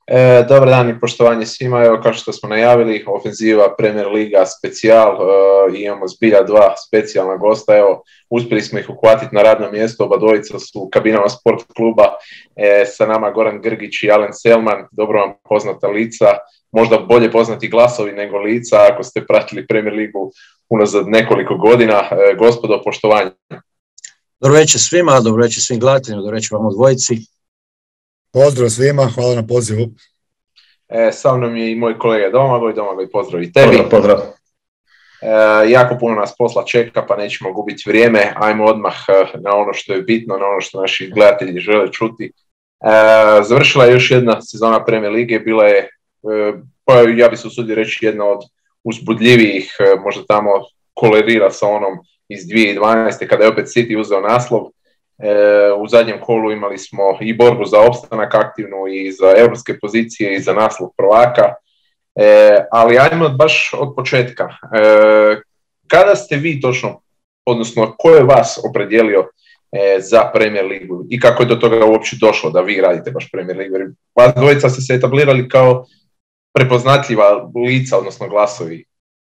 Dobar dan i poštovanje svima. Evo, kao što smo najavili, ofenziva Premier Liga specijal, imamo zbilja dva specijalna gosta. Evo, uspjeli smo ih uhvatiti na radnom mjestu, oba dvojica su u kabinama sport kluba. Sa nama Goran Grgić i Alen Selman, dobro vam poznata lica, možda bolje poznati glasovi nego lica ako ste pratili Premier Ligu unazad nekoliko godina. Gospodo, poštovanje. Dobro večer svima, dobro večer svim gledateljima, dobro večer vam dvojici. Pozdrav svima, hvala na pozivu. Sa mnom je i moj kolega Domagoj, pozdrav i tebi. Pozdrav. Jako puno nas posla čeka, pa nećemo gubiti vrijeme. Ajmo odmah na ono što je bitno, na ono što naši gledatelji žele čuti. Završila je još jedna sezona Premier Lige, bila je, pa ja bih se usudio reći, jedna od uzbudljivijih, možda tamo kolerira sa onom iz 2012. kada je opet City uzeo naslov. U zadnjem kolu imali smo i borbu za opstanak aktivnu i za europske pozicije i za naslov prvaka, ali ajmo baš od početka. Kada ste vi točno, odnosno ko je vas opredijelio za Premier Ligu i kako je do toga uopće došlo da vi radite baš Premier Ligu? Vas dvojica ste se etablirali kao prepoznatljiva lica, odnosno glasovi.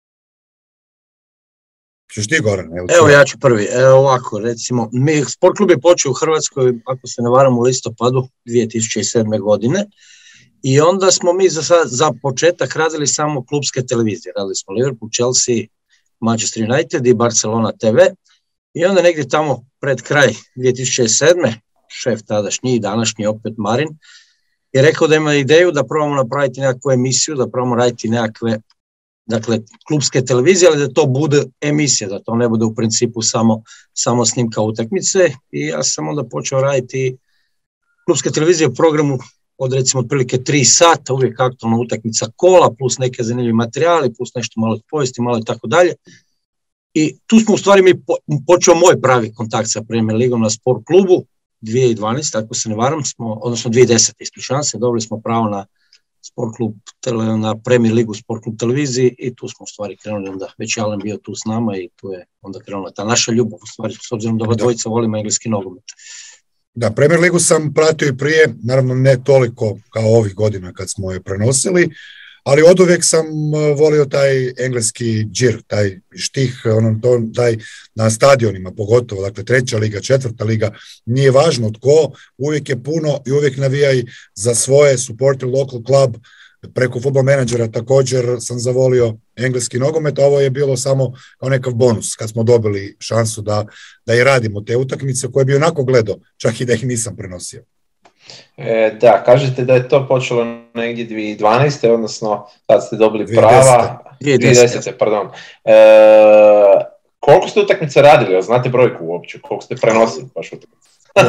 Češ ti, Goran? Evo ja ću prvi. Evo ovako, recimo, sport klub je počeo u Hrvatskoj, ako se ne varam, u listopadu 2007. godine i onda smo mi za početak radili samo klubske televizije. Radili smo Liverpool, Chelsea, Manchester United i Barcelona TV i onda negdje tamo pred kraj 2007. šef tadašnji i današnji opet Marin je rekao da ima ideju da probamo napraviti nekakvu emisiju, da probamo raditi nekakve klubske televizije, ali da to bude emisija, da to ne bude u principu samo snimka utakmice. I ja sam onda počeo raditi klubske televizije u programu od recimo otprilike 3 sata, uvijek aktualna utakmica kola, plus neke zanimljive materijali, plus nešto malo od povijesti, malo i tako dalje. I tu smo u stvari počeo moj pravi kontakt sa Premier Ligom na sport klubu 2012, ako se ne varam, odnosno 2010, ispričavam se, dobili smo pravo na sport klub, na Premier Ligu sport klub televiziji i tu smo u stvari krenuli, onda već Alen bio tu s nama i tu je onda krenula ta naša ljubav, u stvari, s obzirom da dvojica volimo engleski nogomet. Da, Premier Ligu sam pratio i prije, naravno ne toliko kao ovih godina kad smo je prenosili, ali oduvijek sam volio taj engleski džir, taj štih, taj na stadionima pogotovo, dakle 3. liga, 4. liga, nije važno tko, uvijek je puno i uvijek navijaj za svoje, supporter local club, preko Football Managera također sam zavolio engleski nogomet, a ovo je bilo samo kao nekav bonus kad smo dobili šansu da i radimo te utakmice koje bi onako gledao, čak i da ih nisam prenosio. Da, kažete da je to počelo negdje 2012. odnosno kad ste dobili prava 2010. Pardon. Koliko ste utakmice radili? Znate brojku uopće? Koliko ste prenosili baš utakmice?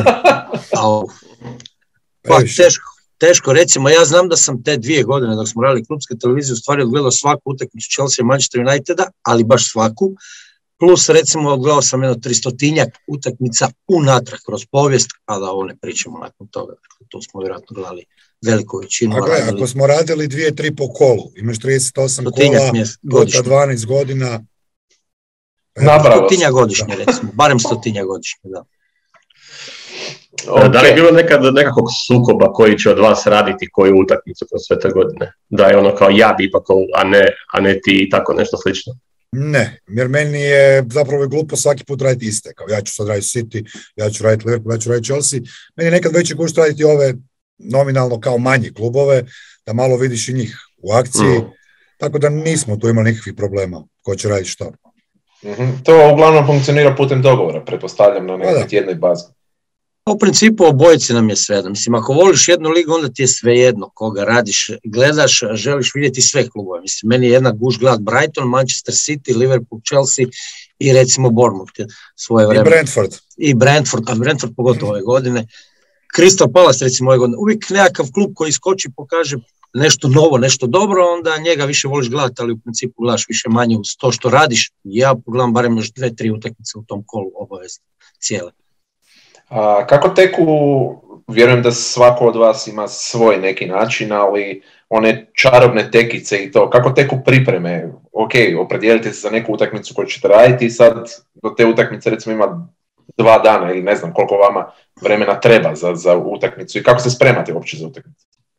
Pa teško, recimo ja znam da sam te 2 godine dok smo radili klubske televizije u stvari odgledao svaku utakmicu Chelsea Manchester Uniteda, ali baš svaku. Plus, recimo, odgledao sam jedno 300-tinjak utakmica unatrag kroz povijest, a da ovo ne pričamo nakon toga. Dakle, to smo vjerojatno gledali veliku većinu. Ako smo radili 2-3 po kolu, imaš 38 kola, puta 12 godina. 100 godišnje, recimo. Barem 100 godišnje, da. Okay. Da li je bilo nekakvog sukoba koji će od vas raditi koju utakmicu kroz sve te godine? Da je ono kao ja bi ipak, a ne ti i tako nešto slično? Ne, jer meni je zapravo glupo svaki put raditi iste, kao ja ću sad raditi City, ja ću raditi Liverpool, ja ću raditi Chelsea, meni je nekad veći gušt raditi ove nominalno kao manje klubove, da malo vidiš i njih u akciji, tako da nismo tu imali nikakvih problema ko će raditi što. To uglavnom funkcionira putem dogovora, pretpostavljam na nekoj tjednoj bazi. U principu obojici nam je svejedno. Mislim, ako voliš jednu ligu, onda ti je svejedno koga radiš, gledaš, želiš vidjeti sve klubove. Mislim, meni je jedna guš gledat Brighton, Manchester City, Liverpool, Chelsea i recimo Bournemouth svoje vreme. I Brentford, a Brentford pogotovo ove godine. Crystal Palace recimo ove godine. Uvijek nekakav klub koji iskoči pokaže nešto novo, nešto dobro, onda njega više voliš gledati, ali u principu gledaš više manje uz to što radiš. Ja pogledam barem još 2-3 utakmice u tom kolu obavezno, cijele. Kako teku, vjerujem da svako od vas ima svoj neki način, ali one čarobne tekice i to, kako teku pripreme? Ok, opredijelite se za neku utakmicu koju ćete raditi i sad do te utakmice recimo ima 2 dana ili ne znam koliko vama vremena treba za utakmicu i kako se spremate uopće za utakmicu?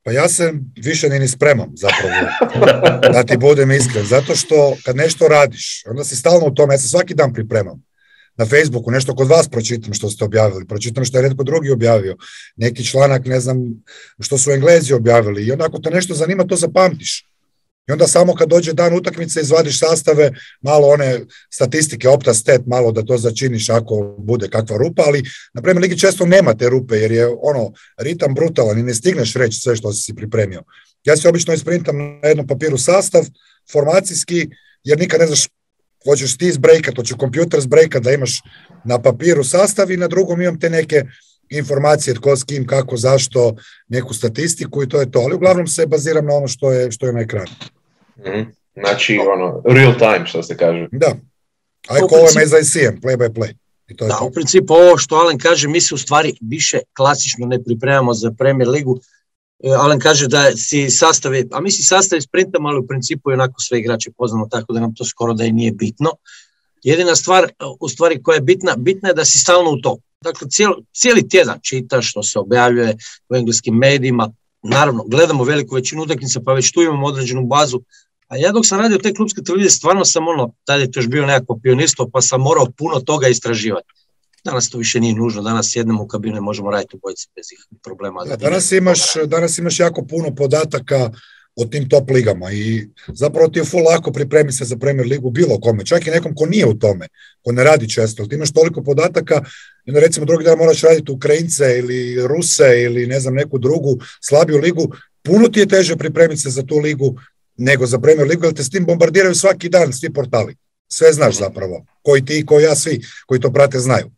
Pa ja se više ni spremam zapravo, da ti budem iskren, zato što kad nešto radiš, onda si stalno u tome, ja se svaki dan pripremam. Na Facebooku nešto kod vas pročitam što ste objavili, pročitam što je netko drugi objavio, neki članak, ne znam, što su Englezi objavili i onako te nešto zanima, to zapamtiš. I onda samo kad dođe dan utakmice izvadiš sastave, malo one statistike, opta-stat, malo da to začiniš ako bude kakva rupa, ali na Premier ligi često nema te rupe jer je ritam brutalan i ne stigneš reći sve što si pripremio. Ja se obično isprintam na jednom papiru sastav, formacijski, jer nikad ne znaš, hoćeš ti izbrejkat, hoću kompjuter zbrejkat da imaš na papiru sastav i na drugom imam te neke informacije tko s kim, kako, zašto, neku statistiku i to je to, ali uglavnom se baziram na ono što je na ekranu. Znači, real time, što se kaže. Da. I call him as I see him, play by play. I to je to. U principu ovo što Alen kaže, mi se u stvari više klasično ne pripremamo za Premier ligu. Alen kaže da si sastavi, a mi si sastavi sprintamo, ali u principu je onako sve igrače poznamo, tako da nam to skoro da i nije bitno. Jedina stvar, u stvari koja je bitna je da si stalno u toku. Dakle, cijeli tjedan čitaš što se objavljuje u engleskim medijima. Naravno, gledamo veliku većinu utakmica, pa već tu imamo određenu bazu. A ja dok sam radio te klubske televizije, stvarno sam tada je to još bio nekako pionirstvo, pa sam morao puno toga istraživati. Danas to više nije nužno, danas sjednemo u kabinu i možemo raditi u bojici bez problema. Da, danas imaš jako puno podataka o tim top ligama i zapravo ti je full lako pripremi se za Premier ligu bilo kome, čak i nekom ko nije u tome, ko ne radi često, ti imaš toliko podataka i onda recimo drugi dan moraš raditi Ukrajince ili Ruse ili ne znam neku drugu slabiju ligu, puno ti je teže pripremiti se za tu ligu nego za Premier ligu, jer te s tim bombardiraju svaki dan svi portali. Sve znaš zapravo, koji ti, koji ja, svi koji to prate znaju.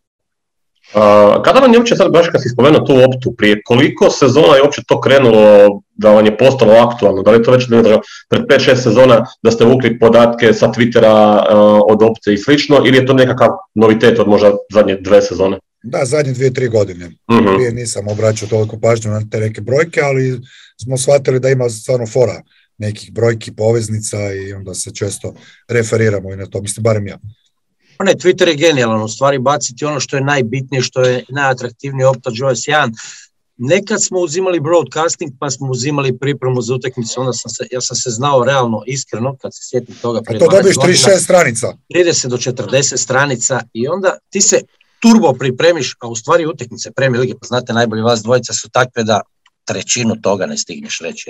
Kada vam je uopće sad, baš kad si spomenuo tu optu, prije koliko sezona je uopće to krenulo da vam je postalo aktualno? Da li je to već pred 5-6 sezona da ste vukli podatke sa Twittera od opte i slično, ili je to nekakav novitet od možda zadnje 2 sezone? Da, zadnje 2-3 godine. Prije nisam obraćao toliko pažnju na te neke brojke, ali smo shvatili da ima stvarno fora nekih brojki, poveznica i onda se često referiramo i na to, mislim, barem ja. Ne, Twitter je genijalan, u stvari baciti ono što je najbitnije, što je najatraktivnije, opta Joyce 1. Nekad smo uzimali broadcasting, pa smo uzimali pripremu za utakmicu, onda ja sam se znao realno, iskreno, kad se sjetim toga prije 12 godina. A to dobiš 36 stranica. 30 do 40 stranica i onda ti se turbo pripremiš, a u stvari utakmice Premier lige, pa znate najbolje vas dvojica su takve da trećinu toga ne stigneš reći.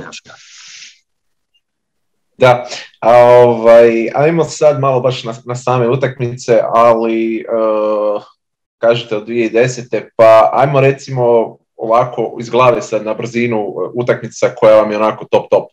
Da, ajmo sad malo baš na same utakmice, ali kažete od 2010. pa ajmo recimo ovako iz glave sad na brzinu utakmica koja vam je onako top.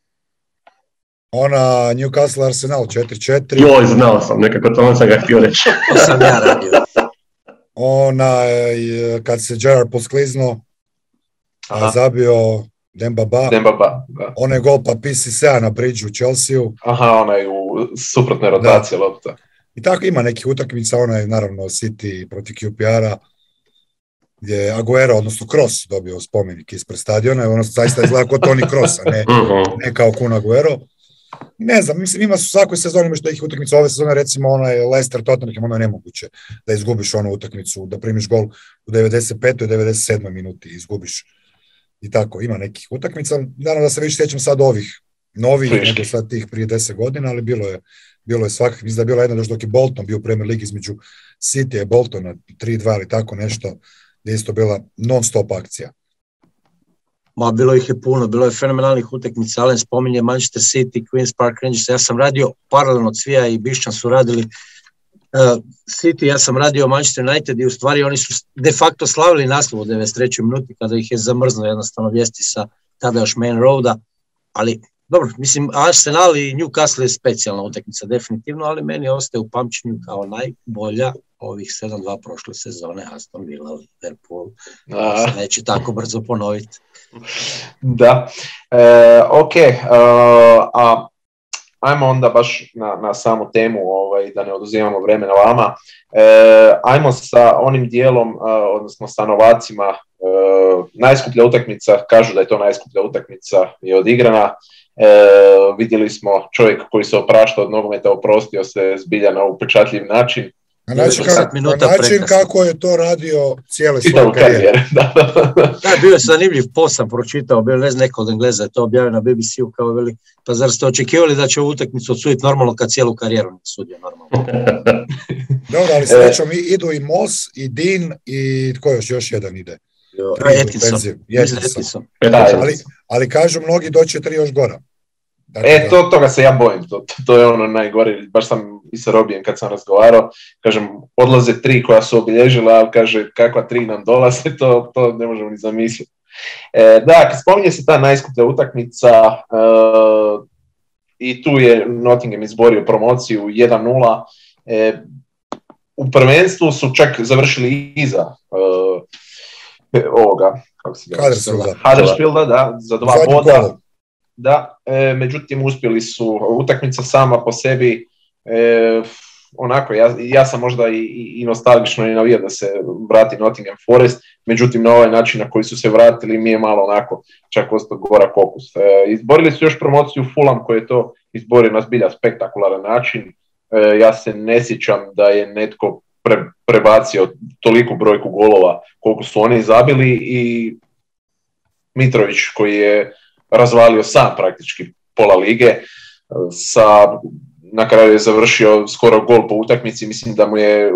Ona Newcastle Arsenal 4-4. Joj, znao sam, nekako to sam ga htio reći. To sam ja radio. Ona kad se Gerrard poskliznuo, zabio Dembaba, da. Onaj gol pa PCC na bridžu u Chelsea-u. Aha, onaj u suprotne rotacije lopta. I tako ima nekih utakmica, onaj naravno City protiv QPR-a, gdje je Aguero, odnosno Kroos, dobio spomenik ispred stadiona, ono zaista izgleda kao Toni Kroos, a ne kao Kun Aguero. Ne znam, mislim, ima su svakoj sezoni što ih utakmica, ove sezone recimo onaj Leicester Tottenham, ono je nemoguće da izgubiš onu utakmicu, da primiš gol u 95. i 97. minuti, izgubiš. I tako, ima nekih utakmica. Naravno da se više sjećam sad ovih novih, nego sad tih prije 10 godina, ali bilo je svakak. Mislim da je bila jedna još dok je Bolton bio u Premier Ligi između City i Boltona 3-2 ili tako nešto, gdje je isto bila non-stop akcija. Ma, bilo ih je puno, bilo je fenomenalnih utakmica. Alen spominje Manchester City, Queen's Park Rangers. Ja sam radio paralelno, Cvija i Bišćan su radili City, ja sam radio Manchester United i u stvari oni su de facto slavili naslov u 93. minuti kada ih je zamrzno jednostavno vijesti sa tada još Main Roada, ali dobro, mislim Arsenal i Newcastle je specijalna utakmica definitivno, ali meni ostaje u pamćenju kao najbolja ovih 7-2 prošle sezone Aston Villa, Liverpool, se neće tako brzo ponoviti. Da, ok, ajmo onda baš na samu temu, da ne oduzimamo vremena vama. Ajmo sa onim dijelom, odnosno sa novacima. Najskuplja utakmica, kažu da je to najskuplja utakmica, je odigrana. Vidjeli smo čovjek koji se oprašta od nogometa, oprostio se zbilja na upečatljiv način. Na način kako je to radio cijele svoje karijere. Da, bio je zanimljiv post, sam pročitao, bio ne znam neko od Engleza je to objavio na BBC-u kao veli, pa zar ste očekivali da će ovu utakmicu odsuditi normalno kad cijelu karijeru ne sudio normalno? Dobro, ali srećom idu i Moss, i Dean, i tko još jedan ide? Atkinson. Ali kažu mnogi doće 3 još gora. Dakle, toga se ja bojim, to je ono najgore, baš sam i sa Robijem kad sam razgovarao, kažem, odlaze 3 koja su obilježila, ali kaže, kakva 3 nam dolaze, to ne možemo ni zamisliti. Da, kad spominje se ta najskuplja utakmica, i tu je Nottingham izborio promociju 1-0, u prvenstvu su čak završili iza ovoga, kako se zove? Huddersfielda, da, za 2 boda. Da, međutim uspjeli su, utakmica sama po sebi, onako, ja sam možda i nostalgično i navijao da se vrati Nottingham Forest, međutim na ovaj način na koji su se vratili mi je malo onako čak ostao gorak okus. Izborili su još promociju Fulham koji je to izborio na zbilja spektakularan način, ja se ne sjećam da je netko prebacio toliku brojku golova koliko su oni zabili i Mitrović koji je razvalio sam praktički pola lige, na kraju je završio skoro gol po utakmici, mislim da mu je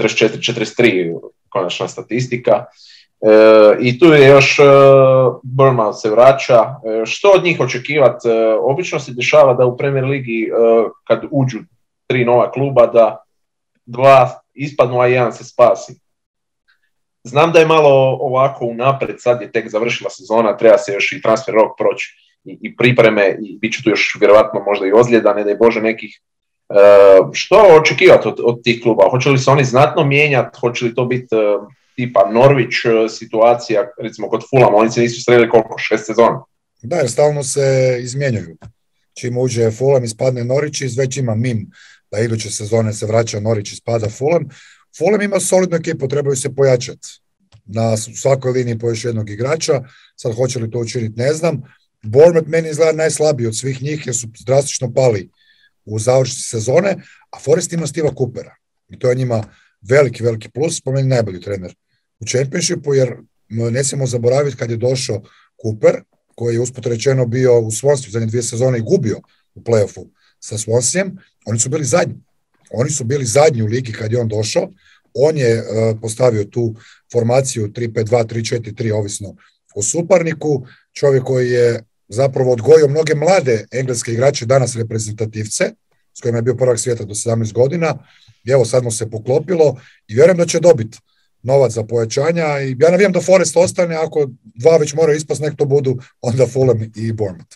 44-43 konačna statistika. I tu je još Bournemouth se vraća. Što od njih očekivati? Obično se dešava da u Premier ligi kad uđu 3 nova kluba da 2 ispadnu, a 1 se spasi. Znam da je malo ovako unapred, sad je tek završila sezona, treba se još i transfer rok proći i pripreme i bit će tu još vjerovatno možda i ozljeda, ne daj Bože nekih. Što očekivati od tih kluba? Hoće li se oni znatno mijenjati? Hoće li to biti tipa Norwich situacija, recimo kod Fulhama, oni se nisu sredili koliko, 6 sezona? Da, jer stalno se izmjenjuju. Čim uđe Fulham ispadne Norwich, već ima mim da iduće sezone se vraća Norwich ispada Fulham. Fulham ima solidnu ekipu, trebaju se pojačati na svakoj liniji po još jednog igrača, sad hoće li to učiniti ne znam. Bournemouth meni izgleda najslabiji od svih njih jer su drastično pali u završnici sezone, a Forest ima Steva Coopera i to je njima veliki plus, po meni najbolji trener u Championshipu, jer ne smijemo zaboraviti kad je došao Cooper, koji je usput rečeno bio u Swansea zadnje 2 sezone i gubio u play-offu sa Swanseaem, oni su bili zadnji. Oni su bili zadnji u ligi kad je on došao. On je postavio tu formaciju 3-5-2, 3-4-3, ovisno o suparniku. Čovjek koji je zapravo odgojio mnoge mlade engleske igrače, danas reprezentativce, s kojima je bio prvak svijeta do 17 godina. I evo sad mu se poklopilo i vjerujem da će dobiti novac za pojačanja. I ja navijam da Forest ostane, ako 2 već moraju ispast, nek to budu onda Fulham i Bournemouth.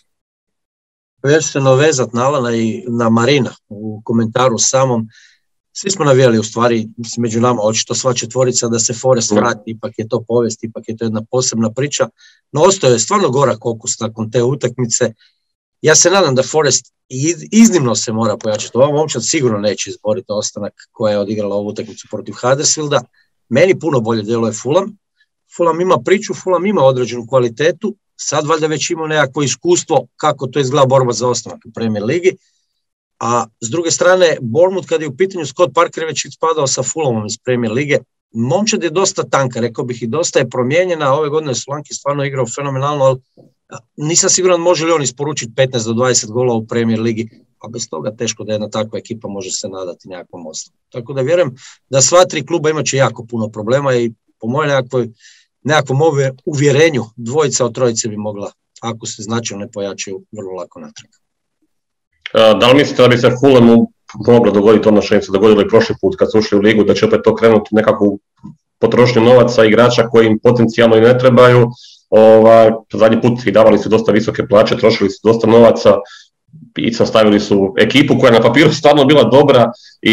Ja ću se navezati na Alana i na Marina u komentaru samom. Svi smo navijali u stvari, među nama očito sva četvorica da se Forest vrati, ipak je to povijest, ipak je to jedna posebna priča, no ostao je stvarno gorak okus nakon te utakmice. Ja se nadam da Forest iznimno se mora pojačati. Ova momčad sigurno neće izboriti ostanak koja je odigrala ovu utakmicu protiv Huddersfielda. Meni puno bolje djeluje Fulham. Fulham ima priču, Fulham ima određenu kvalitetu, sad valjda već ima nekakvo iskustvo kako to izgleda borba za ostanak u Premier ligi. A s druge strane, Bournemouth kad je u pitanju, Scott Parker već ispadao sa Fulhamom iz Premier lige. Momčad je dosta tanka, rekao bih, i dosta je promijenjena. Ove godine Solanke stvarno igrao fenomenalno, ali nisam siguran može li on isporučiti 15 do 20 gola u Premier ligi, a bez toga teško da jedna takva ekipa može se nadati nekakvom osnovu. Tako da vjerujem da sva 3 kluba imat će jako puno problema i po mojem nekakvom uvjerenju 2 od 3 bi mogla, ako se značajno ne pojačaju, vrlo lako natrag. Da li mislite da bi se Fulhamu moglo dogoditi ono što im se dogodilo i prošli put kad su ušli u ligu, da će opet to krenuti nekakvu potrošnju novaca igrača koji im potencijalno i ne trebaju? Zadnji put i davali su dosta visoke plaće, trošili su dosta novaca i sastavili su ekipu koja na papiru stvarno bila dobra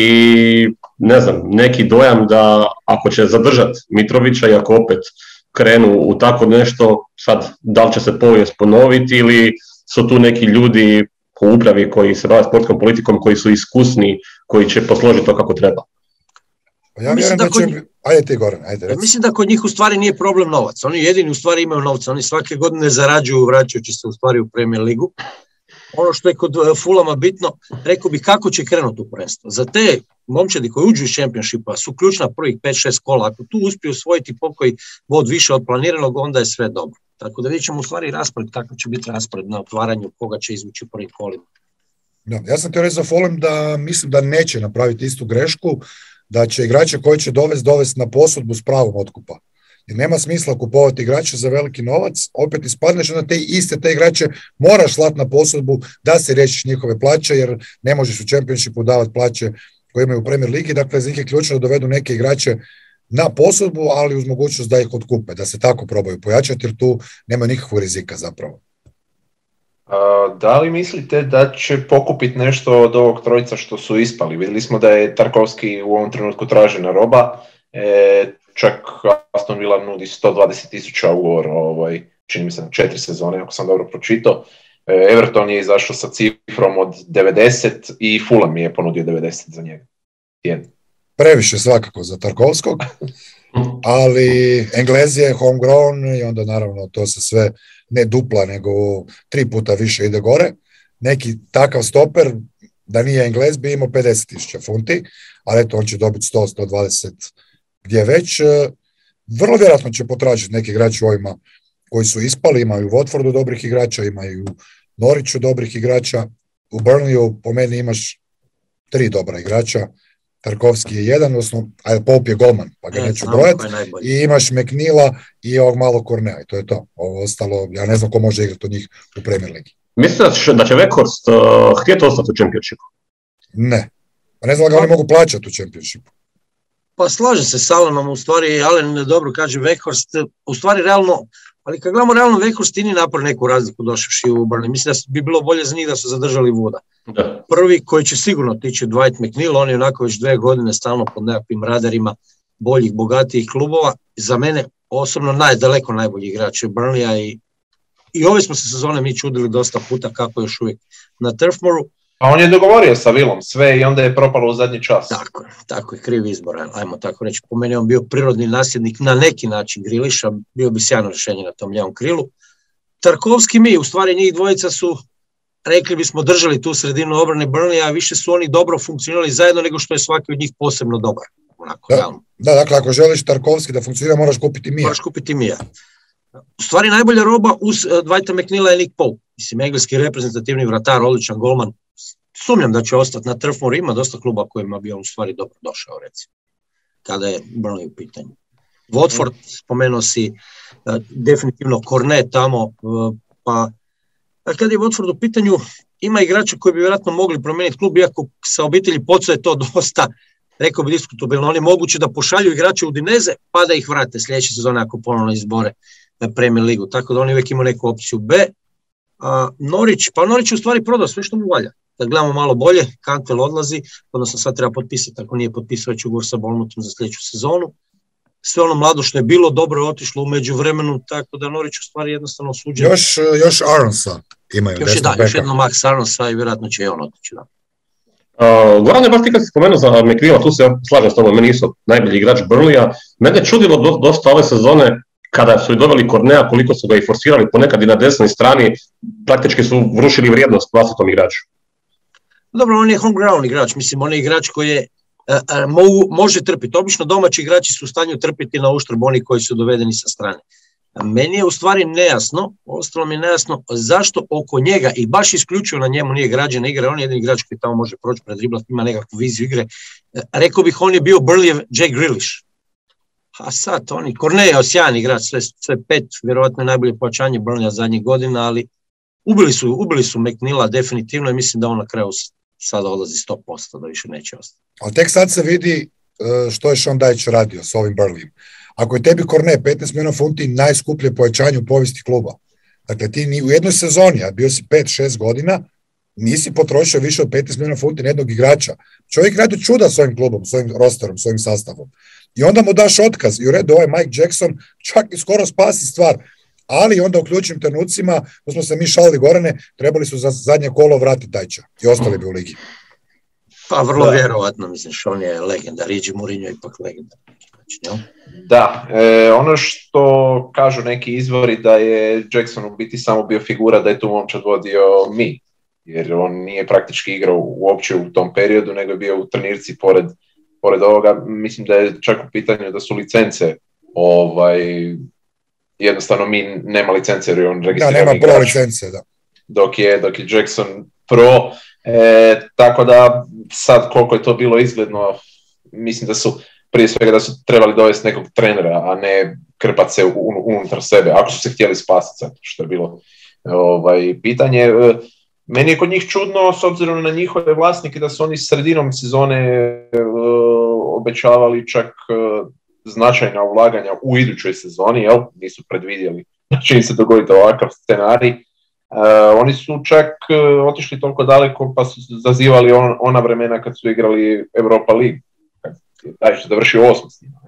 i ne znam, neki dojam da ako će zadržati Mitrovića i ako opet krenu u tako nešto, sad da li će se povijest ponoviti ili su tu neki ljudi u upravi koji se bave sportskom politikom, koji su iskusni, koji će posložiti to kako treba. Ja vjerujem da će... Ajde ti, Goran, ajde reci. Mislim da kod njih u stvari nije problem novac. Oni jedini u stvari imaju novca. Oni svake godine zarađuju vraćajući se u stvari u Premier ligu. ono što je kod Fulama bitno, rekao bi kako će krenuti u prvenstvo. Za te momčadi koji uđu iz Championshipa su ključna prvih 5-6 kola. Ako tu uspiju osvojiti pokoji bod više od planiranog, onda je sve dobro. Tako da vidjet ćemo u stvari raspored, kakav će biti raspored na otvaranju, koga će izvući prvih kolima. Da, ja sam te reći za Fulham da mislim da neće napraviti istu grešku, da će igrače koji će dovesti na posudbu s pravom otkupa. Jer nema smisla kupovati igrače za veliki novac, opet ispadneš na te igrače moraš slati na posudbu da se riješiš njihove plaće, jer ne možeš u Championshipu davati plaće koje imaju u Premier Ligi, dakle za njih je ključno da dovedu neke igrače na posudbu, ali uz mogućnost da ih otkupe, da se tako probaju pojačati, jer tu nema nikakvog rizika zapravo. Da li mislite da će pokupiti nešto od ovog trojica što su ispali? Vidjeli smo da je Tarkovski u ovom trenutku tražena roba, čak Aston Villa nudi 120.000 ugovor, čini mi se 4 sezone, ako sam dobro pročitao. Everton je izašao sa cifrom od 90 i Fulham je ponudio 90 za njega. Previše svakako za Tarkovskog, ali Englez je homegrown i onda naravno to se sve ne dupla, nego 3 puta više ide gore. Neki takav stoper, da nije Englez, bi imao 50.000 funti, ali eto, on će dobiti 100-120 gdje već. Vrlo vjerojatno će potražiti neki igrači u ovima koji su ispali, imaju u Watfordu dobrih igrača, imaju u Norwichu dobrih igrača, u Burnleyu po meni imaš 3 dobra igrača, Tarkovski je jedan, odnosno Pope je golman, pa ga neću brojati, i imaš McNeila i ovog malo Cornea, i to je to. Ovo ostalo, ja ne znam ko može igrati od njih u Premier Ligi. Mislite da će Weghorst htjeti ostati u Championshipu? Ne. Pa ne znam da ga oni mogu plaćati u Championshipu. Pa slažem se s Alenom, u stvari Alen dobro kaže Weghorst, u stvari realno, ali kad gledamo realno Weghorst i nije napravio neku razliku došavši u Burnley. Mislim da bi bilo bolje za njih da su zadržali Wooda. Da. Prvi koji će sigurno tići Dwight McNeil, on je onako već 2 godine stalno pod nekakvim radarima boljih, bogatijih klubova. Za mene osobno daleko najbolji igrač je Burnleya i ove smo se sezone mi čudili dosta puta kako je još uvijek na Turfmoru. A on je dogovorio sa Willom sve i onda je propalo u zadnji čas. Tako je, krivi izbor, ajmo tako reći. Po meni on bio prirodni nasljednik na neki način Grealisha, bio bi sjajno rješenje na tom ljevom krilu. Tarkovski u stvari njih dvojica su, rekli bismo, držali tu sredinu obrane Burnleya, a više su oni dobro funkcionirali zajedno nego što je svaki od njih posebno dobar. Da, dakle, ako želiš Tarkovski da funkcionira, moraš kupiti Mija. U stvari najbolja roba uz Dwighta McNeila je Nick Pope. Mislim, engleski reprezentativni vratar, odličan golman. Sumnjam da će ostati na Turfmoru, ima dosta kluba kojima bi on u stvari dobro došao, recimo, kada je Burnley u pitanju. Watford, spomenuo si definitivno Cornet tamo, pa kada je Watford u pitanju, ima igrača koji bi vjerojatno mogli promijeniti klub, iako sa obitelji Poco je to dosta, rekao bi diskutabilno, oni moguće da pošalju igrače u Udinese, pa da ih vrate sljedeće sezone ako ponovno izbore Premier ligu, tako da oni uvijek imaju neku opciju B. Norwich u stvari prodao sve što mu valja. Da gledamo malo bolje, Cantwell odlazi, odnosno sad treba potpisati, ako nije potpisao već ugovor sa Bournemouthom za sljedeću sezonu. Sve ono mlado što je bilo dobro je otišlo u međuvremenu, tako da Norwich u stvari jednostavno osuđen. Još Aronsa imaju. Još jedno Max Aronsa i vjerojatno će i on otići. Goran je baš ti kad si spomenuo za McNeila, tu se slažem s tobom, meni isto najbolji igrač Burnleya. Mene je čudilo dosta ove sezone kada su i doveli Cornea, koliko su ga i forsirali ponekad i na desnoj strani, praktički su vrušili vrijednost vlastitom igraču. Dobro, on je homegrown igrač, mislim, on je igrač koji je, može trpiti. Obično domaći igrači su u stanju trpiti na uštrb onih koji su dovedeni sa strane. Meni je u stvari nejasno, ostalo mi je nejasno zašto oko njega i baš isključivo na njemu nije građena igra, on je jedan igrač koji tamo može proći predriblati, ima nekakvu viziju igre. Rekao bih, on je bio Burnleyjev Jack Grealish. A sad, Cornet je sjajan igrač, sve 5, vjerovatno je najbolje pojačanje Burnleya zadnjih godina, ali ubili su McNeila definitivno i mislim da on na kraju sada odlazi 100%, da više neće ostati. Ali tek sad se vidi što je Sean Dyche radio s ovim Burnleyem. Ako je tebi Cornet 15 milijuna funti najskuplje pojačanje u povijesti kluba, dakle ti ni u jednoj sezoni, a bio si 5-6 godina, nisi potrošio više od 15 milijuna funti na jednog igrača. Čovjek radi čuda s ovim klubom, s ovim rosterom, s ovim sastavom. I onda mu daš otkaz i u redu ovaj Mike Jackson čak i skoro spasi stvar, ali onda u ključnim trenucima, to smo se mi šalili Gorane, trebali su za zadnje kolo vratiti Dycha i ostali bi u ligi. Pa vrlo vjerovatno, misliš, on je legenda, Riđi Mourinho je ipak legenda. Da, ono što kažu neki izvori da je Jackson u biti samo bio figura, da je tu momčad vodio mi. jer on nije praktički igrao uopće u tom periodu, nego je bio u trenirci pored ovoga. Mislim da je čak u pitanju da su licence jednostavno mi nema licence jer je on registrirani igrač. Nema licence, da. Dok je Jackson pro, tako da sad koliko je to bilo izgledno, mislim da su prije svega da su trebali dovesti nekog trenera, a ne krpat se unutar sebe, ako su se htjeli spasiti, što je bilo pitanje. Meni je kod njih čudno, s obzirom na njihove vlasnike, da su oni sredinom sezone obećavali čak značajna ulaganja u idućoj sezoni, jel? Nisu predvidjeli da će im se dogoditi ovakav scenarij. Oni su čak otišli toliko daleko pa su zazivali ona vremena kad su igrali Europa League. Daj što završio 8.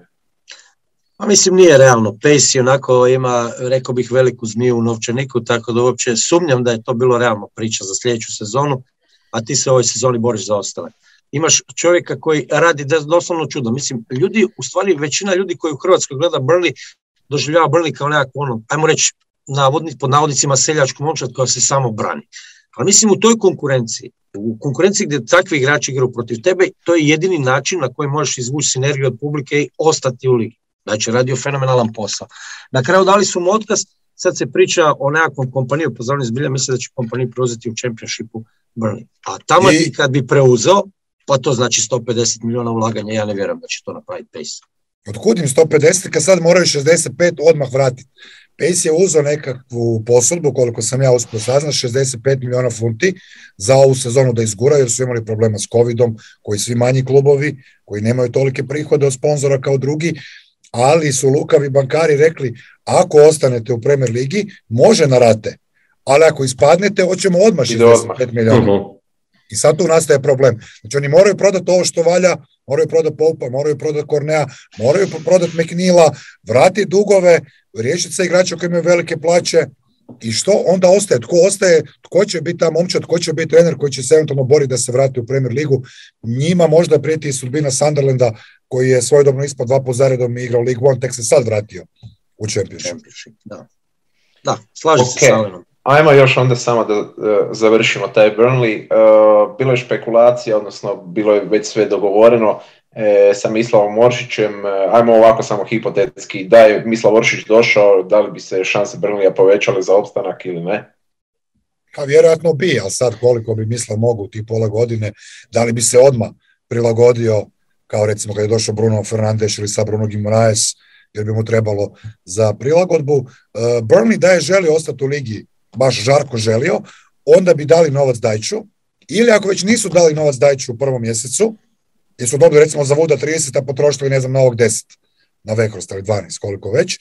Pa mislim nije realno. Pace onako ima, rekao bih, veliku zmiju u novčaniku, tako da uopće sumnjam da je to bilo realno priča za sljedeću sezonu, a ti se u ovoj sezoni boriš za ostale. Imaš čovjeka koji radi doslovno čudo. Mislim, ljudi, u stvari većina ljudi koji u Hrvatskoj gleda Burnley, doživljava Burnley kao nekako ajmo reći, pod navodnicima seljačku momčad koja se samo brani. Ali mislim u toj konkurenciji gdje takvi igrači igraju protiv tebe, to je jedini način na koji možeš izvući sinergiju od publike i ostati u ligi. Znači, radio fenomenalan posao. Na kraju dali su mu otkaz, sad se priča o nekakvom kompaniju, pozorni zbilja, misle da će kompaniju preuzeti u Championshipu Burnley. A tamo kad bi preuzeo, pa to znači 150 milijuna ulaganja, ja ne vjerujem da će to napraviti Pace. Otkud im 150, kad sad moraju 65 odmah vratiti. Pace je uzeo nekakvu posudbu, koliko sam ja uspio saznat, 65 milijuna funti za ovu sezonu da izguraju, jer su imali problema s covidom, koji svi manji klubovi, koji nemaju tolike prihode od sponzora kao drugi, ali su lukavi bankari rekli, ako ostanete u Premier ligi, može na rate, ali ako ispadnete, hoćemo odmah 65 milijuna. I sad tu nastaje problem. Znači oni moraju prodati ovo što valja, moraju prodati Poupa, moraju prodati Kornea, moraju prodati McNeila, vratiti dugove, riješiti se igrača koji imaju velike plaće. I što onda ostaje? Tko ostaje? Tko će biti ta momčad? Tko će biti trener koji će se eventualno boriti da se vrati u Premier ligu? Njima možda prijeti sudbina Sunderlanda, koji je svojedobno ispod 2 puta zaredom igrao League One, tek se sad vratio u Championship. Da, slažem se s Alenom. Ajmo još onda samo da završimo taj Burnley. Bilo je špekulacija, odnosno bilo je već sve dogovoreno sa Mislavom Oršićem. Ajmo ovako samo hipotetski. Da je Mislav Oršić došao, da li bi se šanse Burnleya povećale za opstanak ili ne? Pa vjerojatno bi, ali sad koliko bi Mislav mogu u tih pola godine, da li bi se odmah prilagodio, kao recimo kad je došao Bruno Fernandes ili sa Bruno Guimaraes, jer bi mu trebalo za prilagodbu. Burnley da je želio ostati u ligi, baš žarko želio, onda bi dali novac Dajču, ili ako već nisu dali novac Dajču u prvom mjesecu, jer su dobili recimo za Vuda 30, a potrošili ne znam na ovog 10, na Weghorst ili 12, koliko već,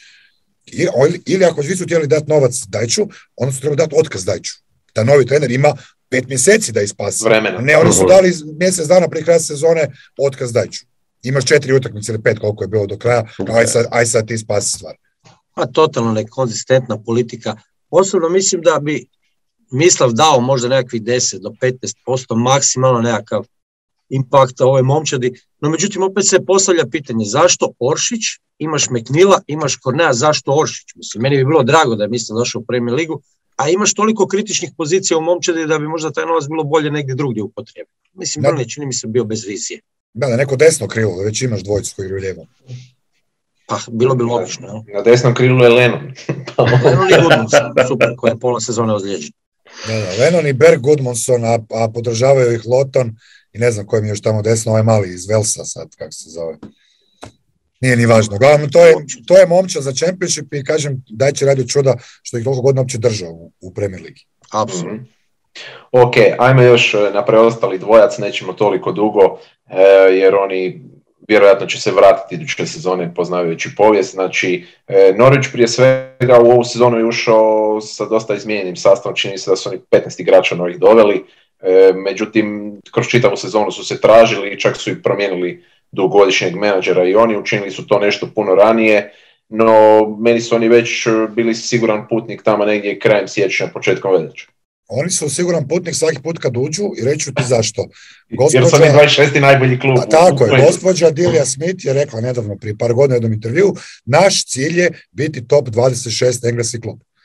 ili ako već nisu htjeli dati novac Dajču, onda su trebali dati otkaz Dajču. Da novi trener ima 5 mjeseci da ispasi. Vremena. Ne, oni su dali mjesec dana prije kraja sezone otkaz Dajču. Imaš 4 utakmice ili 5 koliko je bilo do kraja, aj sad ti spasi stvar. A totalno nekonzistentna politika. Osobno mislim da bi Mislav dao možda nekakvih 10 do 15% maksimalno nekakav impakt ovoj momčadi, no međutim opet se postavlja pitanje zašto Oršić, imaš McNeila, imaš Kornea, zašto Oršić? Mislim, meni bi bilo drago da je Mislav došao u Premier ligu, a imaš toliko kritičnih pozicija u momčadi da bi možda taj novac bilo bolje negdje drugdje upotrijebiti. Mislim, Burnley čini mi se bio bez vizije. Da, neko desno krilo, već imaš dvojicu koji igraju lijevo. Pa, bilo bi logično. Ja. Na desnom krilu je Lennon. Lennon i Gudmundsson, super, koji je pola sezone ozlijeđen. Da, Lennon i Berg Gudmundsson, a podržavaju ih Loton i ne znam koji mi još tamo desno, ovaj mali iz Velsa sad, kako se zove. Nije ni važno. Glavno, to je momča za Championship i kažem, Dajče radio čuda što ih toliko godina uopće držao u Premier ligi. Apsolutno. Ok, ajmo još na preostali dvojac, nećemo toliko dugo, jer oni vjerojatno će se vratiti iduće sezone poznavajući povijest. Znači, Norwich prije svega u ovu sezonu je ušao sa dosta izmijenjenim sastavom, čini se da su oni 15 igrača novih doveli, međutim, kroz čitavu sezonu su se tražili i čak su i promijenili dugogodišnjeg menadžera i oni učinili su to nešto puno ranije, no meni su oni već bili siguran putnik tamo negdje krajem siječnja, početkom veljače. Oni su siguran putnik svaki put kad uđu i reću ti zašto. Jer su oni 26. najbolji klub. Tako je, gospođa Delia Smith je rekla nedavno prije par godina u jednom intervju, naš cilj je biti top 26 engleski klub.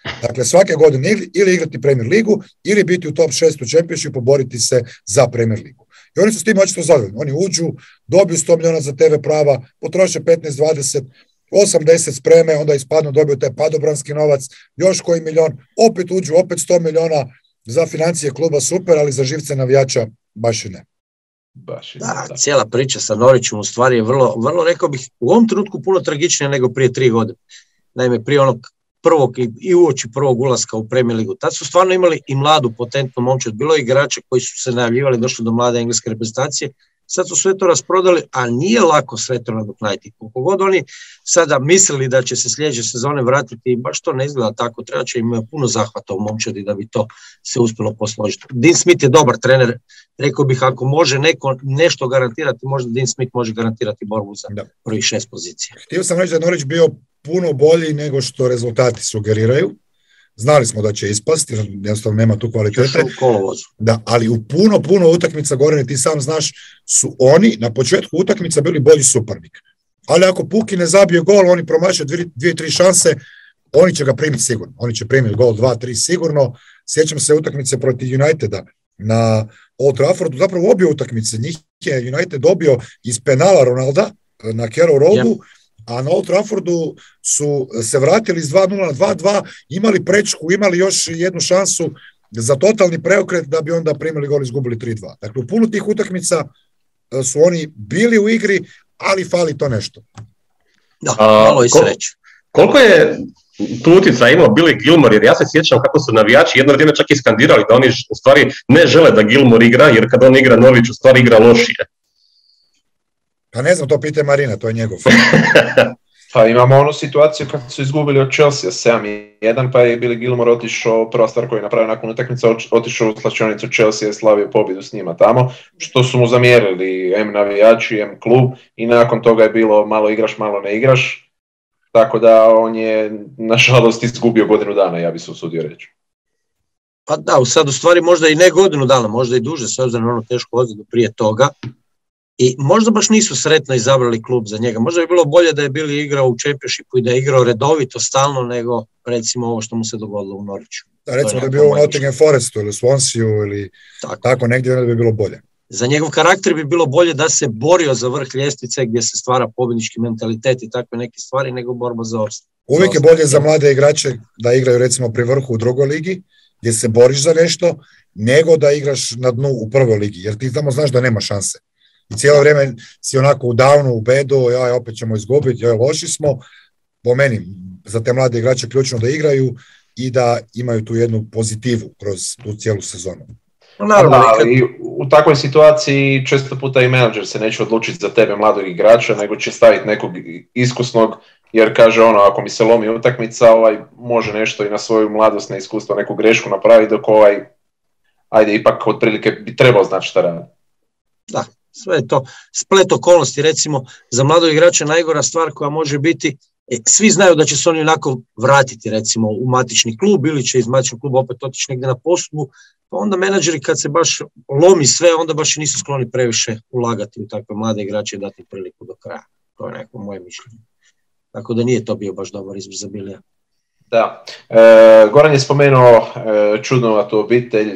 Dakle, svake godine ili igrati Premier ligu, ili biti u top 6 u Championshipu, boriti se za Premier ligu. I oni su s tim očito zadovoljni. Oni uđu, dobiju 100 miliona za TV prava, potroše 15, 20, 80 spreme, onda ispadnu, dobiju taj padobranski novac, još koji milion, opet uđu, opet 100 miliona za financije kluba, super, ali za živce navijača baš i ne. Da, cijela priča sa Norwichom u stvari je vrlo, rekao bih, u ovom trenutku puno tragičnija nego prije 3 godine. Naime, prije onog prvog i uoči prvog ulaska u Premier ligu. Tad su stvarno imali i mladu, potentnu momčad. Bilo je igrača koji su se najavljivali, došli do mlade engleske reprezentacije. Sad su sve to rasprodali, a nije lako sve to nadoknaditi. Koliko god oni sada mislili da će se sljedeće sezone vratiti, baš to ne izgleda tako. Treba će im puno zahvata u momčadi da bi to se uspjelo posložiti. Dean Smith je dobar trener. Rekao bih, ako može neko nešto garantirati, možda Dean Smith može garantirati borbu za prvih 6 pozicija. Htio sam reći da je Norwich bio puno bolji nego što rezultati sugeriraju. Znali smo da će ispasti, jednostavno nema tu kvalitete. Da, ali u puno utakmica, Gorane, ti sam znaš, su oni na početku utakmica bili bolji suparnik. Ali ako Puki ne zabije gol, oni promašaju 2-3 šanse, oni će ga primiti sigurno. Oni će primiti gol 2-3 sigurno. Sjećam se utakmice protiv Uniteda na Old Traffordu, zapravo obje utakmice. Njih je United dobio iz penala Ronalda na Carrow Roadu, a na Old Traffordu su se vratili iz 2-0 na 2-2, imali prečku, imali još jednu šansu za totalni preokret da bi onda primili gol i izgubili 3-2. Dakle, u puno tih utakmica su oni bili u igri, ali fali to nešto. Da, malo i sreće. Koliko je tu utjecaja imao Billy Gilmore, jer ja se sjećam kako su navijači jedno vrijeme čak i skandirali da oni u stvari ne žele da Gilmore igra, jer kad on igra Norwich u stvari igra lošije. Pa ne znam, to pite Marina, to je njegov. Pa imamo onu situaciju kad su izgubili od Chelsea 7-1, pa je Billy Gilmore otišao, prva stvar koju je napravio nakon utakmice, otišao u slačionicu Chelsea i slavio pobjedu s njima tamo, što su mu zamjerili M navijači, M klub, i nakon toga je bilo malo igraš, malo ne igraš, tako da on je nažalost izgubio godinu dana, ja bi se usudio reći. Pa da, sad u stvari možda i ne godinu dana, možda i duže, s obzirom na ono teško ozljedu prije toga. I možda baš nisu sretno izabrali klub za njega. Možda bi bilo bolje da je Billy igrao u Championshipu i da je igrao redovito, stalno, nego recimo ovo što mu se dogodilo u Norwichu. Da, recimo da je bio u Nottingham Forestu ili Swansea ili tako negdje, da bi bilo bolje. Za njegov karakter bi bilo bolje da se borio za vrh ljestvice gdje se stvara pobjednički mentalitet i takve neke stvari, nego borba za opstanak. Uvijek je bolje za mlade igrače da igraju recimo pri vrhu u drugoj ligi, gdje se boriš za nešto, nego da igraš na dnu u prvoj ligi, jer ti tamo znaš da nema šanse. I cijelo vrijeme si onako u downu, u bedu, opet ćemo izgubiti, loši smo. Po meni, za te mlade igrače ključno da igraju i da imaju tu jednu pozitivu kroz tu cijelu sezonu. Naravno, i u takvoj situaciji često puta i menadžer se neće odlučiti za tebe mladog igrača, nego će staviti nekog iskusnog, jer kaže ako mi se lomi utakmica, može nešto i na svoju mladost, na iskustvo, neku grešku napraviti, dok ajde, ipak otprilike bi trebao znati šta radi. Da. Sve je to splet okolnosti, recimo za mladog igrača najgora stvar koja može biti, svi znaju da će se oni onako vratiti recimo u matični klub ili će iz matičnog kluba opet otići negdje na posudbu, pa onda menadžeri kad se baš lomi sve, onda baš nisu skloni previše ulagati u takve mlade igrače i dati priliku do kraja. To je neko moje mišljenje. Tako da nije to bio baš dobar izbor za Bilija. Da, Goran je spomenuo čudnovatu obitelj,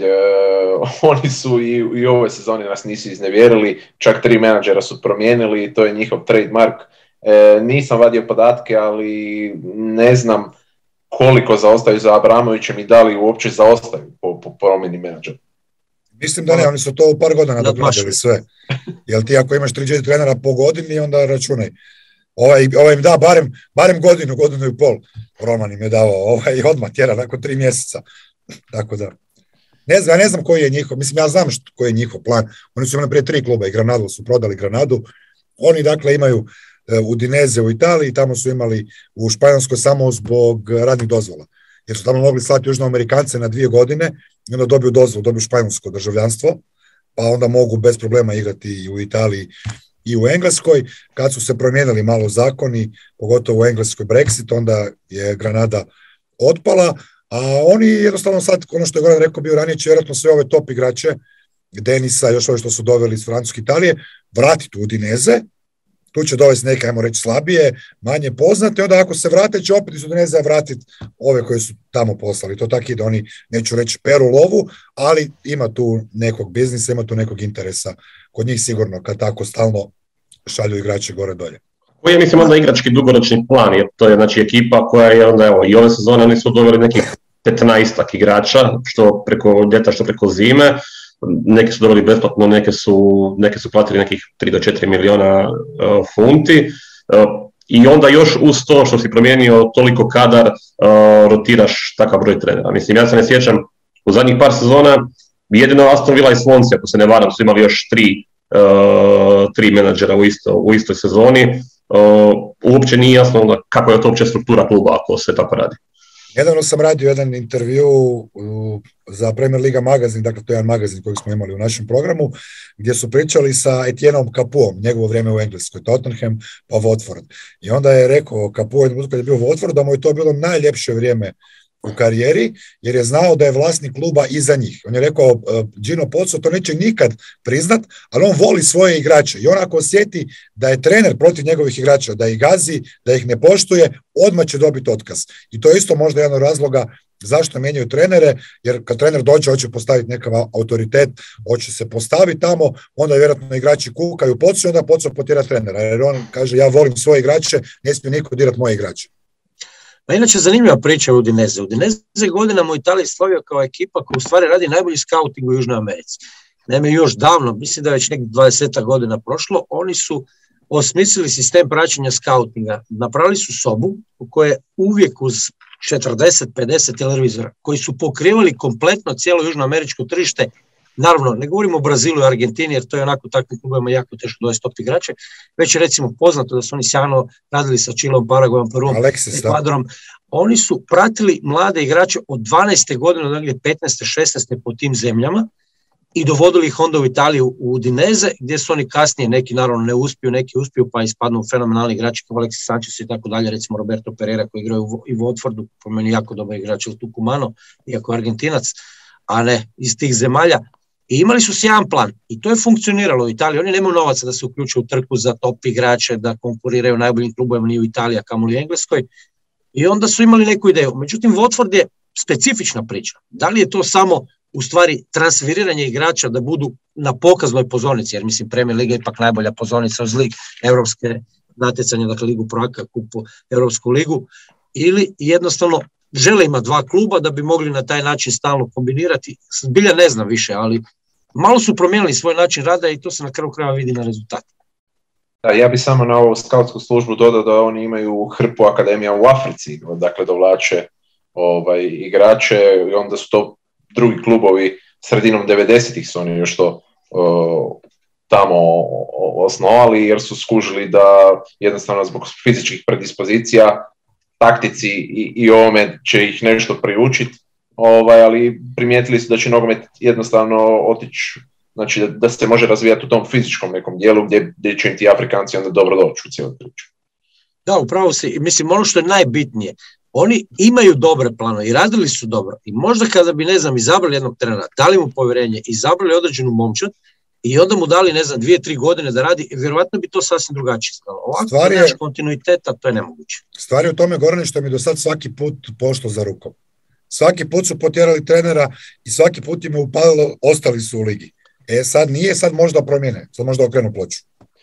oni su i u ovoj sezoni nas nisu iznevjerili, čak 3 menadžera su promijenili i to je njihov trademark. Nisam vadio podatke, ali ne znam koliko zaostaju za Abramovićem i da li uopće zaostaju po promjeni menadžera. Mislim da ne, oni su to u par godina nadoknadili sve. Jel ti ako imaš 3-4 trenera po godini, onda računaj. Ovaj im da barem godinu i pol. Roman im je davao odmah tjera nakon 3 mjeseca. Tako da. Ne znam koji je njihov, mislim ja znam koji je njihov plan. Oni su imali prije 3 kluba i Granadu su prodali Granadu. Oni dakle imaju Udinese u Italiji, tamo su imali u Španjolskoj samo zbog radnih dozvola. Jer su tamo mogli slati Južnoamerikance na 2 godine i onda dobiju dozvolu, dobiju španjolsko državljanstvo, pa onda mogu bez problema igrati i u Italiji i u Engleskoj. Kad su se promijenili malo zakoni, pogotovo u Engleskoj Brexit, onda je Granada otpala, a oni jednostavno sad, ono što je Goran rekao, bio ranije, će vjerojatno sve ove top igrače, Denisa, još ove što su doveli iz Francuske Italije, vratiti u Udinese, tu će dovesti neke, ajmo reći, slabije, manje poznate, onda ako se vrate će opet iz Udinezea vratiti ove koje su tamo poslali. To tako ide, oni, neću reći peru lovu, ali ima tu nekog biznisa, ima tu nekog interesa kod njih sigurno, kad tako stalno šalju igrače gore dolje. Koji je, mislim, onda igrački dugoročni plan, jer to je, znači, ekipa koja je onda, evo, i ove sezone oni su doveli nekih 15 igrača, što preko ljeta, što preko zime, neki su doveli besplatno, neke su platili nekih 3 do 4 miliona funti, i onda još uz to što si promijenio toliko kadar, rotiraš takav broj trenera. Mislim, ja se ne sjećam, u zadnjih par sezona, jedino Aston Villa i Swansea, ako se ne varam, su imali još tri menadžera u istoj sezoni. Uopće nije jasno kako je to uopće struktura kluba ako se tako radi. Nedavno sam radio jedan intervju za Premier Liga magazin, dakle to je jedan magazin koji smo imali u našem programu, gdje su pričali sa Etienom Capuom, njegovo vrijeme u Engleskoj, Tottenham pa Watford. I onda je rekao Capuo, kad je bio u Watford, da mu je to bilo najljepše vrijeme u karijeri, jer je znao da je vlasnik kluba iza njih. On je rekao, Gino Pozzo to neće nikad priznat, ali on voli svoje igrače. I on ako osjeti da je trener protiv njegovih igrača, da ih gazi, da ih ne poštuje, odmah će dobiti otkaz. I to je isto možda jedan od razloga zašto mijenjaju trenere, jer kad trener dođe, hoće postaviti nekakav autoritet, hoće se postaviti tamo, onda vjerojatno igrači kukaju Pozzo, onda Pozzo potjera trenera, jer on kaže, ja volim svoje igrače, ne smije niko dirati moje igrače. Pa inače zanimljiva priča u Udineze. Udineze godinama u Italiji slavio kao ekipa koja u stvari radi najbolji skauting u Južnoj Americi. Naime, još davno, mislim da je već nekih 20 godina prošlo, oni su osmislili sistem praćenja skautinga. Napravili su sobu u kojoj je uvijek uz 40-50 televizora koji su pokrivali kompletno cijelo južnoameričko tržište. Naravno, ne govorimo o Brazilu i Argentini, jer to je onako takvim klubima jako teško dovesti top igrače, već je recimo poznato da su oni sjajno radili sa Čilom, Paragvajom, Peruom, Ekvadorom. Oni su pratili mlade igrače od 12. godine do 15. 16. po tim zemljama i dovodili ih onda u Italiju u Udineze, gdje su oni kasnije, neki naravno ne uspiju, neki uspiju, pa ispadnu fenomenalni igrači kao Alexis Sanchez i tako dalje, recimo Roberto Pereira koji igraju i u Watfordu, po meni jako dobar igrač, ili Tucumano, iako je Argentinac, a ne iz tih zemalja. I imali su sjajan plan i to je funkcioniralo u Italiji. Oni nemaju novaca da se uključuju u trku za top igrače, da konkuriraju najboljim klubovima ni u Italiji, kamoli u Engleskoj. I onda su imali neku ideju. Međutim, Watford je specifična priča. Da li je to samo u stvari transferiranje igrača da budu na pokaznoj pozornici, jer mislim Premier Liga je ipak najbolja pozornica uz lig evropske natjecanje, dakle Ligu prvaka, kupu Europsku ligu, ili jednostavno žele ima dva kluba da bi mogli na taj način stalno kombinirati. Zbilja ne znam više, ali malo su promijenili svoj način rada i to se na kraju krajeva vidi na rezultati. Da, ja bi samo na ovu skautsku službu dodao da oni imaju hrpu akademija u Africi, dakle dovlače igrače i onda su to drugi klubovi sredinom 90-ih su oni još to tamo osnovali jer su skužili da jednostavno zbog fizičkih predispozicija taktici i ovome će ih nešto priučiti, ali primijetili su da će nogomet jednostavno otići, znači da se može razvijati u tom fizičkom nekom dijelu gdje će im ti Afrikanci onda dobro doći u cijelu priču. Da, upravo si, mislim ono što je najbitnije, oni imaju dobre planove i radili su dobro i možda kada bi, ne znam, izabrali jednog trenera, dali mu povjerenje, izabrali određenu momčad i onda mu dali, ne znam, 2-3 godine da radi, vjerovatno bi to sasvim drugačije stalo. Ovako naš kontinuiteta, to je nemoguće. Stvar je u tome, Gorane, što mi do sad svaki put pošlo za rukom. Svaki put su potjerali trenera i svaki put im je upalilo, ostali su u ligi. Sad nije, sad možda promijene, sad možda okrenu ploču.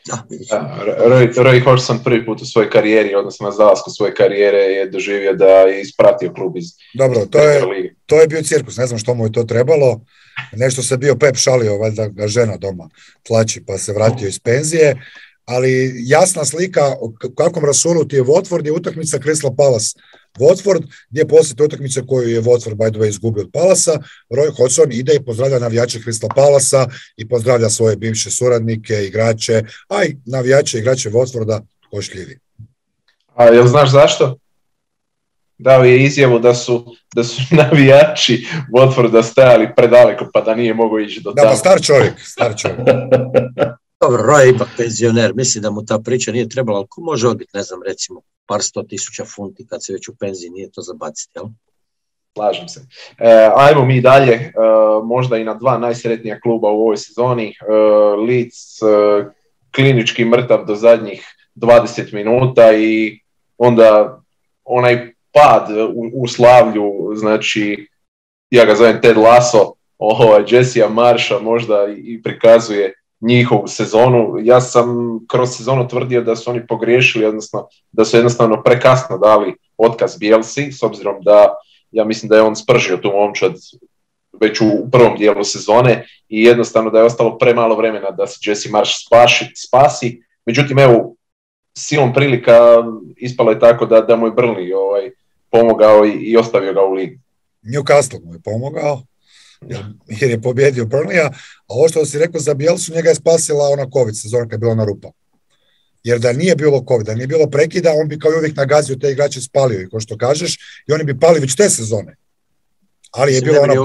Roy Hodgson prvi put u svojoj karijeri, odnosno na zalasku svoje karijere je doživio da je ispratio klub iz Dobro, to je bio cirkus, ne znam što mu je to trebalo, nešto se bio Pep šalio, valjda ga žena doma tlači pa se vratio iz penzije, ali jasna slika o kakvom rasulu ti je Watford je utakmica Crystal Palace Watford, gdje poslije te utakmice koju je Watford by the way izgubio od Palasa, Roy Hodgson ide i pozdravlja navijače Crystal Palasa i pozdravlja svoje bivše suradnike, igrače, a i navijače, igrače Watforda košljivi. A jel znaš zašto? Dao je izjavu da su navijači Watforda stajali predaleko pa da nije mogao ići do tamo. Da, star čovjek. Dobro, Roy je ipak penzioner, mislim da mu ta priča nije trebala, ali ko može odbiti, ne znam, recimo par 100.000 funti kad se već u penziji, nije to za baciti, jel? Slažem se. Ajmo mi dalje, možda i na dva najsretnija kluba u ovoj sezoni. Leeds klinički mrtav do zadnjih 20 minuta i onda onaj pad u slavlju, znači ja ga zovem Ted Lasso, Jessija Marsha možda i prikazuje njihovu sezonu. Ja sam kroz sezonu tvrdio da su oni pogriješili, odnosno da su jednostavno prekasno dali otkaz Bielsi, s obzirom da ja mislim da je on spržio tu momčad već u prvom dijelu sezone i jednostavno da je ostalo premalo vremena da se Jesse Marsh spasi. Međutim, evo, silom prilika ispalo je tako da mu je Burnley pomogao i ostavio ga u ligi. Newcastle mu je pomogao, jer je pobjedio Burnleya, a ovo što si rekao za Bielsu, njega je spasila ona COVID sezona kad je bila na rupa. Jer da nije bilo COVID, da nije bilo prekida, on bi kao uvijek nagazio te igrače, spalio i ko što kažeš, i oni bi pali već te sezone. Ali je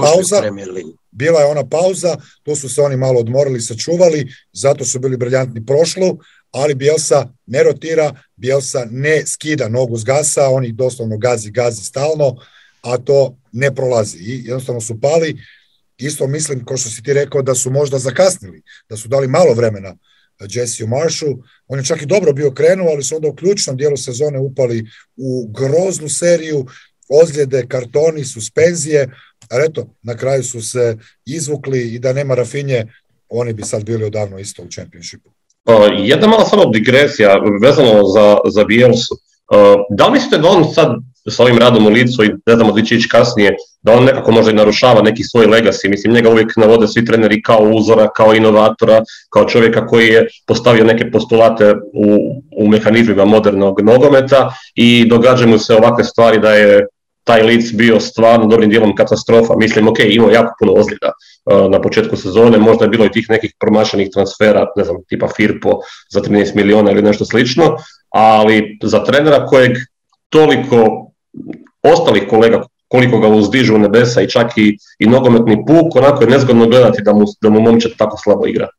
bila ona pauza, tu su se oni malo odmorili, sačuvali, zato su bili briljantni prošlu, ali Bielsa ne rotira, Bielsa ne skida nogu s gasa, on ih doslovno gazi stalno, a to ne prolazi. I jednostavno su pali. Isto mislim, kao što si ti rekao, da su možda zakasnili, da su dali malo vremena Jessiju Marshu. On je čak i dobro bio krenuo, ali su onda u ključnom dijelu sezone upali u groznu seriju, ozljede, kartoni, suspenzije, ali eto, na kraju su se izvukli i da nema Rafinje, oni bi sad bili odavno isto u Championshipu. Jedna mala samo digresija vezano za Bielsu. Da li mislite da on sad s ovim radom u licu i ne znamo da će ići kasnije, da on nekako možda i narušava neki svoj legacy? Mislim, njega uvijek navode svi treneri kao uzora, kao inovatora, kao čovjeka koji je postavio neke postulate u mehanizmima modernog nogometa i događaju mu se ovakve stvari da je taj Leeds bio stvarno dobrim dijelom katastrofa. Mislim, ok, imao jako puno ozljeda na početku sezone, možda je bilo i tih nekih promašenih transfera, ne znam, tipa Firpo za 13 miliona ili nešto slično, ali za trenera kojeg toliko ostalih kolega koliko ga uzdižu u nebesa i čak i nogometni puk, onako je nezgodno gledati da mu momčad tako slabo igra.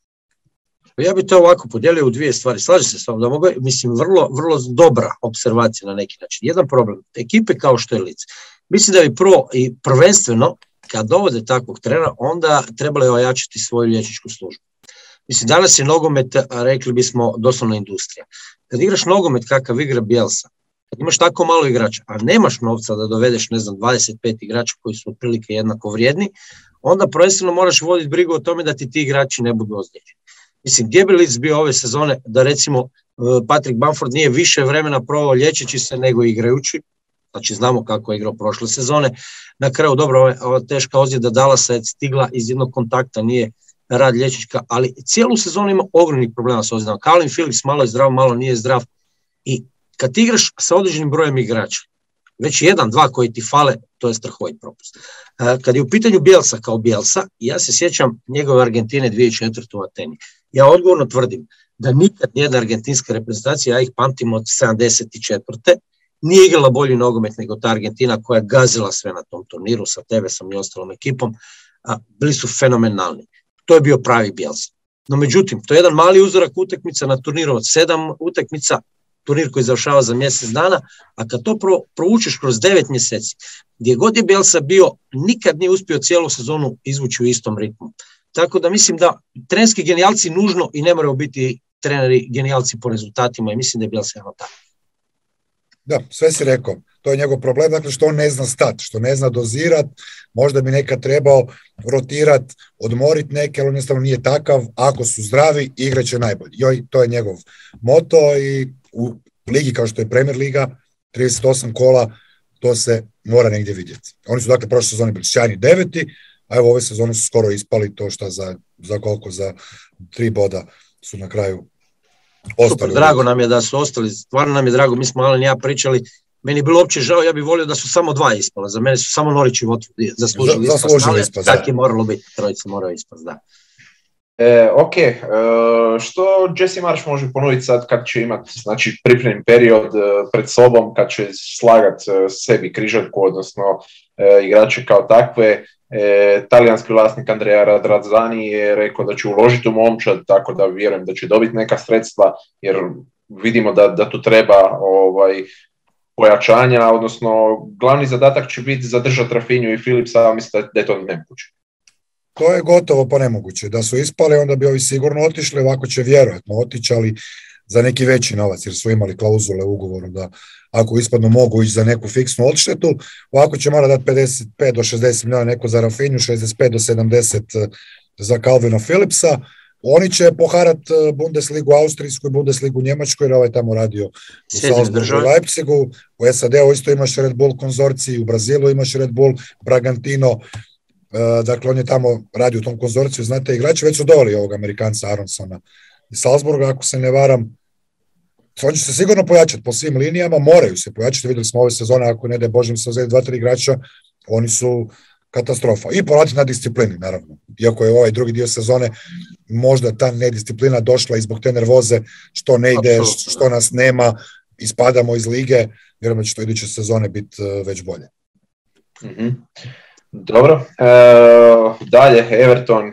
Ja bih to ovako podijelio u dvije stvari. Slažem se s vama, da mogu, mislim, vrlo dobra observacija na neki način. Jedan problem, ekipe kao što je Leeds, mislim da bi prvenstveno, kad dovode takvog trenera, onda trebalo je ojačati svoju liječničku službu. Mislim, danas je nogomet, rekli bismo, doslovna industrija. Kad igraš nogomet kakav igra Bielsa, kad imaš tako malo igrača, a nemaš novca da dovedeš, 25 igrača koji su otprilike jednako vrijedni, onda prvenstveno moraš voditi brigu o tome da ti igrači ne budu ozlijeđeni. Mislim, gdje bi Leeds bio ove sezone da recimo Patrick Bamford nije više vremena proveo liječeći se nego igrajući, znači znamo kako je igrao prošle sezone. Na kraju, dobro, ova teška ozljeda Dallasa je stigla iz jednog kontakta, nije rad liječnička, ali cijelu sezonu ima ogromnih problema s ozljedama. Calvin Phillips malo je zdrav, malo nije zdrav i kad ti igraš sa određenim brojem igrača, već 1-2 koji ti fale, to je strahovit propust. Kad je u pitanju Bielsa kao Bielsa, ja se sjećam njegove Argentine 2004. u Ateni. Ja odgovorno tvrdim da nikad nijedna argentinska reprezentacija, ja ih pamtim od 74. nije igrala bolji nogomet nego ta Argentina koja je gazila sve na tom turniru sa Tevesom i ostalom ekipom. Bili su fenomenalni. To je bio pravi Bielsa. No međutim, to je jedan mali uzorak utakmica na turniru od 7 utakmica, turnir koji završava za mjesec dana, a kad to proučiš kroz 9 mjeseci, gdje god je Bielsa bio, nikad nije uspio cijelu sezonu izvući u istom ritmu. Tako da mislim da trenerski genijalci nužno i ne moraju biti treneri genijalci po rezultatima i mislim da je Bielsa jedno tako. Da, sve si rekao. To je njegov problem, dakle što on ne zna stat, što ne zna dozirat, možda bi nekad trebao rotirat, odmorit neke, ali on jednostavno nije takav, ako su zdravi, igrat će najbolji. To je njegov moto i u ligi kao što je Premier Liga, 38 kola, to se mora negdje vidjeti. Oni su dakle prošle sezone bili sjajni 9. a evo ove sezone su skoro ispali, to šta za koliko, za 3 boda su na kraju ostali. Super, drago nam je da su ostali, stvarno nam je drago, mi smo Alen i ja pričali, meni je bilo uopće žao, ja bih volio da su samo 2 ispala, za mene su samo Norwich i Watford zaslužili ispast, tako je moralo biti, trojica moraju ispast, da. Ok, što Jesse Marsh može ponuditi sad kad će imati, znači, pripremni period pred sobom, kad će slagati sebi križaljku, odnosno igrače kao takve. Talijanski vlasnik Andrea Radrazani je rekao da će uložiti u momčad, tako da vjerujem da će dobiti neka sredstva, jer vidimo da tu treba pojačanja, odnosno glavni zadatak će biti zadržati Rafinju i Phillipsa, a mislim da je to nemoguće. To je gotovo pa nemoguće. Da su ispali, onda bi ovi sigurno otišli, ovako će vjerojatno otići, ali za neki veći novac, jer su imali klauzule u ugovoru da ako ispadnu mogu ići za neku fiksnu odštetu, ovako će mora dati 55 do 60 milijuna neko za Rafinju, 65 do 70 za Calvina Phillipsa. Oni će poharat Bundesligu Austrijsku i Bundesligu Njemačku, jer ovaj tamo radio u Salzburgu i Leipzigu. U SAD-u isto imaš Red Bull konzorciji, u Brazilu imaš Red Bull, Bragantino, dakle on je tamo radio u tom konzorciju, znate, igrači već su doveli ovog Amerikanca Aronsona iz Salzburga, ako se ne varam. Oni će se sigurno pojačati po svim linijama, moraju se pojačati, vidjeli smo ove sezone, ako ne da Božem se uzeli 2-3 igrača, oni su katastrofa. I poraditi na disciplini, naravno. Iako je ovaj drugi dio sezone možda ta nedisciplina došla i zbog te nervoze što ne ide, što nas nema, ispadamo iz lige, vjerujem da će to iduće sezone biti već bolje. Mm-hmm. Dobro, dalje Everton,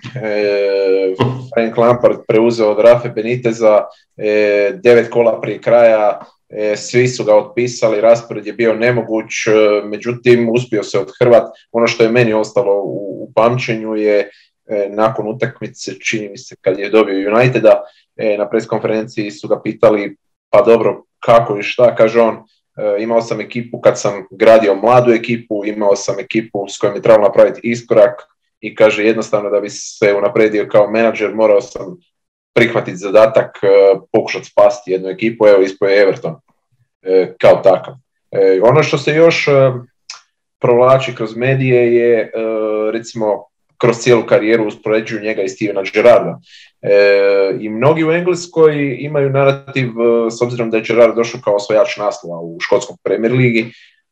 Frank Lampard preuzeo od Rafe Beniteza, 9 kola prije kraja, svi su ga otpisali, raspored je bio nemoguć, međutim uspio se odhrvat. Ono što je meni ostalo u pamćenju je nakon utakmice, čini mi se kad je dobio Uniteda, na preskonferenciji su ga pitali pa dobro kako i šta, kaže on, imao sam ekipu kad sam gradio mladu ekipu, imao sam ekipu s kojom je trebalo napraviti iskorak i kaže jednostavno da bi se unapredio kao menadžer morao sam prihvatiti zadatak, pokušati spasti jednu ekipu, evo ispao je Everton kao takav. Ono što se još provlači kroz medije je recimo kroz cijelu karijeru uspoređuju njega i Stevena Gerrarda. I mnogi u Engleskoj imaju narativ, s obzirom da je Gerrard došao kao osvajač naslova u škotskom Premier ligi,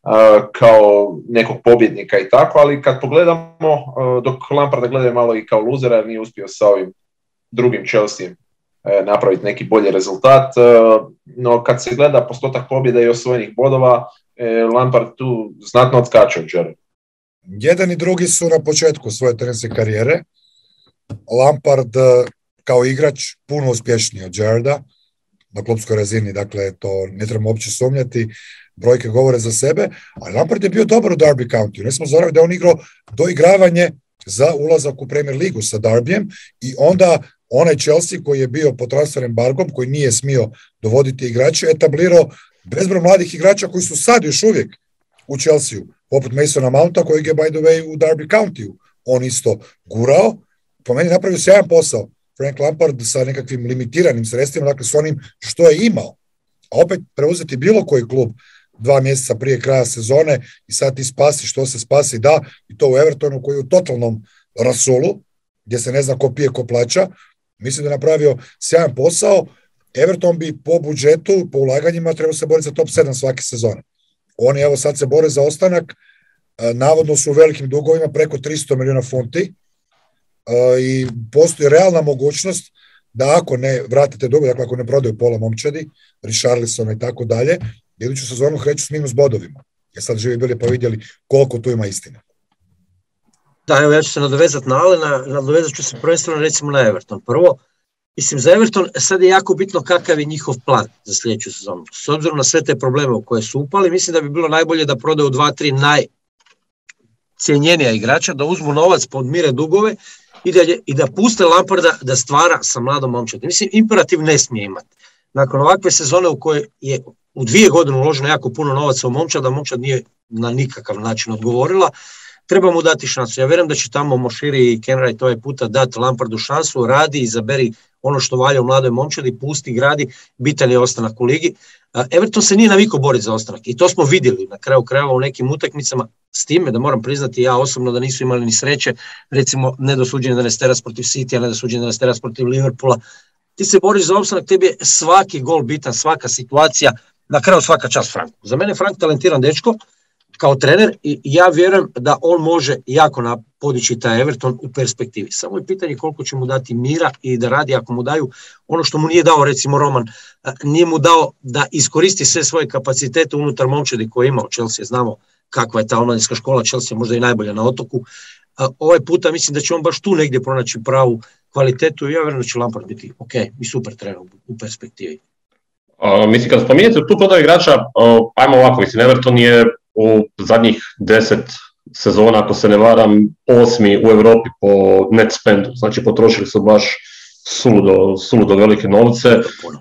kao nekog pobjednika i tako, ali kad pogledamo, dok Lamparda gledaju malo i kao luzera, jer nije uspio sa ovim drugim Chelseaem napraviti neki bolji rezultat, no kad se gleda postotak pobjeda i osvojenih bodova, Lampard tu znatno odskače od Gerrarda. Jedan i drugi su na početku svoje trenerske karijere. Lampard kao igrač puno uspješniji od Gerrarda na klubskoj razini, dakle to ne trebamo uopće sumnjati, brojke govore za sebe, ali Lampard je bio dobar u Derby County. Ne smo zaboravili da je on igrao doigravanje za ulazak u Premier ligu sa Derbyjem i onda onaj Chelsea koji je bio pod transfer embargom, koji nije smio dovoditi igrače, etablirao bezbroj mladih igrača koji su sad još uvijek u Chelsea-u, poput Masona Mounta, kojeg je, by the way, u Derby County-u on isto gurao. Po meni napravio sjajan posao Frank Lampard sa nekakvim limitiranim sredstvima, dakle s onim što je imao. A opet preuzeti bilo koji klub 2 mjeseca prije kraja sezone i sad ti spasi što se spasi da, i to u Evertonu koji je u totalnom rasulu, gdje se ne zna ko pije, ko plaća. Mislim da je napravio sjajan posao. Everton bi po budžetu, po ulaganjima trebao se boriti za top 7 svake sezone. Oni evo sad se bore za ostanak, navodno su u velikim dugovima, preko 300 milijuna funti, i postoji realna mogućnost da ako ne vratite dugo, dakle ako ne prodaju pola momčadi, Richarlisona i tako dalje, iduću sezonu kreću s minus bodovima. Jer sad živi bili pa vidjeli koliko tu ima istine. Da, evo ja ću se nadovezati na Alena, nadovezat ću se prvenstveno recimo na Everton. Prvo, mislim za Everton sad je jako bitno kakav je njihov plan za sljedeću sezonu. S obzirom na sve te probleme u koje su upali, mislim da bi bilo najbolje da prodaju 2-3 najcijenjenija igrača, da uzmu novac, podmire dugove i da puste Lamparda da stvara sa mladom momčadi. Mislim, imperativ ne smije imati. Nakon ovakve sezone u kojoj je u 2 godine uloženo jako puno novaca u momčad, a momčad nije na nikakav način odgovorila, treba mu dati šansu. Ja vjerujem da će tamo Moširi i Kenwright ovaj puta dati Lampardu šansu, radi, izaberi ono što valja u mladoj momčadi, pusti, gradi, bitan je ostanak u ligi. Everton se nije navikao boriti za ostanak i to smo vidjeli na kraju krajeva u nekim utakmicama, s time da moram priznati ja osobno da nisu imali ni sreće, recimo nedosuđeni da Nesteras protiv City, nedosuđeni da Nesteras protiv Liverpoola. Ti se boriš za opstanak, tebi je svaki gol bitan, svaka situacija, na kraju svaka čast Franku. Za mene Frank talentiran dečko kao trener i ja vjerujem da on može jako podići taj Everton u perspektivi. Samo je pitanje koliko će mu dati mira i da radi ako mu daju ono što mu nije dao recimo Roman, nije mu dao da iskoristi sve svoje kapacitete unutar momčadi koje je imao Chelsea. Znamo kakva je ta omladinska škola Chelsea, možda i najbolja na otoku. Ovaj puta mislim da će on baš tu negdje pronaći pravu kvalitetu i ja vjerujem da će Lampard biti ok i super trener u perspektivi. Mislim, kad spominjete tu prodaju igrača, ajmo ovako, mislim, Everton je u zadnjih 10 sezona, ako se ne varam, 8. u Europi po net spendu, znači potrošili su baš suludo velike novce.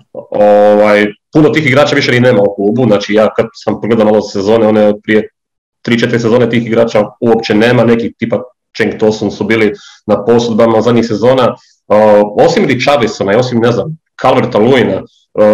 Puno tih igrača više ni nema u klubu, znači ja kad sam pogledao malo sezone, one prije 3-4 sezone tih igrača uopće nema, neki tipa Cenk Tosun su bili na posudbama zadnjih sezona, osim Richarlisona i osim, ne znam, Calverta-Lewina,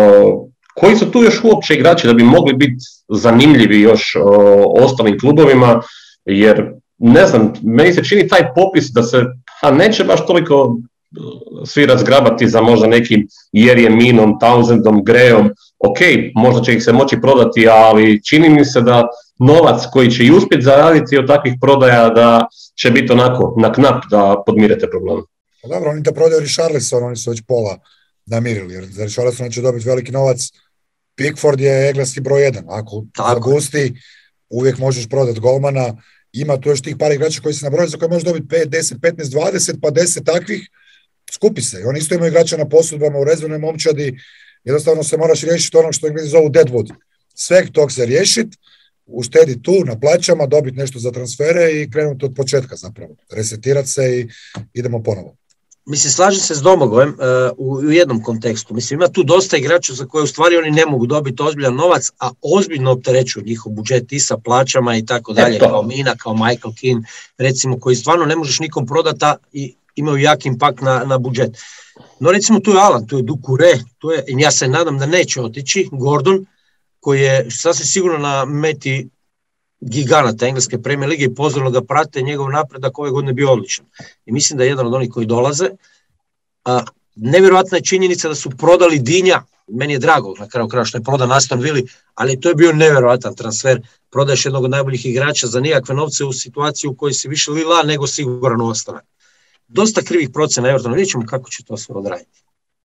koji su tu još uopće igrači da bi mogli biti zanimljivi još ostalim klubovima, jer ne znam, meni se čini taj popis da se neće baš toliko svi razgrabati za možda nekim Jereminom, Townsendom, Grayom, ok, možda će ih se moći prodati, ali čini mi se da novac koji će i uspjeti zaraditi od takvih prodaja da će biti onako na knap da podmirete problem. Dobro, oni te prodaju Richarlison, oni su već pola namirili, jer za Richarlison će dobiti veliki novac. Pickford je engleski broj 1, ako zagusti, uvijek možeš prodati golmana, ima tu još tih par igrača koji se nabrojaju za koje možeš dobiti 5, 10, 15, 20, pa 10 takvih, skupi se. Oni isto imaju igrača na posudbama u rezervnoj momčadi, jednostavno se moraš riješiti ono što Englezi zovu deadwood. Sve tog se riješiti, uštedi tu na plaćama, dobiti nešto za transfere i krenuti od početka zapravo. Resetirati se i idemo ponovo. Mislim, slažem se s Domagojem u jednom kontekstu. Mislim, ima tu dosta igrača za koje u stvari oni ne mogu dobiti ozbiljan novac, a ozbiljno opterećuju njihov budžet i sa plaćama i tako dalje, kao Mina, kao Michael Keane, recimo, koji stvarno ne možeš nikom prodati i imaju jak impakt na budžet. No recimo tu je Alan, tu je Doucouré, i ja se nadam da neće otići, Gordon, koji je sasvim sigurno na meti giganata engleske Premier lige i pozorno ga prate, njegov napredak ove godine bio odličan. I mislim da je jedan od onih koji dolaze. Nevjerojatna je činjenica da su prodali Dinja, meni je drago na kraju kraja što je prodan Aston Villa, ali to je bio nevjerojatan transfer. Prodaješ jednog od najboljih igrača za nijakve novce u situaciju u kojoj si više lila nego siguran ostanak. Dosta krivih procena Evertona, vidjet ćemo kako će to sve odraditi.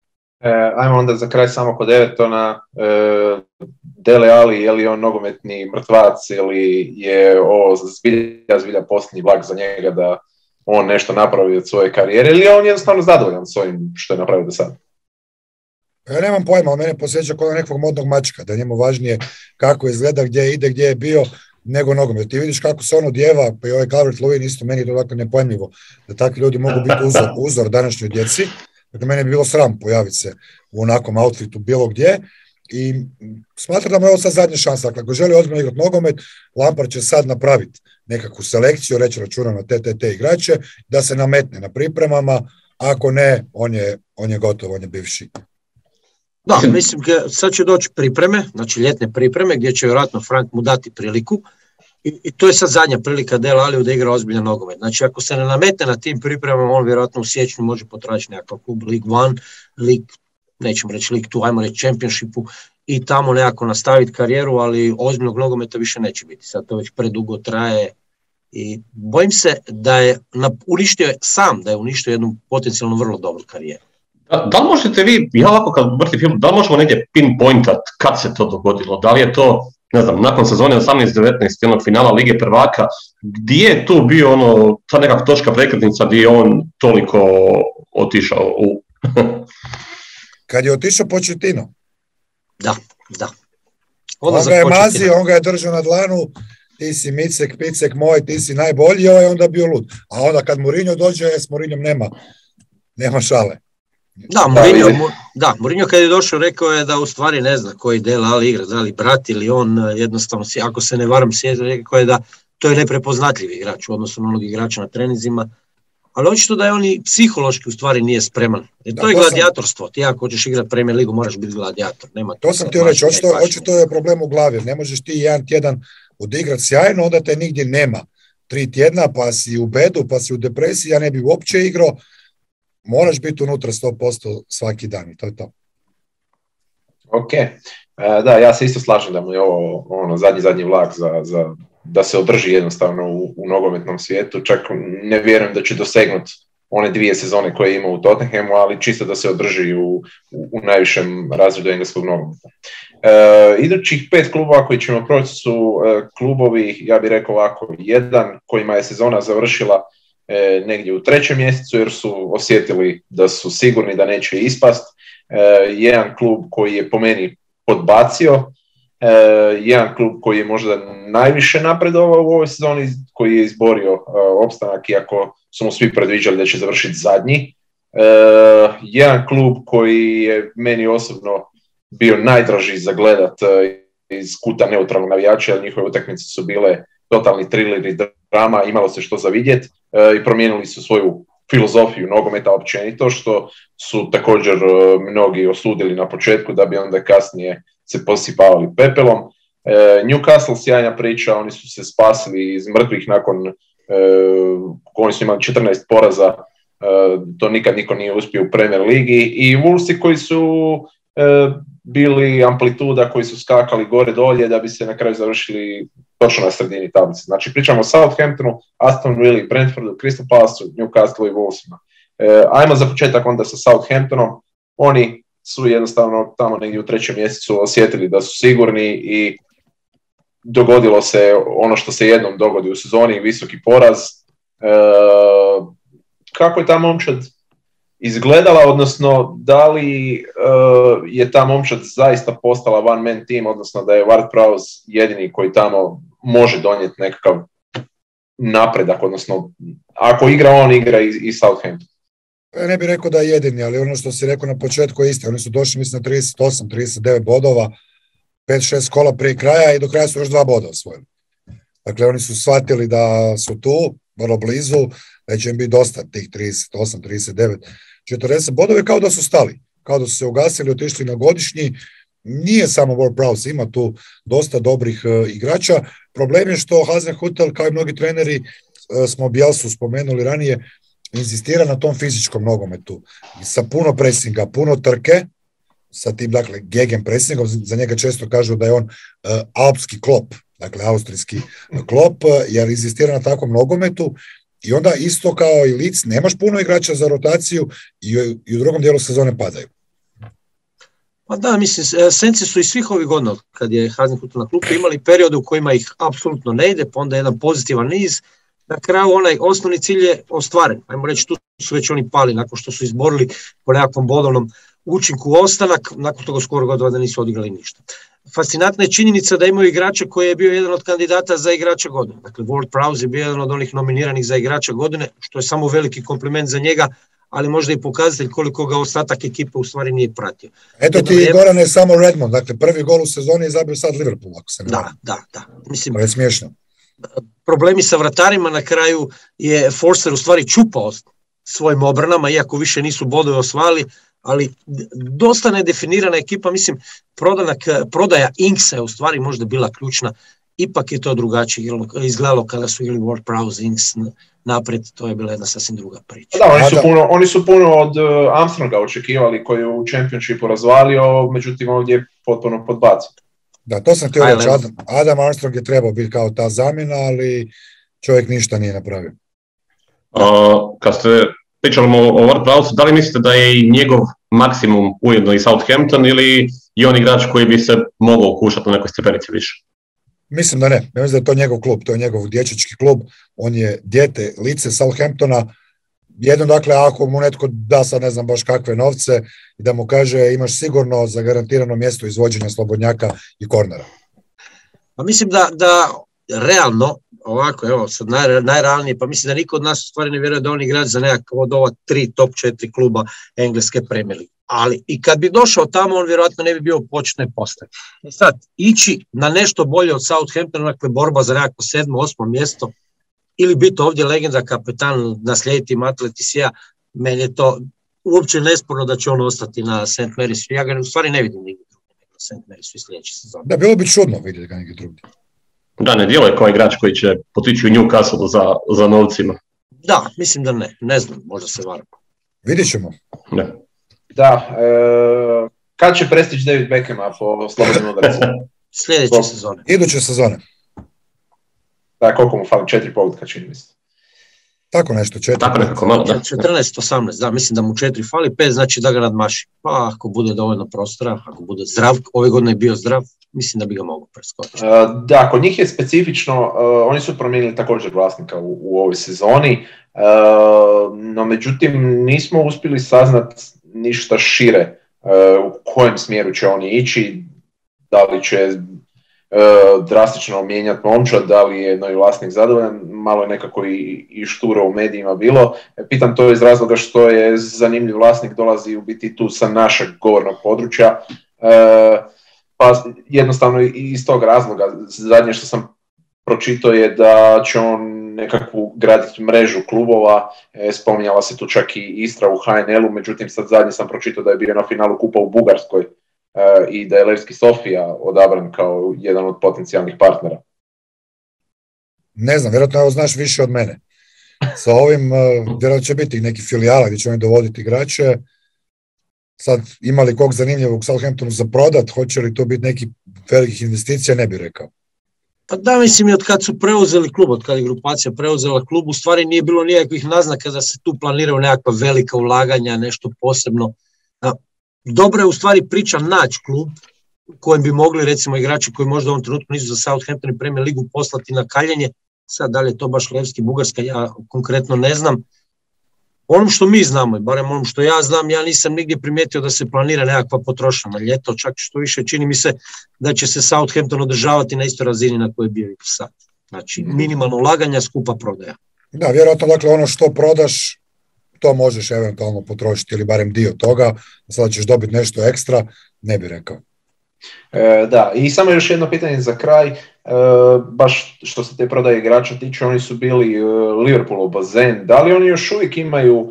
Ajmo onda za kraj samo kod Evertona. Dele Alli, je li on nogometni mrtvac ili je ovo zbilja posljednji vlak za njega da on nešto napravi od svoje karijere ili je on jednostavno zadovoljan s ovim što je napravio do sada? Ja nemam pojma, ali mene posjeća kod nekog modnog mačka, da je njemu važnije kako izgleda, gdje ide, gdje je bio, nego nogomet. Ti vidiš kako se on odjeva, pa i ovaj Calvert-Lewin isto, meni je to dakle nepojmljivo da takvi ljudi mogu biti uzor današnjoj djeci. Dakle, mene bi bilo sram pojaviti se u onakvom outfitu bilo gdje i smatram da mu je ovo sad zadnja šansa. Dakle, ako želi ozbiljno igrati nogomet, Lampard će sad napraviti nekakvu selekciju, reći računa na te igrače, da se nametne na pripremama, ako ne, on je gotov, on je bivši. Da, mislim, sad će doći pripreme, znači ljetne pripreme, gdje će vjerojatno Frank mu dati priliku i to je sad zadnja prilika Dele Alliju da igra ozbiljan nogomet. Znači, ako se ne nametne na tim pripremama, on vjerojatno u siječnju može potražiti nekakav klub League One, nećemo reći League Two, ajmo reći Championshipu i tamo nekako nastaviti karijeru, ali ozbiljnog nogometa više neće biti. Sad to već predugo traje i bojim se da je uništio jednu potencijalno vrlo dobru karijeru. Da li možete vi, ja ovako kad vrti film, da li možemo negdje pinpointat kad se to dogodilo? Da li je to, ne znam, nakon sezone 18-19 jednog finala Lige prvaka, gdje je tu bio ta nekakva točka prekretnica gdje je on toliko otišao u... Kad je otišao Pochettino. Da. On ga je mazio, on ga je držao na dlanu, ti si Micek, Picek moj, ti si najbolji, ovaj je onda bio lud. A onda kad Mourinho dođe, s Mourinhom nema šale. Mourinho kad je došao rekao je da u stvari ne zna koji Dele Alli igra, da li brat ili on, jednostavno, ako se ne varam sjeća, rekao je da to je neprepoznatljiv igrač u odnosu na onog igrača na treninzima, ali očito da je on i psihološki u stvari nije spreman. To je gladijatorstvo, ti ako hoćeš igrati Premier ligu moraš biti gladijator. To sam htio reći, očito je problem u glavi, ne možeš ti jedan tjedan odigrati sjajno, onda te nigdje nema. 3 tjedna pa si u bedu, pa si u depresiji, ja ne bi uopće igrao. Moraš biti unutra 100% svaki dan i to je to. Ok, da, ja se isto slažem da mu je ovo zadnji vlak da se održi jednostavno u nogometnom svijetu, čak ne vjerujem da će dosegnuti one 2 sezone koje je imao u Tottenhamu, ali čisto da se održi u najvišem razredu engleskog nogometa. Idućih 5 klubova koji ćemo proći su klubovi, ja bih rekao ovako, jedan kojima je sezona završila negdje u 3. mjesecu jer su osjetili da su sigurni da neće ispast. Jedan klub koji je po meni podbacio, jedan klub koji je možda najviše napredovao u ovoj sezoni, koji je izborio opstanak iako su mu svi predviđali da će završiti zadnji. Jedan klub koji je meni osobno bio najdraži za gledat iz kuta neutralnog navijača, jer njihove utakmice su bile totalni thriller i drama, imalo se što za vidjet i promijenili su svoju filozofiju nogometa općenito, što su također mnogi osudili na početku, da bi onda kasnije se posipavali pepelom. Newcastle, sjajna priča, oni su se spasili iz mrtvih nakon, oni su imali 14 poraza, to nikad niko nije uspio u Premier ligi, i Wolvesi koji su bili amplituda, koji su skakali gore dolje da bi se na kraju završili točno na sredini tablice. Znači pričamo o Southamptonu, Aston Villa, Brentfordu, Crystal Palaceu, Newcastle i Wolvesima. Ajmo za početak onda sa Southamptonom. Oni su jednostavno tamo negdje u 3. mjesecu osjetili da su sigurni i dogodilo se ono što se jednom dogodi u sezoni, visoki poraz. Kako je ta momčad izgledala, odnosno da li je ta momčad zaista postala one man team, odnosno da je Ward-Prowse jedini koji tamo može donijeti nekakav napredak, odnosno ako igra on, igra i Southampton. Ja ne bih rekao da je jedini, ali ono što si rekao na početku je isto. Oni su došli, mislim, na 38-39 bodova, 5-6 kola prije kraja i do kraja su još 2 boda osvojili. Dakle, oni su shvatili da su tu, vrlo blizu, da će im biti dosta tih 38, 39, 40 bodove, kao da su stali, kao da su se ugasili, otišli na godišnji. Nije samo Ward-Prowse, ima tu dosta dobrih igrača. Problem je što Hasenhüttl, kao i mnogi treneri, smo Bielsu spomenuli ranije, inzistira na tom fizičkom nogometu. I sa puno presinga, puno trke, sa tim, dakle, gegen presingom, za njega često kažu da je on alpski klop, dakle, austrijski klop, jer inzistira na takvom nogometu. I onda isto kao i Leeds, nemaš puno igrača za rotaciju i u drugom dijelu sezone padaju. Pa da, mislim, Senci su i svih ovih godina, kad je Hasenhüttl na klupi, imali periode u kojima ih apsolutno ne ide, pa onda jedan pozitivan niz. Na kraju onaj osnovni cilj je ostvaren. Ajmo reći, tu su već oni pali nakon što su izborili po nekakvom bodovnom učinku ostanak, nakon toga skoro godina da nisu odigrali ništa. Fascinantna je činjenica da imaju igrača koji je bio jedan od kandidata za igrača godine. Dakle, Ward-Prowse je bio jedan od onih nominiranih za igrača godine, što je samo veliki kompliment za njega, ali možda i pokazatelj koliko ga ostatak ekipe u stvari nije pratio. Eto ti, Gorane, samo Redmond, dakle prvi gol u sezoni je zabio sad Liverpool, ako se ne varam. Da. Mislim, to je smiješno. Problemi sa vratarima na kraju je Forster u stvari čupao svojim obranama, iako više nisu bodove osvajali, ali dosta nedefinirana ekipa, mislim, prodaja Inksa je u stvari možda bila ključna, ipak je to drugačije izgledalo kada su igrali Ward-Prowse, Inks naprijed, to je bila jedna sasvim druga priča. Da, oni su puno od Armstronga očekivali, koji je u Championshipu razvalio, međutim ovdje je potpuno podbacio. Da, to sam htio reći, Adam Armstrong je trebao biti kao ta zamjena, ali čovjek ništa nije napravio. Kad ste pričali o Ward-Prowse, da li mislite da je i njegov maksimum ujedno i Southampton ili je on igrač koji bi se mogao kušati na nekoj stepenici više? Mislim da ne. Ja mislim da je to njegov klub, to je njegov dječački klub, on je dijete, lice Southamptona. Jedno, dakle, ako mu netko da sad ne znam baš kakve novce i da mu kaže imaš sigurno zagarantirano mjesto izvođenja slobodnjaka i kornera. Pa mislim da realno, ovako, evo, sad najrealnije, pa mislim da niko od nas u stvari ne vjeruje da on igrač za nekakav od ova 3 top 4 kluba engleske Premier Lige. Ali i kad bi došao tamo, on vjerojatno ne bi bio početne postave. Sad, ići na nešto bolje od Southamptona, dakle borba za nekako 7. 8. mjesto, ili biti ovdje legenda, kapetan, naslijediti Matt Le Tissier, meni je to uopće nesporno da će on ostati na St. Marysu. Ja ga u stvari ne vidim nigdje drugdje nego St. Marysu i sljedeći sezon. Da, bilo bi čudno vidjeti ga negdje drugdje. Da, ne djeluje kao igrač koji će potići u Newcastle za novcima. Da, mislim da ne znam, možda se varam. Vidjet ćemo. Da, kad će prestići David Beckhama po slobodnom udarcu? Sljedeće sezone. Iduće sezone. Da, koliko mu fali? 4 pogotka, čini mi se. Tako nešto, 4. Tako nekako malo, da. 14-18, da, mislim da mu 4 fali, 5 znači da ga nadmaši. Pa ako bude dovoljno prostora, ako bude zdrav, ove godine je bio zdrav, mislim da bi ga mogu preskočiti. Da, kod njih je specifično, oni su promijenili također vlasnika u ovoj sezoni, no međutim nismo uspjeli saznat ništa šire u kojem smjeru će oni ići, da li će drastično mijenjati momčad, da li je novi vlasnik zadovoljan, malo je nekako i šturo u medijima bilo. Pitam to iz razloga što je zanimljiv vlasnik, dolazi u biti tu sa našeg govornog područja, pa jednostavno iz tog razloga. Zadnje što sam pročitao je da će on nekakvu graditi mrežu klubova, spominjala se tu čak i Istra u HNL-u, međutim sad zadnje sam pročitao da je bio na finalu kupa u Bugarskoj i da je Levski Sofija odabran kao jedan od potencijalnih partnera. Ne znam, vjerojatno evo znaš više od mene. Sa ovim vjerojatno će biti neki filijala gdje će oni dovoditi igrače. Sad imali kog zanimljivog u Southamptonu za prodat, hoće li to biti neki velikih investicija, ne bih rekao. Pa da, mislim i od kad su preuzeli klub, od kad je grupacija preuzela klub, u stvari nije bilo nijakvih naznaka da se tu planiraju nekakva velika ulaganja, nešto posebno. Dobro je u stvari priča naći klub u kojem bi mogli recimo igrači koji možda u ovom trenutku nisu za Southampton i Premier ligu poslati na kaljenje. Sad da li je to baš Levski, Bugarska, ja konkretno ne znam. Onom što mi znamo, i barem onom što ja znam, ja nisam nigdje primijetio da se planira nekakva potrošnja na ljeto, čak što više čini mi se da će se Southampton održavati na istoj razini na kojoj je bio i sad. Znači minimalno ulaganja, skupa prodaja. Da, vjerojatno dakle ono što prodaš, to možeš eventualno potrošiti ili barem dio toga, sada ćeš dobiti nešto ekstra, ne bih rekao. Da, i samo još jedno pitanje za kraj, baš što se te prodaje igrača tiče, oni su bili Liverpoolov bazen, da li oni još uvijek imaju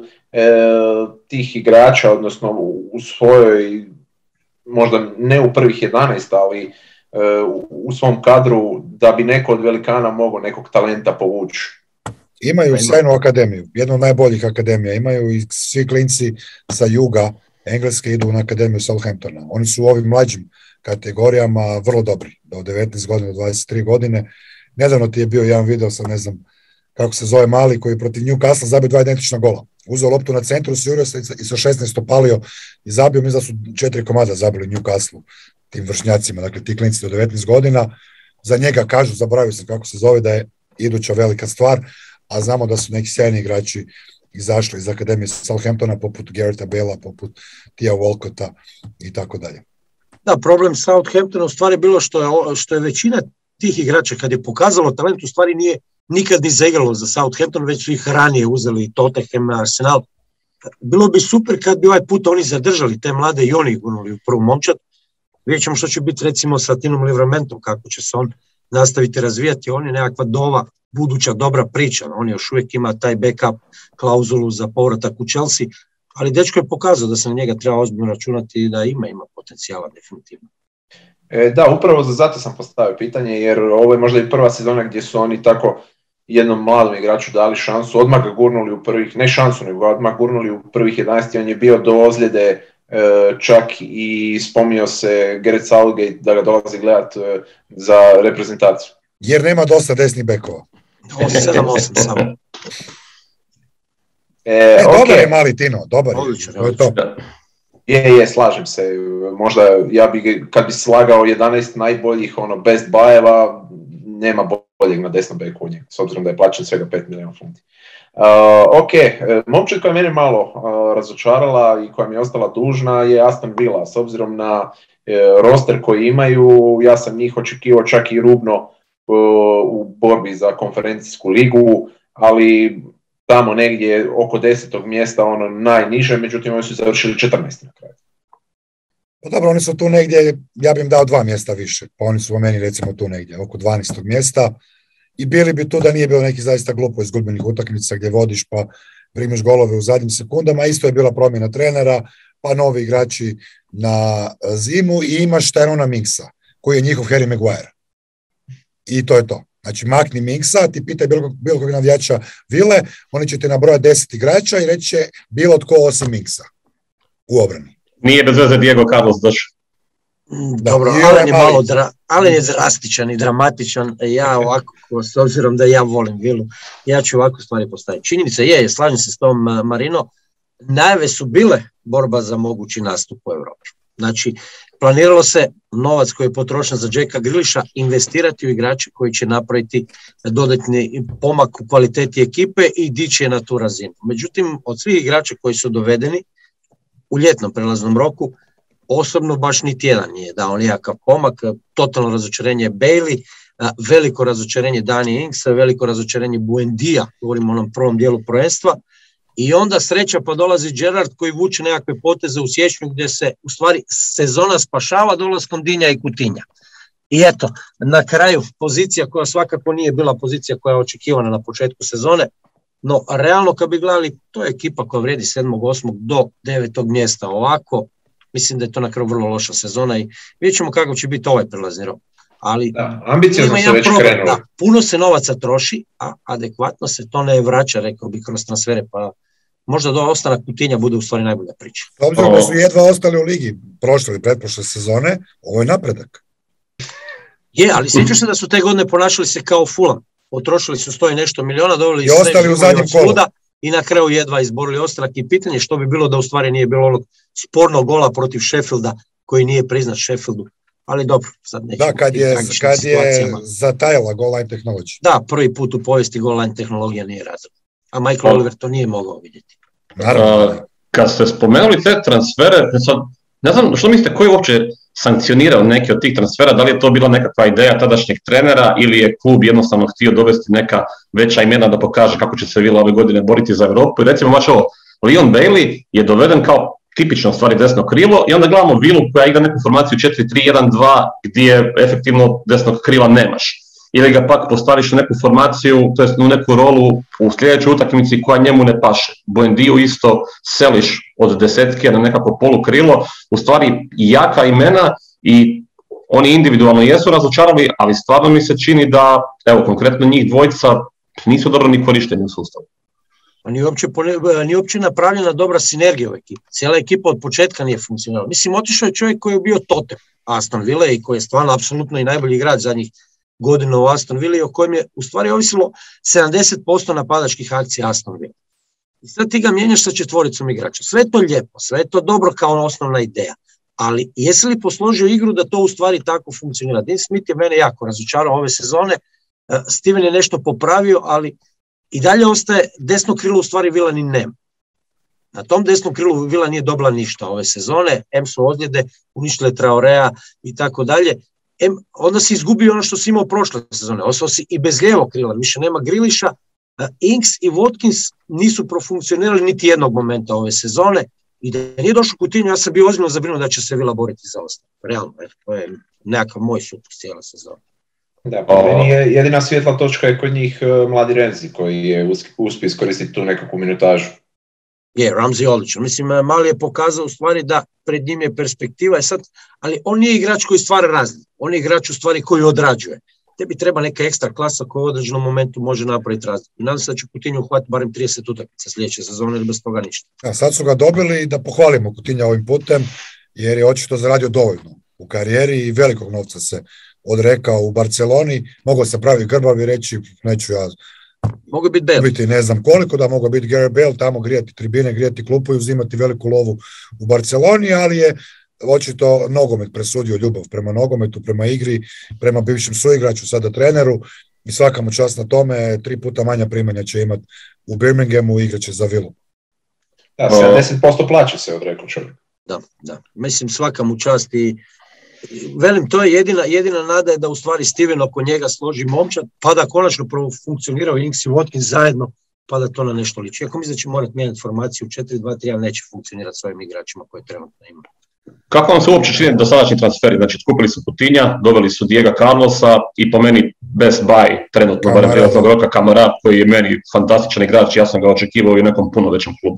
tih igrača, odnosno u svojoj, možda ne u prvih 11, ali u svom kadru, da bi neko od velikana mogao nekog talenta povući? Imaju sjajnu akademiju, jednu od najboljih akademija, imaju i svi klinci sa juga Engleske idu na akademiju Southamptona. Oni su u ovim mlađim kategorijama vrlo dobri, do 19 godina, do 23 godine. Nedavno ti je bio jedan video, sam ne znam kako se zove, mali, koji je protiv Newcastle zabio 2 identična gola. Uzeo loptu na centru, sjurio se i sa 16 opalio i zabio, mislim da su 4 komada zabili Newcastle tim vršnjacima, dakle ti klinci do 19 godina. Za njega kažu, zaboravio sam kako se zove, da je iduća velika stvar, a znamo da su neki sjajni igrači izašli iz akademije Southamptona, poput Garretta Bela, poput Tia Walcota i tako dalje. Da, problem Southamptona u stvari bilo što je većina tih igrača kad je pokazalo talent, u stvari nije nikad ni zaigralo za Southampton, već su ih ranije uzeli Tottenham, Arsenal. Bilo bi super kad bi ovaj put oni zadržali te mlade i oni ih gunuli u prvu momčad. Vidjet ćemo što će biti recimo sa Tinom Livramentom, kako će se on nastaviti razvijati. On je nekakva buduća dobra priča, on još uvijek ima taj backup klauzulu za povratak u Chelsea, ali dečko je pokazao da se na njega treba ozbiljno računati i da ima potencijala definitivno. Da, upravo zato sam postavio pitanje, jer ovo je možda i prva sezona gdje su oni tako jednom mladom igraču dali šansu, odmah ga gurnuli u prvih, ne šansu, nego odmah gurnuli u prvih 11, on je bio do ozljede, čak i spomnio se Gareth Southgate da ga dolazi gledat za reprezentaciju. Jer nema dosta desnih bekova. 7-8 samo. Dobar je mali Tino, dobar je. Je, slažem se. Možda ja bi, kad bi slagao 11 najboljih, best buyeva, nema boljeg na desnom beku od njega, s obzirom da je plaćen svega 5 milijuna funti. Momčad koja je mene malo razočarala i koja mi je ostala dužna je Aston Villa. S obzirom na roster koji imaju, ja sam njih očekivao čak i rubno u borbi za konferencijsku ligu, ali tamo negdje oko 10. mjesta najniže, međutim oni su završili 14. na kraju. Pa dobro, oni su tu negdje, ja bi im dao 2 mjesta više, pa oni su po meni recimo tu negdje, oko 12. mjesta i bili bi tu da nije bilo neki zaista glupo izgubljenih utakmica gdje vodiš pa primiš golove u zadnjim sekundama, isto je bila promjena trenera, pa novi igrači na zimu i imaš Tyrona Minksa, koji je njihov Harry Maguire. I to je to. Znači, makni Minksa, ti pitaj bilo kog navijača Vile, oni će te nabrojati 10 igrača i reći će bilo tko osim Minksa u obrani. Nije bez veze Diego Carlos došao. Dobro, Alen je drastičan i dramatičan. Ja ovako, s obzirom da ja volim Vilu, ja ću ovako stvari postaviti. Činjenica je, slažem se s tom Marino, najave su bile borba za mogući nastup u Europi. Znači, planiralo se novac koji je potrošen za Jacka Grealisha investirati u igrače koji će napraviti dodatni pomak u kvaliteti ekipe i dići je na tu razinu. Međutim, od svih igrača koji su dovedeni u ljetnom prelaznom roku, osobno baš niti jedan nije dao nikakav pomak, totalno razočarenje Bailey, veliko razočarenje Danny Ingsa, veliko razočarenje Buendija, govorimo o onom prvom dijelu prvenstva, i onda sreća pa dolazi Gerrard koji vuče nekakve poteze u siječnju gdje se u stvari sezona spašava dolaskom Dinja i Coutinha. I eto, na kraju pozicija koja svakako nije bila pozicija koja je očekivana na početku sezone, no realno kad bi gledali, to je ekipa koja vredi 7. 8. do 9. mjesta ovako, mislim da je to na kraju vrlo loša sezona i vidjet ćemo kako će biti ovaj prelazni rok. Ali ambiciozno se već krenuli. Puno se novaca troši, a adekvatno se to ne vraća, rekao bi, kroz transfere, pa možda do ostanak Coutinha bude u stvari najbolja priča. Obzirom da su jedva ostali u ligi prošle ili pretprošle sezone, ovo je napredak. Je, ali sjećaš se da su te godine ponašali se kao Fulham. Potrošili su 100 i nešto miliona, doveli i ostali u zadnjem kolu. I na kraju jedva izborili ostanak i pitanje što bi bilo da u stvari nije bilo onog spornog gola protiv Sheffielda koji nije priznat Sheffieldu. Ali dobro, sad nećemo. Da, kad je zatajala goal line technology. Da, prvi put u povijesti goal line tehnologija nije razred. A Michael Oliver to nije mogao vidjeti. Kad ste spomenuli te transfere, sad, ne znam što mislite, koji uopće sankcionirao neke od tih transfera, da li je to bila nekakva ideja tadašnjeg trenera ili je klub jednostavno htio dovesti neka veća imena da pokaže kako će se Villa ove godine boriti za Europu. I recimo baš ovo, Leon Bailey je doveden kao tipično stvari desno krilo i onda gledamo Villu koja igra neku formaciju 4-3-1-2 gdje efektivno desnog krila nemaš. Ili ga pak postaviš u neku formaciju, to jest u neku rolu u sljedećoj utakmici koja njemu ne paše. Buendiju isto seliš od desetke na nekako polukrilo, u stvari jaka imena i oni individualno jesu razočarali, ali stvarno mi se čini da, evo konkretno njih dvojica nisu dobro ni korišteni u sustavu. Nije uopće napravljena dobra sinergija u ekipi. Cijela ekipa od početka nije funkcionala. Mislim, otišao je čovjek koji je bio totem Aston Villa i koji je stvarno apsolutno i najbolji igrač zadnjih godina u Aston Villa, o kojem je u stvari ovisilo 70% napadačkih akcija Aston Villa. I sad ti ga mijenjaš sa 4 igrača. Sve je to lijepo, sve je to dobro kao osnovna ideja, ali jesi li posložio igru da to u stvari tako funkcionira? Dean Smith je mene jako razočarao ove sezone, Steven je nešto popravio, ali i dalje ostaje desno krilo u stvari Villa ni nema. Na tom desnom krilu Villa nije dobila ništa ove sezone, su ozljede, uništile Traorea i tako dalje. Onda si izgubio ono što si imao prošle sezone, ostao si i bez lijevog krila, više nema Grealisha, Ings i Watkins nisu profunkcionirali niti jednog momenta ove sezone i da nije došao Coutinho, ja sam bio ozbiljno zabrinut da će se Villa boriti za ostanak. Realno, to je nekakav moj sukus cijela sezona. Da, pa meni je jedina svjetla točka je kod njih mladi Ramsey koji je uspio iskoristiti tu nekakvu minutažu. Je, Ramsey je odličan. Mislim, Mali je pokazao u stvari da pred njim je perspektiva, sad, ali on nije igrač koji stvara razliku, on je igrač u stvari koji odrađuje. Tebi treba neka ekstra klasa koja u određenom momentu može napraviti razliku. I nadam se da će Coutinho uhvatiti barem 30 utakmica sljedeće sezone ili bez toga ništa. Ja, sad su ga dobili da pohvalimo Coutinha ovim putem, jer je očito zaradio dovoljno u karijeri i velikog novca se odrekao u Barceloni. Mogao se pravi grbavi reći, neću ja mogu biti Bale. Ne znam koliko, da mogu biti Gareth Bale, tamo grijati tribine, grijati klupu i uzimati veliku lovu u Barceloni, ali je očito nogomet presudio ljubav prema nogometu, prema igri, prema bivšem suigraču, sada treneru i svaka mu čast na tome, 3 puta manja primanja će imati u Birminghamu i igraće za Villu. Da, 70% plaće se odrekao čovjek. Da. Mislim svaka mu čast i velim, to je jedina nada je da u stvari Steven oko njega složi momčad, pa da konačno funkcionirao Ings i Watkins zajedno, pa da to na nešto liči. Ako mislim da će morati mijenjati formaciju 4-2-3, ali neće funkcionirati s ovim igračima koje trenutno ima. Kako vam se uopće čini dosadašnji transferi? Znači, skupili su Coutinha, doveli su Diego Carlosa i po meni best buy trenutno, barem privatnog roka Kamara, koji je meni fantastičan igrač, ja sam ga očekivao i u nekom puno većem klubu.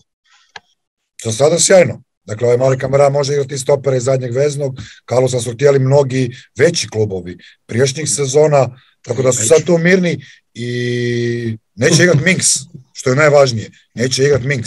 Za sada sjajno. Dakle, ovaj mali Kamara može igrati stopera iz zadnjeg veznog, Carlosa su htjeli mnogi veći klubovi prijašnjih sezona, tako da su sad tu mirni i neće igrati Minks, što je najvažnije, neće igrati Minks.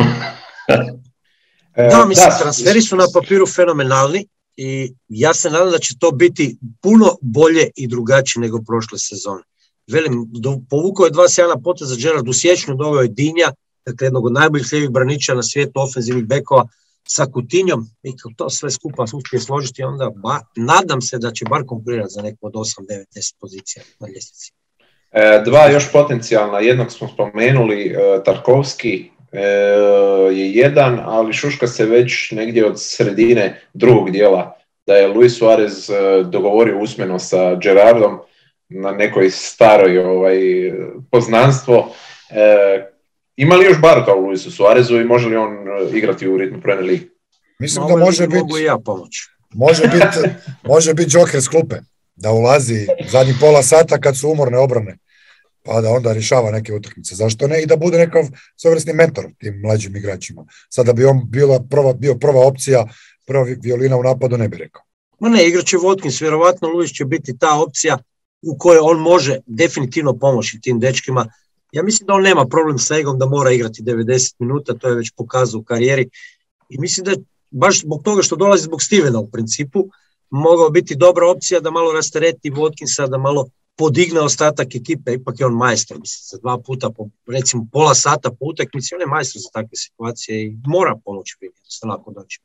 Da, mislim, transferi su na papiru fenomenalni i ja se nadam da će to biti puno bolje i drugačije nego prošle sezone. Velim, povukao je 2 sjajna poteza Gerrard u siječnju, doveo je Dinja, dakle jednog od najboljih lijevih braniča na svijetu ofenzivnih bekova sa Coutinhom i kao to sve skupa uspije složiti, onda nadam se da će bar konkurirati za neku od 8, 9, 10 pozicija na ljestvici. 2 još potencijalna, jednog smo spomenuli, Tarkovski, broj 1, ali šuška se već negdje od sredine drugog dijela da je Luis Suarez dogovorio usmeno sa Gerardom na nekoj staroj poznanstvo. Ima li još baruta u Luisu Suarezu i može li on igrati u ritmu Premier League? Mislim da može biti. Mogu i ja pomoći. Može biti Joker s klupe, da ulazi zadnji pola sata kad su umorne obrane, pa da onda rješava neke utakmice. Zašto ne? I da bude nekakav svojevrsni mentor tim mlađim igračima. Sada bi on bio prva opcija, prva violina u napadu, ne bi rekao. Ma ne, igraće Watkins, vjerovatno Luis će biti ta opcija u kojoj on može definitivno pomoći tim dečkima. Ja mislim da on nema problem sa egom da mora igrati 90 minuta, to je već pokazao u karijeri. I mislim da baš zbog toga što dolazi zbog Stevena u principu, mogao biti dobra opcija da malo rastereti Watkinsa, da malo podigne ostatak ekipe, ipak je on majstor, mislim, za 2 puta, recimo pola sata po utakmici, on je majstor za takve situacije i mora pomoći lako doći.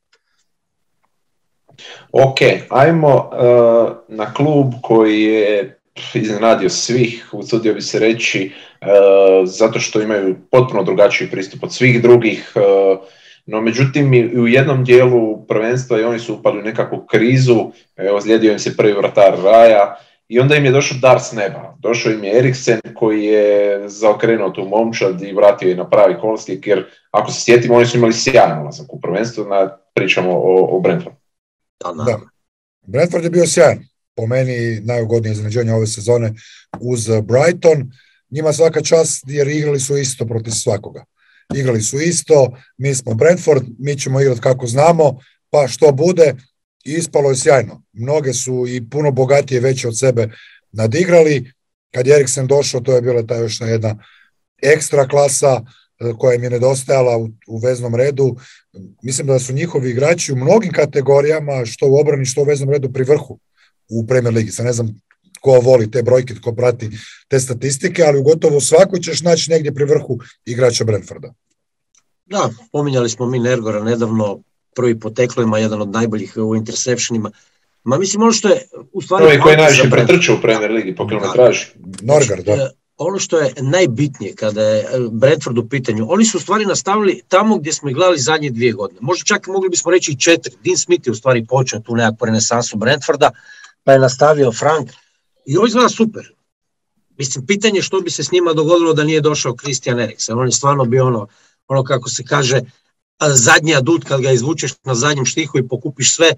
Ok, ajmo na klub koji je iznenadio svih, usudio bi se reći, zato što imaju potpuno drugačiji pristup od svih drugih, no međutim i u jednom dijelu prvenstva i oni su upali u nekakvu krizu, ozlijedio im se prvi vratar Raja i onda im je došao dar s neba. Došao im je Eriksen koji je zaokrenuo tu momčad i vratio je na pravi kolosijek, jer ako se sjetimo oni su imali sjajan ulazak u prvenstvo, pričamo o Brentfordu. Da. Brentford je bio sjajan, po meni najugodnije iznenađenje ove sezone uz Brighton. Njima svaka čast jer igrali su isto protiv svakoga. Igrali su isto, mi smo Brentford, mi ćemo igrati kako znamo, pa što bude, i ispalo je sjajno. Mnoge su i puno bogatije veće od sebe nadigrali. Kad je Eriksen došao, to je bila ta još jedna ekstra klasa koja im je nedostajala u veznom redu. Mislim da su njihovi igrači u mnogim kategorijama, što u obrani, što u veznom redu, pri vrhu u Premier Ligi. Sad ne znam ko voli te brojke, ko prati te statistike, ali u gotovo svakoj ćeš naći negdje pri vrhu igrača Brentforda. Da, pominjali smo mi Nergora nedavno, prvi po teklojima, jedan od najboljih u interceptionima. Ma mislim, ono što je u stvari... Koji najviše pretrčao u Premier Ligi po kilometraži. Norgar, da. Ono što je najbitnije kada je Brentford u pitanju, oni su u stvari nastavili tamo gdje smo ih gledali zadnje 2 godine. Možda čak mogli bismo reći i 4. Dean Smith je u stvari počeo tu nekakvu renesansu Brentforda, pa je nastavio Frank. I ovo izgleda super. Mislim, pitanje što bi se s njima dogodilo da nije došao Christian Eriksen. On je stvarno bio ono kako se kaže, zadnji adut kad ga izvučeš na zadnjem štihu i pokupiš sve.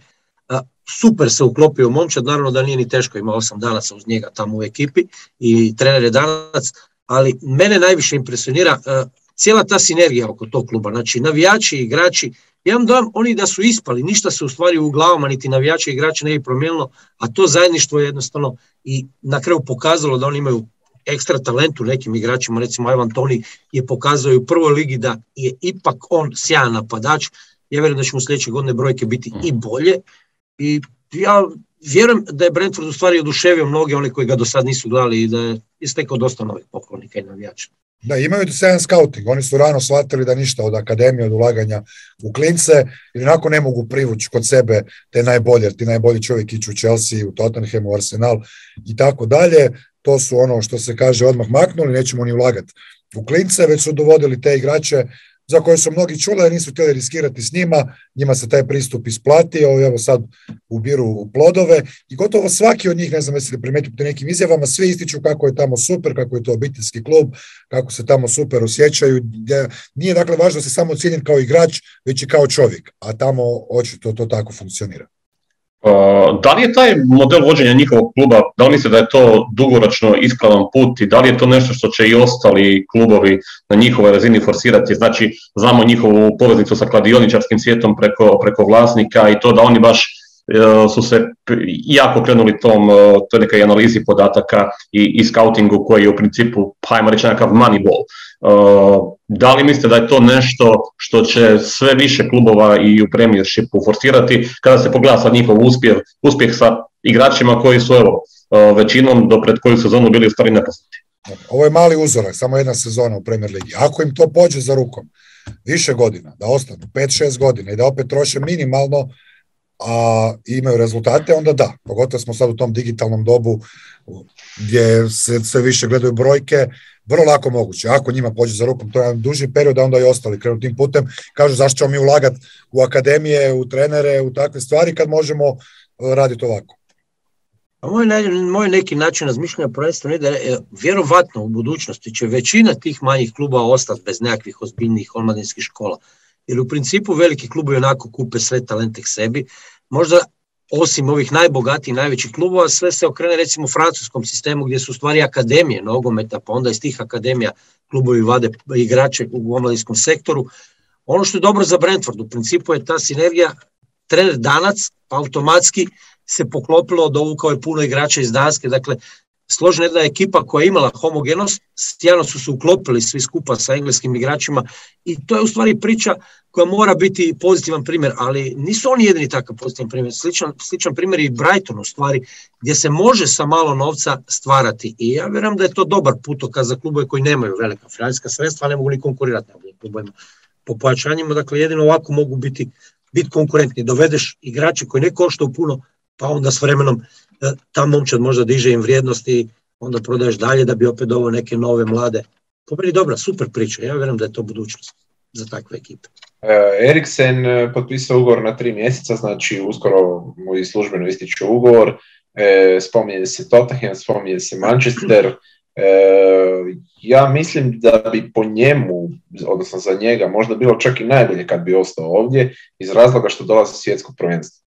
Super se uklopio momčad, naravno da nije ni teško, ima 8 danaca uz njega tamo u ekipi i trener je Danac, ali mene najviše impresionira cijela ta sinergija oko tog kluba, znači navijači, igrači. Ja vam dam, oni da su ispali, ništa se u stvari u glavama niti navijači i igrači ne bi promijenilo, a to zajedništvo je jednostavno i na kraju pokazalo da oni imaju ekstra talent u nekim igračima, recimo Ivan Toney je pokazao i u prvoj ligi da je ipak on sjajan napadač. Ja vjerujem da će mu sljedeće godine brojke biti i bolje i ja vjerujem da je Brentford u stvari oduševio mnoge one koji ga do sad nisu gledali i da je istekao dosta novih poklonika i navijača. Da, imaju sjajan scouting, oni su rano shvatili da ništa od akademije, od ulaganja u klince, jer onako ne mogu privući kod sebe te najbolje, jer ti najbolji čovjek ići u Chelsea, u Tottenham, u Arsenal i tako dalje. To su ono što se kaže odmah maknuli, nećemo ni ulagati u klince, već su dovodili te igrače za koje su mnogi čuli da nisu htjeli riskirati s njima se taj pristup isplatio, evo sad ubiru plodove i gotovo svaki od njih, ne znam jeste li primetite nekim izjavama, svi ističu kako je tamo super, kako je to obiteljski klub, kako se tamo super osjećaju, nije dakle važno da se samo cijenjen kao igrač, već i kao čovjek, a tamo očito to tako funkcionira. Da li je taj model vođenja njihovog kluba, da li mislite da je to dugoročno ispravan put i da li je to nešto što će i ostali klubovi na njihovoj razini forsirati? Znači, znamo njihovu poveznicu sa kladioničarskim svijetom preko vlasnika i to da oni baš su se jako krenuli toj nekaj analizi podataka i scoutingu koji je u principu, hajmo reći, nekakav moneyball. Da li mislite da je to nešto što će sve više klubova i u Premiershipu forsirati kada se pogleda sad njihov uspjeh sa igračima koji su većinom do pred koju sezonu bili u stvari nepoznati? Ovo je mali uzorak, samo jedna sezona u Premier Ligi. Ako im to pođe za rukom više godina, da ostanu 5-6 godina i da opet troše minimalno, a imaju rezultate, onda da. Pogotovo smo sad u tom digitalnom dobu gdje se sve više gledaju brojke, vrlo lako moguće. Ako njima pođe za rukom, to je jedan duži period, onda i ostali krenu tim putem. Kažu zašto ćemo mi ulagati u akademije, u trenere, u takve stvari kad možemo raditi ovako. A moj neki način razmišljanja prvenstveno je da vjerovatno u budućnosti će većina tih manjih klubova ostati bez nekakvih ozbiljnih omladinskih škola. Jer u principu veliki klubovi onako kupe sve talente k sebi. Možda osim ovih najbogatijih, najvećih klubova, sve se okrene recimo u francuskom sistemu gdje su u stvari akademije nogometa, pa onda iz tih akademija klubovi vade igrače u omladinskom sektoru. Ono što je dobro za Brentford, u principu je ta sinergija, trener Danac automatski se poklopilo da uvukao je puno igrača iz Danske, dakle složena jedna ekipa koja je imala homogenost, sjajno su se uklopili svi skupa sa engleskim igračima i to je u stvari priča koja mora biti pozitivan primjer, ali nisu oni jedini takav pozitivan primjer. Sličan primjer i Brighton u stvari, gdje se može sa malo novca stvarati i ja vjerujem da je to dobar putokaz za klubove koji nemaju velika financijska sredstva, ne mogu ni konkurirati na klubovima po pojačanjima, dakle jedino ovako mogu biti konkurentni. Dovedeš igrače koji ne koštaju puno, pa onda s vremenom ta momčad možda diže im vrijednosti, onda prodaješ dalje da bi opet doveo neke nove mlade. Po meni dobra, super priča, ja vjerujem da je to budućnost za takve ekipe. Eriksen potpisao ugovor na 3 mjeseca, znači uskoro mu i službeno ističe ugovor, spominje se Tottenham, spominje se Manchester. Ja mislim da bi po njemu, odnosno za njega, možda bilo čak i najbolje kad bi ostao ovdje, iz razloga što dolazi svjetsko prvenstvo.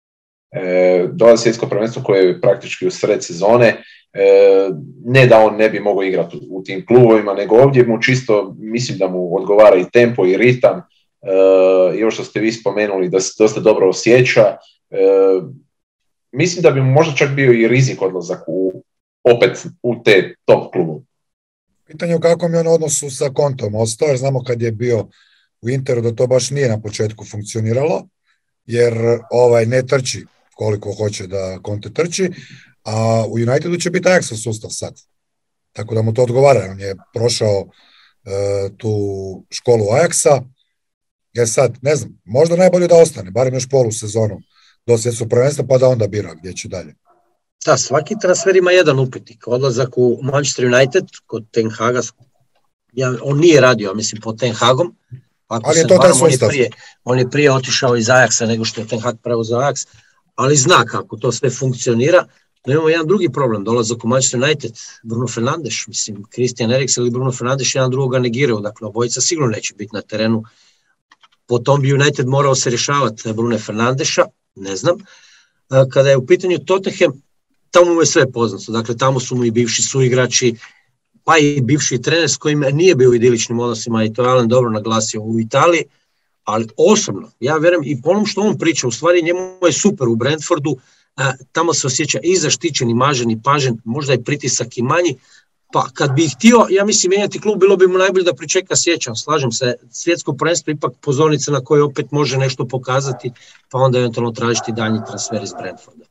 Dolazi svjetsko prvenstvo koje je praktički u sred sezone, ne da on ne bi mogao igrati u tim klubovima, nego ovdje mu čisto, mislim da mu odgovara i tempo i ritam, i ovo što ste vi spomenuli da se dosta dobro osjeća. Mislim da bi mu možda čak bio i rizik odlazak opet u te top klubu. Pitanje u kakvom je on odnosu sa Contom ostao, jer znamo kad je bio u Interu da to baš nije na početku funkcioniralo, jer ne trči koliko hoće da Conte trči, a u Unitedu će biti Ajaxov sustav sad. Tako da mu to odgovara. On je prošao tu školu Ajaxa. Ja sad, ne znam, možda najbolje da ostane, barem još polu sezonu do svjetskog prvenstva, pa da onda bira gdje će dalje. Da, svaki transfer ima jedan upitnik. Odlazak u Manchester United kod Ten Haga, on nije radio, mislim, pod Ten Hagom. Ali je to taj sustav. On je prije otišao iz Ajaxa nego što je Ten Hag preuzeo Ajax, ali zna kako to sve funkcionira. No imamo jedan drugi problem, dolazak u Manchester United, Bruno Fernandes, mislim, Christian Eriksen ili Bruno Fernandes jedan drugoga negiraju, dakle obojica sigurno neće biti na terenu. Potom bi United morao se rješavati Bruno Fernandesa, ne znam. Kada je u pitanju Tottenham, tamo mu je sve poznato, dakle tamo su mu i bivši suigrači, pa i bivši trener s kojim nije bio u idiličnim odnosima i to je Alan dobro naglasio u Italiji, ali osobno, ja vjerujem i po onom što on priča, u stvari njemu je super u Brentfordu, tamo se osjeća i zaštićen, i mažen, i pažen, možda je pritisak i manji, pa kad bi htio, ja mislim, mijenjati klub, bilo bi mu najbolje da pričeka sjećam, slažem se, svjetsko prvenstvo ipak pozornica na kojoj opet može nešto pokazati, pa onda eventualno tražiti daljnji transfer iz Brentforda.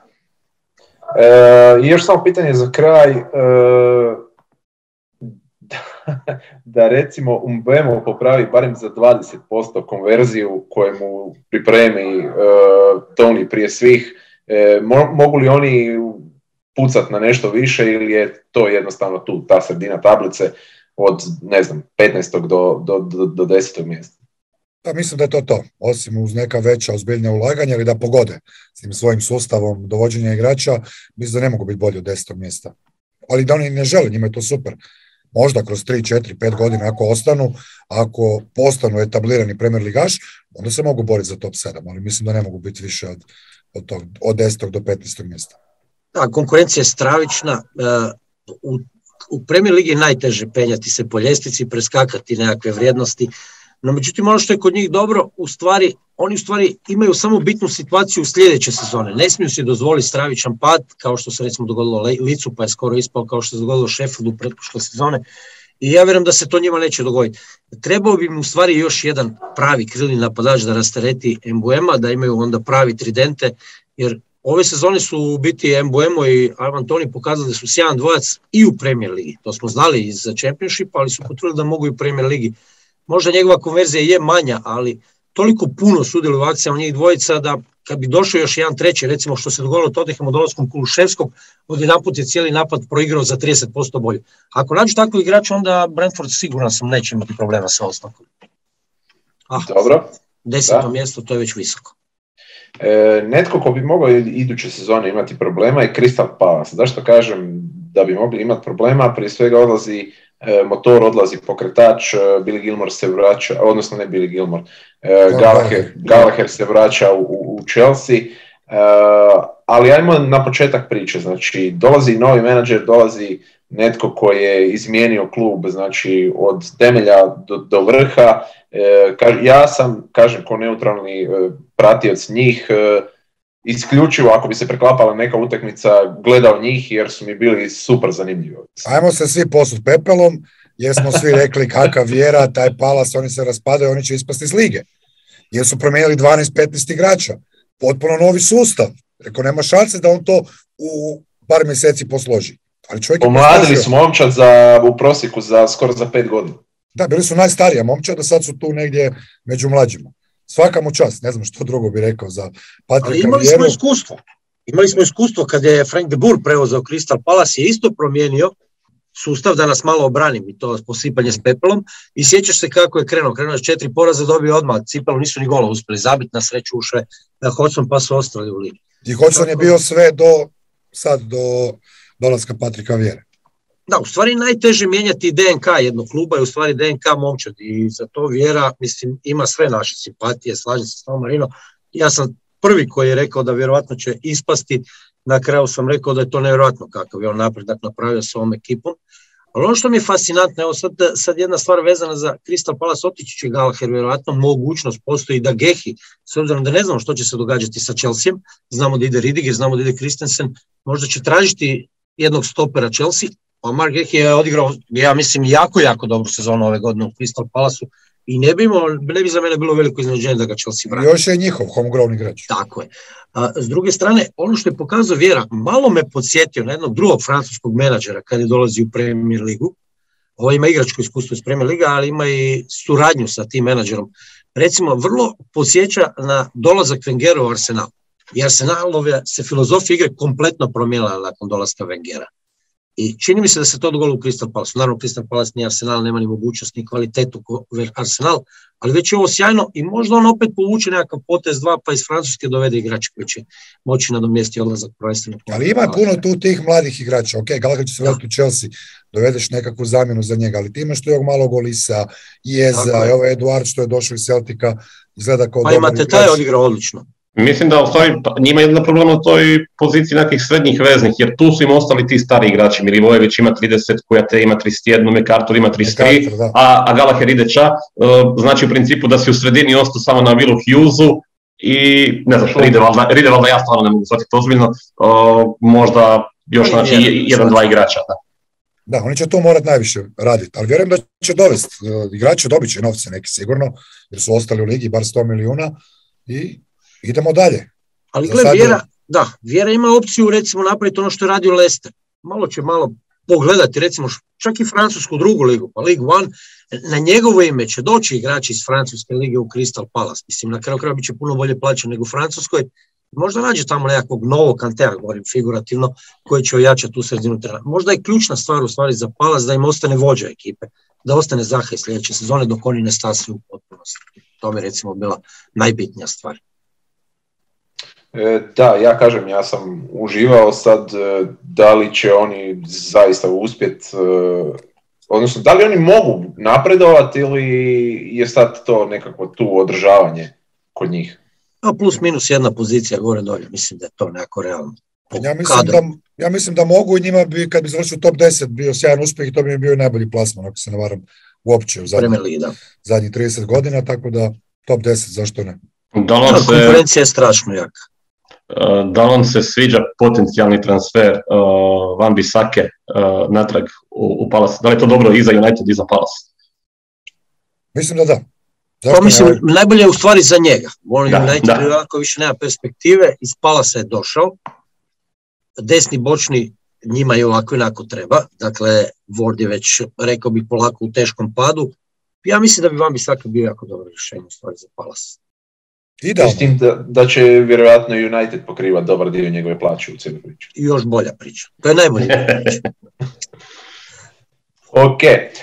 I još samo pitanje za kraj, da recimo Mbeumo popravi barem za 20% konverziju koju mu pripremi Toni prije svih, mogu li oni pucati na nešto više ili je to jednostavno tu, ta sredina tablice od, ne znam, 15. do 10. mjesta? Pa mislim da je to, osim uz neka veća ozbiljna ulaganja ili da pogode s tim svojim sustavom dovođenja igrača, mislim da ne mogu biti bolji od 10. mjesta. Ali da oni ne žele, njima je to super. Možda kroz 3, 4, 5 godina ako ostanu, ako postanu etablirani Premier ligaš, onda se mogu boriti za top 7, ali mislim da ne mogu biti više od 10. do 15. mjesta. Da, konkurencija je stravična. U Premier ligi je najteže penjati se po ljestvici, preskakati nekakve vrijednosti. No, međutim, ono što je kod njih dobro, oni u stvari imaju samo bitnu situaciju u sljedeće sezone. Ne smiju si dozvoliti stravičan pad, kao što se recimo dogodilo Licu, pa je skoro ispao, kao što se dogodilo Sheffieldu pretprošle sezone. I ja vjerujem da se to njima neće dogoditi. Trebao bi im u stvari još jedan pravi krilni napadač da rastereti Mbeuema, da imaju onda pravi tridente, jer ove sezone su u biti Mbeumo i Ivan Toney pokazali da su sjajan dvojac i u Premier ligi. To smo znali iz Championship, ali su potvrdili da mogu i u Premier ligi. Možda njegova konverzija je manja, ali toliko puno sudjeluju u akcijama njih dvojica da kad bi došao još jedan treći, recimo što se dogodilo Tottenhamu dolaskom Kuluševskog, odjedanput je cijeli napad proigrao za 30% bolje. Ako nađu takvog igrača, onda Brentford siguran sam neće imati problema sa ostankom. Dobro. 10. mjesto, to je već visoko. Netko ko bi mogao iduće sezone imati problema je Crystal Palace. Zašto kažem da bi mogli imati problema? Prije svega odlazi motor, odlazi pokretač, Billy Gilmore se vraća, odnosno ne Billy Gilmore, Gallagher se vraća u Chelsea, ali ajmo na početak priče, znači dolazi novi menadžer, dolazi netko koji je izmijenio klub, znači od temelja do vrha. Ja sam, kažem, ko neutralni pratioc njih, isključivo ako bi se preklapala neka utakmica, gledao njih jer su mi bili super zanimljivi. Ajmo se svi posut pepelom, jer smo svi rekli kakav Vjera, taj Palace, oni se raspadaju, oni će ispasti iz lige. Jer su promijenili 12-15 igrača, potpuno novi sustav. Rekao, nema šanse da on to u par mjeseci posloži. Pomladili su momčad u prosjeku skoro za 5 godina. Da, bili su najstarija momčad, a sad su tu negdje među mlađima. Svaka mu čast, ne znam što drugo bi rekao za Patrika Vjeru. Ali imali smo iskustvo kad je Frank de Boer preuzeo Crystal Palace, je isto promijenio sustav, da nas malo obranim i to posipanje s pepelom, i sjećaš se kako je krenuo s 4 poraza, dobio odmah cipelu, nisu ni gola uspjeli zabiti, na sreću ušle Hodgson, pa su ostali u ligi. I Hodgson je bio sve do dolaska Patrika Vjere. Da, u stvari najteže mijenjati DNK jednog kluba je u stvari DNK momčad i za to Vjera, mislim, ima sve naše simpatije, slažem se s tom, Marino. Ja sam prvi koji je rekao da vjerovatno će ispasti, na kraju sam rekao da je to nevjerojatno kakav je on napredak napravio s ovom ekipom. Ali ono što mi je fascinantno, evo sad jedna stvar vezana za Crystal Palace, otići će Gallagher, vjerojatno mogućnost postoji da Gehi, s obzirom da ne znamo što će se događati sa Chelseaom, znamo da ide Ridiger, znamo da ide Christensen, možda će tražiti jednog stopera Chelsea, pa Mark Gehi je odigrao, ja mislim, jako dobru sezonu ove godine u Crystal Palaceu i ne bi za mene bilo veliko iznenađenje da ga Chelsea vrati. Još je njihov homegrown igrač. Tako je. S druge strane, ono što je pokazao Vjera, malo me podsjetio na jednog drugog francuskog menadžera kad je dolazi u Premier ligu. Ovo ima igračko iskustvo iz Premier liga, ali ima i suradnju sa tim menadžerom. Recimo, vrlo podsjeća na dolazak Wengera u Arsenal. I Arsenalove se filozofija igre kompletno promijenila nakon dolaska Wengera. I čini mi se da se to dogodilo u Crystal Palace. Naravno, Crystal Palace ni Arsenal nema ni mogućnost ni kvalitetu kao Arsenal, ali već je ovo sjajno i možda on opet povuče nekakav potez 2 pa iz Francuske dovede igrača koji će moći nadomjestiti odlazak prvenstveno. Ali ima puno tu tih mladih igrača. Ok, Gallagher će se vratiti u Chelsea, dovedeš nekakvu zamjenu za njega, ali ti imaš tu malog Olisa, Ieza, i ovo Eduard što je došao iz Celtica, izgleda kao pa imate taj odigrao odlično. Mislim da u stvari njima je jedan problem u toj poziciji nekih srednjih veznih, jer tu su im ostali ti stari igrači. Milivojević ima 30, Kujate ima 31, McArthur ima 33, a Gallagher ide ča. Znači u principu da si u sredini ostao samo na Willu Hughesu i ne znam što, Ridevalda ja stvarno ne mogu shvatiti ozbiljno, možda još znači 1-2 igrača. Da, oni će to morati najviše raditi, ali vjerujem da će dovesti. Igrače dobit će novce neki sigurno, jer su ostali u ligi bar 100 milijuna i idemo dalje. Ali gle, Vjera ima opciju recimo napraviti ono što je radio Leicester. Malo će pogledati recimo čak i francusku drugu ligu, pa Ligue 1, na njegovo ime će doći igrači iz francuske lige u Crystal Palace. Mislim, na kraju bit će puno bolje plaćen nego u Francuskoj. Možda nađe tamo nekakvog novog Kantea, govorim figurativno, koji će ojačati tu sredinu terena. Možda je ključna stvar u stvari za Palace da im ostane vođa ekipe, da ostane Zaha sljedeće sezone dok oni ne stasaju u potpunosti. To mi recimo bila najbitnija stvar. Da, ja kažem, ja sam uživao sad, da li će oni zaista uspjeti, odnosno da li oni mogu napredovati ili je sad to nekako tu održavanje kod njih? Plus minus jedna pozicija gore dolje, mislim da je to nekako realno. Ja mislim da mogu i njima bi, kad bi završio top 10, bio sjajan uspjeh i to bi mi bio i najbolji plasman, ako se ne varam, uopće u zadnjih 30 godina, tako da top 10, zašto ne? Konkurencija je strašno jaka. Da vam se sviđa potencijalni transfer Van Bissake natrag u Palace? Da li je to dobro i za United i za Palace? Mislim da da. Pa mislim, najbolje je u stvari za njega. United ovako više nema perspektive, iz Palasa je došao, desni bočni njima je ovako inako treba, dakle Ward je već, rekao bih, polako u teškom padu. Ja mislim da bi Van Bissaka bio jako dobro rješenje u stvari za Palace. Idealno. S tim da će vjerojatno United pokrivati dobar dio njegove plaće u cijeloj priči. I još bolja priča. To je najbolja priča. Ok,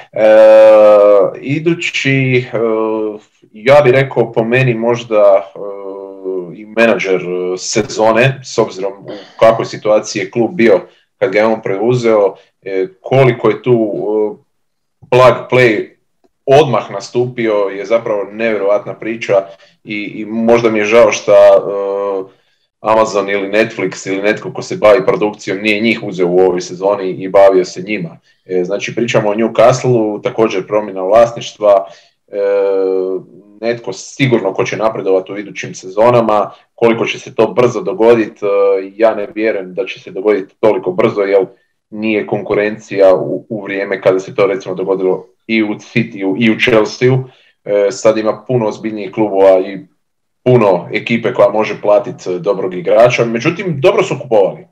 idući, ja bih rekao po meni možda i menadžer sezone, s obzirom u kakvoj situaciji je klub bio kad ga je on preuzeo, koliko je tu plug play odmah nastupio je zapravo nevjerojatna priča i možda mi je žao što Amazon ili Netflix ili netko ko se bavi produkcijom nije njih uzeo u ovoj sezoni i bavio se njima. Znači pričamo o Newcastleu, također promjena vlasništva, netko sigurno ko će napredovati u idućim sezonama, koliko će se to brzo dogoditi, ja ne vjerujem da će se dogoditi toliko brzo jer nije konkurencija u vrijeme kada se to recimo dogodilo i u Cityu i u Chelsea-u. Sad ima puno ozbiljnijih klubova i puno ekipe koja može platiti dobrog igrača, međutim dobro su kupovali.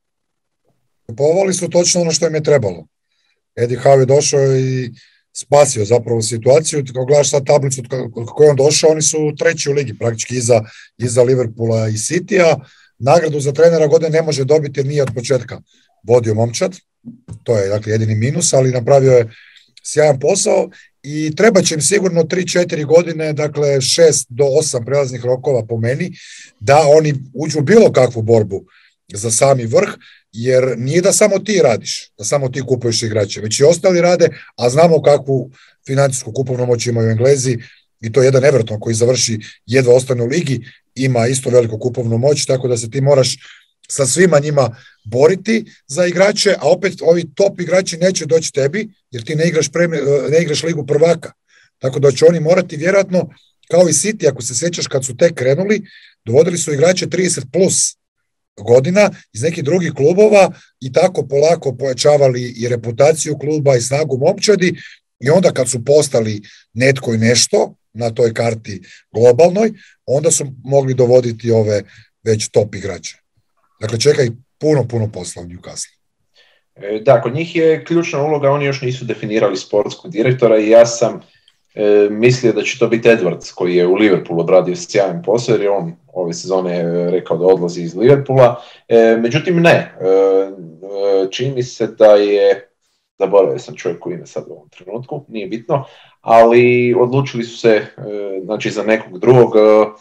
Kupovali su točno ono što im je trebalo. Eddie Howe je došao i spasio zapravo situaciju. Kako gledaš sad tablicu od koje on došao, oni su treći u ligi, praktički iza Liverpoola i Citya. Nagradu za trenera godine ne može dobiti jer nije od početka vodio momčad. To je dakle jedini minus, ali napravio je sjajan posao i treba će im sigurno 3-4 godine, dakle 6 do 8 prelaznih rokova po meni, da oni uđu u bilo kakvu borbu za sami vrh, jer nije da samo ti radiš, da samo ti kupuješ igrače, već i ostali rade, a znamo kakvu financijsku kupovnu moć imaju Englezi i to je jedan Everton koji završi jedva ostane u ligi, ima isto veliku kupovnu moć, tako da se ti moraš sa svima njima boriti za igrače, a opet ovi top igrači neće doći tebi, jer ti ne igraš ligu prvaka. Tako da će oni morati vjerojatno, kao i City, ako se sjećaš kad su tek krenuli, dovodili su igrače 30 plus godina iz nekih drugih klubova i tako polako pojačavali i reputaciju kluba i snagu momčadi i onda kad su postali netko i nešto na toj karti globalnoj, onda su mogli dovoditi ove već top igrače. Dakle, čekaj puno posla u Newcastle. Da, kod njih je ključna uloga, oni još nisu definirali sportskog direktora i ja sam mislio da će to biti Edwards koji je u Liverpoolu odradio sjajan posao jer je on ove sezone rekao da odlazi iz Liverpoola. Međutim ne, čini mi se da je, zaboravio sam čovjeku ime sad u ovom trenutku, nije bitno, ali odlučili su se znači, za nekog drugog.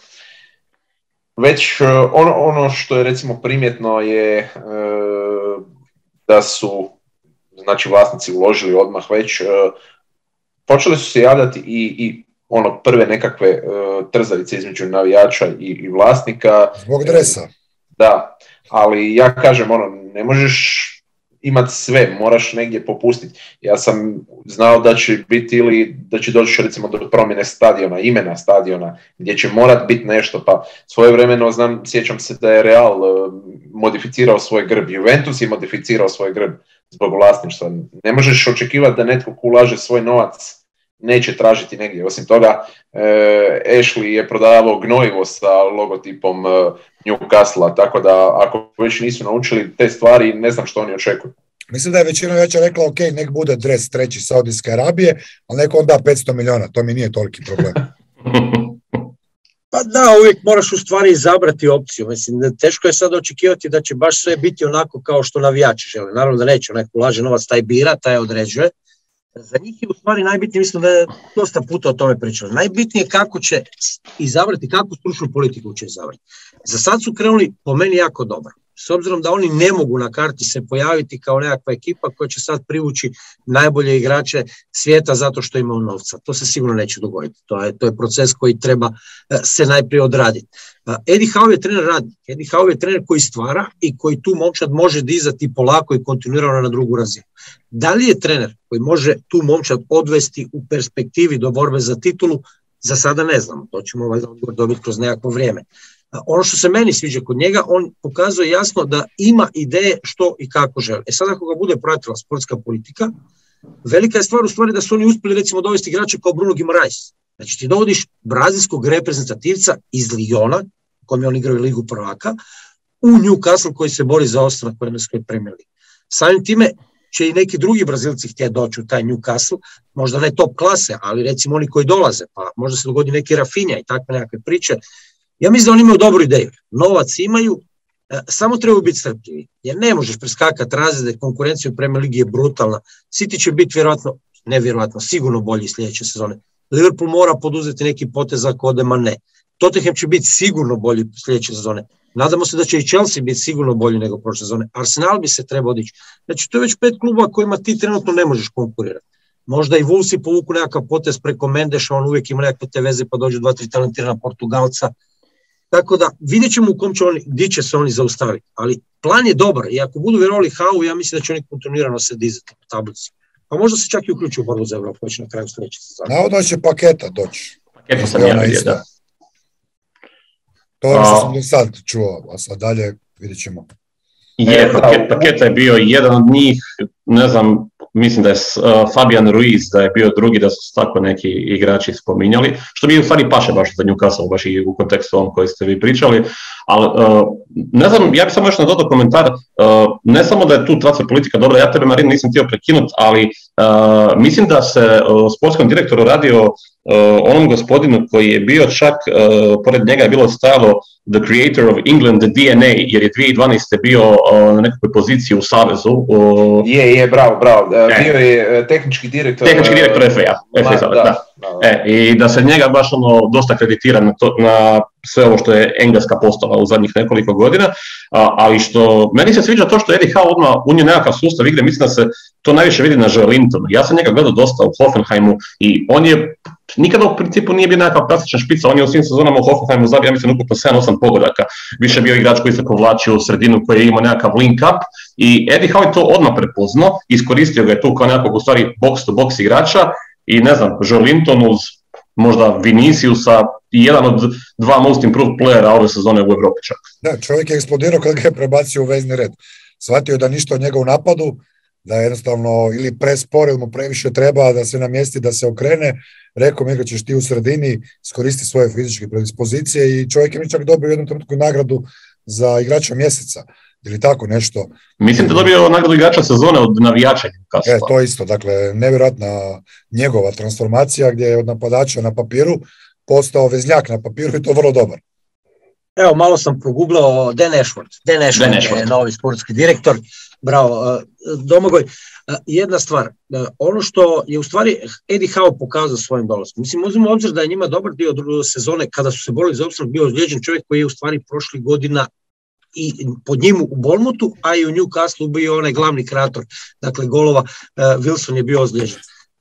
Već ono što je recimo primjetno je da su znači vlasnici uložili odmah već, počeli su se javljati i prve nekakve trzavice između navijača i vlasnika. Zbog dresa. Da, ali ja kažem ne možeš imati sve, moraš negdje popustiti. Ja sam znao da će biti ili da će doći recimo do promjene stadiona, imena stadiona, gdje će morat biti nešto, pa svojevremeno sjećam se da je Real modificirao svoj grb, Juventus je modificirao svoj grb zbog vlasništva. Ne možeš očekivati da netko ko ulaže svoj novac neće tražiti negdje. Osim toga, Ashley je prodavao gnojivo sa logotipom Newcastle, tako da ako već nisu naučili te stvari, ne znam što oni očekuju. Mislim da je većina već rekla, ok, nek bude dres treći Saudijske Arabije, ali neko onda 500 miliona, to mi nije toliki problem. Pa da, uvijek moraš u stvari izabrati opciju. Mislim, teško je sad očekivati da će baš sve biti onako kao što navijači žele. Naravno da neće, onaj ulaže novac, taj bira, taj određuje. Za njih je u stvari najbitnije, mislim da je dosta puta o tome pričali, najbitnije je kako će izabrati, kakvu stručnu politiku će izabrati. Za sad su krenuli po meni jako dobro. S obzirom da oni ne mogu na karti se pojaviti kao nekakva ekipa koja će sad privući najbolje igrače svijeta zato što imaju novca. To se sigurno neće dogoditi. To je proces koji treba se najprije odraditi. Eddie Howe je trener radnik. Eddie Howe je trener koji stvara i koji tu momčad može dizati polako i kontinuirano na drugu razinu. Da li je trener koji može tu momčad odvesti u perspektivi do borbe za titulu? Za sada ne znamo. To ćemo odgovor dobiti kroz nekakvo vrijeme. Ono što se meni sviđa kod njega, on pokazuje jasno da ima ideje što i kako želi. Sad ako ga bude pratila sportska politika, velika je stvar u stvari da su oni uspjeli recimo dovesti igrače kao Bruno Guimaraes. Znači ti dovodiš brazilskog reprezentativca iz Lyona, u kojem je on igrao ligu prvaka, u Newcastle koji se bori za ostanak u engleskoj Premier Ligi. Samim time će i neki drugi Brazilci htjeti doći u taj Newcastle, možda ne top klase, ali recimo oni koji dolaze, pa možda se dogodi neki Rafinha i takve nekakve priče. Ja mislim da oni imaju dobru ideju, novac imaju, samo trebaju biti strpljivi, jer ne možeš preskakati razrede, konkurencija u Premier Ligi je brutalna, City će biti nevjerojatno, sigurno bolji sljedeće sezone. Liverpool mora poduzeti neki potez ako ode, ne. Tottenham će biti sigurno bolji sljedeće sezone. Nadamo se da će i Chelsea biti sigurno bolji nego prošle sezone. Arsenal bi se trebao odići. Znači, to je već 5 klubova kojima ti trenutno ne možeš konkurirati. Možda i Wolvesi povuku nekakav potez preko Mendeša, on uvijek ima nekakve te veze pa dođu 2-3 talentirana Portugalca. Tako da vidjet ćemo gdje će se oni zaustaviti. Ali plan je dobar i ako budu vjerovali Howe, ja mislim da će oni kontinuirano se dizati u tablici. Pa možda se čak i uključuju u borbu za Evropu, već na kraju sljedeće sezone. Navodno će Paketa doći. Paketa sam ja vidio, da. To je ono što sam do sad čuo, a sad dalje vidjet ćemo. Paketa je bio jedan od njih, ne znam, mislim da je Fabian Ruiz, da je bio drugi, da su tako neki igrači spominjali, što mi u stvari paše baš za Newcastle, baš i u kontekstu ovom koji ste vi pričali, ali ne znam, ja bih samo još nadodao komentar, ne samo da je tu transfer politika dobra, ja tebe Marin nisam htio prekinut, ali mislim da se sportskom direktoru radio onom gospodinu koji je bio čak, pored njega je bilo stajalo The Creator of England, the DNA, jer je 2012. bio na nekakvoj poziciji u Savezu. Bravo. Bio je tehnički direktor FA, da. I da se njega baš dosta kreditira na sve ovo što je Engleska postala u zadnjih nekoliko godina, ali što meni se sviđa to što Eddie Howe odmah unio nekakav sustav igre, mislim da se to najviše vidi na Joelintonu. Ja sam njega gledao dosta u Hoffenheimu i on je nikada u principu nije bio nekakav klasičan špica, on je u svim sezonama u Hoffenheimu zabio, ja mislim, ukupno 7-8 pogodaka. Više bio igrač koji se povlačio u sredinu, koji je imao nekakav link up i Eddie Howe je to odmah prepoznao, iskoristio ga je tu kao nekakvog u stvari box to box igrača i ne znam, Joelinton uz možda Viniciusa i jedan od 2 most improved playera ove sezone u Evropi čak. Da, čovjek je eksplodirao kad ga je prebacio u vezni red. Shvatio da ništa od njega u napadu, da je jednostavno ili prespor ili mu previše treba da se namjesti, da se okrene. Rekao mi ćeš ti u sredini, iskoristi svoje fizičke predispozicije i čovjek je mi čak dobio u jednom trenutku nagradu za igrača mjeseca. Ili tako nešto. Mislim da dobio nagradu igrača sezone od navijača. To isto, dakle, nevjerojatna njegova transformacija gdje je od napadača na papiru postao veznjak na papiru i to vrlo dobar. Evo, malo sam progooglao Dan Ashworth je novi sportski direktor. Bravo, Domagoj. Jedna stvar, ono što je u stvari Eddie Howe pokazao svojim dolaskom. Mislim, uzmimo obzir da je njima dobar dio druge sezone kada su se borili za opstanak bio ozlijeđen čovjek koji je u stvari prošli godina i pod njim u Bournemouthu, a i u Newcastle bio onaj glavni kreator, dakle golova, Wilson je bio ozlijeđen.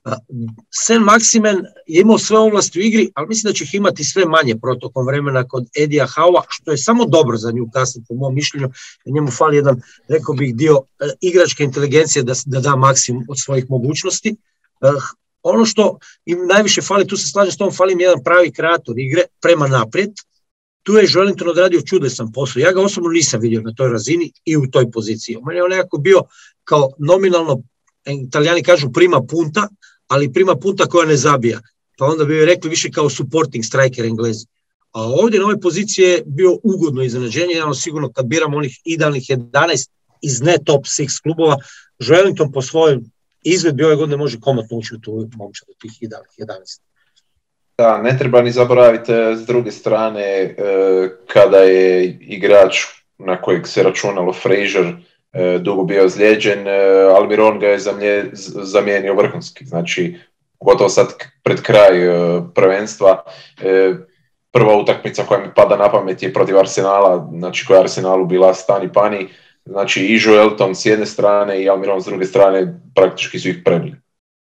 Saint-Maximin je imao sve ovlasti u igri, ali mislim da će ih imati sve manje protokom vremena kod Eddie Howe, što je samo dobro za Newcastle, po mom mišljenju, jer njemu fali jedan, rekao bih, dio igračke inteligencije da da maksimum od svojih mogućnosti. Ono što im najviše fali, tu se slažem s tom, fali im jedan pravi kreator igre prema naprijed. Tu je Joelinton odradio čudesan posao. Ja ga osobno nisam vidio na toj razini i u toj poziciji. On je nekako bio kao nominalno, Italijani kažu prima punta, ali prima punta koja ne zabija. Pa onda bi rekli više kao supporting striker Englezi. A ovdje na ovoj poziciji je bio ugodno iznenađenje, jedno sigurno kad biramo onih idealnih 11 iz ne top 6 klubova, Joelinton po svojoj izvedbi ove godine može komotno ući u tu momčad od tih idealnih 11. Da, ne treba ni zaboraviti s druge strane kada je igrač na kojeg se računalo Fraser dugo bio ozlijeđen, Almiron ga je zamijenio vrhunski. Znači, gotovo sad pred kraj prvenstva, prva utakmica koja mi pada na pamet je protiv Arsenala, znači koja je Arsenalu bila stani pani, znači i Joelinton s jedne strane i Almiron s druge strane praktički su ih prebili.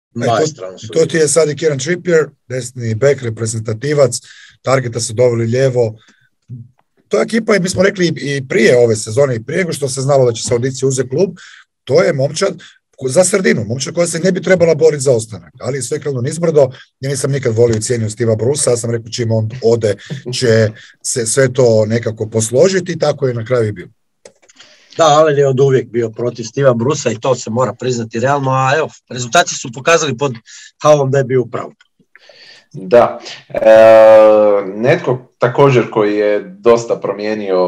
To ti je sad i Kieran Trippier, desni bek, reprezentativac, Targeta su doveli lijevo. To je ekipa, i mi smo rekli i prije ove sezone, i prije nego što se znalo da će Saudici uzeti klub, to je momčad za sredinu, momčad koja se ne bi trebala boriti za ostanak, ali sve krenulo nizbrdo. Ja nisam nikad volio i cijenio Steva Brusa, ja sam rekao čim on ode će se sve to nekako posložiti i tako je na kraju i bilo. Da, Alen je od uvijek bio protiv Steva Brusa i to se mora priznati realno, a evo, rezultati su pokazali pod Howeom da je bio upravo. Da, netko također koji je dosta promijenio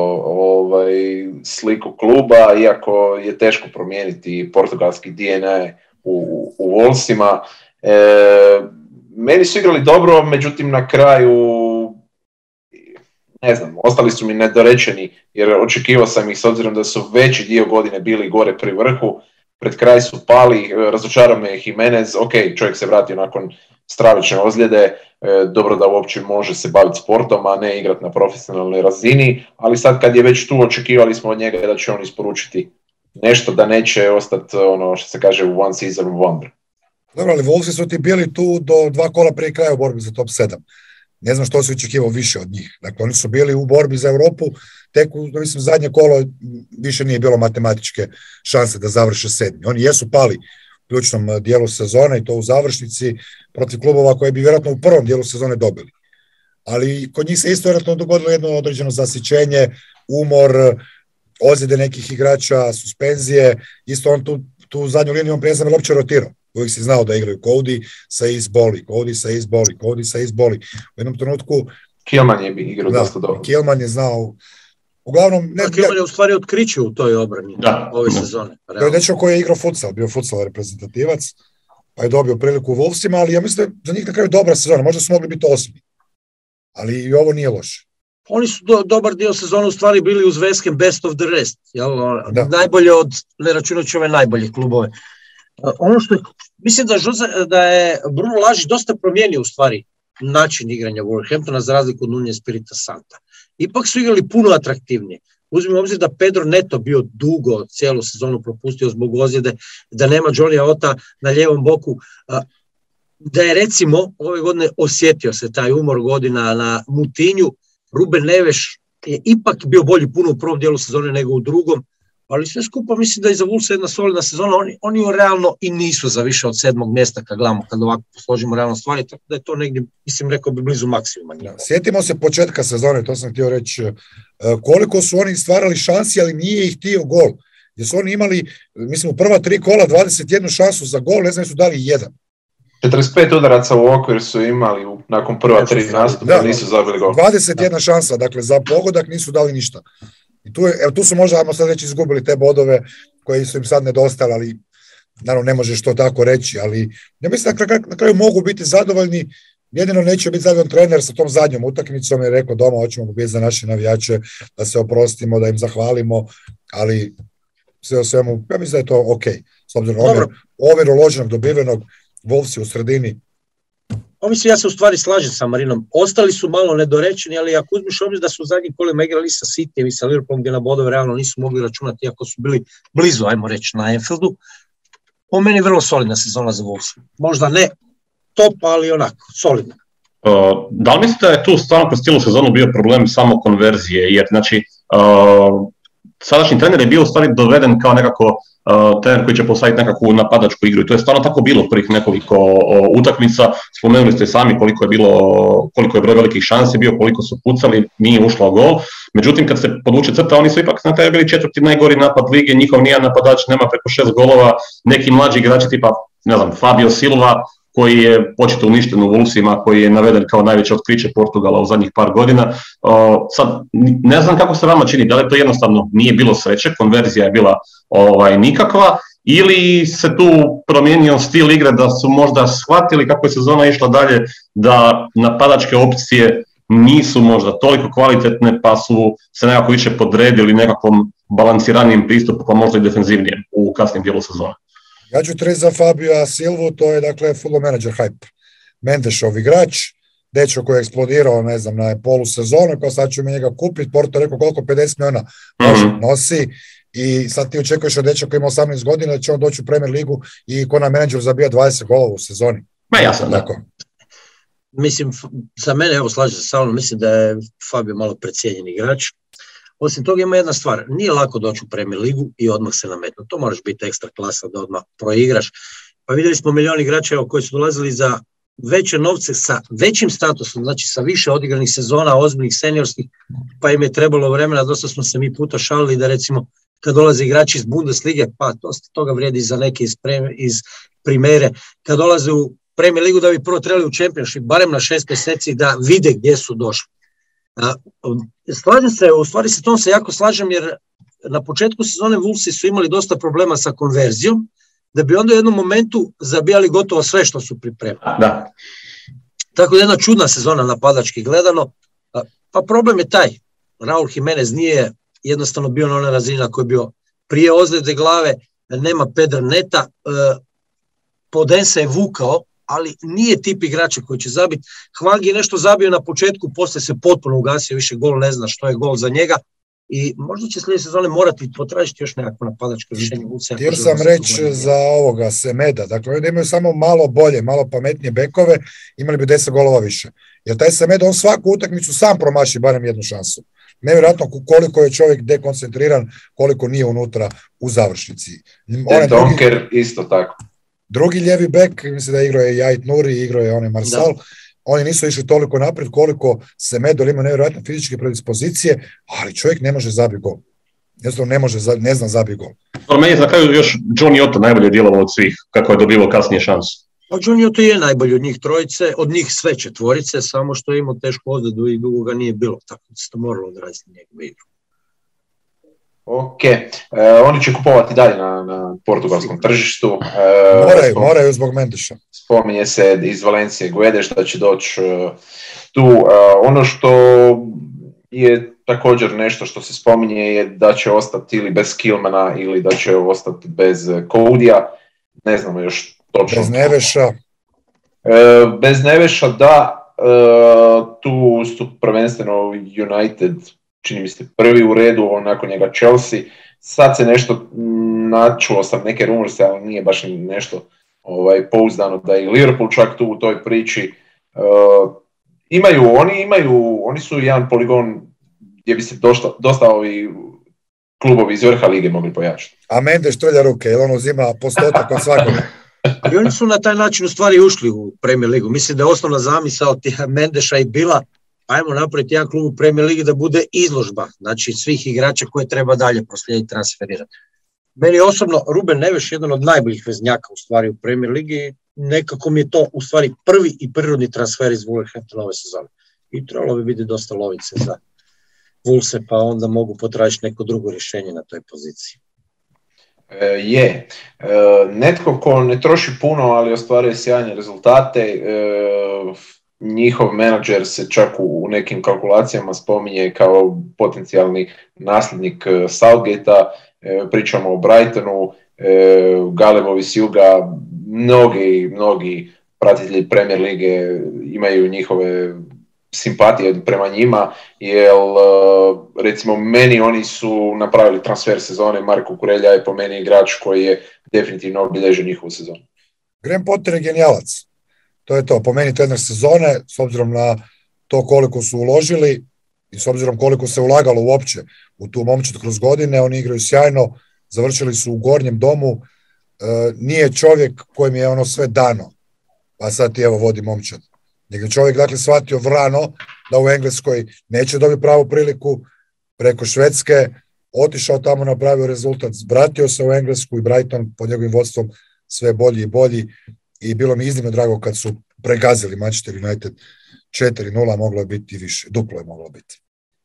sliku kluba, iako je teško promijeniti portugalski DNA u Wolvesima. Meni su igrali dobro, međutim na kraju ne znam, ostali su mi nedorečeni, jer očekivao sam ih s obzirom da su veći dio godine bili gore pri vrhu, pred kraj su pali, razočarao me Jimenez, ok, čovjek se vratio nakon stravične ozljede, dobro da uopće može se baviti sportom, a ne igrati na profesionalnoj razini, ali sad kad je već tu, očekivali smo od njega da će on isporučiti nešto, da neće ostati ono što se kaže one season wonder. Dobro, ali Wolvesi su ti bili tu do 2 kola prije kraja u borbi za top 7. Ne znam što si očekivao više od njih. Dakle, oni su bili u borbi za Europu, tek mislim, zadnje kolo više nije bilo matematičke šanse da završe 7. Oni jesu pali u ključnom dijelu sezone i to u završnici protiv klubova koje bi vjerojatno u prvom dijelu sezone dobili. Ali kod njih se isto vjerojatno dogodilo jedno određeno zasićenje, umor, ozljede nekih igrača, suspenzije. Isto on tu zadnju liniju on prije sam uopće rotirao. Uvijek si znao da igraju Cody sa Izboli, Cody sa Izboli. U jednom trenutku... Killman je bi igrao dosta dobro. Killman je znao... Uglavnom... Killman je u stvari otkričio u toj obrani ove sezone. To je dečko koji je igrao futsal, bio futsal reprezentativac, pa je dobio priliku u Wolvesima, ali ja mislim da za njih na kraju dobra sezona, možda su mogli biti 8. Ali i ovo nije loše. Oni su dobar dio sezona u stvari bili uz West Ham best of the rest. Najbolje od, ne računajući ove najbolje klubove. Ono što je, mislim da je Bruno Lage dosta promijenio u stvari način igranja Wolverhamptona za razliku od Nuno Espirita Santa. Ipak su igrali puno atraktivnije. Uzmimo obzir da Pedro Neto bio dugo cijelu sezonu propustio zbog ozljede, da nema Johnny Ota na lijevom boku, da je recimo ove godine osjetio se taj umor godina na Mutinju. Ruben Neves je ipak bio bolji puno u prvom dijelu sezone nego u drugom, ali sve skupa mislim da je za Wolvesa jedna solidna sezona, oni realno i nisu za više od 7. mjesta kad gledamo, kad ovako posložimo realno stvari, tako da je to negdje, mislim, rekao bi blizu maksimuma. Sjetimo se početka sezone, to sam htio reći, koliko su oni stvarali šansi, ali nije ih htio gol, gdje su oni imali, mislim, u prva 3 kola 21 šansu za gol, ne znam su dali 1. 45 udaraca u okvir su imali nakon prva 3 nastupa, nisu zabili gol. 21 šansa, dakle za pogodak nisu dali ništa. I tu su možda, ajmo sad reći, izgubili te bodove koji su im sad nedostali, ali naravno ne možeš to tako reći, ali ja mislim da na kraju mogu biti zadovoljni, jedino neće biti zadovoljan trener sa tom zadnjom utakmicom, je rekao doma hoćemo biti za naše navijače, da se oprostimo, da im zahvalimo, ali sve o svemu, ja mislim da je to ok, s obzirom ovjer uloženog, dobivenog, Wolvesi u sredini. Mislim, ja se u stvari slažem sa Marinom. Ostali su malo nedorečeni, ali ako uzmiš obzir da su u zadnjim kolima igrali sa Cityjem i sa Liverpoolom gdje na bodove realno nisu mogli računati, iako su bili blizu, ajmo reći, na Anfieldu, po meni vrlo solidna sezona za Wolves. Možda ne top, ali onako, solidna. Da li mislite da je tu stvarno kroz cijelu sezonu bio problem samo konverzije? Jer, znači, sadašnji trener je bio u stvari doveden kao nekako trener koji će postaviti nekakvu napadačku igru i to je stvarno tako bilo prvih nekoliko utakmica. Spomenuli ste sami koliko je broj velikih šansi bio, koliko su pucali, nije ušlo gol. Međutim, kad se podvuče crta, oni su ipak na kraju bili 4. najgori napad lige, njihov nijedan napadač nema preko 6 golova, neki mlađi igrači tipa, ne znam, Fabio Silva, koji je početo uništen u Wolvesima, koji je naveden kao najveće otkriće Portugala u zadnjih par godina. Sad, ne znam kako se vama čini, da li to jednostavno nije bilo sreće, konverzija je bila nikakva, ili se tu promijenio stil igre da su možda shvatili kako je sezona išla dalje, da napadačke opcije nisu možda toliko kvalitetne, pa su se nekako više podredili nekakvom balansiranijem pristupu, pa možda i defenzivnijem u kasnim dijelu sezone. Ja ću treći za Fabio Silvu, to je dakle football manager hype. Mendešov igrač, dečko koji je eksplodirao, ne znam, na polu sezonu, kao sad ću mi njega kupiti, Porto rekao koliko 50 milijuna nosi i sad ti očekuješ od dečka koji ima 18 godina da će on doći u Premier ligu i ko na menadžer zabija 20 golova u sezoni. Ma jasno, da. Mislim, za mene, evo slažem se sa mnom, mislim da je Fabio malo precijenjen igrač. Osim toga ima jedna stvar, nije lako doći u Premier ligu i odmah se nametnuti. To moraš biti ekstra klasa da odmah proigraš. Pa vidjeli smo milion igrača koji su dolazili za veće novce sa većim statusom, znači sa više odigranih sezona, ozbiljnih seniorskih, pa im je trebalo vremena, dosta smo se mi puta šalili da recimo kad dolaze igrači iz Bundeslige, pa dosta toga vrijedi za neke iz primere, kad dolaze u Premier ligu da bi prvo trebali u Championship, barem na 6 mjeseci da vide gdje su došli. Slažem se, u stvari se tom se jako slažem jer na početku sezone Wolvesi su imali dosta problema sa konverzijom, da bi onda u jednom momentu zabijali gotovo sve što su pripremili. Da. Tako da jedna čudna sezona napadački gledano. Pa problem je taj. Raul Jimenez nije jednostavno bio na onoj razini na kojoj je bio prije ozljede glave, nema Pedra Neta, Podense je vukao, ali nije tip igrača koji će zabiti. Hvagi je nešto zabio na početku, poslije se potpuno ugasio, više gol ne zna što je gol za njega i možda će sljedeće sezone morati potražiti još nekako napadačko rješenje. Htio sam reći za ovoga Semeda, dakle oni imaju samo malo bolje, malo pametnije bekove, imali bi 10 golova više. Jer taj Semed, on svaku utakmicu sam promaši barem jednu šansu. Nevjerojatno koliko je čovjek dekoncentriran, koliko nije unutra u završnici. Donker isto tako. Drugi lijevi bek, mislim da igrao je Jait Nuri, igrao je onaj Marsal, oni nisu išli toliko naprijed koliko Semedo ima nevjerojatne fizičke predispozicije, ali čovjek ne može zabiti gol. Jednostavno ne zna zabiti gol. Meni je na kraju još Johnny Otto najbolje djelovao od svih, kako je dobivao kasnije šansu. Pa Johnny Otto je najbolji od njih trojice, od njih sve četvorice, samo što je imao tešku ozljedu i dugo ga nije bilo, tako da se to moralo odraziti njegove igru. Ok, oni će kupovati dalje na portugalskom tržištu. Moraju zbog Mendeša. Spominje se iz Valencije Guedes da će doći tu. Ono što je također nešto što se spominje je da će ostati ili bez Kilmana ili da će ostati bez Coudija. Ne znamo još točno. Bez Neveša. Bez Neveša, da. Tu su prvenstveno United, čini mi se prvi u redu, nakon njega Chelsea. Sad se nešto načuo sam neke rumorse, ali nije baš nešto pouzdano da je Liverpool čak tu u toj priči. Oni su jedan poligon gdje bi se dosta ovi klubovi iz vrha lige mogli pojačati. A Mendes trlja ruke, jer on uzima postotak od svakog. I oni su na taj način u stvari ušli u Premier ligu. Mislim da je osnovna zamisao Mendeša i bila ajmo napraviti jedan klub u Premier ligi da bude izložba, znači svih igrača koje treba dalje proslijediti, transferirati. Meni osobno Ruben Neves jedan od najboljih veznjaka u stvari u Premier ligi, nekako mi je to u stvari prvi i prirodni transfer iz Wolverhamptona ove sezone. I trebalo bi biti dosta lovice za Wolvese, pa onda mogu potražiti neko drugo rješenje na toj poziciji. Netko ko ne troši puno, ali ostvaruje sjajne rezultate, njihov menadžer se čak u nekim kalkulacijama spominje kao potencijalni nasljednik Southgatea, pričamo o Brightonu, Galemovi s juga, mnogi pratitelji Premier lige imaju njihove simpatije prema njima, jer recimo meni oni su napravili transfer sezone, Marko Kurelja je po meni igrač koji je definitivno obilježio njihovu sezonu. Graham Potter je genijalac. To je to, po meni trener sezone, s obzirom na to koliko su uložili i s obzirom koliko se ulagalo uopće u tu momčad kroz godine, oni igraju sjajno, završili su u gornjem domu, nije čovjek kojem je ono sve dano, pa sad ti evo vodi momčad. Nego čovjek dakle shvatio vrano da u Engleskoj neće dobiti pravu priliku, preko Švedske, otišao tamo, napravio rezultat, vratio se u Englesku i Brighton pod njegovim vodstvom sve bolji i bolji. I bilo mi iznimno drago kad su pregazili Manchester United 4-0, moglo je biti više, duplo je moglo biti.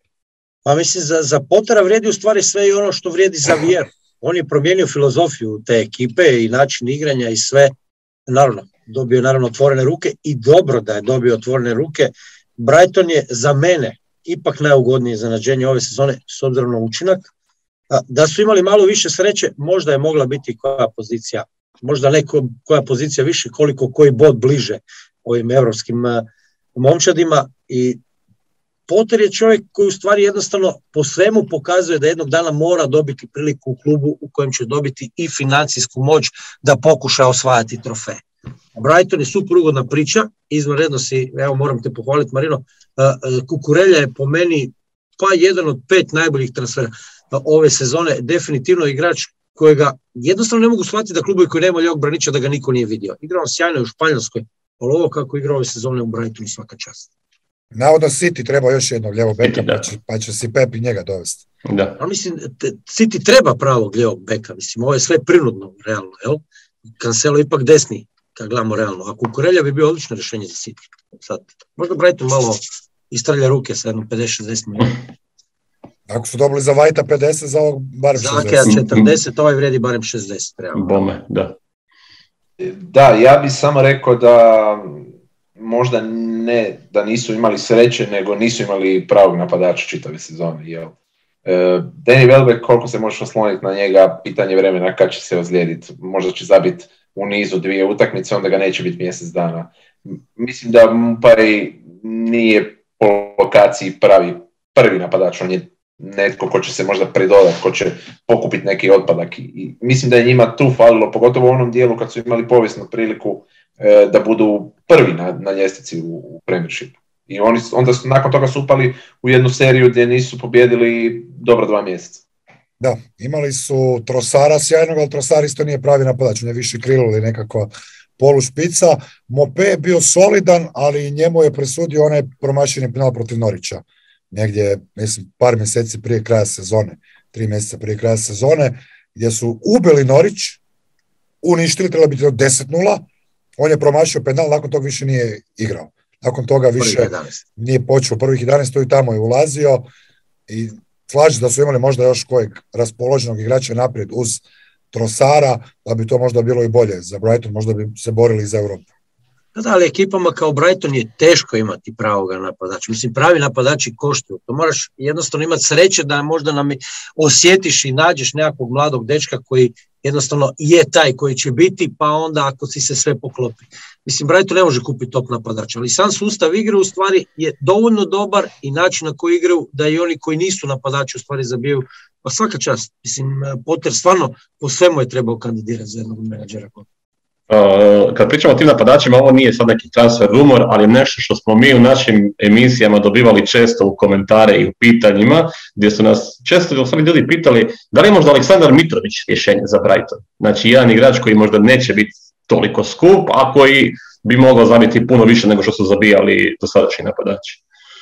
Pa mislim, za Pottera vrijedi u stvari sve i ono što vrijedi za Vieru. On je promijenio filozofiju te ekipe i način igranja i sve. Naravno, dobio je otvorene ruke i dobro da je dobio otvorene ruke. Brighton je za mene ipak najugodnije iznenađenje ove sezone s obzirom na učinak. Da su imali malo više sreće, možda je mogla biti koja pozicija, možda koja pozicija više, koliko koji bod bliže ovim evropskim momčadima. I Potter je čovjek koji u stvari jednostavno po svemu pokazuje da jednog dana mora dobiti priliku u klubu u kojem će dobiti i financijsku moć da pokuša osvajati trofej. Brighton je super ugodna priča, izvanredno si, evo moram te pohvaliti Marino, Kukurelja je po meni pa jedan od 5 najboljih transfera ove sezone, definitivno igrač kojega jednostavno ne mogu shvatiti da klubovi koji nema Ljog Branića da ga niko nije vidio. Igrao sjajno u Španjolskoj, ali ovo kako igrao ove sezone u Brightonu svaka čast. Navodno City treba još jednog lijevog beka, pa će si Pep i njega dovesti. Da. A mislim, City treba pravog lijevog beka, mislim, ovo je sve prinudno, realno, jel? Cancelo ipak desni, kad gledamo realno. A Kukurelja bi bio odlično rješenje za City. Sad, možda Brighton malo istralja ruke sa jednom 50-60 milijuna. Ako su dobili za Vajta 50, za ovog barem 60. Za Akea 40, ovaj vredi barem 60. Realno. Bome, da. Da, ja bih samo rekao da možda ne da nisu imali sreće, nego nisu imali pravog napadača čitave sezone. Jel? Danny Welbeck, koliko se možeš osloniti na njega, pitanje vremena kad će se ozlijediti. Možda će zabiti u nizu 2 utakmice, onda ga neće biti mjesec dana. Mislim da Mupaj nije po lokaciji prvi napadač, on je netko ko će se možda pridodati, ko će pokupiti neki otpadak. I mislim da je njima tu falilo, pogotovo u onom dijelu kad su imali povijesnu priliku da budu prvi na ljestvici u Premiershipu. I onda su nakon toga su upali u jednu seriju gdje nisu pobjedili dobro 2 mjeseca. Da, imali su Trossara sjajnog, ali Trossar isto nije pravi napadač, on je više krilo ili nekakva polušpica. Mope je bio solidan, ali njemu je presudio onaj promašeni penal protiv Norića. Negdje, mislim, par mjeseci prije kraja sezone, 3 mjeseca prije kraja sezone, gdje su ubili Norić, uništili, trebalo biti 10-0, on je promašio penal, nakon toga više nije igrao. Nakon toga više nije počeo prvih 11, tu i tamo je ulazio i slažem da su imali možda još kojeg raspoloženog igrača naprijed uz Trossara, da bi to možda bilo i bolje za Brighton, možda bi se borili za Europu. Da, ali ekipama kao Brighton je teško imati pravoga napadača. Mislim, pravi napadači koštuju. To moraš jednostavno imati sreće da možda osjetiš i nađeš nekakvog mladog dečka koji jednostavno je taj koji će biti, pa onda ako si se sve poklopi. Mislim, Brighton ne može kupiti top napadača, ali sam sustav igre u stvari je dovoljno dobar i način na koji igraju da i oni koji nisu napadači u stvari zabiju. Pa svaka čast. Mislim, Potter stvarno po svemu je trebao kandidirati za jednog menadžera. Kad pričamo o tim napadačima, ovo nije sad neki transfer rumor, ali je nešto što smo mi u našim emisijama dobivali često u komentare i u pitanjima, gdje su nas često ljudi pitali da li je možda Aleksandar Mitrović rješenje za Brighton. Znači jedan igrač koji možda neće biti toliko skup, a koji bi mogao zabiti puno više nego što su zabijali dosadašnji napadači.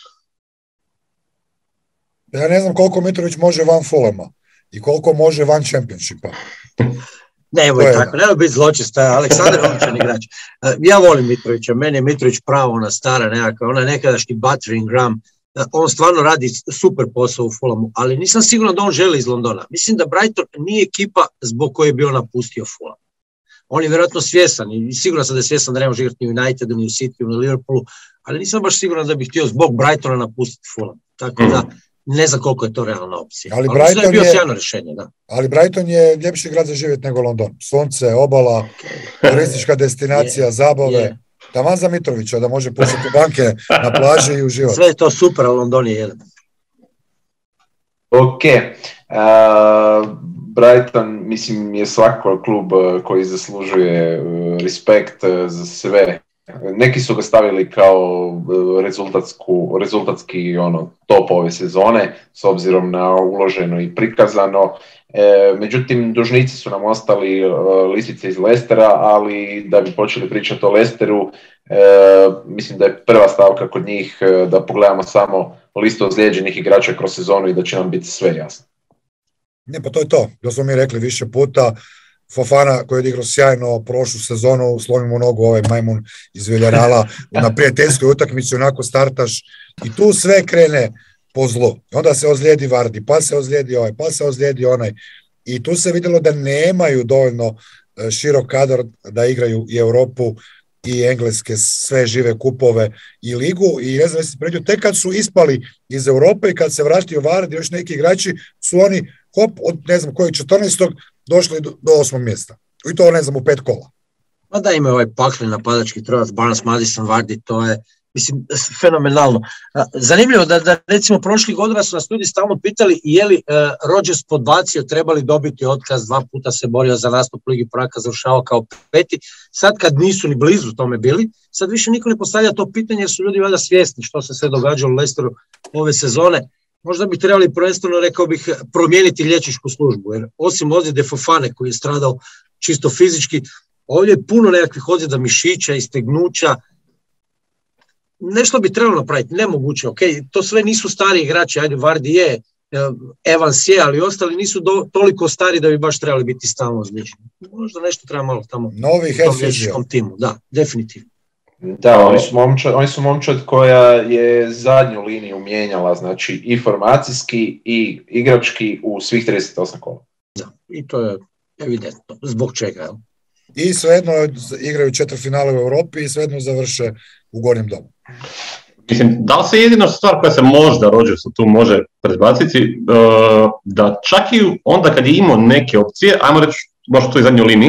Ja ne znam koliko Mitrović može van Fulhama i koliko može van Championshipa. Nemoj tako, nemoj biti zločest, Aleksandar je odličan igrač. Ja volim Mitrovića, meni je Mitrović pravo ona stara nekakva, ona nekadašnji Battering Ram, on stvarno radi super posao u Fulhamu, ali nisam siguran da on želi iz Londona. Mislim da Brighton nije ekipa zbog koje bi on napustio Fulham. On je vjerojatno svjesan i siguran sam da je svjesan da ne može igrati ni u Unitedu, ni u Cityu, ni u Liverpoolu, ali nisam baš siguran da bi htio zbog Brightona napustiti Fulham. Tako da ne znam koliko je to realna opcija. Ali Brighton je bio sjajno rješenje, da. Ali Brighton je ljepši grad za živjeti nego London. Sunce, obala, turistička destinacija, zabave. Taman za Mitrovića da može pušiti banke na plaži i uživati. Sve je to super, a London je jedan. Ok. Brighton, mislim, je svako klub koji zaslužuje respekt za sve. Neki su ga stavili kao rezultatski top ove sezone, s obzirom na uloženo i prikazano. Međutim, dužnici su nam ostali lisice iz Leicestera, ali da bi počeli pričati o Leicesteru, mislim da je prva stavka kod njih da pogledamo samo listu ozlijeđenih igrača kroz sezonu i da će nam biti sve jasno. Ne, pa to je to. Da smo mi rekli više puta, Fofana koji je odigrao sjajno prošlu sezonu, slomi mu nogu ovaj majmun iz Villarreala na prijateljskoj utakmici, onako startaš i tu sve krene po zlu. Onda se ozlijedi Vardy, pa se ozlijedi ovaj, pa se ozlijedi onaj. I tu se vidjelo da nemaju dovoljno širok kadar da igraju i Europu i engleske sve žive kupove i ligu i ne znam jesi pređu, tek kad su ispali iz Europe i kad se vratio Vardy, još neki igrači su oni hop od ne znam kojeg 14. došli do 8. mjesta. I to ne znam u 5 kola. Pa da ima ovaj pakli napadački trojac, Barnes, Maddison, Vardy, to je mislim fenomenalno. Zanimljivo da recimo prošli godina su nas ljudi stalno pitali je li Rodgers podbacio, trebali dobiti otkaz, 2 puta se borio za nastup Ligi prvaka, završavao kao 5. Sad kad nisu ni blizu tome bili, sad više niko ne postavlja to pitanje jer su ljudi valjda svjesni što se sve događalo u Leicesteru ove sezone. Možda bi trebali prvenstveno, rekao bih, promijeniti liječničku službu, jer osim ozljede Fofane koji je stradao čisto fizički, ovdje je puno nekakvih ozljeda mišića i stegnuća. Nešto bi trebalo napraviti, nemoguće, ok, to sve nisu stari igrači, ajde Vardy je, Evans je, ali ostali nisu toliko stari da bi baš trebali biti stalno ozlijeđeni. Možda nešto treba malo tamo u tom liječničkom timu, da, definitivno. Da, oni su momčad koja je zadnju liniju mijenjala, znači i formacijski i igrački u svih 38 kola. Da, i to je evidentno. Zbog čega? i svejedno igraju četvrtfinale u Europi i svejedno završe u gornjem domu. Mislim, da li se jedina stvar koja se možda Rodgersu tu može predbaciti, da čak i onda kad je imao neke opcije, ajmo reći baš u toj zadnjoj liniji,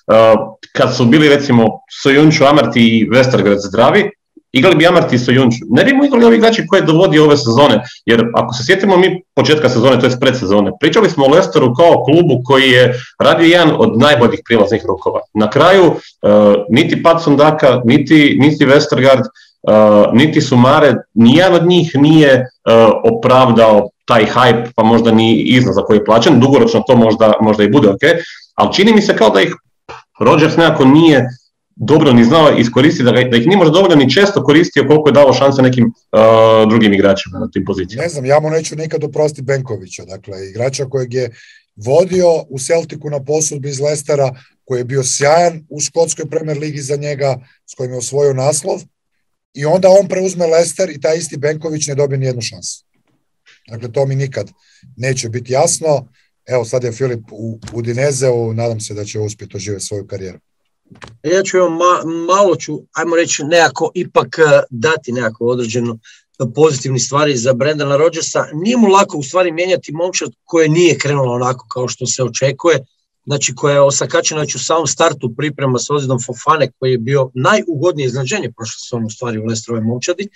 kad su bili recimo Sojunču, Amarty i Vestergaard zdravi, igrali bi Amarty i Sojunču. Ne bi mu igrali ovi igrači koje je dovodio ove sezone, jer ako se sjetimo mi početka sezone, to je predsezone, pričali smo o Leicesteru kao klubu koji je radio jedan od najboljih prilaznih rokova. Na kraju, niti Patson Daka, niti Vestergaard, niti Sumare, nijedan od njih nije opravdao taj hype, pa možda ni iznos za koji je plaćen, dugoročno to možda i bude ok, ali čini mi se kao da ih Rodgers nekako nije dobro ni znao iskoristiti, da ih nije možda dobro ni često koristio koliko je dao šanse nekim drugim igračima na tim pozicijama. Ne znam, ja mu neću nikad oprostiti Benkovića, dakle igrača kojeg je vodio u Celticu na posudbi iz Leicestera, koji je bio sjajan u škotskoj Premier ligi za njega, s kojim je osvojio naslov, i onda on preuzme Leicester i taj isti Benković ne dobije nijednu šansu. Dakle, to mi nikad neće biti jasno. Evo, sad je Filip u Udinezeu, nadam se da će uspjeti oživjeti svoju karijeru. Ja ću malo ajmo reći, nekako ipak dati nekako određeno pozitivne stvari za Brendana Rodgersa. Nije mu lako u stvari mijenjati momčad koje nije krenulo onako kao što se očekuje, znači koja je osakačena već u samom startu priprema s ozljedom Fofane, koji je bio najugodnije iznenađenje prošle sezone u stvari u Leicesterove momčadi.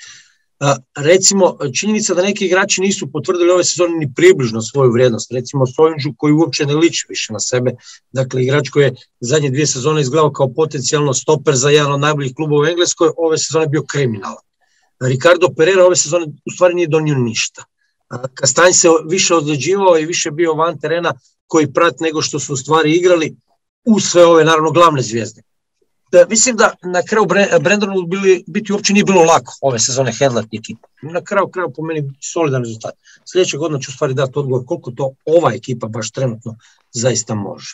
Recimo, činjenica da neki igrači nisu potvrdili ove sezone ni približno svoju vrijednost, recimo Sojunđu koji uopće ne liči više na sebe, dakle igrač koji je zadnje 2 sezone izgledao kao potencijalno stoper za jedan od najboljih klubova u Engleskoj, ove sezone je bio kriminalan. Ricardo Pereira ove sezone u stvari nije donio ništa. Kastanj se više ozljeđivao i više bio van terena koji prat nego što su u stvari igrali u sve ove naravno glavne zvijezde. Mislim da na kraju Brendanu biti uopće nije bilo lako ove sezone hendlati ekipu. Na kraju po meni solidan rezultat. Sljedeće godine ću stvari dati odgovor koliko to ova ekipa baš trenutno zaista može.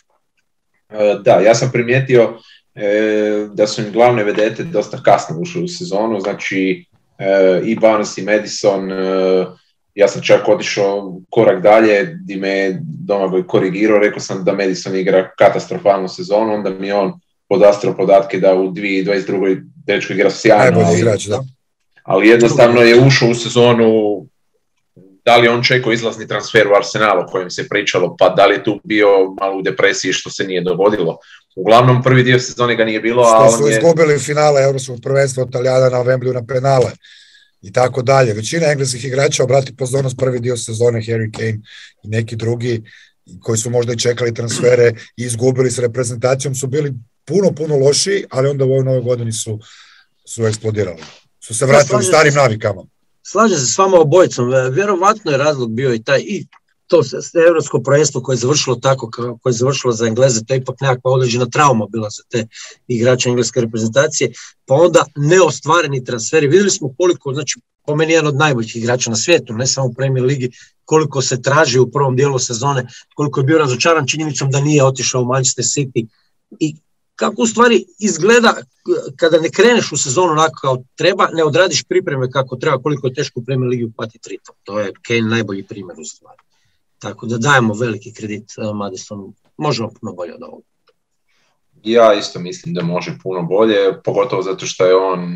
Da, ja sam primijetio da su im glavne vedete dosta kasno ušli u sezonu, znači i Barnes i Madison, ja sam čak otišao korak dalje gdje me Domagoj korigirao, rekao sam da Madison igra katastrofalnu sezonu, onda mi on podastro podatke da u 2022. dečko igra sjajno, ali jednostavno je ušao u sezonu, da li on čekao izlazni transfer u Arsenalu o kojem se pričalo, pa da li je tu bio malo u depresiji što se nije dogodilo. Uglavnom prvi dio sezone ga nije bilo. Što su izgubili finale Europskog prvenstva od Talijana na Wembley na penale i tako dalje. Većina engleskih igrača, obrati pozornost, prvi dio sezone, Harry Kane i neki drugi koji su možda i čekali transfere i izgubili s reprezentacijom, su bili puno lošiji, ali onda u ovoj novoj godini su eksplodirali. Su se vratili starim navikama. Slažem se s vama obojicom. Vjerovatno je razlog bio i taj, i to evropsko prvenstvo koje je završilo tako, koje je završilo za Engleze, to je ipak nekakva određena trauma bila za te igrače engleske reprezentacije, pa onda neostvareni transferi. Vidjeli smo koliko, znači po meni jedan od najboljih igrača na svijetu, ne samo u Premier ligi, koliko se traži u prvom dijelu sezone, koliko je bio razočaran činjenicom da nije otišao u Manchester City i kako u stvari izgleda kada ne kreneš u sezonu onako kao treba, ne odradiš pripreme kako treba, koliko je teško u Premier ligi upatiti ritam. To je Kane najbolji primjer u stvari. Tako da dajemo veliki kredit Madisonu. Možemo puno bolje od ovoga. Ja isto mislim da može puno bolje, pogotovo zato što je on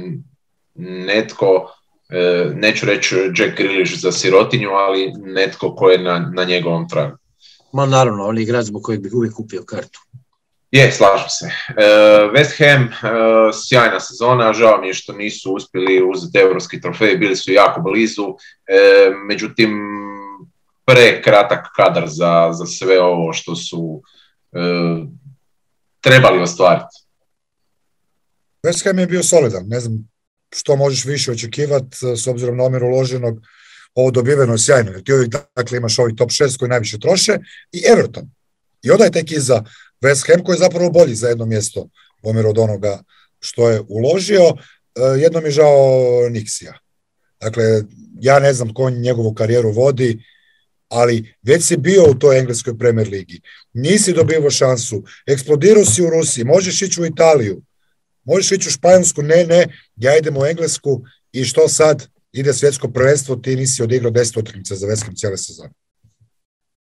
netko, neću reći Jack Grealish za sirotinju, ali netko ko je na njegovom tragu. Ma naravno, on je igrač zbog kojeg bih uvijek kupio kartu. Je, slažem se. West Ham, sjajna sezona, žao mi je što nisu uspjeli uzeti europski trofej, bili su jako blizu, međutim prekratak kadar za sve ovo što su trebali ostvariti. West Ham je bio solidan, ne znam što možeš više očekivati s obzirom na omjer uloženog, ovo dobiveno je sjajno, jer ti ovdje dakle imaš ovih top 6 koji najviše troše i Everton. I onda je tek iza West Ham koji je zapravo bolji za jedno mjesto u omjeru od onoga što je uložio. Jedno mi je žao Nixija. Dakle, ja ne znam ko njegovu karijeru vodi, ali već si bio u toj engleskoj Premier ligi. Nisi dobivao šansu. Eksplodirao si u Rusiji. Možeš ići u Italiju. Možeš ići u Španjolsku. Ne. Ja idem u Englesku i što sad? Ide svjetsko prvenstvo, ti nisi odigrao 10 utakmica za West Ham cijele sezone.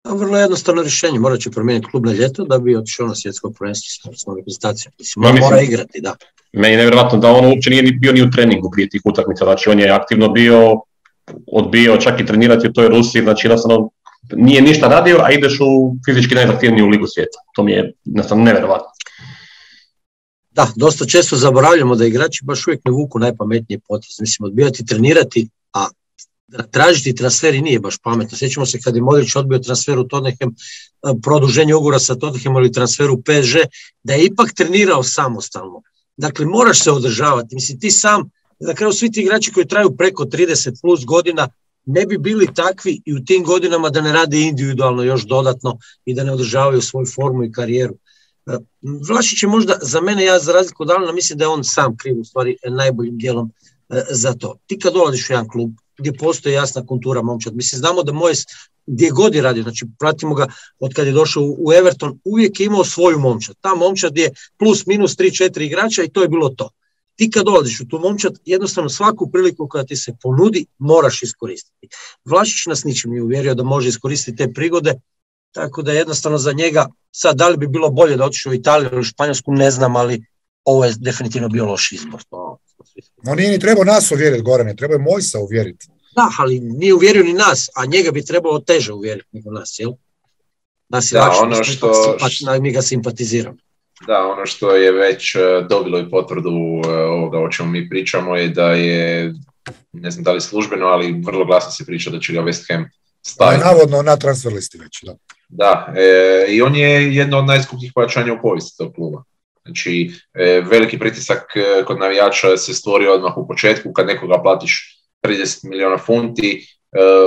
Vrlo jednostavno rješenje, morat će promijeniti klub na ljeto da bi otišao na svjetsko prvenstvo s reprezentacijom. Mislim, mora igrati, da. Meni je nevjerojatno da on uopće nije bio ni u treningu prije tih utakmica, znači on je aktivno bio, odbio čak i trenirati u toj Rusiji, znači jednostavno nije ništa radio, a ideš u fizički najzahtjevniju ligu svijeta. To mi je jednostavno nevjerojatno. Da, dosta često zaboravljamo da igrači baš uvijek ne vuku najpametnije poteze. Mislim, odbijati trenirati, a tražiti transferi nije baš pametno. Sjećamo se kad je Modrić odbio transfer u Tottenham, produženje ugovora sa Tottenhamom ili transfer u PSG, da je ipak trenirao samostalno. Dakle, moraš se održavati. Mislim, ti sam, na kraju svi ti igrači koji traju preko 30 plus godina ne bi bili takvi i u tim godinama da ne rade individualno još dodatno i da ne održavaju svoju formu i karijeru. Vlašić je možda, za mene, ja za razliku od Alena, mislim da je on sam kriv u stvari najboljim dijelom za to. Ti kad dolaziš u jedan klub gdje postoji jasna kontura momčad, mislim, znamo da Moyes gdje god je radio, znači pratimo ga od kad je došao u Everton, uvijek je imao svoju momčad. Ta momčad je plus minus 3-4 igrača i to je bilo to. Ti kad dolaziš u tu momčad, jednostavno svaku priliku koja ti se ponudi moraš iskoristiti. Vlašić nas ničim nije uvjerio da može iskoristiti te prigode, tako da jednostavno za njega, sad da li bi bilo bolje da otišao u Italiju ili Španjolsku, ne znam, ali ovo je definitivno bio loš izbor. No nije ni trebao nas uvjeriti, Gorane, treba je Mojsa uvjeriti. Da, ali nije uvjerio ni nas, a njega bi trebalo teže uvjeriti nego nas, jel? Nas je lakše, mi ga simpatiziramo. Da, ono što je već dobilo i potvrdu ovoga o čemu mi pričamo je da je, ne znam da li službeno, ali vrlo glasno se priča da će ga West Ham staviti. Navodno na transfer listi već, da. Da, i on je jedno od najskupljih pojačanja u povijesti tog kluba. Znači, veliki pritisak kod navijača se stvorio odmah u početku, kad nekoga platiš 30 milijuna funti,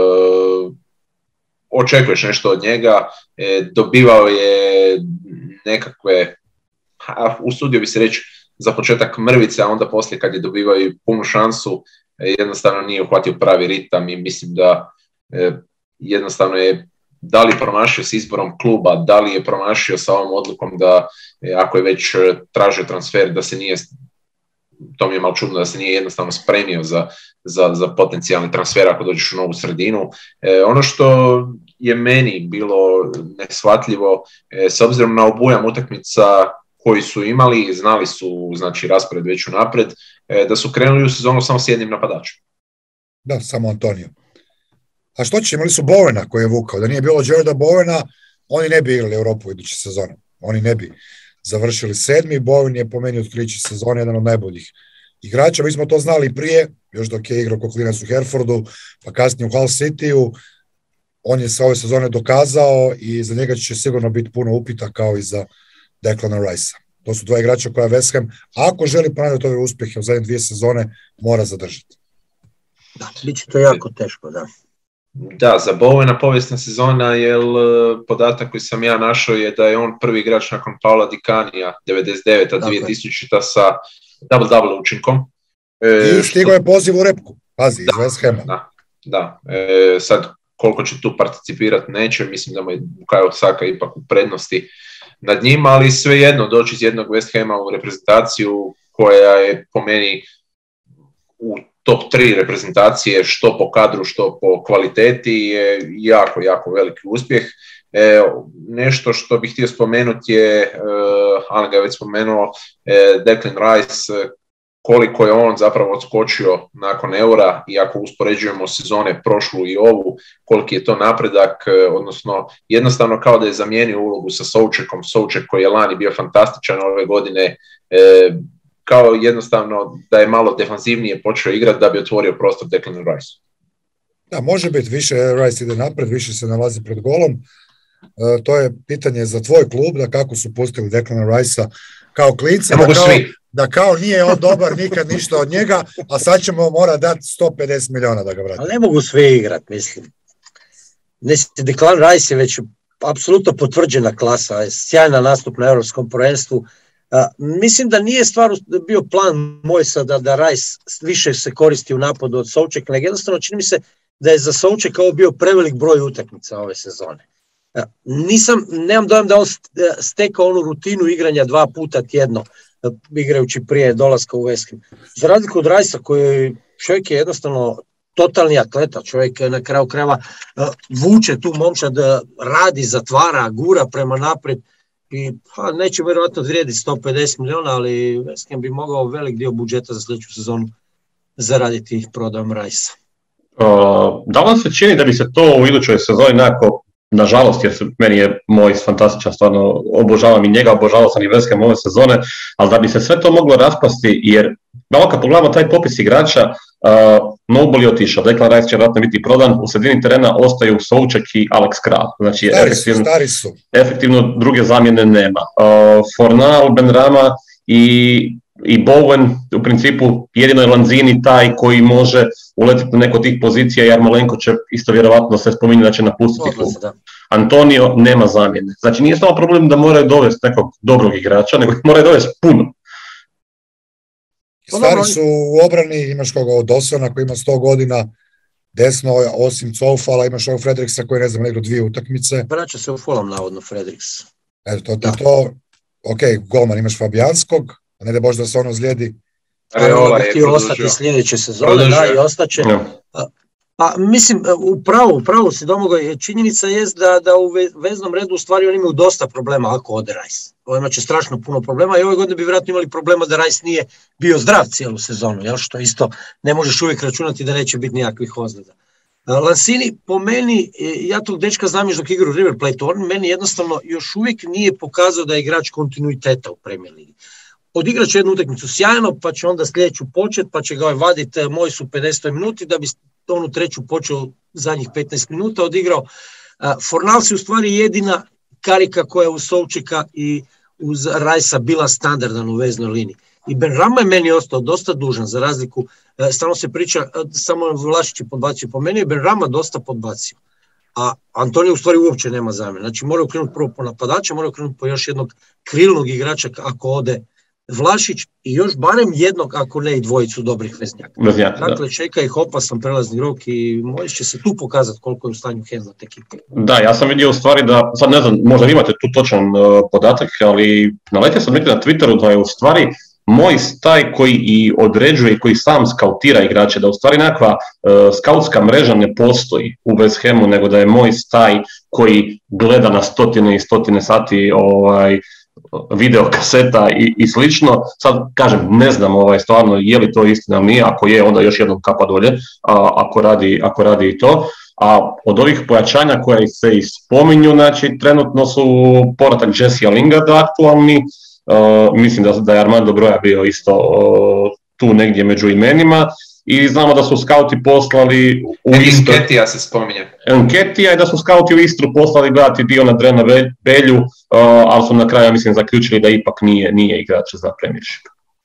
očekuješ nešto od njega, dobivao je nekakve, usudio bi se reći, za početak mrvice, a onda poslije kad je dobivao i punu šansu, jednostavno nije uhvatio pravi ritam i mislim da jednostavno je da li promašio s izborom kluba, da li je promašio sa ovom odlukom da ako je već tražio transfer, da se nije, to mi je malo čudno, da se nije jednostavno spremio za potencijalni transfer ako dođeš u novu sredinu. Ono što je meni bilo neshvatljivo, s obzirom na obujam utakmica koji su imali, znali su znači raspored već unaprijed, da su krenuli u sezonu samo s jednim napadačem. Da, samo Antonio. A što će, imali su Bowena koji je vukao. Da nije bilo Jareda Bowena, oni ne bi igrali Europu iduće sezone. Oni ne bi završili 7. Bowen je po meni otkriće sezone jedan od najboljih igrača. Mi smo to znali prije, još dok je igrao Koklinac u Herfordu, pa kasnije u Hull Cityu. On je se ove sezone dokazao i za njega će sigurno biti puno upita kao i za Declana Rice-a. To su dva igrača koja West Ham, ako želi ponavljati ove uspjehe u zadnje 2 sezone, mora zadržati. Da, bit će to jako teško, da. Da, za Bowena povijesna sezona, jer podatak koji sam ja našao je da je on prvi igrač nakon Paula Di Canija 99-a, 2000-a sa double učinkom. I stigao je poziv u repku, pazi, iz West Hama. Da. Sad koliko će tu participirati neće, mislim da mu je Bukayo Saka ipak u prednosti nad njima, ali svejedno doći iz jednog West Hama u reprezentaciju koja je po meni u top 3 reprezentacije, što po kadru, što po kvaliteti, je jako, jako veliki uspjeh. Nešto što bih htio spomenuti je, Alen ga je već spomenuo, Declan Rice, koliko je on zapravo odskočio nakon Eura i ako uspoređujemo sezone prošlu i ovu, koliki je to napredak, odnosno jednostavno kao da je zamijenio ulogu sa Součekom, Souček koji je lani bio fantastičan ove godine, kao jednostavno da je malo defanzivnije počeo igrati da bi otvorio prostor Declanu Rice. Da, može biti, više Rice ide napred, više se nalazi pred golom. To je pitanje za tvoj klub, da kako su pustili Declana Rice-a kao klinca, da kao nije on dobar, nikad ništa od njega, a sad ćemo mora dati 150 milijuna da ga vrati. Ali ne mogu sve igrati, mislim. Declan Rice je već apsolutno potvrđena klasa, sjajna nastup na Europskom prvenstvu. Mislim da nije stvar bio plan Moyesa da Rice više se koristi u napadu od Součeka, nego jednostavno čini mi se da je za Součeka ovo bio prevelik broj utakmica ove sezone. Nemam dojam da on stekao onu rutinu igranja 2 puta tjedno, igrajući prije dolaska u West Ham. Za razliku od Rice-a koji čovjek je jednostavno totalni atleta, čovjek na kraju krajeva vuče tu momčad, radi, zatvara, gura prema naprijed i neće vjerojatno vrijediti 150 milijuna, ali West Ham bi mogao velik dio budžeta za sljedeću sezonu zaraditi prodajom Ricea. Da vam se čini da bi se to u idućoj sezoni nekako, nažalost, jer meni je moj fantastičan, stvarno obožavam i njega, obožavao sam i West Ham ove sezone, ali da bi se sve to moglo raspasti, jer malo kad pogledamo taj popis igrača, Noble je otišao, Declan Rice će vjerojatno biti prodan, u sredini terena ostaju Souček i Alex Kralj, znači stari su. Efektivno druge zamjene nema. Fornal, Benrahma i Bowen, u principu jedino je Lanzini taj koji može uletiti na neko od tih pozicija, jer Yarmolenko će isto vjerovatno se spominje da će napustiti klub. Antonio nema zamjene. Znači nije samo problem da moraju dovesti nekog dobrog igrača, nego moraju dovesti puno. Stari su u obrani, imaš koga od Dawsona koji ima 100 godina, desno, osim Coufala, imaš ovog Frederiksa koji ne znam, igra 2 utakmice. Vraća se u Fulham navodno Frederiks. Eto, to, ok, golman imaš Fabijanskog, a ne da bože da se ono zlijedi. Reola je htio ostati sljedeće sezone, da, i ostaće. Pa mislim, u pravu si Domagoj, činjenica je da u veznom redu u stvari oni imaju dosta problema ako ode Rice. Ovima će strašno puno problema i ove godine bi vjerojatno imali problema da Rice nije bio zdrav cijelu sezonu, jel, što isto ne možeš uvijek računati da neće biti nijakvih ozljeda. Lanzini, po meni, ja tog dečka znam još dok igra u River Plate, on meni jednostavno još uvijek nije pokazao da je igrač kontinuiteta u Premier Ligi. Odigrat će jednu utakmicu sjajno, pa će onda sljedeću počet, pa će ga vaditi, moji su 50 minuti, da bi onu treću počeo zadnjih 15 minuta odigrao. Fornal se u stvari jedina karika koja je uz Součeka i uz Ricea bila standardan u veznoj liniji. I Benrahma je meni ostao dosta dužan, za razliku, stalno se priča, samo Vlašić je podbacio, po meni je Benrahma dosta podbacio. A Antonio u stvari uopće nema zamjene. Znači moraju krenuti prvo po napadača, moraju krenuti po još jednog krilnog igrača ako ode Vlašić i još barem jednog, ako ne i dvojicu dobrih veznjaka. Dakle, čeka ih opasan prelazni rok i moći će se tu pokazati koliko je u stanju hendlati ekipu. Da, ja sam vidio u stvari da, sad ne znam, možda imate tu točan podatak, ali naletio sam nekada na Twitteru da je u stvari moj taj koji i određuje i koji sam skautira igrače, da u stvari nekakva skautska mreža ne postoji u West Hamu, nego da je moj taj koji gleda na stotine i stotine sati video kaseta i slično. Sad kažem, ne znam stvarno je li to istina ili nije, ako je onda još jednom kapa dolje, ako radi i to. A od ovih pojačanja koje se i spominju, znači trenutno su povratak Jessea Lingarda aktualni, mislim da je Armando Broja bio isto tu negdje među imenima. I znamo da su skauti poslali u Istru. Enketija se spominje. Enketija i da su skauti u Istru poslali gledati Diona Drena Belju, ali su na kraju, mislim, zaključili da ipak nije igrač za Premiership.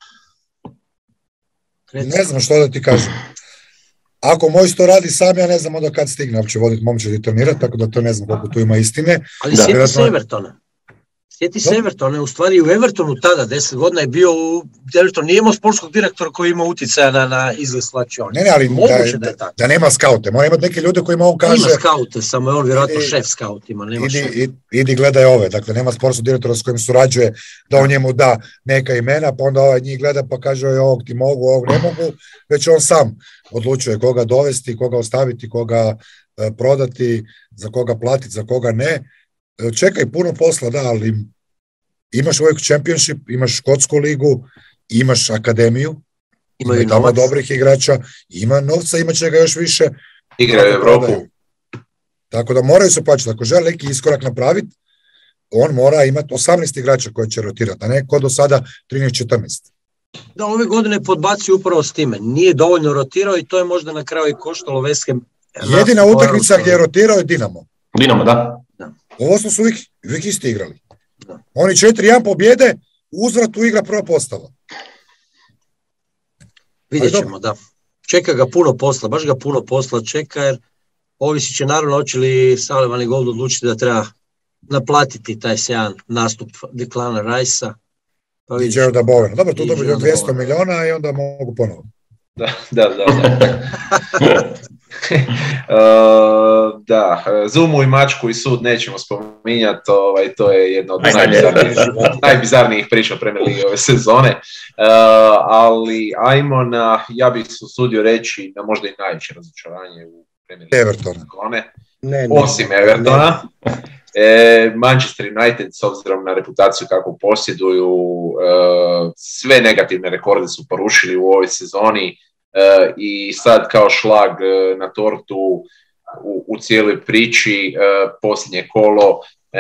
Ne znam što da ti kažem. Ako Mojs to radi sam, ja ne znam onda kad stigne uopće voditi momčad i trenirati, tako da to ne znam koliko tu ima istine. Ali sjeti se Evertona. Sjeti se Evertona, u stvari u Evertonu tada, 10 godina je bio u Evertonu, nije imao sportskog direktora koji ima utjecaja na izgled slačionice. Ne, ali da nema skaute, mora imati neke ljude kojima on kaže... Ima skaute, samo je on vjerojatno šef skautima. Idi gledaj ove, dakle nema sportskog direktora s kojim surađuje, da on njemu da neka imena, pa onda njih gleda pa kaže ovog ti mogu, ovog ne mogu, već on sam odlučuje koga dovesti, koga ostaviti, koga prodati, za koga platiti, za koga ne. Čekaj, puno posla, da, ali imaš ovaj Championship, imaš škotsku ligu, imaš akademiju, ima tamo dobrih igrača, ima novca, ima čega još više. Igraju Evropu. Tako da moraju se plaćati. Ako žele neki iskorak napraviti, on mora imati 18 igrača koji će rotirati, a ne kod do sada 13-14. Da, ove godine podbacio upravo s time. Nije dovoljno rotirao i to je možda na kraju i koštalo West Ham. Jedina utakmica gdje je rotirao je Dinamo. Dinamo, da. Ovo su uvijek isti igrali. Oni 4-1 pobjede, uzvratu igra prva postava. Vidjet ćemo, da. Čeka ga puno posla, baš ga puno posla čeka, jer ovisi će naravno hoće li Sullivan i Gold odlučiti da treba naplatiti taj sjajan nastup Declana Ricea. Pa i Jarreda Bowena. Dobro, tu dobiju 200 miliona i onda mogu ponovo. Da. Da, Zumu i mačku i sud nećemo spominjati, to je jedna od najbizarnijih priča Premier Lige ove sezone, ali ajmo na, ja bih se usudio reći, na možda i najveće razočaranje u Premier Lige Evertona. Osim Evertona. Manchester United, s obzirom na reputaciju kakvu posjeduju, sve negativne rekorde su porušili u ovoj sezoni i sad kao šlag na tortu u cijeloj priči, posljednje kolo,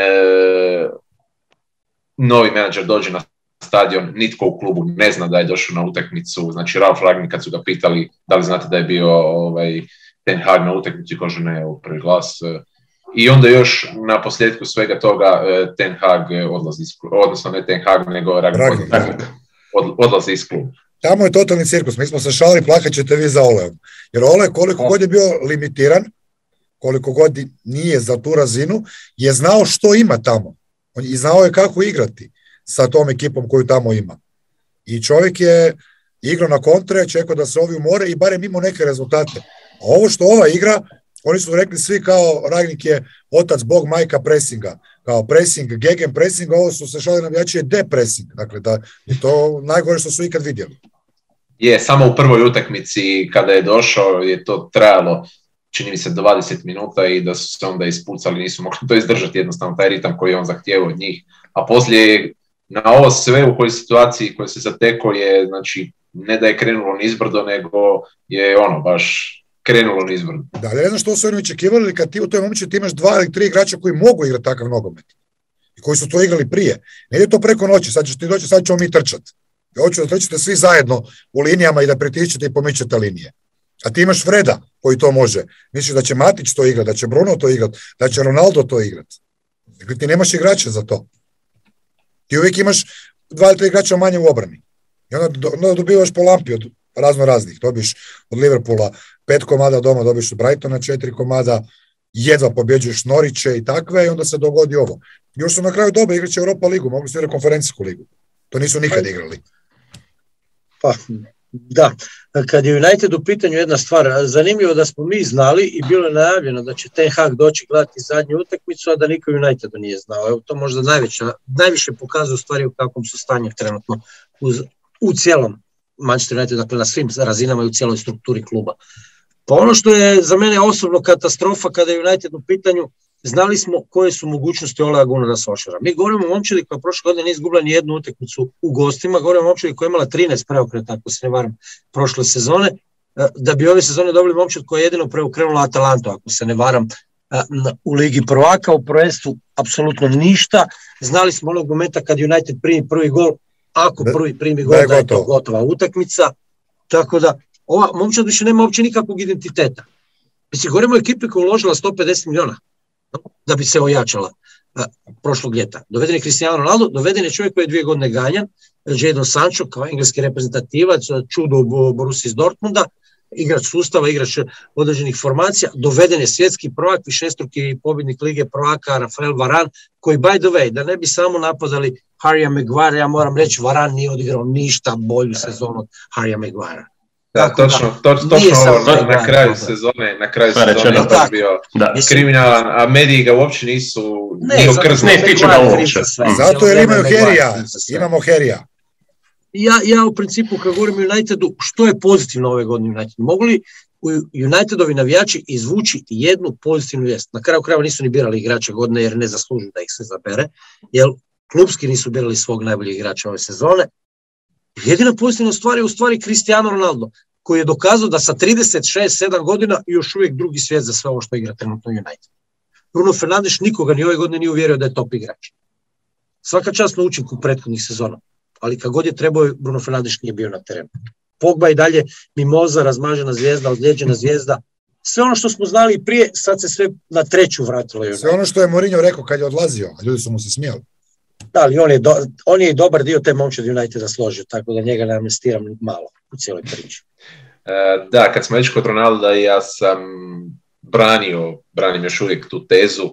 novi menadžer dođe na stadion, nitko u klubu ne zna da je došao na utakmicu, znači Ralf Rangnick kad su ga pitali da li znate da je bio Ten Hag na utakmici, kaže ne, prvi glas. I onda još na posljedku svega toga Ten Hag odlazi iz kluba, odnosno ne Ten Hag, nego Rangnick odlazi iz kluba. Tamo je totalni cirkus, mi smo se šalili, plakat ćete vi za Oleom. Jer Ole, koliko god je bio limitiran, koliko god nije za tu razinu, je znao što ima tamo. I znao je kako igrati sa tom ekipom koju tamo ima. I čovjek je igrao na kontre, čekao da se ovi umore i barem imao neke rezultate. A ovo što ova igra, oni su rekli svi kao Rangnick je otac, bog, majka pressinga. Kao pressing, gegen pressing, ovo su se šalili navijači je depressing. Dakle, da je to najgore što su ikad vidjeli. Je, samo u prvoj utakmici kada je došao je to trajalo, čini mi se 20 minuta i da su se onda ispucali, nisu mogli to izdržati jednostavno taj ritam koji je on zahtijevao od njih. A poslije na ovo sve u kojoj situaciji koji se zatekao je, znači, ne da je krenulo nizbrdo, nego je baš krenulo nizbrdo. Da, ali ne znam što su oni očekivali, kad ti u toj momči ti imaš 2 ili 3 igrača koji mogu igrati takav nogomet i koji su to igrali prije. Ne ide to preko noći, sad ćeš ti doći, sad ćemo mi trčati. Ja hoću da trčite svi zajedno u linijama i da pritišćete i pomičete linije. A ti imaš Freda koji to može. Misliš da će Matić to igrati, da će Bruno to igrati, da će Ronaldo to igrati. Dakle, ti nemaš igrača za to. Ti uvijek imaš 2 ili 3 igrača manje u obrani. I onda dobivaš po lampi od raznih. Dobiš od Liverpoola 5 komada doma, dobiš od Brightona 4 komada, jedva pobjeđuješ Noriće i takve i onda se dogodi ovo. Još su na kraju doba igraće Europa ligu, mogli su igrati konferencijsku ligu. To nisu nikad igrali. Pa, da. Kad je United u pitanju jedna stvar, zanimljivo da smo mi znali i bilo je najavljeno da će Ten Hag doći gledati zadnju utakmicu, a da niko Unitedu nije znao. Evo, to možda najviše pokazuje u stvari u kakvom su stanju trenutno u cijelom Manchester United, dakle na svim razinama i u cijeloj strukturi kluba. Pa ono što je za mene osobno katastrofa kada je United u pitanju, znali smo koje su mogućnosti Olea Gunnara Solskjaera. Mi govorimo o momčadi koja prošle godine nije izgubila ni jednu utakmicu u gostima, govorimo o momčadi koja je imala 13 preokreta, ako se ne varam, prošle sezone, da bi ove sezone dobili momčad koja je jedino preokrenula Atalantu, ako se ne varam, u Ligi prvaka, u prvenstvu apsolutno ništa. Znali smo onog momenta kad United primi prvi gol, ako primi gol da je to gotova utakmica, tako da ova momčad više nema uopće nikakvog identiteta. Mislim, govorimo o ekipi koja je uložila 150 miliona da bi se ojačala prošlog ljeta. Doveden je Cristiano Ronaldo, doveden je čovjek koji je 2 godine ganjan, Jadon Sancho kao engleski reprezentativac, čudo u Borussiji iz Dortmunda, igrač sustava, igrač određenih formacija, doveden je svjetski prvak, višestruki pobjednik Lige prvaka Rafael Varane, koji by the way, da ne bi samo napadali Harrya Maguire, ja moram reći, Varane nije odigrao ništa bolju sezonu od Harrya Maguirea. Da, točno na kraju sezone je to bio kriminalan, a mediji ga uopće nisu krznuli. Zato jer imaju Herija, imamo Herija. Ja u principu kad govorim o Unitedu, što je pozitivno ove godine United? Mogu li Unitedovi navijači izvući jednu pozitivnu vijest? Na kraju krajeva nisu ni birali igrača godine jer ne zaslužuju da ih se zabere, jer klubski nisu birali svog najboljeg igrača ove sezone. Jedina pozitivna stvar je u stvari Cristiano Ronaldo, koji je dokazao da sa 36-7 godina još uvijek drugi svijet za sve ovo što igra trenutno United. Bruno Fernandes nikoga ni ove godine nije uvjerio da je top igrač. Svaka čast na učinku prethodnih sezona, ali kad god je trebao, Bruno Fernandes nije bio na terenu. Pogba i dalje mimoza, razmažena zvijezda, ozlijeđena zvijezda. Sve ono što smo znali i prije, sad se sve na treću vratilo. Sve ono što je Mourinho rekao kad je odlazio, a ljudi su mu se smijali. Da, ali on je dobar dio te momčad Uniteda složio, tako da njega ne amnestiram malo u cijeloj priči. Da, kad smo već kod Ronalda, ja sam branim još uvijek tu tezu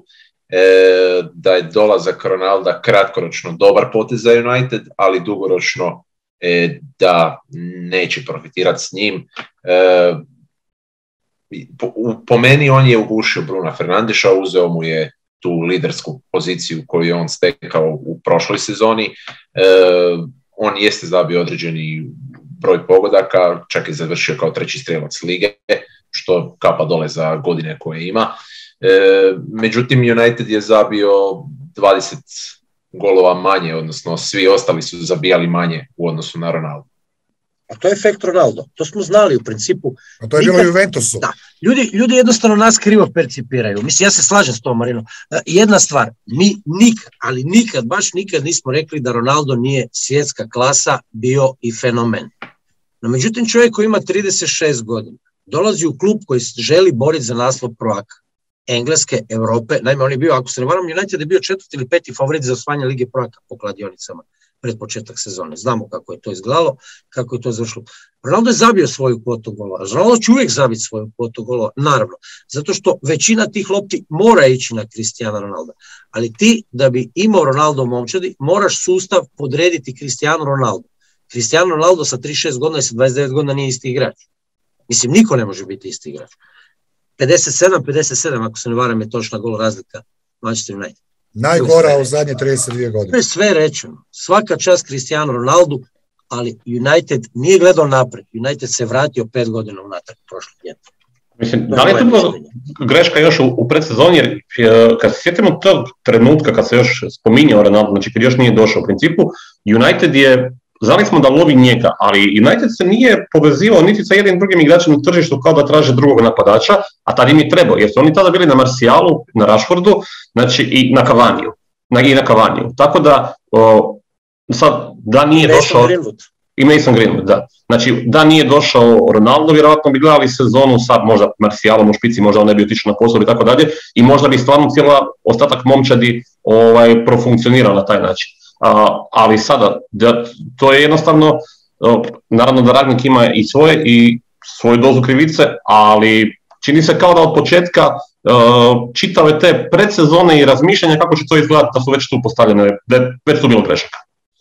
da je dolazak Ronalda kratkoročno dobar potez za United, ali dugoročno da neće profitirati s njim. po meni on je ugušio Bruna Fernandeša, uzeo mu je tu lidersku poziciju koju je on stekao u prošloj sezoni. On jeste zabio određeni broj pogodaka, čak je završio kao 3. strelac lige, što kapa dole za godine koje ima. Međutim, United je zabio 20 golova manje, odnosno svi ostali su zabijali manje u odnosu na Ronaldo. A to je efekt Ronaldo, to smo znali u principu. A to je bilo Juventusu. Da, ljudi jednostavno nas krivo percipiraju. Mislim, ja se slažem s tom, Marino. Jedna stvar, mi nikad, baš nikad nismo rekli da Ronaldo nije svjetska klasa, bio i fenomen. No, međutim, čovjek koji ima 36 godina, dolazi u klub koji želi boriti za naslov prvaka Engleske, Europe. Naime, on je bio, ako se ne varam, United je bio 4. ili 5. favorit za osvajanje Lige prvaka po kladionicama pred početak sezone. Znamo kako je to izgledalo, kako je to završilo. Ronaldo je zabio svoju kvotu golova. Ronaldo će uvijek zabiti svoju kvotu golova, naravno. Zato što većina tih lopti mora ići na Cristiano Ronaldo. Ali ti, da bi imao Ronaldo u momčadi, moraš sustav podrediti Cristiano Ronaldo. Cristiano Ronaldo sa 36 godina i sa 29 godina nije isti igrač. Mislim, niko ne može biti isti igrač. 57, ako se ne varam, je točna gol razlika Manchester United. Najgora u zadnje 32 godine. To je sve rečeno. Svaka čast Cristiano Ronaldu, ali United nije gledao napred. United se vratio 5 godina unatrag prošle ljeto. Mislim, da li je to bila greška još u predsezoni, jer kad se sjetimo tog trenutka kad se još spominjao Ronaldo, znači kad još nije došao u principu, United je, znali smo da lovi njega, ali United se nije povezivao niti sa jednim drugim igračem na tržištu kao da traže drugog napadača, a tad im je trebao, jer su oni tada bili na Martialu, na Rashfordu, znači i na Cavaniju. Tako da, sad, da nije došao... I Mason Greenwood, da. Znači, da nije došao Ronaldo, vjerojatno bi gledali sezonu sad možda Martialom u špici, možda on ne bi otišao na posao i tako dalje, i možda bi stvarno cijela ostatak momčadi profunkcionirao na taj način. Ali sada, to je jednostavno, naravno da Rangnick ima i svoju dozu krivice, ali čini se kao da od početka čitave te predsezone i razmišljanja kako će to izgledati, da su već tu postavljene, da je već tu bilo grešaka.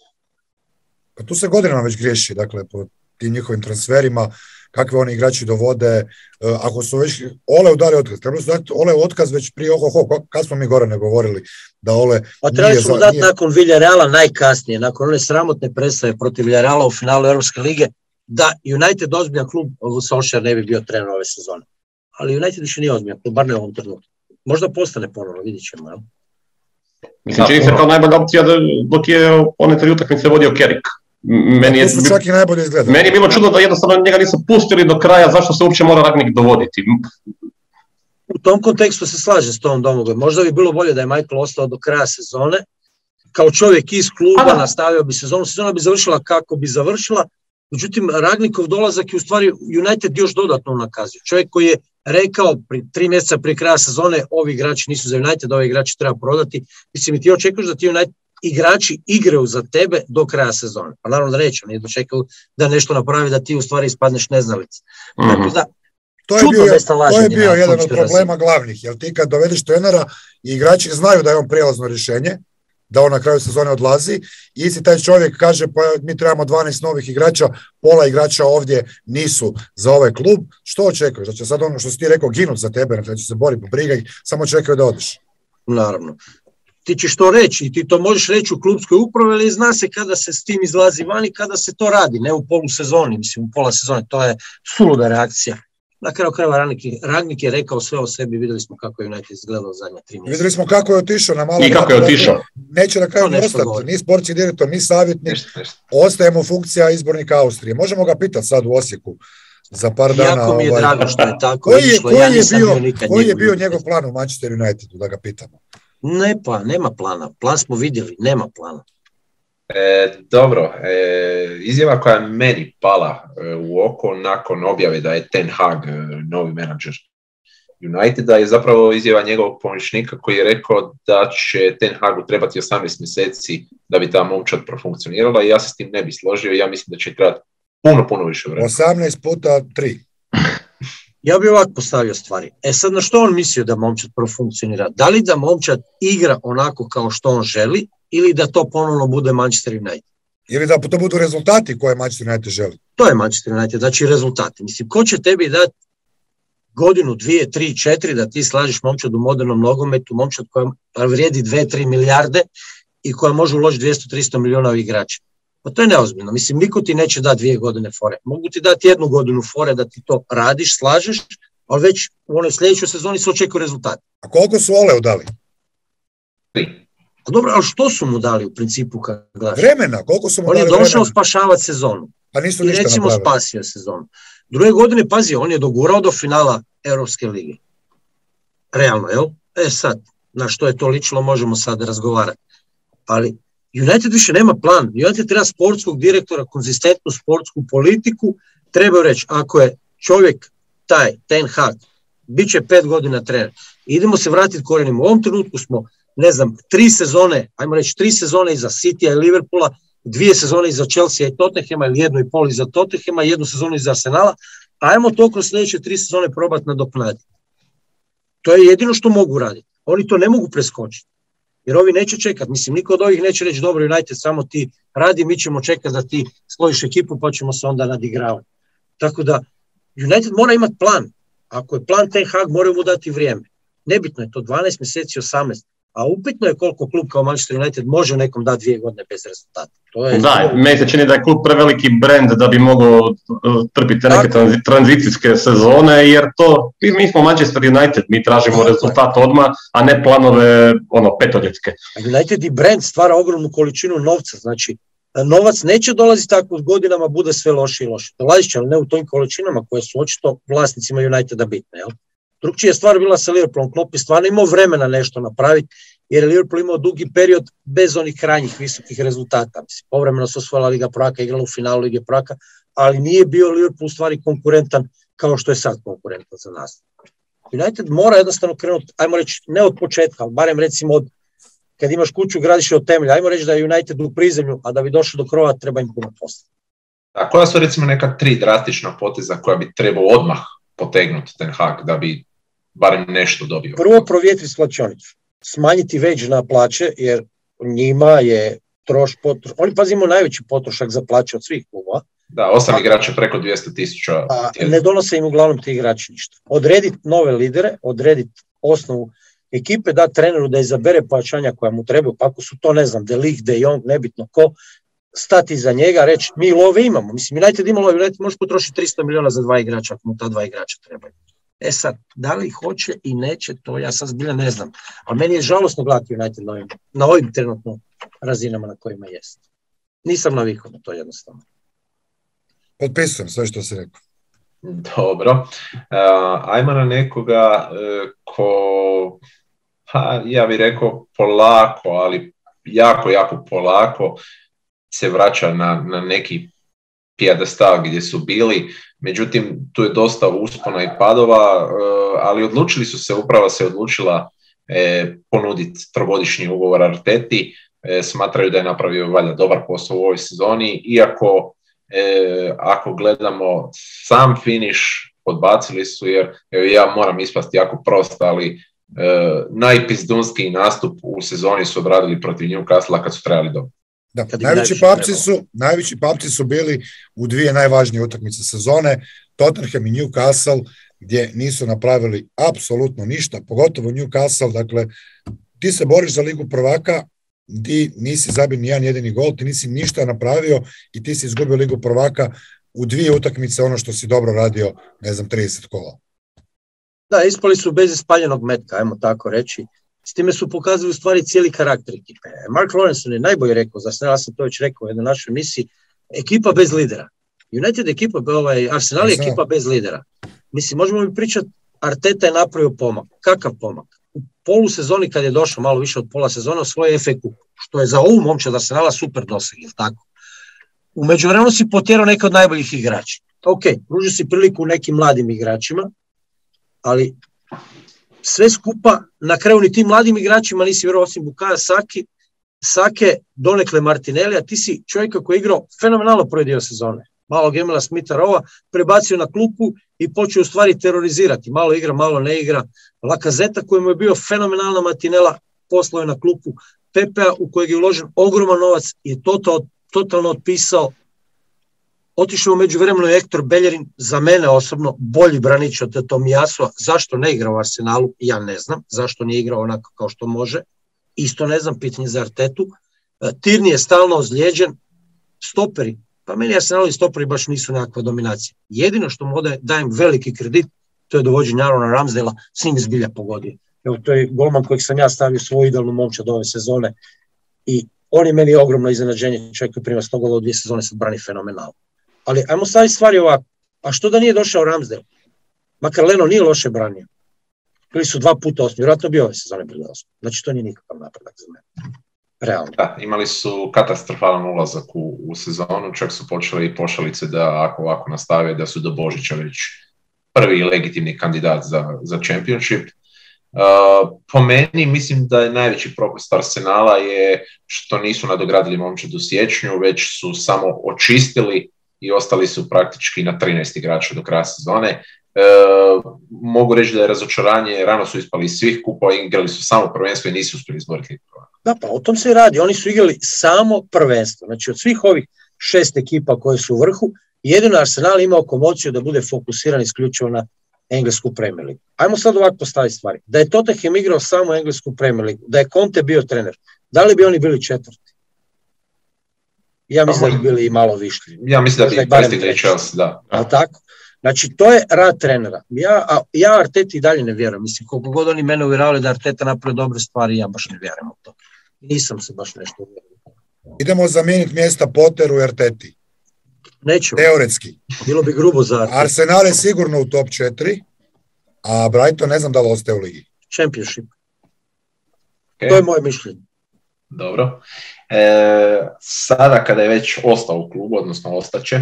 Pa tu se godinama već griješi, dakle, po tim njihovim transferima, kakve oni igrači dovode, ako su već Ole udali otkaz, trebali su dati Ole otkaz već prije kad smo mi gore ne govorili da Ole pa trebali smo dati nakon Villarreala najkasnije, nakon one sramotne predstave protiv Villarreala u finalu Europske lige, da United ozbiljan klub, Solskjaer ne bi bio trener ove sezone. Ali United više nije ozbiljan, bar ne u ovom trenutku. Možda postane ponovno, vidit ćemo, jel? Mislim, čini se kao najbolja opcija dok je one 3 utakmice vodio Carrick. Meni je bilo čudno da jednostavno njega nisu pustili do kraja, zašto se uopće mora Rangnick dovoditi. U tom kontekstu se slaže s tom Domagoj. Možda bi bilo bolje da je Michael ostao do kraja sezone, kao čovjek iz kluba nastavio bi sezonu, sezona bi završila kako bi završila, međutim Rangnickov dolazak je u stvari United još dodatno nakazio. Čovjek koji je rekao 3 mjeseca prije kraja sezone, ovi igrači nisu za United, ovi igrači treba prodati. Mislim, i ti očekuješ da ti United igrači igraju za tebe do kraja sezone. Pa naravno da neće, oni dočekaju da nešto napravi, da ti u stvari ispadneš neznalica. Mm-hmm. To je bio jedan od problema glavnih, jer ti kad dovedeš trenera i igrači znaju da je on prijelazno rješenje, da on na kraju sezone odlazi, i isti taj čovjek kaže pa mi trebamo 12 novih igrača, pola igrača ovdje nisu za ovaj klub, što očekuješ? Da će sad ono što si ti rekao ginut za tebe, da će se boriti po briga i samo čekaju da odeš? Naravno. Ti ćeš to reći i ti to možeš reći u klubskoj upravi, ali zna se kada se s tim izlazi van i kada se to radi, ne u polusezoni, mislim u pola sezone, to je suluda reakcija. Na kraju krajeva Rangnick je rekao sve o sebi, vidjeli smo kako je United izgledao zadnja 3 mjeseca. Vidjeli smo kako je otišao na malo. I kako je otišao. Neće na kraju ni ostati, ni sportski direktor, ni savjetnik, ostajemo funkcija izbornika Austrije. Možemo ga pitati sad u Osijeku za par dana. Jako mi je drago što je tako. Koji je bio njegov plan u Manchester Unitedu, da ga pitamo? Ne pa, nema plana. Plan smo vidjeli, nema plana. Dobro, izjava koja je meni pala u oko nakon objave da je Ten Hag novi menadžer Uniteda je zapravo izjava njegovog pomoćnika koji je rekao da će Ten Hagu trebati 18 mjeseci da bi ta momčad profunkcionirala i ja se s tim ne bi složio i ja mislim da će trebati puno više vremena. 18 puta 3. Ja bih ovako postavio stvari. Sad na što on mislio da momčad profunkcionira? Da li da momčad igra onako kao što on želi ili da to ponovno bude Manchester United? Ili da to budu rezultati koje Manchester United želi? To je Manchester United, znači rezultati. Mislim, ko će tebi dati godinu, 2, 3, 4 da ti slažeš momčad u modernom nogometu, momčad koja vrijedi 2-3 milijarde i koja može uložiti 200-300 milijuna u igrača. Pa to je neozbiljno. Mislim, niko ti neće dati 2 godine fore. Mogu ti dati 1 godinu fore da ti to radiš, slažeš, ali već u onoj sljedećoj sezoni se očekuje rezultat. A koliko su Oleu dali? 3. Dobro, ali što su mu dali u principu kad gledaš? Vremena, koliko su mu dali vremena? On je došao vremena? spašavati sezonu. Pa nisu I ništa recimo napravili. spasio sezonu. Druge godine, pazi, on je dogurao do finala Europske lige. Realno, jel? Sad, na što je to ličilo, možemo sad razgovarati. Ali United više nema plan. United treba sportskog direktora, konzistentnu sportsku politiku. Treba reći, ako je čovjek taj, Ten Hag, bit će 5 godina trener. Idemo se vratiti korijenima. U ovom trenutku smo, 3 sezone, ajmo reći 3 sezone iza Citya i Liverpoola, 2 sezone iza Chelsea i Tottenhama ili 1,5 iza Tottenhama, 1 sezonu iza Arsenala. Ajmo to kroz sljedeće 3 sezone probati nadoknaditi. To je jedino što mogu raditi. Oni to ne mogu preskočiti. Jer ovi neće čekati. Mislim, niko od ovih neće reći dobro United, samo ti radi, mi ćemo čekati da ti složiš ekipu pa ćemo se onda nadigravati. Tako da United mora imati plan. Ako je plan Ten Hag, moraju mu dati vrijeme. Nebitno je to 12 mjeseci, 18. A upitno je koliko klub kao Manchester United može nekom dati 2 godine bez rezultata. Da, meni se čini da je klub preveliki brend da bi mogao trpiti neke tranzicijske sezone, jer to, mi smo Manchester United, mi tražimo rezultat odmah, a ne planove petoljetke. United i brand stvara ogromnu količinu novca, znači novac neće dolaziti tako u godinama, bude sve loše i loše. Dolazit će, ali ne u tom količinama koje su očito vlasnicima Uniteda bitne, jel? Drugčija je stvar bila sa Liverpoolom, Klopp je stvarno imao vremena nešto napraviti, jer je Liverpool imao dugi period bez onih krajnjih visokih rezultata. Mislim, povremeno se osvojila Liga prvaka, igrala u finalu Lige prvaka, ali nije bio Liverpool u stvari konkurentan kao što je sad konkurentan za nas. United mora jednostavno krenuti, ajmo reći, ne od početka, ali barem recimo kad imaš kuću, gradiš je od temelja, ajmo reći da je United u prizemlju, a da bi došao do krova treba im puno posla. A koja su recimo neka 3 drastična poteza koja bi trebao odmah potegnuti Ten Hag da bi barem nešto dobio? Prvo, provjetri splačionicu. Smanjiti već na plaće, jer njima je oni pazimo najveći potrošak za plaće od svih klubova. Da, 8 igrača preko 200.000. Ne donose im uglavnom ti igrači ništa. Odrediti nove lidere, odrediti osnovu ekipe, da treneru da izabere pojačanja koja mu trebaju, pa ako su to, De Ligt, De Jong, nebitno ko, stati za njega, reći mi love imamo. Mislim, United ima love, United može potrošiti 300 milijuna za 2 igrača, ako mu ta 2 igrača trebaju. Sad, da li hoće i neće, to ja sad zbilja ne znam. Ali meni je žalosno gledati United na ovim trenutno razinama na kojima jest. Nisam navikao na to jednostavno. Potpisujem sve što si rekao. Dobro. Ajmo na nekoga ko, ja bih rekao polako, ali jako polako se vraća na neki pijedestal gdje su bili. Međutim, tu je dosta uspona i padova, ali uprava se odlučila ponuditi 3-godišnji ugovor Arteti. Smatraju da je napravio valjda dobar posao u ovoj sezoni, iako ako gledamo sam finish, podbacili su, jer ja moram ispasti jako prost, ali najpizdunski nastup u sezoni su odradili protiv Newcastle kad su trebali dobro. Da, najveći papci su bili u 2 najvažnije utakmice sezone, Tottenham i Newcastle, gdje nisu napravili apsolutno ništa, pogotovo Newcastle. Dakle, ti se boriš za Ligu prvaka, ti nisi zabio ni jedan jedini gol, ti nisi ništa napravio i ti si izgubio Ligu prvaka u 2 utakmice, ono što si dobro radio, 30 kola. Da, ispali su bez ispaljenog metka, ajmo tako reći. S time su pokazali u stvari cijeli karakter ekipe. Mark Lawrenson je najbolje rekao, ja sam to već rekao u jednoj našoj emisiji, ekipa bez lidera. United ekipa, Arsenal je ekipa bez lidera. Mislim, možemo mi pričati, Arteta je napravio pomak. Kakav pomak? U polusezoni kad je došao malo više od pola sezona, svoje FA Cup, što je za ovu momčad Arsenala super doseg, je tako? U međuvremenu si potjerao neke od najboljih igrača. Ok, pružio si priliku nekim mladim igračima, ali sve skupa, na kraju ni tim mladim igračima nisi vjerovao osim Bukayo Sake, donekle Martinelli, a ti si čovjeka koji je igrao fenomenalno prvi dio sezone. Malo Emila Smitha Rowa prebacio na klupu i počeo u stvari terorizirati. Malo igra, malo ne igra. Lacazette kojemu je bio fenomenalna Martinella, poslao je na klupu. Pepea u kojeg je uložen ogroman novac je totalno otpisao Otišao u međuvremenu Hector Bellerin, za mene osobno bolji branič od Tomijasua. Zašto ne igra u Arsenalu? Ja ne znam. Zašto nije igrao onako kao što može? Isto ne znam, pitanje za Artetu. Tierney je stalno ozlijeđen. Stoperi, pa meni Arsenal i stoperi baš nisu nekakva dominacija. Jedino što mu dajem veliki kredit, to je dovođenje Arona Ramsdela, s njim zbilja pogodio. Evo, to je golman kojeg sam ja stavio svoju idealnu momčad ove sezone i on je meni ogromno iznenađenje, čovjek koji prima 100 gola u 2 sezone, sad brani fenomenalno. Ali ajmo staviti stvari ovako, a što da nije došao Ramsdale? Makar Leno nije loše branio. Bili su 2 puta 8, vjerojatno bio ove sezone bili 8. Znači to nije nikakav napredak za mene. Realno. Da, imali su katastrofalan ulazak u sezonu, čak su počeli i pošalice da ako ovako nastave da su do Božića već prvi legitimni kandidat za championship. Po meni mislim da je najveći propust Arsenala je što nisu nadogradili momčad u siječnju, već su samo očistili i ostali su praktički na 13 igrača do kraja sezone. Mogu reći da je razočaranje, rano su ispali iz svih kupova, igrali su samo prvenstvo i nisu uspjeli izboriti. Da, pa o tom se i radi, oni su igrali samo prvenstvo, znači od svih ovih 6 ekipa koje su u vrhu, jedino Arsenal imao komociju da bude fokusiran isključivo na englesku Premier Ligu. Ajmo sad ovako postaviti stvari. Da je Tottenham igrao samo englesku Premier Ligu, da je Conte bio trener, da li bi oni bili 4? Ja mislim da bi bili i malo višlji. Ja mislim da bi prestigli Chelsea, da. Ali tako? Znači, to je rad trenera. Ja Arteti i dalje ne vjerujem. Mislim, koliko god oni mene uvjeravali da Arteta napravi dobre stvari, ja baš ne vjerujem u to. Nisam se baš nešto uvjerio. Idemo zamijeniti mjesta Potteru i Arteti. Nećemo. Teoretski. Bilo bi grubo za Arteta. Arsenal je sigurno u top 4, a Brighton ne znam da li ostaje u ligi. Championship. Okay. To je moje mišljenje. Dobro. Sada kada je već ostao u klubu, odnosno ostaće,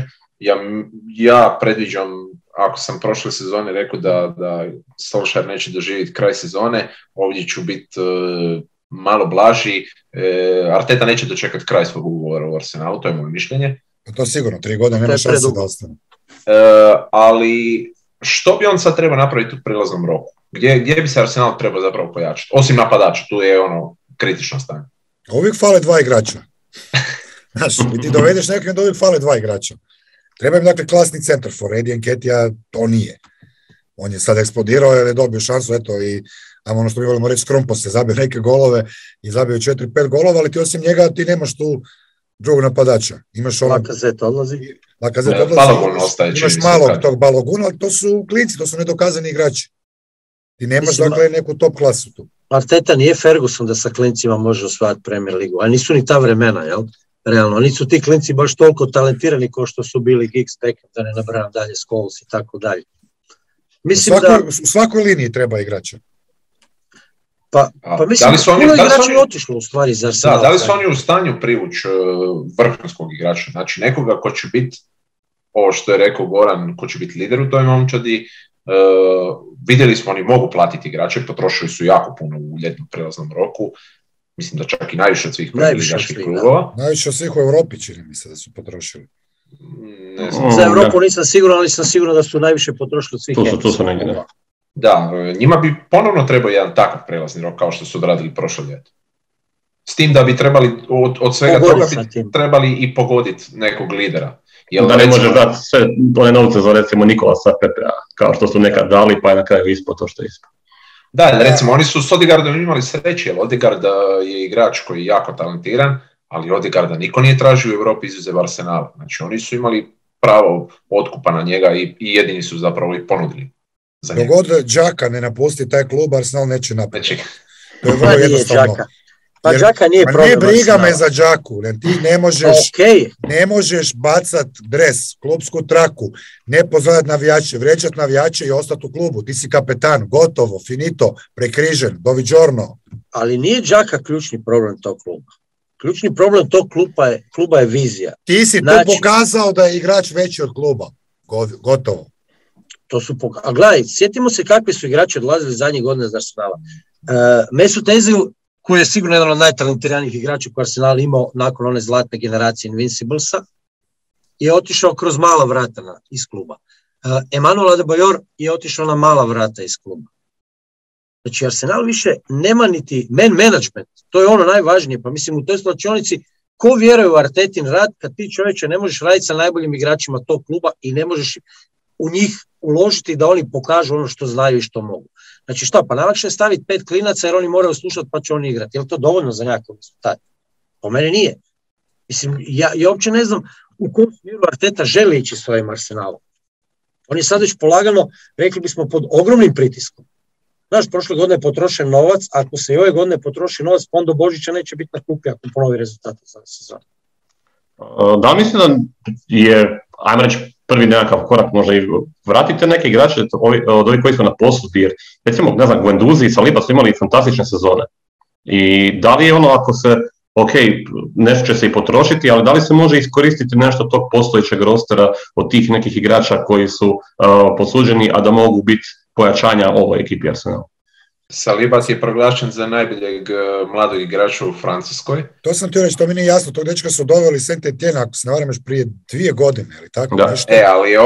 ja predviđam, ako sam prošle sezone rekao da Solskjaer neće doživjeti kraj sezone, ovdje ću biti malo blaži. Arteta neće dočekati kraj svog ugovora u Arsenalu, to je moje mišljenje. To sigurno, 3 godine nema šanse da ostane. Ali što bi on sad trebao napraviti u prilaznom roku? Gdje bi se Arsenal trebao zapravo pojačati? Osim napadača, tu je kritično stanje. Uvijek fale 2 igrača. Znaš, i ti dovedeš nekog da uvijek fale 2 igrača. Treba im dakle klasni centarfor, Eddie Nketiah to nije. On je sad eksplodirao jer je dobio šansu, eto i ono što mi volimo reći, Krompos je zabio neke golove i zabio 4-5 golova, ali ti osim njega ti nemaš tu drugog napadača. Imaš Lacazette odlazi. Imaš malog tog Baloguna, ali to su klinci, to su nedokazani igrači. Ti nemaš dakle neku top klasu tu. Arteta nije Ferguson da sa klincima može osvajati Premier Ligu, a nisu ni ta vremena, jel? Realno, nisu ti klinci baš toliko talentirani kao što su bili Giggs, Beckham, da ne nabrajam dalje, Scholes i tako dalje. Mislim u svakoj liniji treba igrača. Pa mislim da puno igrača je otišlo u stvari za Arsenal. Da li su oni u stanju privući vrhunskog igrača? Znači nekoga ko će biti, ovo što je rekao Goran, ko će biti lider u toj momčadi. Vidjeli smo, oni mogu platiti igrače, potrošili su jako puno u ljetnom prelaznom roku. Mislim da čak i najviše od svih ligaških klubova. Najviše od svih u Europi, čini mi se da su potrošili. Ne znam. Za Europu nisam siguran, ali sam siguran da su najviše potrošili od svih klubova. Da, njima bi ponovno trebao jedan takav prelazni rok kao što su odradili prošle ljeto. S tim da bi trebali od svega toga bi trebali i pogoditi nekog lidera. Da ne može dati sve one novce za recimo Nikolasa Petra, kao što su nekad dali, pa je na kraju ispod to što je ispod. Da, recimo oni su s Odegaardom imali sreće, jer Odegaard je igrač koji je jako talentiran, ali Odegaarda niko nije tražio u Europi izuzev Arsenala. Znači oni su imali pravo otkupa na njega i jedini su zapravo i ponudili za njega. Dogod Đaka ne napusti taj klub, Arsenal neće napraviti. To je vrlo jednostavno. Pa Đaka nije problem. Ne briga me za Đaku, ti ne možeš bacat dres, klubsku traku, ne pozvati navijače, vređati navijače i ostati u klubu. Ti si kapetan, gotovo, finito, prekrižen, doviđorno. Ali nije Đaka ključni problem tog kluba. Ključni problem tog kluba je vizija. Ti si tu pokazao da je igrač veći od kluba. Gotovo. To su a gledaj, sjetimo se kakvi su igrači odlazili zadnjih godina za Arsenala. Mesut Özil, koji je sigurno jedan od najtalentiranijih igrača koji Arsenal imao nakon one zlatne generacije Invinciblesa, je otišao kroz mala vrata iz kluba. Emmanuel Adebayor je otišao na mala vrata iz kluba. Znači Arsenal više nema niti man management, to je ono najvažnije, pa mislim u toj slačionici Ko vjeruje u Artetin rad kad ti čovječe ne možeš raditi sa najboljim igračima tog kluba i ne možeš u njih uložiti da oni pokažu ono što znaju i što mogu. Znači šta, pa najlakše je staviti 5 klinaca jer oni moraju slušati pa će oni igrati. Je li to dovoljno za nekakav rezultat? Po mene nije. Mislim, ja uopće ne znam u kom smjeru Arteta želi ići s ovim Arsenalom. On je sad već polagano, rekli bismo, pod ogromnim pritiskom. Znaš, prošle godine potrošen novac, ako se i ove godine potroši novac, pa onda Božića neće biti na klupi ako ponovi rezultate za sezonu. Da li mislim da je, ajmo reći, prvi nekakav korak možda i vratite neke igrače od ovih koji su na poslu, jer recimo, ne znam, Guendouzi i Saliba su imali fantastične sezone. I da li je ono, ako se, ok, nešto će se i potrošiti, ali da li se može iskoristiti nešto tog postojećeg rostera od tih nekih igrača koji su posuđeni, a da mogu biti pojačanja ovoj ekipi Arsenal? Salibas je proglašen za najboljeg mladog igrača u Francuskoj. To sam ti reći, to mi nije jasno, tog dečka su doveli Saint-Étienne, ako se ne varam, još prije 2 godine, ili tako da. Nešto. Ali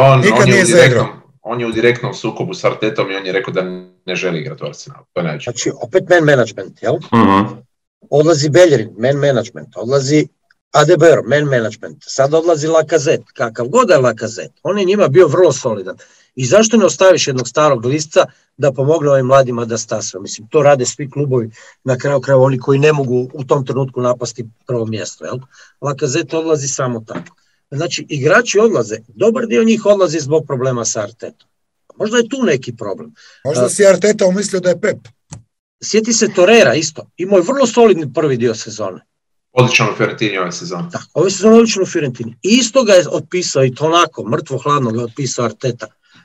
on je u direktnom sukobu s Artetom i on je rekao da ne želi igrati u Arsenalu. Znači, opet man management, jel? Mm-hmm. Odlazi Bellerin, man management, odlazi Adebayor, man management, sad odlazi Lacazette, kakav god je Lacazette, on je njima bio vrlo solidan. I zašto ne ostaviš jednog starog lisca da pomogne ovim mladima da stasaju? Mislim, to rade svi klubovi, na kraju krajeva oni koji ne mogu u tom trenutku napasti prvo mjesto. Jel? Lacazette odlazi samo tako. Znači, igrači odlaze, dobar dio njih odlazi zbog problema sa Artetom. Možda je tu neki problem. Možda si Arteta umislio da je Pep. Sjeti se Torreira isto, imao je vrlo solidni prvi dio sezone. Odličan u Fiorentini ove sezone. Da, ove sezone odličan u Fiorentini. Isto ga je otpisao i to onako, mrtvo hladno ga je otpisao Arteta.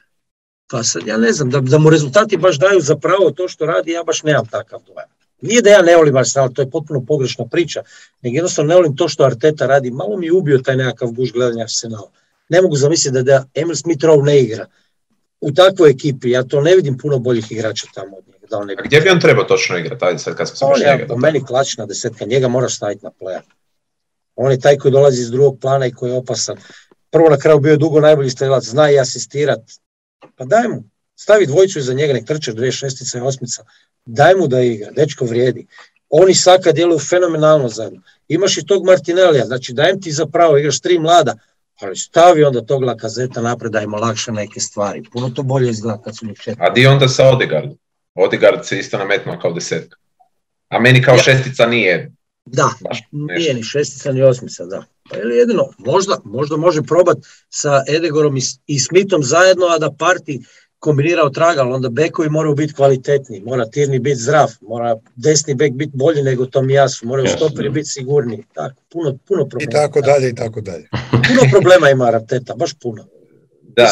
Pa sad ja ne znam, da mu rezultati baš daju za pravo to što radi, ja baš nemam takav dojam. Nije da ja ne volim Arsenal, to je potpuno pogrešna priča, nego jednostavno ne volim to što Arteta radi, malo mi je ubio taj nekakav guš gledanja Arsenala. Ne mogu zamisliti da Emil Smith-Rowe ne igra u takvoj ekipi, ja to ne vidim puno boljih igrača tamo od njega. Da on ne... A gdje bi on trebao točno igrati? Ajde sad kad smo se baš njega. Po meni klasična desetka, njega moraš staviti na player. On je taj koji dolazi iz drugog plana i koji je opasan. Prvo na kraju bio je dugo najbolji strelac, zna i asistirat. Pa daj mu, stavi dvojicu iza njega, nek trče 2-6 i 8, daj mu da igra, dečko vrijedi. Oni Saka djeluju fenomenalno zajedno. Imaš i tog Martinellija, znači dajem ti za pravo, igraš 3 mlada, ali stavi onda tog Lacazetta napred, dajmo lakše neke stvari. Puno to bolje izgleda kad su njih 4. A di onda sa Odegaardom? Odegaard se isto nametnuo kao desetka. A meni kao šestica nije. Da, nije ni 6 ni 8, da. Pa ili jedino, možda može probati sa Edegorom i Smithom zajedno, a da Parti kombinira od traga, ali onda bekovi moraju biti kvalitetniji, mora Tierney biti zdrav, mora desni bek biti bolji nego Tomiyasu, moraju stoperi biti sigurniji, tako, puno problema. I tako dalje, i tako dalje. Puno problema ima Arteta, baš puno. Da,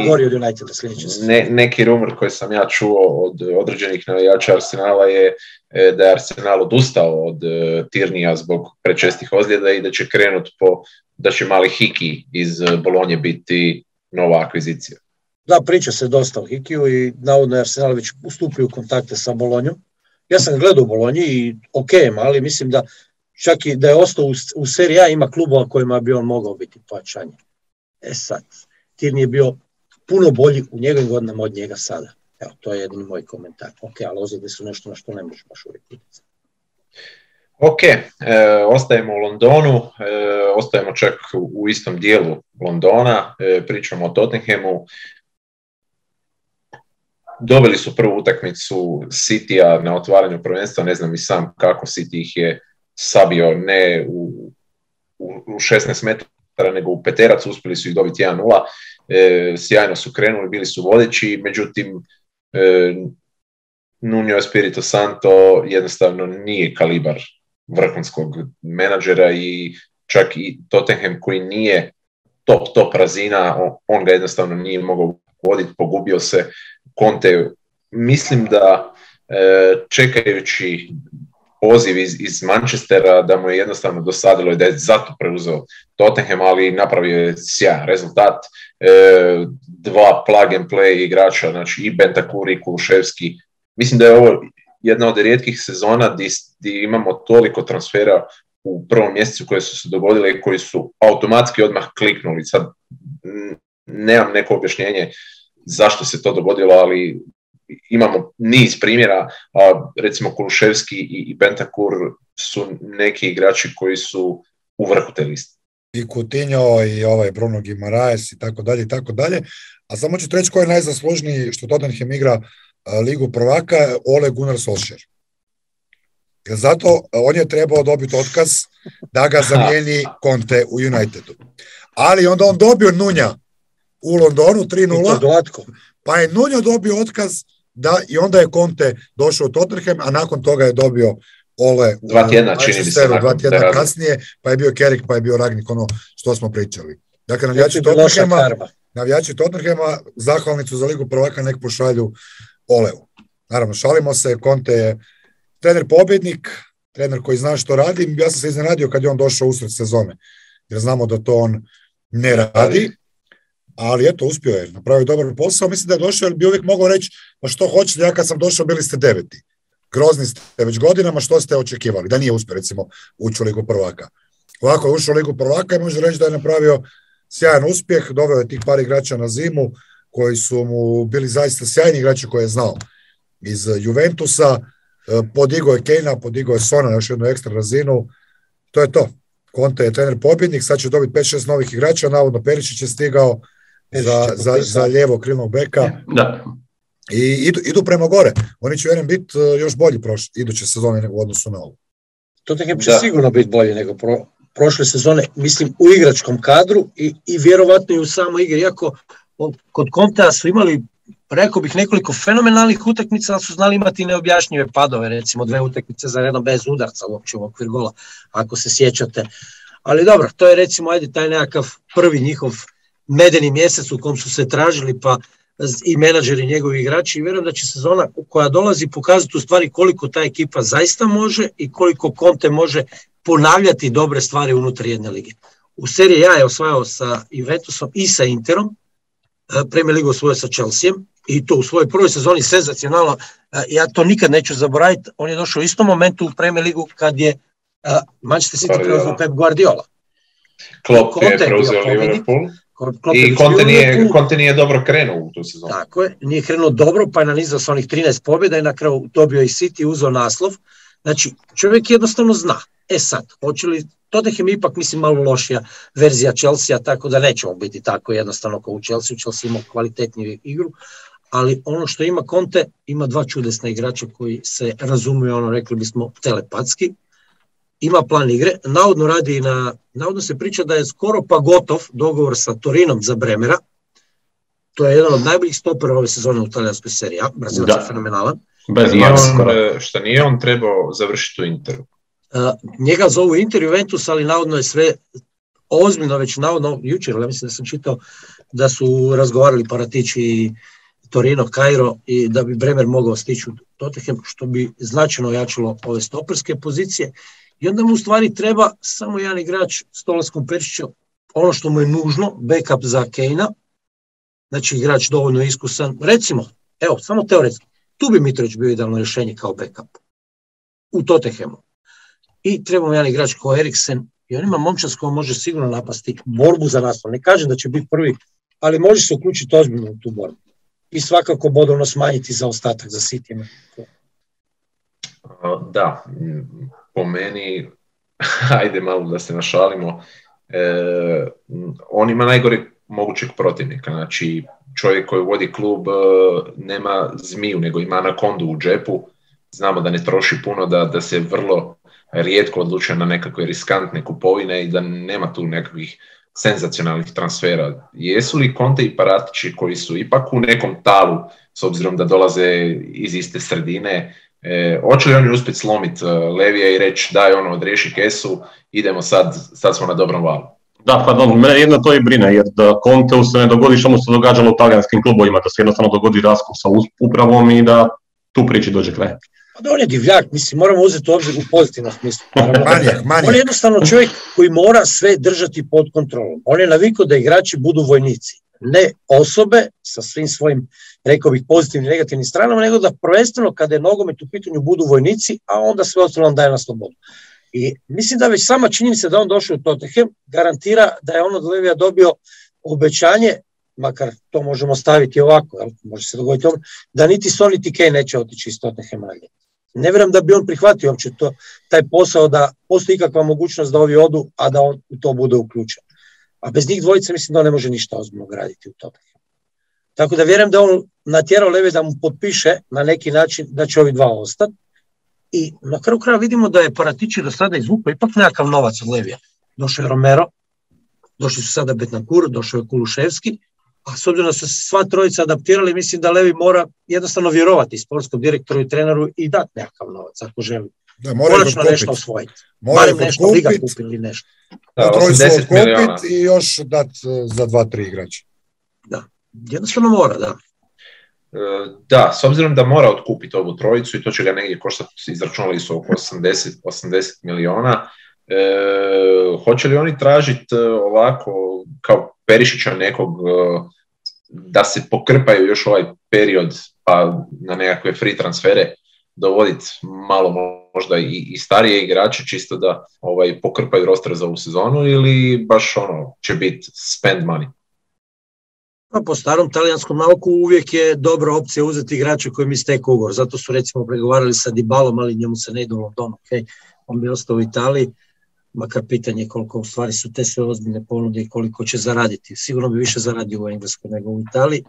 neki rumor koji sam ja čuo od određenih navijača Arsenala je da je Arsenal odustao od Tierneyja zbog prečestih ozljeda i da će krenuti da će mali Hiki iz Bolonje biti nova akvizicija. Da, priča se dosta o Hikiju i navodno je Arsenal već ustupio u kontakte sa Bolonjom. Ja sam gledao u Bolonji i ali mislim da čak i da je ostao u seriji A, ima klubova kojima bi on mogao biti pojačanje. Sad, Tierney je bio puno bolji u njegovim godinama od njega sada. Evo, to je jedini moj komentar. Ali ozljede su nešto na što ne možeš baš uvijek vidjeti. Ostajemo u Londonu, ostajemo čak u istom dijelu Londona, pričamo o Tottenhamu. Dobili su prvu utakmicu Citya na otvaranju prvenstva, ne znam i sam kako City ih je sabio, ne u 16 metara, nego u peterac, uspjeli su ih dobiti 1-0, sjajno su krenuli, bili su vodeći, međutim Nuno Espirito Santo jednostavno nije kalibar vrhunskog menadžera i čak i Tottenham koji nije top razina, on ga jednostavno nije mogao voditi, pogubio se. Conte, mislim da čekajući poziv iz Manchestera da mu je jednostavno dosadilo i da je zato preuzeo Tottenham, ali napravio je sjajan rezultat. 2 plug and play igrača, znači i Bentancur i Kulusevski. Mislim da je ovo jedna od rijetkih sezona gdje imamo toliko transfera u prvom mjesecu koje su se dogodile i koji su automatski odmah kliknuli. Sad nemam neko objašnjenje zašto se to dogodilo, ali imamo niz primjera, recimo Kulusevski i Bentancur su neki igrači koji su u vrhu te liste. I Coutinho i ovaj Bruno Guimaraes i tako dalje i tako dalje. A samo ću reći ko je najzaslužniji što Tottenham igra Ligu prvaka, Ole Gunnar Solskjaer. Jer zato on je trebao dobiti otkaz da ga zamijeni Conte u Unitedu. Ali onda on dobio Nunja u Londonu 3-0, pa je Nunja dobio otkaz i onda je Conte došao u Tottenham, a nakon toga je dobio Ole 2 tjedna, čini mi se, 2 tjedna kasnije, pa je bio Carrick, pa je bio Ragnik, ono što smo pričali. Dakle, navijači Tottenhama zahvalnicu za Ligu prvaka nek pošalju Oleu. Naravno, šalimo se, Conte je trener pobjednik, trener koji zna što radi. Ja sam se iznenadio kad je on došao usred sezone, jer znamo da to on ne radi, ali eto, uspio je, napravio dobar posao. Mislim da je došao, jer bi uvijek mogao reći, pa što hoćete, ja kad sam došao bili ste 9. Grozni ste već godinama, što ste očekivali? Da nije uspio, recimo, ući u Ligu prvaka. Ovako je ušao u Ligu prvaka i može reći da je napravio sjajan uspjeh, doveo je tih par igrača na zimu, koji su mu bili zaista sjajni igrači koje je znao iz Juventusa, podigao je Kejna, podigao je Sona na još jednu ekstra razinu, to je to. Conte je trener pobjednik, sad će dobiti 5-6 novih igrača, navodno Perišić je stigao za lijevo krilnog beka. Da. I idu prema gore. Oni će vjerujem biti još bolji iduće sezone nego u odnosu na ovu. Tottenham će sigurno biti bolji nego prošle sezone, mislim u igračkom kadru i vjerovatno i u samoj igri. Iako kod Contea su imali, rekao bih, nekoliko fenomenalnih utakmica, ali su znali imati neobjašnjive padove, recimo 2 utakmice za redom bez udarca uopće u okvir gola, ako se sjećate. Ali dobro, to je recimo taj nekakav prvi njihov medeni mjesec u kom su se tražili, pa i menadžeri, njegovi igrači, i vjerujem da će sezona koja dolazi pokazati u stvari koliko ta ekipa zaista može i koliko Conte može ponavljati dobre stvari unutar jedne lige. U seriji A je osvajao sa Juventusom i sa Interom, Premier ligu osvojio sa Chelseaom i to u svojoj prvoj sezoni senzacionalno. Ja to nikad neću zaboraviti, on je došao u istom momentu u Premier ligu kad je Manchester City preuzeo Pep Guardiola. Klopp je preuzeo Liverpool. I Conte nije dobro krenuo u tu sezonu. Tako je, nije krenuo dobro, pa je nanizao sa onih 13 pobjeda i na kraju dobio i City, uzeo naslov. Znači, čovjek jednostavno zna. Sad, hoće li Tottenham ipak, mislim, malo lošija verzija Chelsea, tako da nećemo biti tako jednostavno kao u Chelsea. Chelsea ima kvalitetniju igru, ali ono što ima Conte, ima 2 čudesna igrača koji se razumiju, rekli bismo, telepatski. Ima plan igre, navodno se priča da je skoro pa gotov dogovor sa Torinom za Bremera. To je jedan od najboljih stopera ove sezone u talijanskoj seriji A, Brazilac je fenomenalan. Što nije on trebao završiti u Interu? Njega zovu Inter Juventus, ali navodno je sve ozbiljno već, navodno jučer, ja mislim da sam čitao da su razgovarali Paratici i Torino, Cairo, i da bi Bremer mogao stići u Tottenham, što bi značajno ojačalo ove stoperske pozicije. I onda mu u stvari treba samo jedan igrač s Tolaskom Perišićem, ono što mu je nužno, backup za Kejna, znači igrač dovoljno iskusan. Recimo, evo, samo teoretski, tu bi Mitrović bio idealno rješenje kao backup u Tottenhamu. I trebamo jedan igrač kao Eriksen, i on ima momčad s kojom može sigurno napasti borbu za naslov. Ne kažem da će biti prvi, ali može se uključiti ozbiljno u tu borbu. I svakako bodovno smanjiti zaostatak za City. Da, po meni, ajde malo da se našalimo, on ima najgore mogućeg protivnika. Znači, čovjek koji vodi klub nema zmiju, nego ima anakondu u džepu. Znamo da ne troši puno, da se vrlo rijetko odlučuje na nekakve riskantne kupovine i da nema tu nekakvih senzacionalnih transfera. Jesu li Conte i Paratici koji su ipak u nekom talu, s obzirom da dolaze iz iste sredine, hoće li oni uspjeti slomiti Levija i reći daj odriješi kesu, idemo sad smo na dobrom valu? Da, pa mene jedno to i brine, jer da Conteu se ne dogodi što mu se događalo u talijanskim klubovima, da se jednostavno dogodi raskol sa upravom i da tu priči dođe kraj. Pa da, on je divljak, mislim, moramo uzeti u obzir u pozitivnom smislu. Manijak. On je jednostavno čovjek koji mora sve držati pod kontrolom. On je navikao da igrači budu vojnici, ne osobe sa svim svojim, rekao bih, pozitivnim i negativnim stranama, nego da prvenstveno kada je nogomet u pitanju budu vojnici, a onda sve ostalo daje na slobodu. I mislim da već sama činjenica da on došao u Tottenham garantira da je on od Levija dobio obećanje, makar to možemo staviti ovako, može se dogoditi ovo, da niti Son niti Kane neće otići iz Tottenhama na ljeto. Ne vjerujem da bi on prihvatio uopće taj posao da postoji ikakva mogućnost da ovi odu, a da on u to bude uključen. A bez njih dvojice mislim da on ne može ništa ozbiljno graditi u tome. Tako da vjerujem da on natjerao Leve da mu potpiše na neki način da će ovi dva ostati. I na kraju kraja vidimo da je Paratici do sada izvukao ipak nekakav novac od Levija. Došao je Romero, došli su sada Bentancur, došao je Kuluševski, a s obzirom da su sva trojica adaptirali, mislim da Levi mora jednostavno vjerovati sportskom direktoru i treneru i dati nekakav novac ako želi. Konačno nešto osvojiti. Barem nešto liga kupili nešto. Da, 80 milijuna. I još dati za 2-3 igrača. Da, jednostavno mora, da. Da, s obzirom da mora otkupiti ovu trojicu i to će ga negdje koštati, izračunali su oko 80 milijuna. Hoće li oni tražiti ovako kao Perišića nekog da se pokrpaju još ovaj period pa na nekakve free transfere dovoditi malo možda i starije igrače čisto da pokrpaju roster za ovu sezonu ili baš će biti spend money? Pa po starom talijanskom nauku uvijek je dobra opcija uzeti igrača koji mi stekao ugovor. Zato su recimo pregovarali sa Dybalom, ali njemu se ne ide u Londonu. Okay? On bi ostao u Italiji, makar pitanje koliko u stvari su te sve ozbiljne ponude i koliko će zaraditi. Sigurno bi više zaradio u Engleskoj nego u Italiji.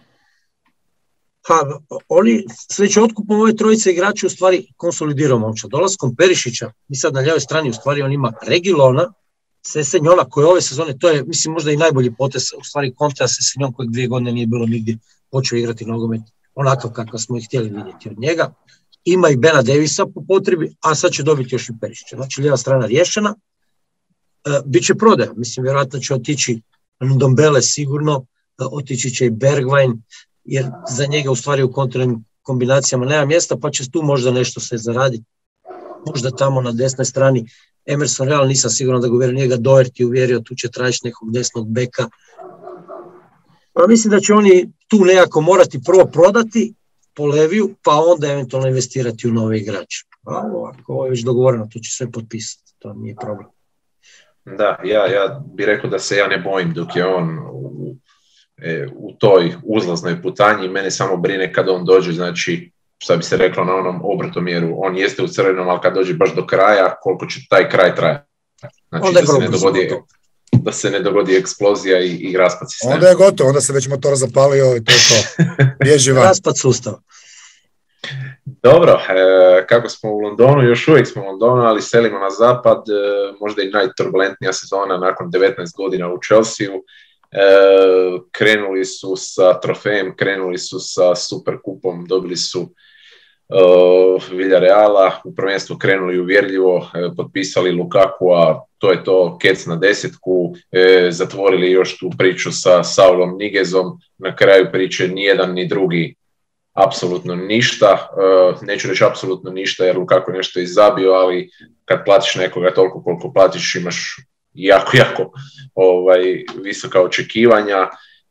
Oni s već otkupom ove trojice igrača u stvari konsolidirao momčad. Dolaskom Perišića, mi sad na ljevoj strani u stvari on ima Reguilona, Sesenjola koji ove sezone, to je mislim možda i najbolji potez, u stvari Contea Sesenjon kojeg 2 godine nije bilo nigdje počeo igrati nogomet onakav kakav smo ih htjeli vidjeti od njega. Ima i Bena Davisa po potrebi, a sad će dobiti još i Perišića. Znači lijeva strana riješena. Biće prodaja, mislim vjerojatno će otići Ndombele sigurno, otići će i Bergwijn, jer za njega u stvari u kontrarnim kombinacijama nema mjesta, pa će tu možda nešto se zaraditi. Možda tamo na desnoj strani Emerson Real, nisam siguran da ga uvjerio, njega Doherty uvjerio, tu će tražiti nekog desnog beka. Pa mislim da će oni tu nekako morati prvo prodati po Leviju, pa onda eventualno investirati u nove igrače. A ovako, ovo je već dogovoreno, tu će sve potpisati, to nije problem. Da, ja bih rekao da se ja ne bojim dok je on u toj uzlaznoj putanji, mene samo brine kad on dođe, znači šta bi se reklo na onom obrtomjeru, on jeste u crvenom, ali kad dođe baš do kraja, koliko će taj kraj trajati. Znači da se ne dogodi eksplozija i raspad sistema. Onda je gotovo, onda se već motor zapalio i to je to. Bježi van. Raspad sustava. Dobro, kako smo u Londonu, još uvijek smo u Londonu, ali selimo na zapad, možda i najturbulentnija sezona nakon 19 godina u Chelsea-u. Krenuli su sa trofejem, krenuli su sa Superkupom, dobili su Villareala, u prvenstvu krenuli uvjerljivo, potpisali Lukakua, to je to, kec na 10, zatvorili još tu priču sa Saulom Niguezom, na kraju priče nijedan ni drugi apsolutno ništa, neću reći apsolutno ništa jer Lukaku nešto izabio, ali kad platiš nekoga toliko koliko platiš imaš jako visoka očekivanja.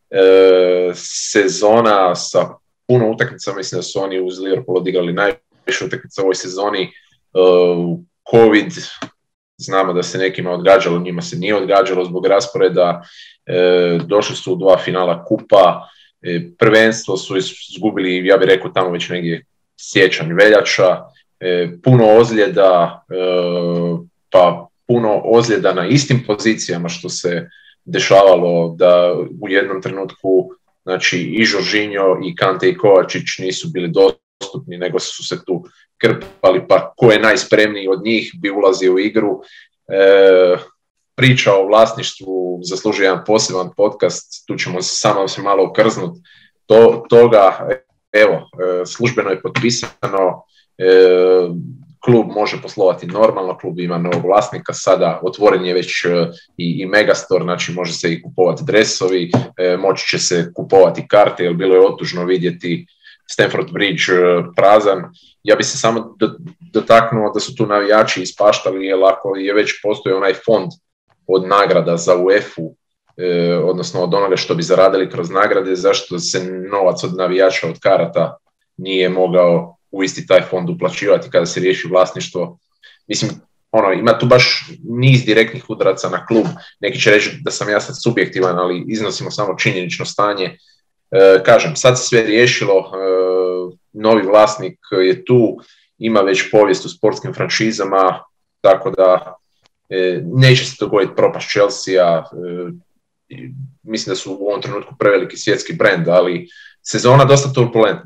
Sezona sa puno utakmica, mislim da su oni uz Liverpool odigrali najviše utakmica u ovoj sezoni. Covid, znamo da se nekima odgađalo, njima se nije odgađalo zbog rasporeda, došli su u 2 finala kupa, prvenstvo su izgubili, ja bih rekao tamo već negdje siječanj, veljača, puno ozljeda, pa puno ozljeda na istim pozicijama što se dešavalo da u jednom trenutku znači i Jorginho i Kante i Kovačić nisu bili dostupni nego su se tu krpali, pa ko je najspremniji od njih bi ulazio u igru. Priča o vlasništvu zaslužuje jedan poseban podcast, tu ćemo samo se malo okrznuti toga. Evo, službeno je potpisano, klub može poslovati normalno, klub ima novog vlasnika, sada otvoren je već i Megastore, znači može se i kupovati dresovi, moći će se kupovati karte, jer bilo je otužno vidjeti Stamford Bridge prazan. Ja bi se samo dotaknuo da su tu navijači ispaštali, jer ako je već postoji onaj fond od nagrada za UEFA-u, odnosno od onoga što bi zaradili kroz nagrade, zašto se novac od navijača od karata nije mogao u isti taj fond uplaćivati kada se riješi vlasništvo. Mislim, ima tu baš niz direktnih udaraca na klub. Neki će reći da sam ja sad subjektivan, ali iznosimo samo činjenično stanje. Kažem, sad se sve riješilo, novi vlasnik je tu ima već povijest u sportskim franšizama, tako da neće se dogoditi propast Chelsea. Mislim da su u ovom trenutku preveliki svjetski brend, ali sezona dosta turbulentna.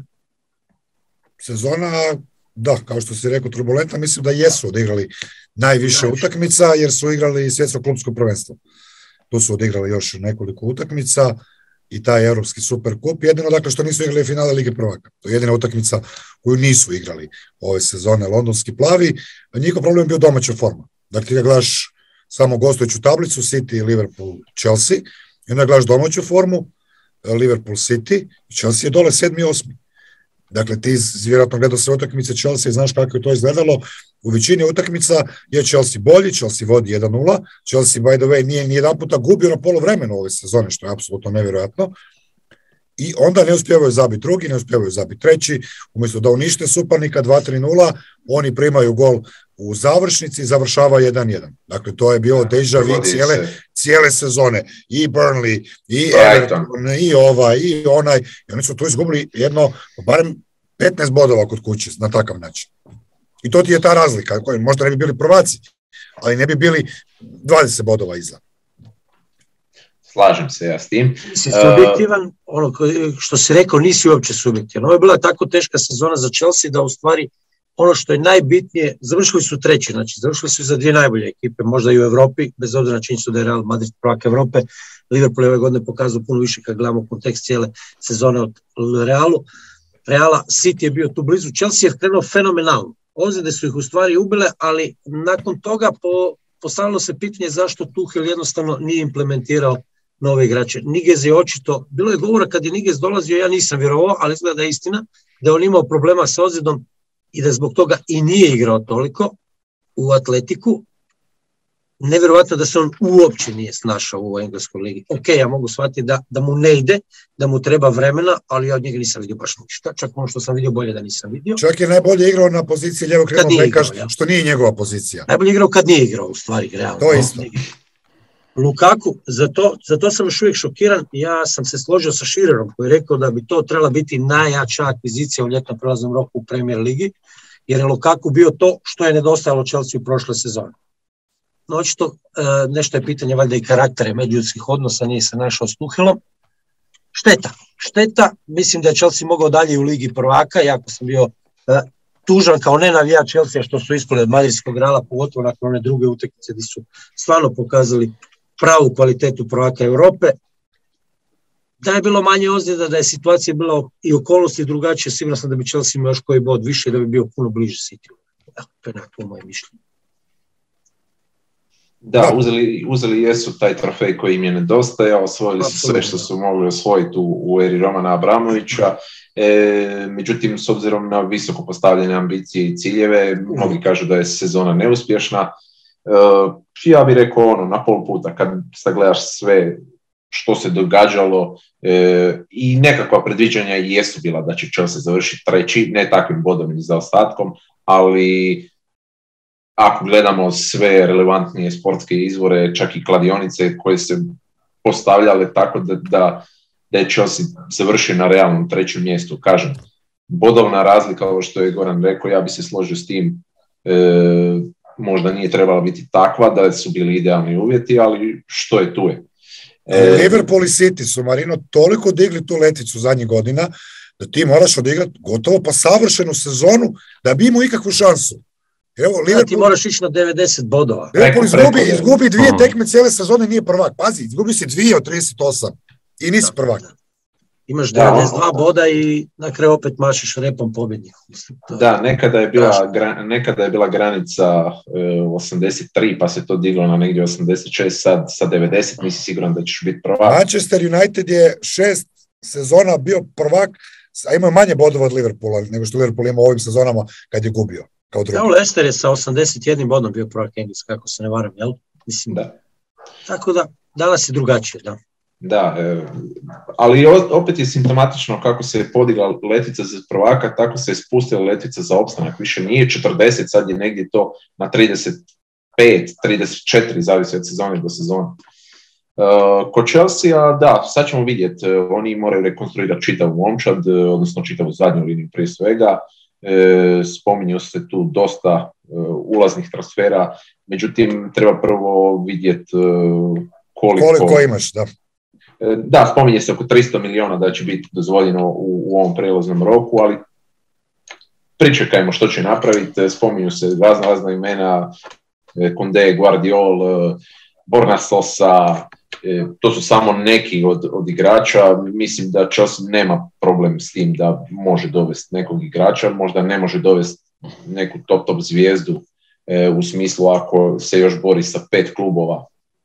Sezona, da, kao što si rekao, turbulentna, mislim da jesu odigrali najviše utakmica, jer su igrali svjetsko klubsko prvenstvo. Tu su odigrali još nekoliko utakmica i taj Europski Superkup, jedino dakle što nisu igrali finale Lige prvaka. To je jedina utakmica koju nisu igrali ove sezone londonski plavi. Njihov problem je bio domaća forma. Dakle, ti ga gledaš samo gostujuću tablicu, City, Liverpool, Chelsea, i onda gledaš domaću formu, Liverpool, City, Chelsea je dole 7. i 8. Dakle, ti vjerojatno gledao sve utakmice Chelsea i znaš kako je to izgledalo. U većini utakmica je Chelsea bolji, Chelsea vodi 1-0, Chelsea, by the way, nije nijedan puta gubio na poluvremenu ove sezone, što je apsolutno nevjerojatno. I onda ne uspijevaju zabiti drugi, ne uspijevaju zabiti treći, umjesto da unište suparnika 2-3-0, oni primaju gol u završnici i završava 1-1. Dakle, to je bio deja vu cijele sezone. I Burnley, i Everton, i ovaj, i onaj. I oni su tu izgubili barem 15 bodova kod kuće na takav način. I to ti je ta razlika. Možda ne bi bili prvaci, ali ne bi bili 20 bodova iza. Slažem se ja s tim. Si subjektivan, ono što si rekao, nisi uopće subjektivan. Ovo je bila tako teška sezona za Chelsea da u stvari ono što je najbitnije, završili su treći, znači završili su za dvije najbolje ekipe, možda i u Evropi, bez obzira na činjenicu da je Real Madrid prvak Evrope. Liverpool je ove godine pokazao puno više kad gledamo kontekst cijele sezone od Reala. City je bio tu blizu, Chelsea je krenuo fenomenalno. Ozljede su ih u stvari ubile, ali nakon toga postavilo se pitanje zašto Tuchel jednostavno nije implementirao nove igrače. Niguez je očito, bilo je govora kad je Niguez dolazio, ja nisam vjerovao, ali izgleda da je istina, da je on imao problema sa ozljedom i da zbog toga i nije igrao toliko u Atletiku. Nevjerovatno da se on uopće nije snašao u engleskoj ligi. Ok, ja mogu shvatiti da mu ne ide, da mu treba vremena, ali ja od njega nisam vidio baš ništa. Čak ono što sam vidio bolje da nisam vidio. Čak je najbolje igrao na poziciji ljevog krivog beka, što nije njegova pozicija. Najbolje igrao kad nije igrao, u stvari, realno. To je isto. Lukaku, za to sam još uvijek šokiran. Ja sam se složio sa Shearerom koji je rekao da bi to trebala biti najjača akvizicija u ljetnom prelaznom roku u Premier Ligi, jer je Lukaku bio to što je nedostajalo Chelsea u prošle sezone. No, očito nešto je pitanje valjda i karaktera međuljudskih odnosa, nije se našao s Tuchelom. Šteta, mislim da je Chelsea mogao dalje u Ligi prvaka, jako sam bio tužan kao ne navijač Chelsea što su ispali od madridskog Reala, pogotovo nakon one druge utakmice gdje su stvarno pokazali pravu kvalitetu prvaka Europe. Da je bilo manje ozljeda, da je situacija bila i okolnosti drugačije, sigurno sam da bi Chelsea imao još koji bod više, da bi bio puno bliže City. To je nakon moje mišljenje. Da, uzeli jesu taj trofej koji im je nedostajao, osvojili su sve što su mogli osvojiti u eri Romana Abramovića, međutim, s obzirom na visoko postavljene ambicije i ciljeve, mnogi kažu da je sezona neuspješna. Ja bih rekao na pol puta, kad sagledaš sve što se događalo i nekakva predviđanja jesu bila da će Chelsea završiti treći, ne takvim bodom i zaostatkom, ali ako gledamo sve relevantnije sportske izvore, čak i kladionice koje se postavljale tako da je Chelsea završio na realnom trećem mjestu. Kažem, bodovna razlika, ovo što je Goran rekao, ja bi se složio s tim, možda nije trebala biti takva, da su bili idealni uvjeti, ali što je tu je. Liverpool i City su, Marino, toliko digli tu leticu zadnjih godina, da ti moraš odigrati gotovo pa savršenu sezonu da bi imao ikakvu šansu. Evo, Liverpool, ti moraš ići na 90 bodova. Liverpool izgubi dvije tekme cijele sezone, nije prvak. Pazi, izgubi si 2 od 38 i nisi prvak. Imaš 92 boda i na kraju opet mašiš repom pobjednika. Da, nekada je bila granica 83, pa se to diglo na negdje 86, sad sa 90, nisi siguran da ćeš biti prvak. Manchester United je 6 sezona bio prvak, a imao manje bodova od Liverpoola nego što Liverpool ima u ovim sezonama kad je gubio. Leicester je sa 81 bodom bio prvak Engleska, kako se ne varam, jel? Mislim, da. Tako da, danas je drugačije, da. Da, ali opet je simptomatično kako se je podigla letica za prvaka, tako se je spustila letica za opstanak. Više nije 40, sad je negdje to na 35, 34, zavisi od sezone do sezone. Kod Chelsea, da, sad ćemo vidjeti, oni moraju rekonstruirati čitavu momčad, odnosno čitavu zadnju liniju prije svega. spominju se tu dosta ulaznih transfera, međutim treba prvo vidjeti koliko imaš, da. Da, spominje se oko 300 miliona da će biti dozvoljeno u ovom prelaznom roku, ali pričekajmo što će napraviti. Spominju se razna imena, Condé, Guardiol, Borna Sosa, to su samo neki od igrača. Mislim da Chelsea nema problem s tim da može dovesti nekog igrača, možda ne može dovesti neku top zvijezdu u smislu ako se još bori sa 5 klubova.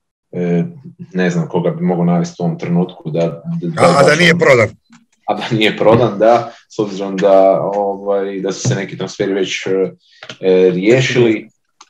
Ne znam koga bi mogao navesti u ovom trenutku da nije prodan. A da nije prodan, da, s obzirom da su se neki transferi već riješili.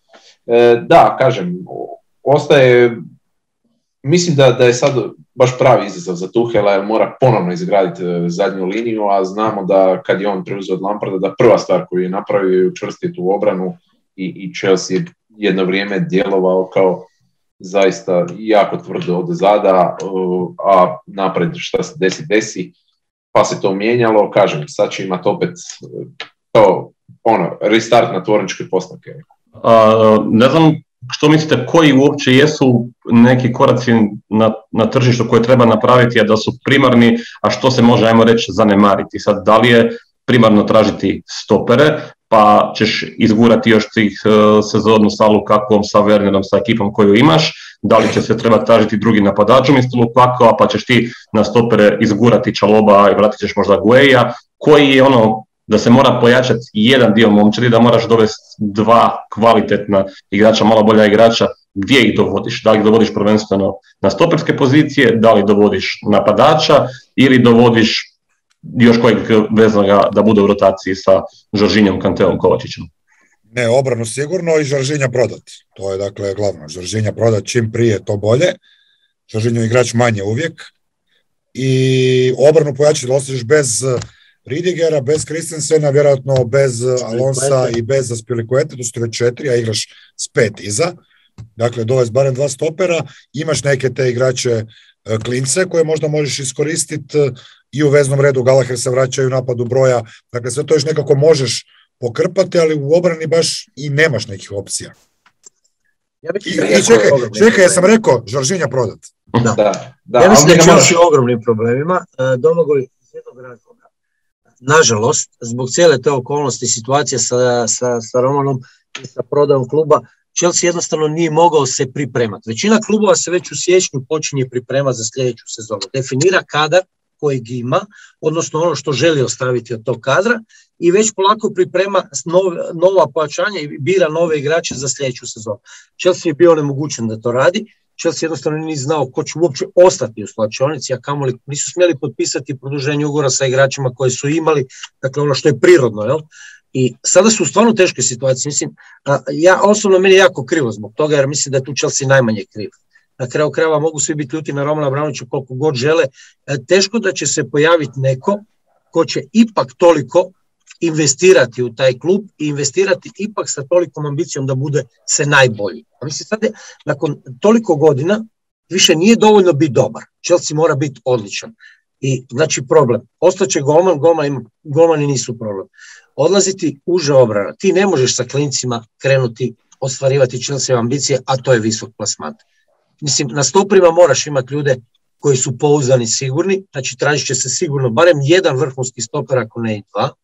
Da, kažem, ostaje, mislim da je sad baš pravi izazov za Tuchela, jer mora ponovno izgraditi zadnju liniju, a znamo da kad je on preuzeo od Lamparda, da prva stvar koju je napravio je učvrstiti u obranu i Chelsea je jedno vrijeme djelovao kao zaista jako tvrdo od zada, a napred šta se desi, pa se to mijenjalo, kažem, sad će imati opet to, restart na tvorničke postavke. Ne znam što mislite, koji uopće jesu neki koraci na tržištu koje treba napraviti, a da su primarni, a što se može, ajmo reći, zanemariti. Sad, da li je primarno tražiti stopere, pa ćeš izgurati još tih sezonu sa Lukakom, sa Wernerom, sa ekipom koju imaš, da li će se treba tražiti drugi napadač umjesto Lukakova, pa ćeš ti na stopere izgurati Čaloba i vratit ćeš možda Gueja, koji je da se mora pojačati jedan dio momčadi, da moraš dovesti 2 kvalitetna igrača, malo bolja igrača, gdje ih dovodiš? Da li ih dovodiš prvenstveno na stoperske pozicije, da li dovodiš napadača ili dovodiš još kojeg veznoga da bude u rotaciji sa Žoržinjom, Kanteom, Kovačićem? Ne, obranu sigurno i Žoržinja prodat. To je dakle glavno. Žoržinja prodat čim prije, to bolje. Žoržinju igrač manje uvijek. I obranu pojačati da ostaviš bez Ridigera, bez Christensena, vjerojatno bez Alonsa i bez Aspilicuete, to su već 4, a igraš s 5 iza. Dakle, dovesti barem 2 stopera, imaš neke te igrače klince koje možda možeš iskoristiti i u veznom redu Gallagher se vraćaju u napadu broja, dakle sve to još nekako možeš pokrpati, ali u obrani baš i nemaš nekih opcija. Čekaj, ja sam rekao, Žoržinja prodat. Da. Ja mislim da Chelsea u ogromnim problemima, Domagoj iz jednog razloga. Nažalost, zbog cijele te okolnosti, situacije sa Romanom i sa prodajom kluba, Chelsea jednostavno nije mogao se pripremati. Većina klubova se već u siječnju počinje pripremati za sljedeću sezonu. Definira kadar kojeg ima, odnosno ono što želi ostaviti od tog kadra i već polako priprema nova pojačanja i bira nove igrače za sljedeću sezonu. Chelsea je bio onemogućen da to radi. Chelsea jednostavno nije znao ko će uopće ostati u slačionici, a kamoli nisu smjeli potpisati produženje ugovora sa igračima koji su imali, dakle ono što je prirodno, jel? I sada su u stvarno teškoj situaciji. Mislim, ja osobno meni je jako krivo zbog toga, jer mislim da je tu Chelsea najmanje kriv. Na kraju krajeva mogu svi biti ljuti na Romana Abramovića koliko god žele. Teško da će se pojaviti neko ko će ipak toliko investirati u taj klub i investirati ipak sa tolikom ambicijom da bude se najbolji. A mislim, sad je, nakon toliko godina više nije dovoljno biti dobar. Chelsea mora biti odličan. I znači problem. Ostaće golmani nisu problem. Odlaziti uže obrana. Ti ne možeš sa klincima krenuti ostvarivati Chelsea ambicije, a to je visok plasman. Mislim, na stoperima moraš imati ljude koji su pouzdani, sigurni, znači tražit će se sigurno barem jedan vrhunski stoper, ako ne i 2.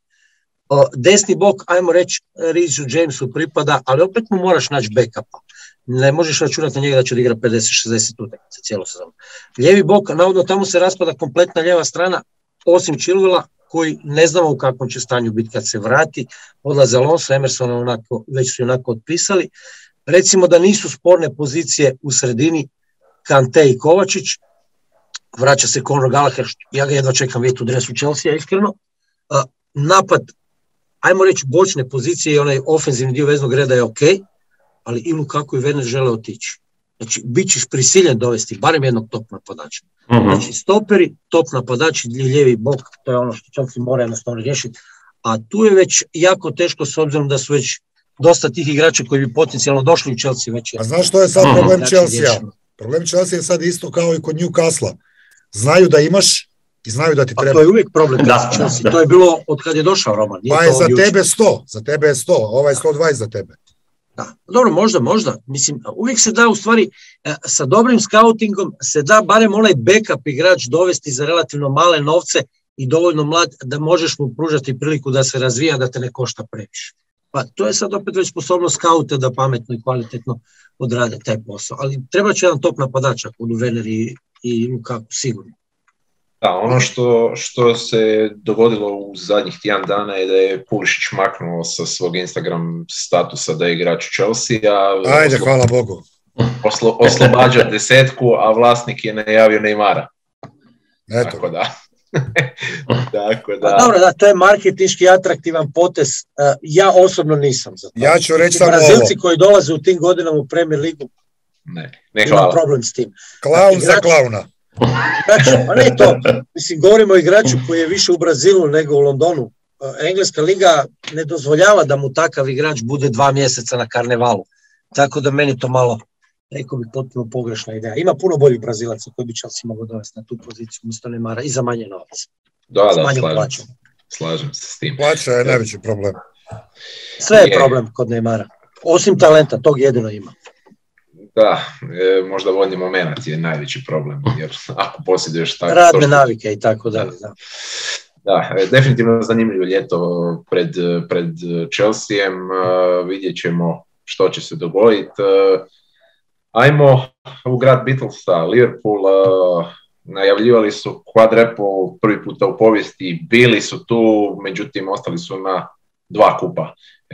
Desni bok, ajmo reći, Reesu Jamesu pripada, ali opet mu moraš naći backupa. Ne možeš računati na njega da će odigra 50-60 utakmica cijelu sezonu. Lijevi bok, navodno tamo se raspada kompletna lijeva strana, osim Chilwella, koji ne znamo u kakvom će stanju biti kad se vrati. Odlaze Alonso, Emersona već su onako otpisali. Recimo da nisu sporne pozicije u sredini Kante i Kovačić, vraća se Conor Gallagher, ja ga jedva čekam vidjeti u dresu Chelsea, iskreno. Napad, ajmo reći, bočne pozicije i onaj ofenzivni dio veznog reda je ok, ali i Lukaku i Werner žele otići. Znači, bit ćeš prisiljen dovesti barem jednog top napadača. Znači, stoperi, top napadači, lijevi bok, to je ono što Chelsea mora jednostavno riješiti. A tu je već jako teško s obzirom da su već dosta tih igrača koji bi potencijalno došli u Chelsea već. A znaš što je sad problem Chelsea? Problem Chelsea je sad isto kao i kod Newcastle. Znaju da imaš I znaju da ti A treba. to je uvijek problem za Chelsea. To je bilo od kad je došao Roman. Pa je za tebe je 100, ovaj je 120 za tebe. Da. Dobro, možda. Mislim, uvijek se da u stvari sa dobrim scoutingom se da barem onaj backup igrač dovesti za relativno male novce i dovoljno mlad da možeš mu pružati priliku da se razvija, da te ne košta previše. Pa to je sad opet već sposobnost skauta da pametno i kvalitetno odrade taj posao. Ali treba će jedan top napadač ako budu Werner i Lukaku, sigurno. Da, ono što se dogodilo u zadnjih tjedan dana je da je Pulisic maknuo sa svog Instagram statusa da je igrač Chelsea-a. Ajde, hvala Bogu. Oslobađa 10, a vlasnik je najavio Neymara. Eto. Tako da. Dobro, da, to je marketinški atraktivan potez. Ja osobno nisam za to. Ja ću reći samo ovo. Brazilci koji dolaze u tim godinama u Premier Ligu, ne hvala. Ima problem s tim. Klaun za klauna. Pa ne to. Mislim, govorimo o igraču koji je više u Brazilu nego u Londonu. Engleska liga ne dozvoljava da mu takav igrač bude 2 mjeseca na karnevalu. Tako da meni to malo, rekao bih, potpuno pogrešna ideja. Ima puno boljih Brazilaca koji bi Chelsea mogao dovesti na tu poziciju umjesto Neymara i za manje novaca. Da, slažem se s tim. Plaća je najveći problem. Sve je problem kod Neymara. Osim talenta, tog jedino ima. Da, možda voljni moment je najveći problem, jer ako posjeduješ tako... Radne navike i tako dalje, da. Da, definitivno zanimljivo ljeto pred Chelseaem, vidjet ćemo što će se dogoditi. Ajmo u grad Beatlesa, Liverpool, najavljivali su quadruple prvi puta u povijesti, bili su tu, međutim ostali su na 2 kupa.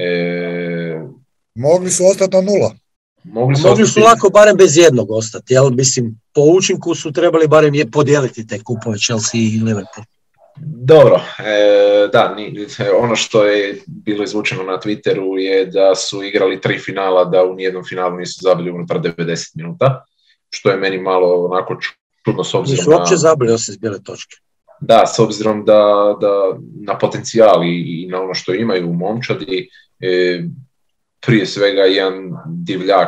Mogli su ostati na 0. Mogli su lako barem bez jednog ostati, jel? Mislim, po učinku su trebali barem podijeliti te kupove Chelsea i Liverpool. Dobro, da, ono što je bilo izvučeno na Twitteru je da su igrali 3 finala, da u nijednom finalu nisu zabili unutar 90 minuta, što je meni malo onako čudno s obzirom nisu uopće zabili osim bijele točke. Da, s obzirom da na potencijal i na ono što imaju u momčadi, prije svega jedan divljak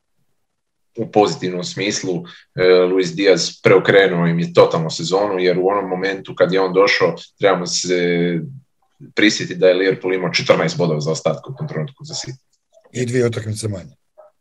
u pozitivnom smislu, Luis Diaz preokrenuo im je totalno sezonu, jer u onom momentu kad je on došao, trebamo se prisjetiti da je Liverpool imao 14 bodova za ostatku u tom trenutku za City. I 2 utakmice manje.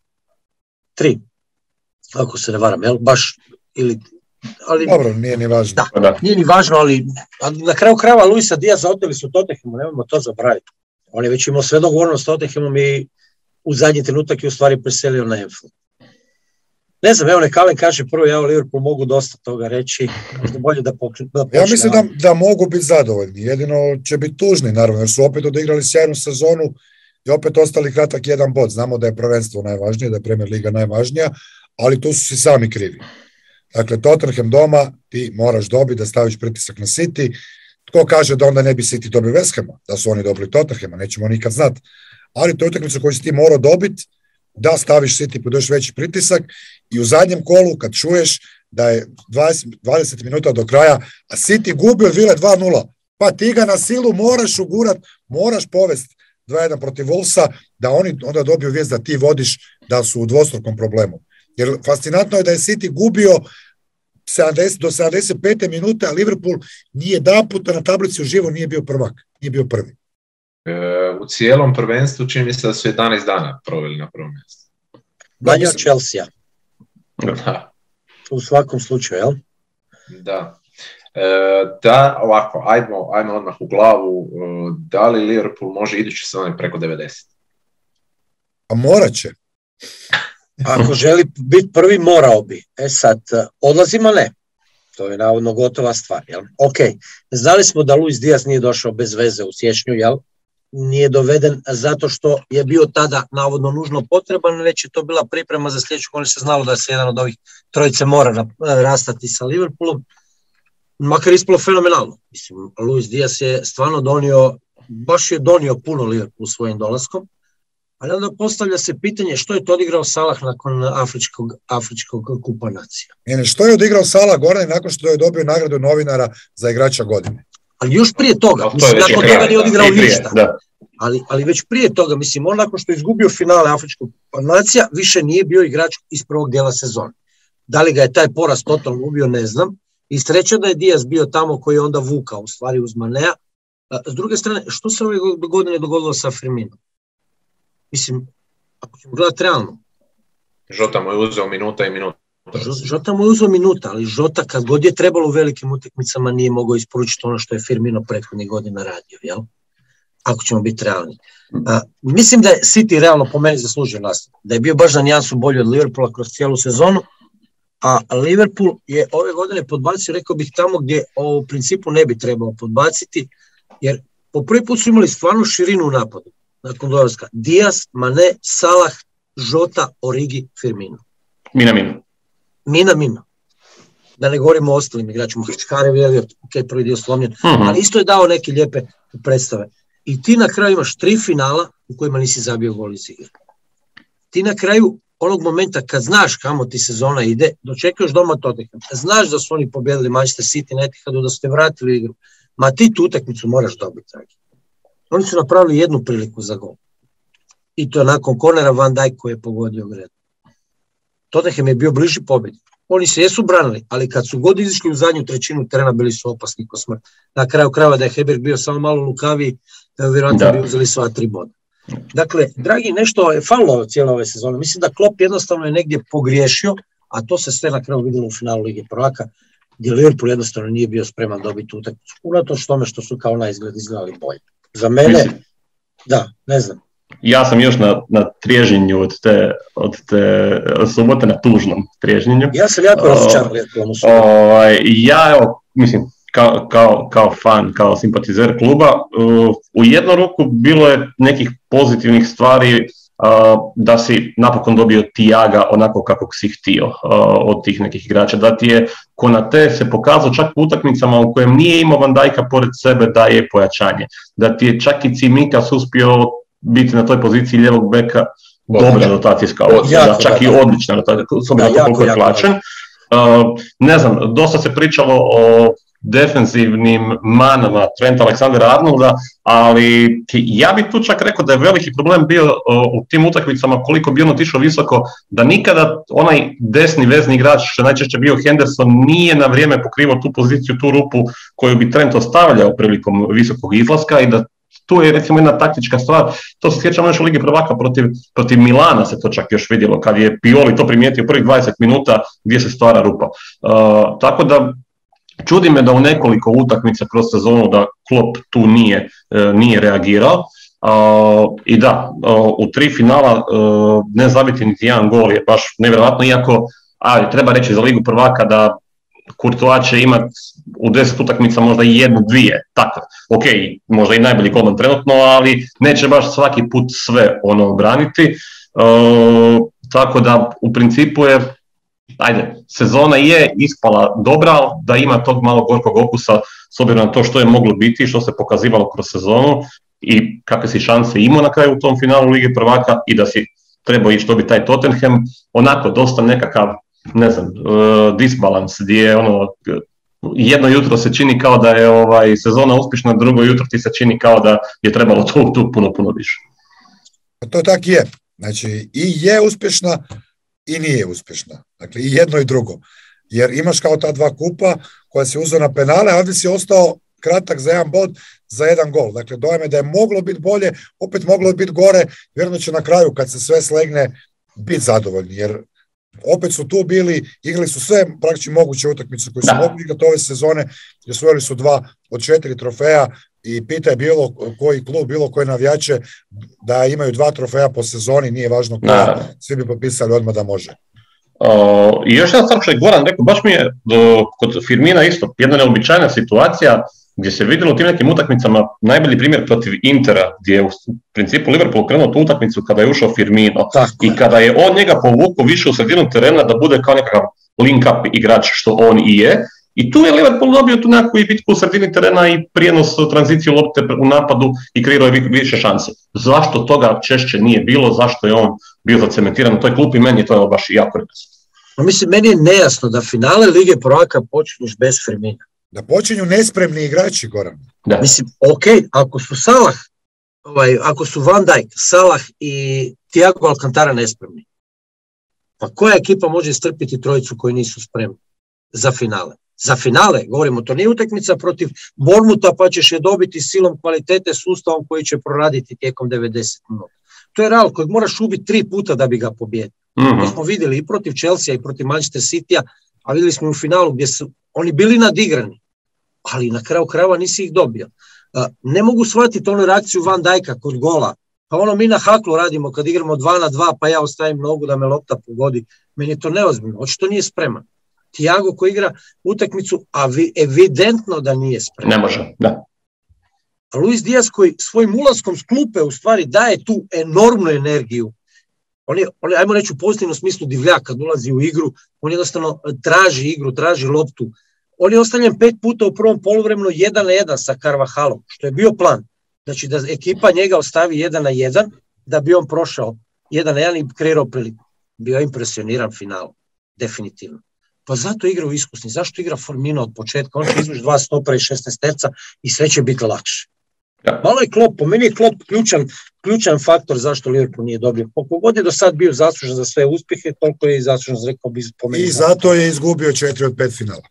3, ako se ne varam, jel? Baš, ili... Ali, dobro, nije ni važno. Da, nije ni važno, ali na kraju krajeva Luisa Diaza oteli su Tottenhamu, nemojmo to zaboraviti. On je već imao sve dogovorno s Tottenhamom i u zadnji trenutak je u stvari preselio na Anfield. Ne znam, evo Nekalen kaže prvo, ja u Liverpool mogu dosta toga reći, možda bolje da počne. Ja mislim da mogu biti zadovoljni, jedino će biti tužni, naravno, jer su opet odigrali sjajnu sezonu i opet ostali kratak 1 bod. Znamo da je prvenstvo najvažnije, da je Premier Liga najvažnija, ali tu su si sami krivi. Dakle, Tottenham doma ti moraš dobiti da staviš pritisak na City. Tko kaže da onda ne bi City dobio West Hama, da su oni dobili Tottenhama, nećemo nikad znati. Ali to je utakmica koju si ti morao dobiti, da staviš City pod još veći pritisak i u zadnjem kolu kad čuješ da je 20 minuta do kraja, a City gubi od Vile 2-0, pa ti ga na silu moraš ugurat, moraš povesti 2-1 protiv Wolvesa, da oni onda dobiju vijest da ti vodiš, da su u dvostrukom problemu. Jer fascinantno je da je City gubio 70 do 75. minute, a Liverpool nije jedan puta na tablici uživo nije bio prvak, nije bio prvi. U cijelom prvenstvu čini mi se da su 11 dana proveli na prvom mjestu. Manje od Chelsea. Da. U svakom slučaju, jel? Da. Da, ovako, ajmo odmah u glavu. Da li Liverpool može idući sezone preko 90? A morat će. Ako želi biti prvi, morao bi. Sad, odlazimo ne. To je navodno gotova stvar, jel? Ok, znali smo da Luis Diaz nije došao bez veze u siječnju, jel? Nije doveden zato što je bio tada navodno nužno potreban, već je to bila priprema za sljedeću, oni se znalo da se jedan od ovih trojice mora rastati sa Liverpoolom, makar ispalo fenomenalno. Mislim, Luis Diaz je stvarno baš je donio puno Liverpool svojim dolaskom, ali onda postavlja se pitanje što je to odigrao Salah nakon Afričkog kupa nacija. Što je odigrao Salah Gordan nakon što je dobio nagradu novinara za igrača godine? Ali još prije toga, mislim, nakon toga nije odigrao ništa. Ali već prije toga, mislim, on nakon što je izgubio finale Afričkog nacija, više nije bio igrač iz prvog dijela sezone. Da li ga je taj poraz totalno ubio, ne znam, I sreća da je Diaz bio tamo koji je onda vukao u stvari uz Manea. S druge strane, što se ove godine dogodilo sa Firminom? Mislim, ako ćemo gledati realno. Žota mu je uzeo minuta i minuta. Žota mu je uzeo minuta, ali Žota kad god je trebalo u velikim utakmicama nije mogao isporučiti ono što je Firmino prethodnih godina radio, jel? Ako ćemo biti realni. Mislim da je City realno po meni zaslužio nastup. Da je bio baš za nijansu bolji od Liverpoola kroz cijelu sezonu, a Liverpool je ove godine podbacio, rekao bih, tamo gdje u principu ne bi trebao podbaciti, jer po prvi put su imali stvarno širinu u napadu. Nakon dolaska Diaz, Mane, Salah, Žota, Origi, Firmino. Mina. Da ne govorimo o ostalim igračima. Hčkarev, Elliot, ok, prvi dio slomljen, ali isto je dao neke lijepe predstave. I ti na kraju imaš 3 finala u kojima nisi zabio gol iz igre. Ti na kraju onog momenta kad znaš kamo ti sezona ide, dočekaš doma Tottenham, znaš da su oni pobjedili Manchester City na Etihadu, da su te vratili u igru, ma ti tu utakmicu moraš dobiti. Dragi. Oni su napravili jednu priliku za gol. I to nakon kornera Van Dijk koji je pogodio Gredu. Tottenham je bio bliži pobjedi. Oni se jesu branili, ali kad su god izišli u zadnju trećinu terena, bili su opasni ko smrt. Na kraju krajeva da je Heberg bio samo malo lukaviji, vjerojatno bi uzeli sva 3 boda. Dakle, dragi, nešto je falilo cijela ove sezone. Mislim da Klopp jednostavno je negdje pogriješio, a to se sve na kraju vidjelo u finalu Lige prvaka, gdje Liverpool jednostavno nije bio spreman dobiti utakmicu. Unatoč tome što su kao na izgled izgledali bolje. Za mene, da, ne znam. Ja sam još na triježnjenju od te subote, na tužnom triježnjenju. Ja sam jako razočaran. Ja, evo, mislim, kao fan, kao simpatizer kluba, u jednu ruku bilo je nekih pozitivnih stvari da si napokon dobio Thiaga onako kako si htio od tih nekih igrača, da ti je Konate se pokazao čak u utakmicama u kojem nije imao Van Dijka pored sebe da je pojačanje, da ti je čak i Tsimikas uspio biti na toj poziciji lijevog beka dobra rotacijska opcija, čak i odlična rotacija, s obzirom na to koliko je plaćen. Ne znam, dosta se pričalo o defensivnim manama Trenta Alexandera-Arnolda, ali ja bih tu čak rekao da je veliki problem bio u tim utakmicama koliko bi on otišao visoko, da nikada onaj desni vezni igrač, što najčešće bio Henderson, nije na vrijeme pokrivao tu poziciju, tu rupu koju bi Trent ostavljao prilikom visokog izlaska, i da tu je recimo jedna taktička stvar, to se sjećamo još u Ligi prvaka protiv Milana se to čak još vidjelo, kad je Pioli to primijetio prvih 20 minuta gdje se stvara rupa. Tako da čudi me da u nekoliko utakmica kroz sezonu da Klopp tu nije reagirao. I da, u 3 finala ne zabiti niti jedan gol je baš nevjerojatno, iako treba reći za Ligu prvaka da Courtois će imati u 10 utakmica možda 1-2, tako. Ok, možda i najbolji golman trenutno, ali neće baš svaki put sve braniti. Tako da u principu je, sezona je ispala dobra, da ima tog malo gorkog okusa s obzirom na to što je moglo biti, što se pokazivalo kroz sezonu i kakve si šanse imao na kraju u tom finalu Lige prvaka i da si trebao ići dobiti taj Tottenham, onako dosta nekakav, ne znam, disbalans gdje je jedno jutro se čini kao da je sezona uspješna, drugo jutro ti se čini kao da je trebalo tu puno više. To tak je, znači i je uspješna i nije uspješna, dakle i jedno i drugo, jer imaš kao ta 2 kupa koja si uzeo na penale, a ovdje si ostao kratak za 1 bod, za 1 gol, dakle dojam je da je moglo biti bolje, opet moglo biti gore, vjerno će na kraju kad se sve slegne biti zadovoljni, jer opet su tu bili, igrali su sve praktički moguće utakmice koje su mogli igrati ove sezone, jer osvojili su 2 od 4 trofeja i pitaj bilo koji klub, bilo koji navijače da imaju 2 trofeja po sezoni, nije važno koja, svi bi potpisali odmah da može. I još jedan stvar što je Goran rekao, baš mi je kod Firmina isto jedna neobičajna situacija gdje se vidjelo u tim nekim utakmicama, najbolji primjer protiv Intera, gdje je u principu Liverpool krenuo tu utakmicu kada je ušao Firmino i kada je on njega povukao više u sredinu terena da bude kao nekakav link-up igrač što on i je. I tu je Liverpool dobio tu nekakvu bitku u sredini terena i prijenos tranziciju lopte u napadu i kreirao je više šanse. Zašto toga češće nije bilo, zašto je on bio zacementiran na toj klupi, meni je to baš jako nejasno. Mislim, meni je nejasno da finale Lige prvaka počneš bez Firmina. Da počinju nespremni igrači, Goran. Da. Mislim, ok, ako su Salah, ako su Van Dijk, Salah i Thiago Alcantara nespremni, pa koja ekipa može istrpiti trojicu koji nisu spremni za finale? Za finale, govorimo, to nije utakmica protiv Bournemoutha pa ćeš je dobiti silom kvalitete sustavom koji će proraditi tijekom 90 minuta. To je Real kojeg moraš ubiti 3 puta da bi ga pobjedio. To smo vidjeli i protiv Chelsea i protiv Manchester Citya, a vidjeli smo u finalu gdje su oni bili nadigrani, ali na kraju krajeva nisi ih dobio. Ne mogu shvatiti onu reakciju Van Dijka kod gola. Pa ono mi na haklu radimo kad igramo 2-2, pa ja ostavim nogu da me lopta pogodi. Meni je to neozbiljno, očito nije spreman. Thiago koji igra utakmicu, a evidentno da nije spreman. Ne može, da. Luis Diaz koji svojim ulaskom s klupe u stvari daje tu enormnu energiju. On je, ajmo reći u pozitivnom smislu divljak kad ulazi u igru, on jednostavno traži igru, traži loptu. On je ostavljen 5 puta u prvom poluvremenu 1-1 sa Carvajalom, što je bio plan. Znači da ekipa njega ostavi 1-1, da bi on prošao 1-1 i kreirao priliku. Bio je impresioniran final, definitivno. Pa zato igra u iskusni, zašto igra Firmino od početka? On će izvući 2 stopera i 16 terca i sve će biti lakše. Ja. Malo je Klopp, po meni je Klopp ključan faktor zašto Liverpool nije dobio. Koliko god je do sad bio zaslužan za sve uspjehe, toliko je i zaslužan, rekao bi po meni. I zato je izgubio 4 od 5 finala.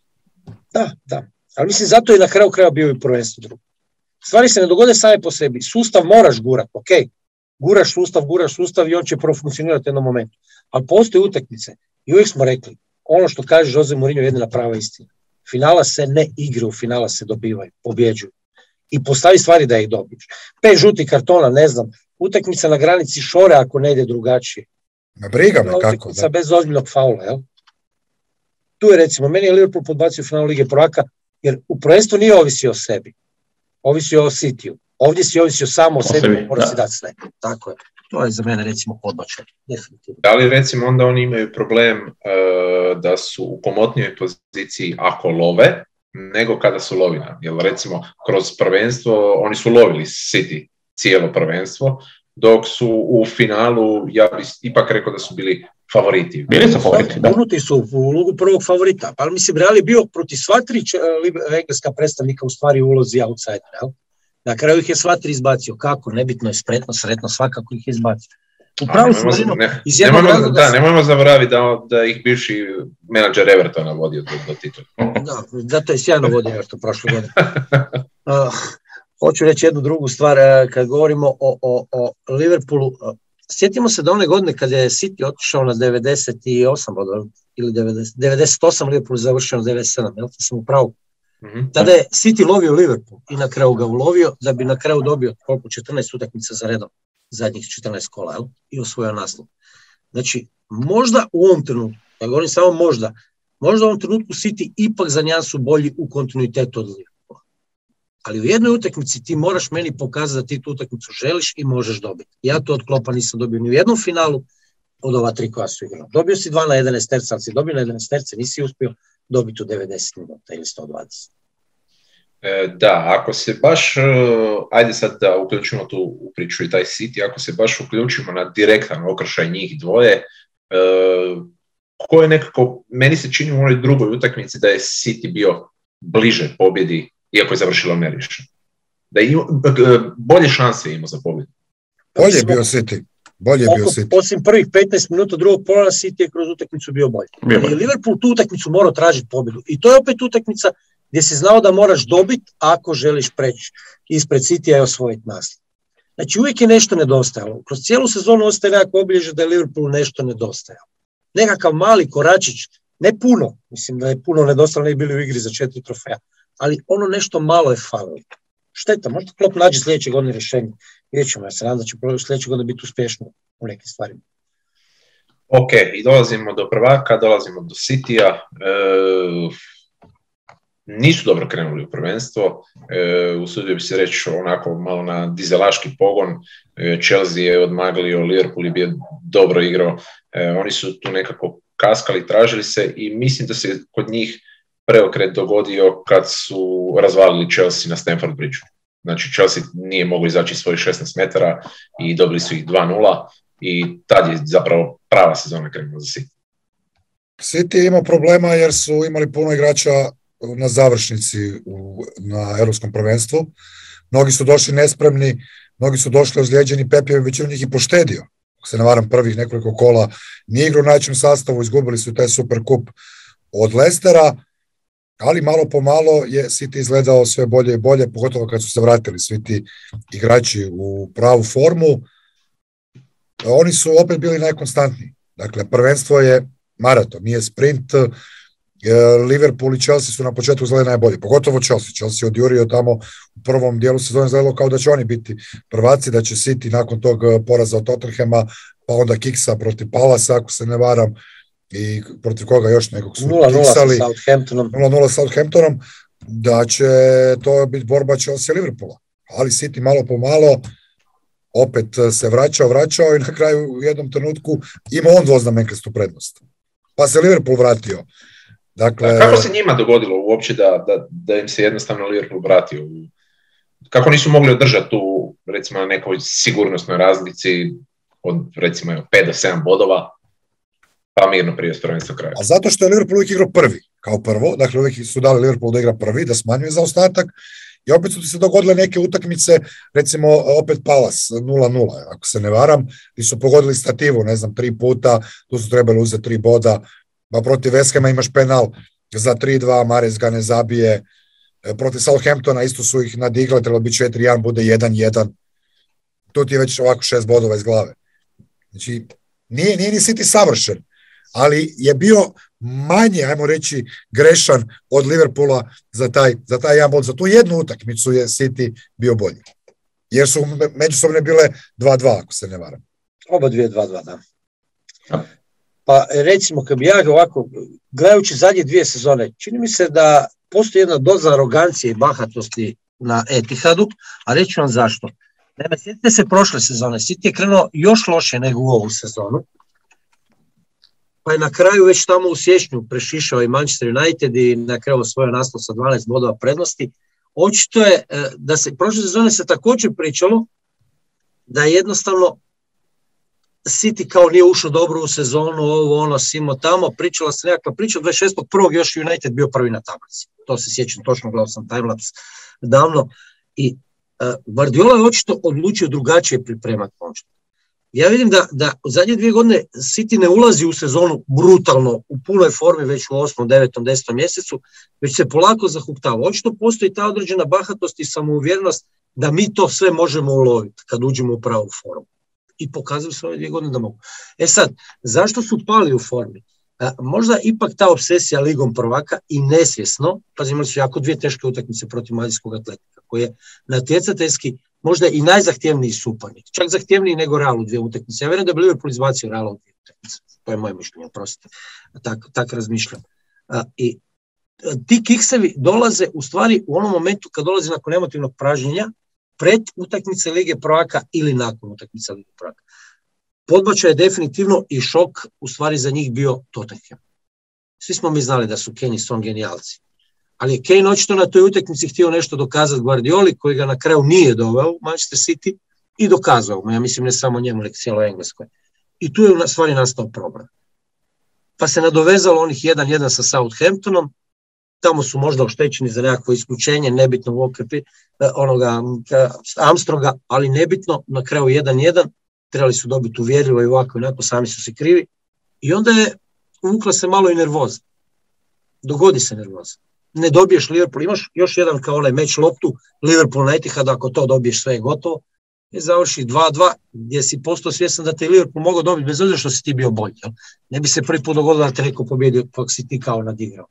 Da. Ali mislim, zato je na kraju kraja bio i prvenstvo drugo. Stvari se ne dogode same po sebi. Sustav moraš gurat, ok. Guraš sustav i on će profunkcionirati u jednom momentu. Ali postoje utakmice. I uvijek smo rekli, ono što kaže Jose Mourinho je jedina prava istina. Finala se ne igraju, finala se dobivaju, pobjeđuju. I postavi stvari da ih dobiješ. 5 žutih kartona, ne znam, utakmica na granici šore ako ne ide drugačije. Na briga me kako. Utakmica bez ozbiljnog faula, jel? Tu je recimo, meni je Liverpool podbacio u finalu Lige prvaka, jer u prvenstvu nije ovisio o sebi. Ovisio o Cityu. Ovdje si ovisio samo o sebi, mora si dati sve. Tako je. To je za mene recimo podbačaj. Definitivno. Ali recimo onda oni imaju problem da su u komotnijoj poziciji ako love, nego kada su lovina. Jer recimo kroz prvenstvo oni su lovili City cijelo prvenstvo, dok su u finalu, ja bih ipak rekao da su bili favoriti. Bili su favoriti, da. Unuti su u ulogu prvog favorita, pa mislim Real je bio protiv sva 3 engleska predstavnika u stvari u ulozi outsidera. Na kraju ih je sva 3 izbacio. Kako? Nebitno je, spretno, sretno, svakako ih je izbacio. Nemojmo zaboraviti da ih bivši menadžer Evertona vodio do titula. Da, zato je sjajno vodio Everton prošle godine. Hoću reći jednu drugu stvar, kad govorimo o Liverpoolu, sjetimo se da one godine kad je City otišao na 98 bodova, ili 98, Liverpool završio na 97, jel' sam u pravu? Tada je City lovio Liverpool i na kraju ga ulovio da bi na kraju dobio 14 utakmica za redom, zadnjih 14 kola, jel? I osvojio naslov. Znači, možda u ovom trenutku, ja govorim samo možda u ovom trenutku City ipak za nijansu bolji u kontinuitetu od Liverpoola. Ali u jednoj utakmici ti moraš meni pokazati da ti tu utakmicu želiš i možeš dobiti. Ja to od Kloppa nisam dobio ni u jednom finalu od ova 3 koja su igrala. Dobio si 2 na 11 terca, ali si dobio na 11 terca, nisi uspio dobiti u 90 minuta ili 120. Da, ako se baš, ajde sad da uključimo tu u priču i taj City, ako se baš uključimo na direktan okršaj njih dvoje, ko je nekako, meni se čini u onoj drugoj utakmici da je City bio bliže pobjedi, iako je završilo neriješeno. Da je bolje šanse imao za pobjedu. Bolje je bio City. Osim prvih 15 minuta drugog pola, City je kroz utakmicu bio bolji. I Liverpool tu utakmicu morao tražiti pobjedu. I to je opet utakmica gdje si znao da moraš dobiti ako želiš preći ispred Citya i osvojiti naslov. Znači uvijek je nešto nedostajalo. Kroz cijelu sezonu ostaje nekako obilježje da je Liverpoolu nešto nedostajalo. Nekakav mali koračić, ne puno, mislim da je puno nedostajalo, ne bili u igri za 4 trofeja, ali ono nešto malo je falilo. Šteta, možda Klopp nađe sljedeće godine rješenje. Vidjet ćemo, ja se nadam da će sljedeće godine biti uspješno u nekim stvarima. Ok, i dolazimo do prvaka, dolazimo do Cityja. Nisu dobro krenuli u prvenstvo, usudio bi se reći onako malo na dizelaški pogon. Chelsea je odmaglio, Liverpool je bio dobro igrao, oni su tu nekako kaskali, tražili se i mislim da se kod njih preokret dogodio kad su razvalili Chelsea na Stamford Bridgeu. Znači Chelsea nije mogao izaći svojih 16 metara i dobili su ih 2-0 i tad je zapravo prava sezona krenula za City. City je imao problema jer su imali puno igrača na završnici na Europskom prvenstvu. Mnogi su došli nespremni, mnogi su došli ozlijeđeni, Pep je većinu njih i poštedio. Ako se ne varam, prvih nekoliko kola nije igrao u najvećem sastavu, izgubili su taj Super Kup od Leicestera. ali malo po malo je City izgledao sve bolje i bolje, pogotovo kad su se vratili svi ti igrači u pravu formu. Oni su opet bili najkonstantniji. Dakle, prvenstvo je maraton, nije sprint. Liverpool i Chelsea su na početku izgledali najbolje, pogotovo Chelsea. Chelsea odjurio tamo u prvom dijelu sezone, izgledalo kao da će oni biti prvaci, da će City nakon tog poraza od Tottenhama, pa onda kiksa protiv Palasa, ako se ne varam, i protiv koga još nekog su 0-0 sa Southamptonom. 0-0 sa Southamptonom, da će to biti borba Chelsea Liverpoola. Ali City malo po malo opet se vraćao i na kraju u jednom trenutku ima on dvoznamenkastu prednost. Pa se Liverpool vratio. Dakle, kako se njima dogodilo uopće da im se jednostavno Liverpool vratio? Kako nisu mogli održati tu, recimo, na nekoj sigurnosnoj razlici od, recimo, 5 do 7 bodova, pa mirno prije prvenstva kraja? A zato što je Liverpool uvijek igrao prvi, kao prvo, dakle uvijek su dali Liverpool da igra prvi, da smanjuje zaostatak, i opet su se dogodile neke utakmice, recimo opet Palace 0-0, ako se ne varam, gdje su pogodili stativu, ne znam, 3 puta, tu su trebali uzeti 3 boda, pa protiv West Hama imaš penal za 3-2, Mahrez ga ne zabije, protiv Southamptona isto su ih nadigle, trebalo biti 4-1, bude 1-1, tu ti je već ovako 6 bodova iz glave. Znači, nije ni City savršen, ali je bio manje, ajmo reći, grešan od Liverpoola za taj jedan bod. Za tu jednu utakmicu je City bio bolji. Jer su međusobne bile 2-2, ako se ne varam. Oba dvije 2-2, da. Pa recimo, kad bi ja ovako, gledajući zadnje 2 sezone, čini mi se da postoji jedna doza arogancije i bahatosti na Etihadu, a reći vam zašto. Naime, sjetite se prošle sezone, City je krenuo još loše nego u ovu sezonu, pa je na kraju već tamo u siječnju prešišao i Manchester United i na kraju osvojio naslov sa 12 bodova prednosti. Očito je da se prošle sezone se također pričalo da je jednostavno City kao nije ušao dobro u sezonu, ovo ono, simo tamo, pričala se nekakva priča, 26.1. još United bio prvi na tablici. To se sjećam, točno gledao sam timelapse davno. I Guardiola je očito odlučio drugačije pripremati končet. Ja vidim da u zadnje 2 godine City ne ulazi u sezonu brutalno, u punoj formi već u 8., 9., 10. mjesecu, već se polako zahuktava. Očito postoji ta određena bahatost i samouvjernost da mi to sve možemo uloviti kad uđemo u pravu formu. I pokazali su ove 2 godine da mogu. E sad, zašto su pali u formi? Možda ipak ta obsesija ligom prvaka i nesvjesno, pazi, imali su jako 2 teške utakmice protiv Madridskog Atletika, koji je natjecateljski možda i najzahtjevniji suparnik, čak zahtjevniji nego Real u 2 utakmice. Ja vjerujem da bi Liverpool izbacio Real u 2 utakmice. To je moje mišljenje, prostite. Tak razmišljam. I ti kiksevi dolaze u stvari u onom momentu kad dolazi nakon emotivnog pražnjenja, pred utakmice Lige prvaka ili nakon utakmice Lige prvaka. Podbačaj je definitivno i šok u stvari za njih bio Tottenham. Svi smo mi znali da su Kane i Son genijalci. Ali je Kane očito na toj utakmici htio nešto dokazati Guardioli, koji ga na kraju nije doveo u Manchester City i dokazao mu, ja mislim ne samo njemu, nego cijeloj Engleskoj. I tu je u stvari nastao problem. Pa se nadovezalo onih 1-1 sa Southamptonom, tamo su možda oštećeni za nekakvo isključenje, nebitno Walker, onoga Armstronga, ali nebitno, na kraju 1-1, trebali su dobiti uvjerljivo i ovako i onako, sami su se krivi. I onda je uvukla se malo i nervoza. Dogodi se nervoza. Ne dobiješ Liverpool, imaš još jedan kao onaj meč loptu, Liverpool na Etihadu, ako to dobiješ sve je gotovo, i završi 2-2, gdje si postao svjestan da te Liverpool mogao dobiti, bez obzira što si ti bio bolji. Ne bi se prvi put dogodilo da te neko pobjedio, kako si ti kao nadigrao.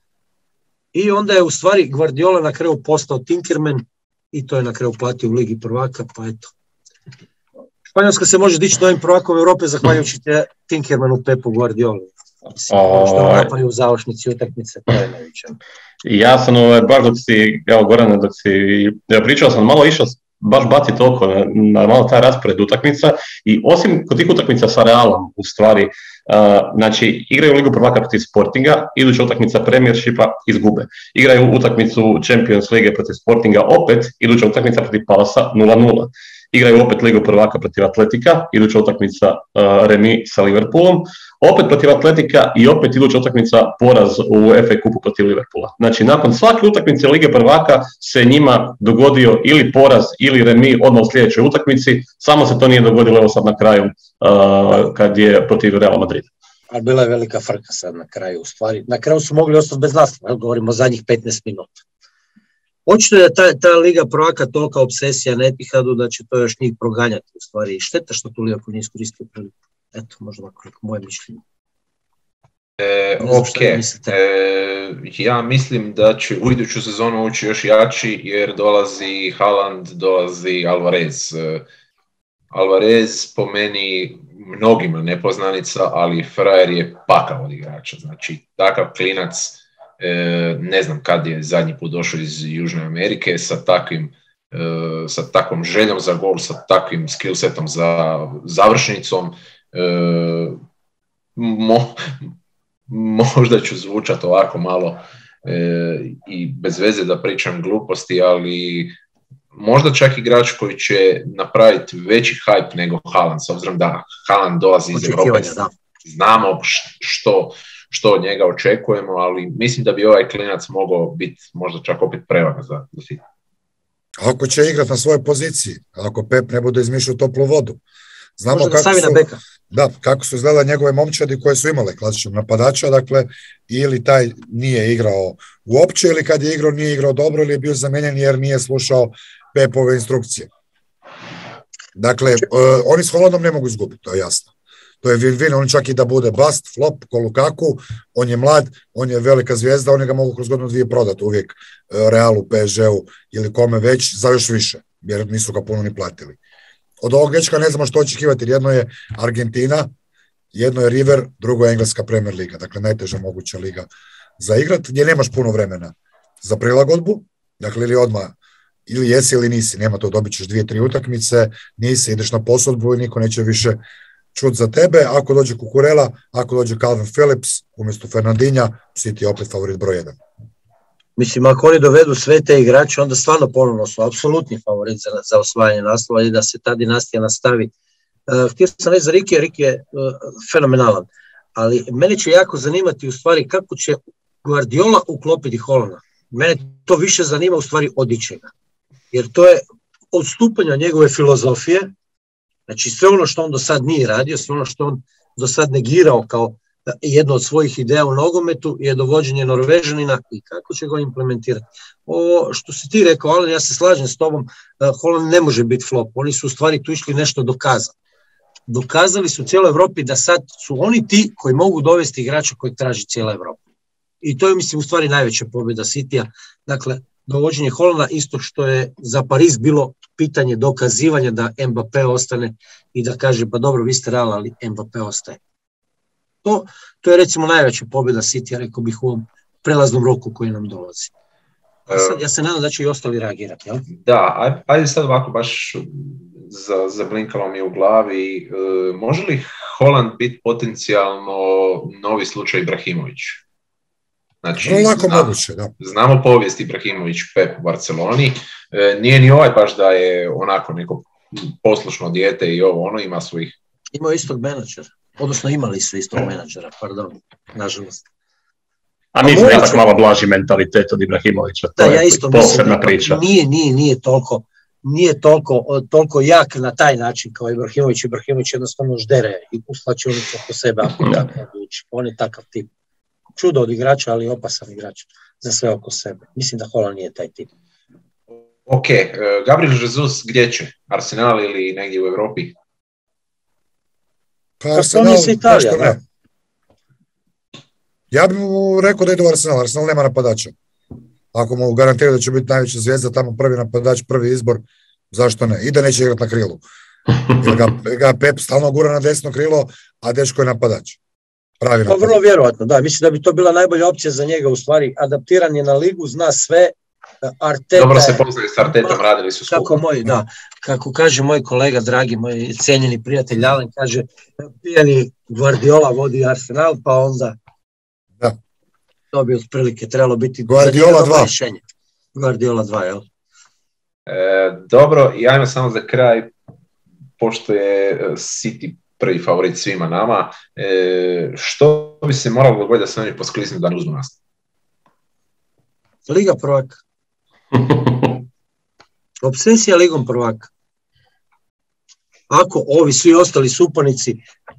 I onda je u stvari Guardiola na kraju postao Tinkerman i to je na kraju platio u Ligi prvaka, pa eto. Španjolska se može dići novim prvakom Europe zahvaljujući Tinkermanu Pepu Guardioli. Što napravi u završnici utakmice, to je najveće. Ja sam baš dok si, evo Gorane, dok si pričao sam, malo išao baš baciti oko na malo taj raspored utakmica i osim kod tih utakmica sa Realom u stvari, znači igraju Ligu prvaka protiv Sportinga, iduća utakmica Premiershipa izgube. Igraju utakmicu Champions Lige protiv Sportinga opet, iduća utakmica protiv Palasa 0-0. Igraju opet Ligu prvaka protiv Atletika, iduća utakmica remi sa Liverpoolom, opet protiv Atletika i opet iduća utakmica poraz u FA kupu protiv Liverpoola. Znači, nakon svake utakmice Lige prvaka se njima dogodio ili poraz ili remi odmah u sljedećoj utakmici, samo se to nije dogodilo evo sad na kraju kad je protiv Reala Madrida. Ali bila je velika frka sad na kraju, u stvari. Na kraju su mogli ostati bez naslova, govorimo o zadnjih 15 minuta. Očito je ta Liga prvaka tolika obsesija na Etihadu da će to još njih proganjati, u stvari. Šteta što tu Liverpool nije iskoristio priliku. Eto, možda ovako moje mišljenje. Ja mislim da će u iduću sezonu ući još jači jer dolazi Haaland, dolazi Alvarez. Alvarez po meni mnogima nepoznanica, ali frajer je pakao od igrača. Znači, takav klinac, ne znam kad je zadnji put došao iz Južne Amerike sa takvom željom za gol, sa takvim skillsetom za završnicom. Možda ću zvučati ovako malo i bez veze da pričam gluposti, ali možda čak igrač koji će napraviti veći hype nego Haaland, s obzirom da Haaland dolazi iz Europe, znamo što od njega očekujemo, ali mislim da bi ovaj klinac mogao biti možda čak opet prevaga za City. Ako će igrati na svojoj poziciji, ako Pep ne bude izmišljao toplu vodu. Znamo kako su izgledali njegove momčadi koje su imale klasičnog napadača, dakle, ili taj nije igrao uopće, ili kad je igrao nije igrao dobro, ili je bio zamijenjen jer nije slušao Pepove instrukcije. Dakle, oni s Haalandom ne mogu izgubiti, to je jasno. To je win-win, on čak i da bude bust, flop, ko Lukaku, on je mlad, on je velika zvijezda, oni ga mogu kroz godinu dvije prodati uvijek Realu, PSG-u ili kome već, za još više, jer nisu ga puno ni platili. Od ovog dečka ne znamo što očekivati, jedno je Argentina, jedno je River, drugo je Engleska Premier Liga, dakle najteža moguća liga za igrat, gdje nemaš puno vremena za prilagodbu, dakle ili odmah, ili jesi ili nisi, nema to, dobit ćeš 2-3 utakmice, nisi, ideš na posudbu i niko neće više čut za tebe, ako dođe Kukurela, ako dođe Calvin Phillips, umjesto Fernandinha, City je opet favorit broj 1. Mislim, ako oni dovedu sve te igrače, onda stvarno ponovno su apsolutni favorit za osvajanje naslova i da se ta dinastija nastavi. Htio sam reći za Riki, Riki je fenomenalan, ali mene će jako zanimati u stvari kako će Guardiola uklopiti Haalanda. Mene to više zanima u stvari od ičega, jer to je odstupanje od njegove filozofije, znači sve ono što on do sad nije radio, sve ono što on do sad negirao kao jedno od svojih ideja u nogometu je dovođenje Norvežanina i kako će ga implementirati. Ovo što si ti rekao, ali ja se slažem s tobom, Haaland ne može biti flop, oni su u stvari tu išli nešto dokazati. Dokazali su cijeloj Evropi da sad su oni ti koji mogu dovesti igrača kojeg traži cijela Evropa. I to je, mislim, u stvari najveća pobjeda Citya. Dakle, dovođenje Haalanda, isto što je za Pariz bilo pitanje dokazivanja da Mbappé ostane i da kaže, pa dobro, vi ste Real, ali Mbappé ostaje. To je recimo najveća pobjeda Citya, rekao bih, u ovom prelaznom roku koji nam dolazi. Sad, ja se nadam da će i ostali reagirati. Jel? Da, ajde sad ovako baš zablinkalo mi u glavi. Može li Haaland biti potencijalno novi slučaj Ibrahimović? Znači, znamo povijest Ibrahimović Pep u Barceloni. Nije ni ovaj baš da je onako neko poslušno dijete i ovo, ono ima svojih... Imao istog menadžera. Odnosno imali su istog menadžera, pardon, nažalost. A mislim da je tako malo blaži mentalitet od Ibrahimovića, to je posebna priča. Nije toliko jak na taj način kao Ibrahimović. Ibrahimović jednostavno ždere i uslačionicu oko sebe, ako tako odluči. On je takav tip. Čudo od igrača, ali opasan igrač za sve oko sebe. Mislim da Haaland nije taj tip. Ok, Gabriel Jesus gdje će? Arsenal ili negdje u Europi? Pa Arsenal, Italija, ne. Ja bih mu rekao da ide u Arsenal. Arsenal nema napadača. Ako mu garantira da će biti najveća zvijezda, tamo prvi napadač, prvi izbor, zašto ne? I da neće igrati na krilu. Jer ga Pep stalno gura na desno krilo, a dečko je napadač. Pravi napadač. Vrlo vjerovatno, da. Mislim da bi to bila najbolja opcija za njega, u stvari. Adaptiran je na ligu, zna sve. Arteta, dobro se poznaju s Artetom, radili su skupo. Kako kaže moj kolega, dragi, moj cijenjeni prijatelj Alen, kaže, pijani Guardiola vodi Arsenal, pa onda da. To bi otprilike trebalo biti Guardiola 2. Guardiola 2, jel? Dobro, i ajmo samo za kraj, pošto je City prvi favorit svima nama, što bi se moralo dogoditi da se oni poskliznu da ne uzmu nastavu? Liga prvaka. Obsesija ligom prvaka. Ako ovi svi ostali supanici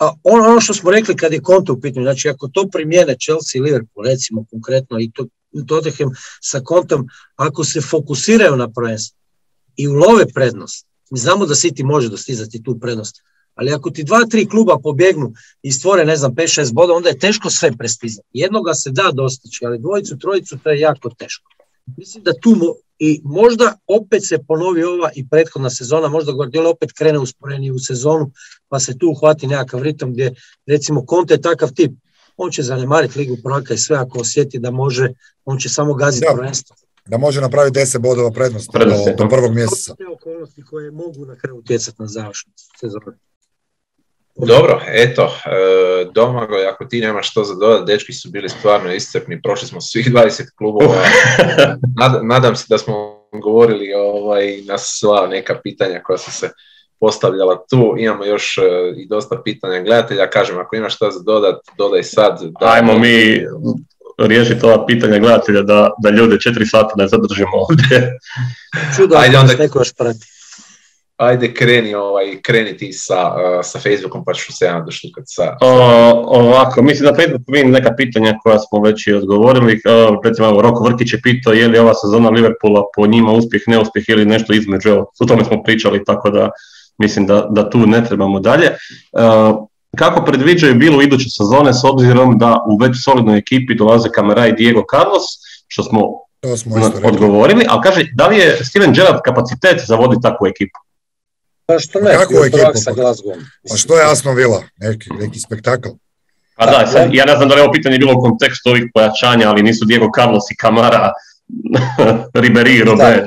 ono što smo rekli kad je Conte u pitanju, znači ako to primijene Chelsea i Liverpool, recimo konkretno, i Tottenham sa Contom, ako se fokusiraju na prvenstvo i ulove prednost, mi znamo da City može dostizati tu prednost, ali ako ti 2-3 kluba pobjegnu i stvore, 5-6 boda, onda je teško sve prestizati. Jednoga se da dostići, ali dvojicu, trojicu, to je jako teško. Mislim da tu i možda opet se ponovi ova i prethodna sezona, možda Guardiola opet krene usporenije u sezonu, pa se tu uhvati nekakav ritam gdje, recimo, Conte je takav tip, on će zanemariti Ligu prvaka i sve, ako osjeti da može, on će samo gaziti prvenstvo. Da može napraviti 10 bodova prednosti do prvog mjeseca. To je okolnosti koje mogu na kraju utjecati na završnicu sezone. Dobro, eto, Domagoj, ako ti nemaš što za dodat, dečki su bili stvarno iscrpni, prošli smo svih 20 klubova, nadam se da smo govorili na sva neka pitanja koja su se postavljala tu, imamo još i dosta pitanja gledatelja, kažem, ako imaš što za dodat, dodaj sad. Ajmo mi riješiti ova pitanja gledatelja da ljude 4 sata ne zadržimo ovdje. Čudo, ako nas neko još prati. Ajde, kreni ti sa Facebookom, pa ću se ja doštukat sa... Ovako, mislim na Facebooku vidim neka pitanja koja smo već i odgovorili. Recimo, Roko Vrkić je pitao je li ova sezona Liverpoola po njima uspjeh, neuspjeh ili nešto između. O tome smo pričali, tako da mislim da tu ne trebamo dalje. Kako predviđaju bilo iduće sezone s obzirom da u već solidnoj ekipi dolaze Kamara i Diego Carlos, što smo odgovorili, ali kaže, da li je Steven Gerrard kapacitet za voditi takvu ekipu? Pa što ne, sa Glasgowom. Pa što je Aston Villa? Neki spektakl. Pa da, sad, ja ne znam da li je ovo pitanje bilo u kontekstu ovih pojačanja, ali nisu Diego Carlos i Kamara, Ribéry i Robert.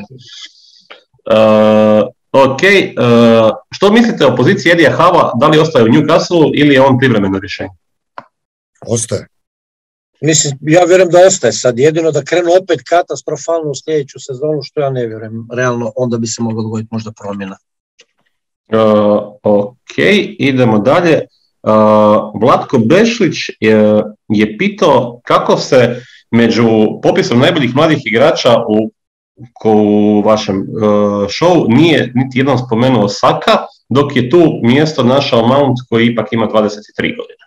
Ok, što mislite o poziciji Eddie Howe, da li ostaje u Newcastle ili je on privremeno rješenje? Ostaje. Mislim, ja vjerujem da ostaje sad, jedino da krenu opet katastrofalno u sljedeću sezonu, što ja ne vjerujem, realno onda bi se moglo dogoditi možda promjena. Ok, idemo dalje. Vlatko Bešlić je pitao kako se među popisom najboljih mladih igrača u vašem showu nije niti jednom spomenuo Saka, dok je tu mjesto našao Mount koji ipak ima 23 godine.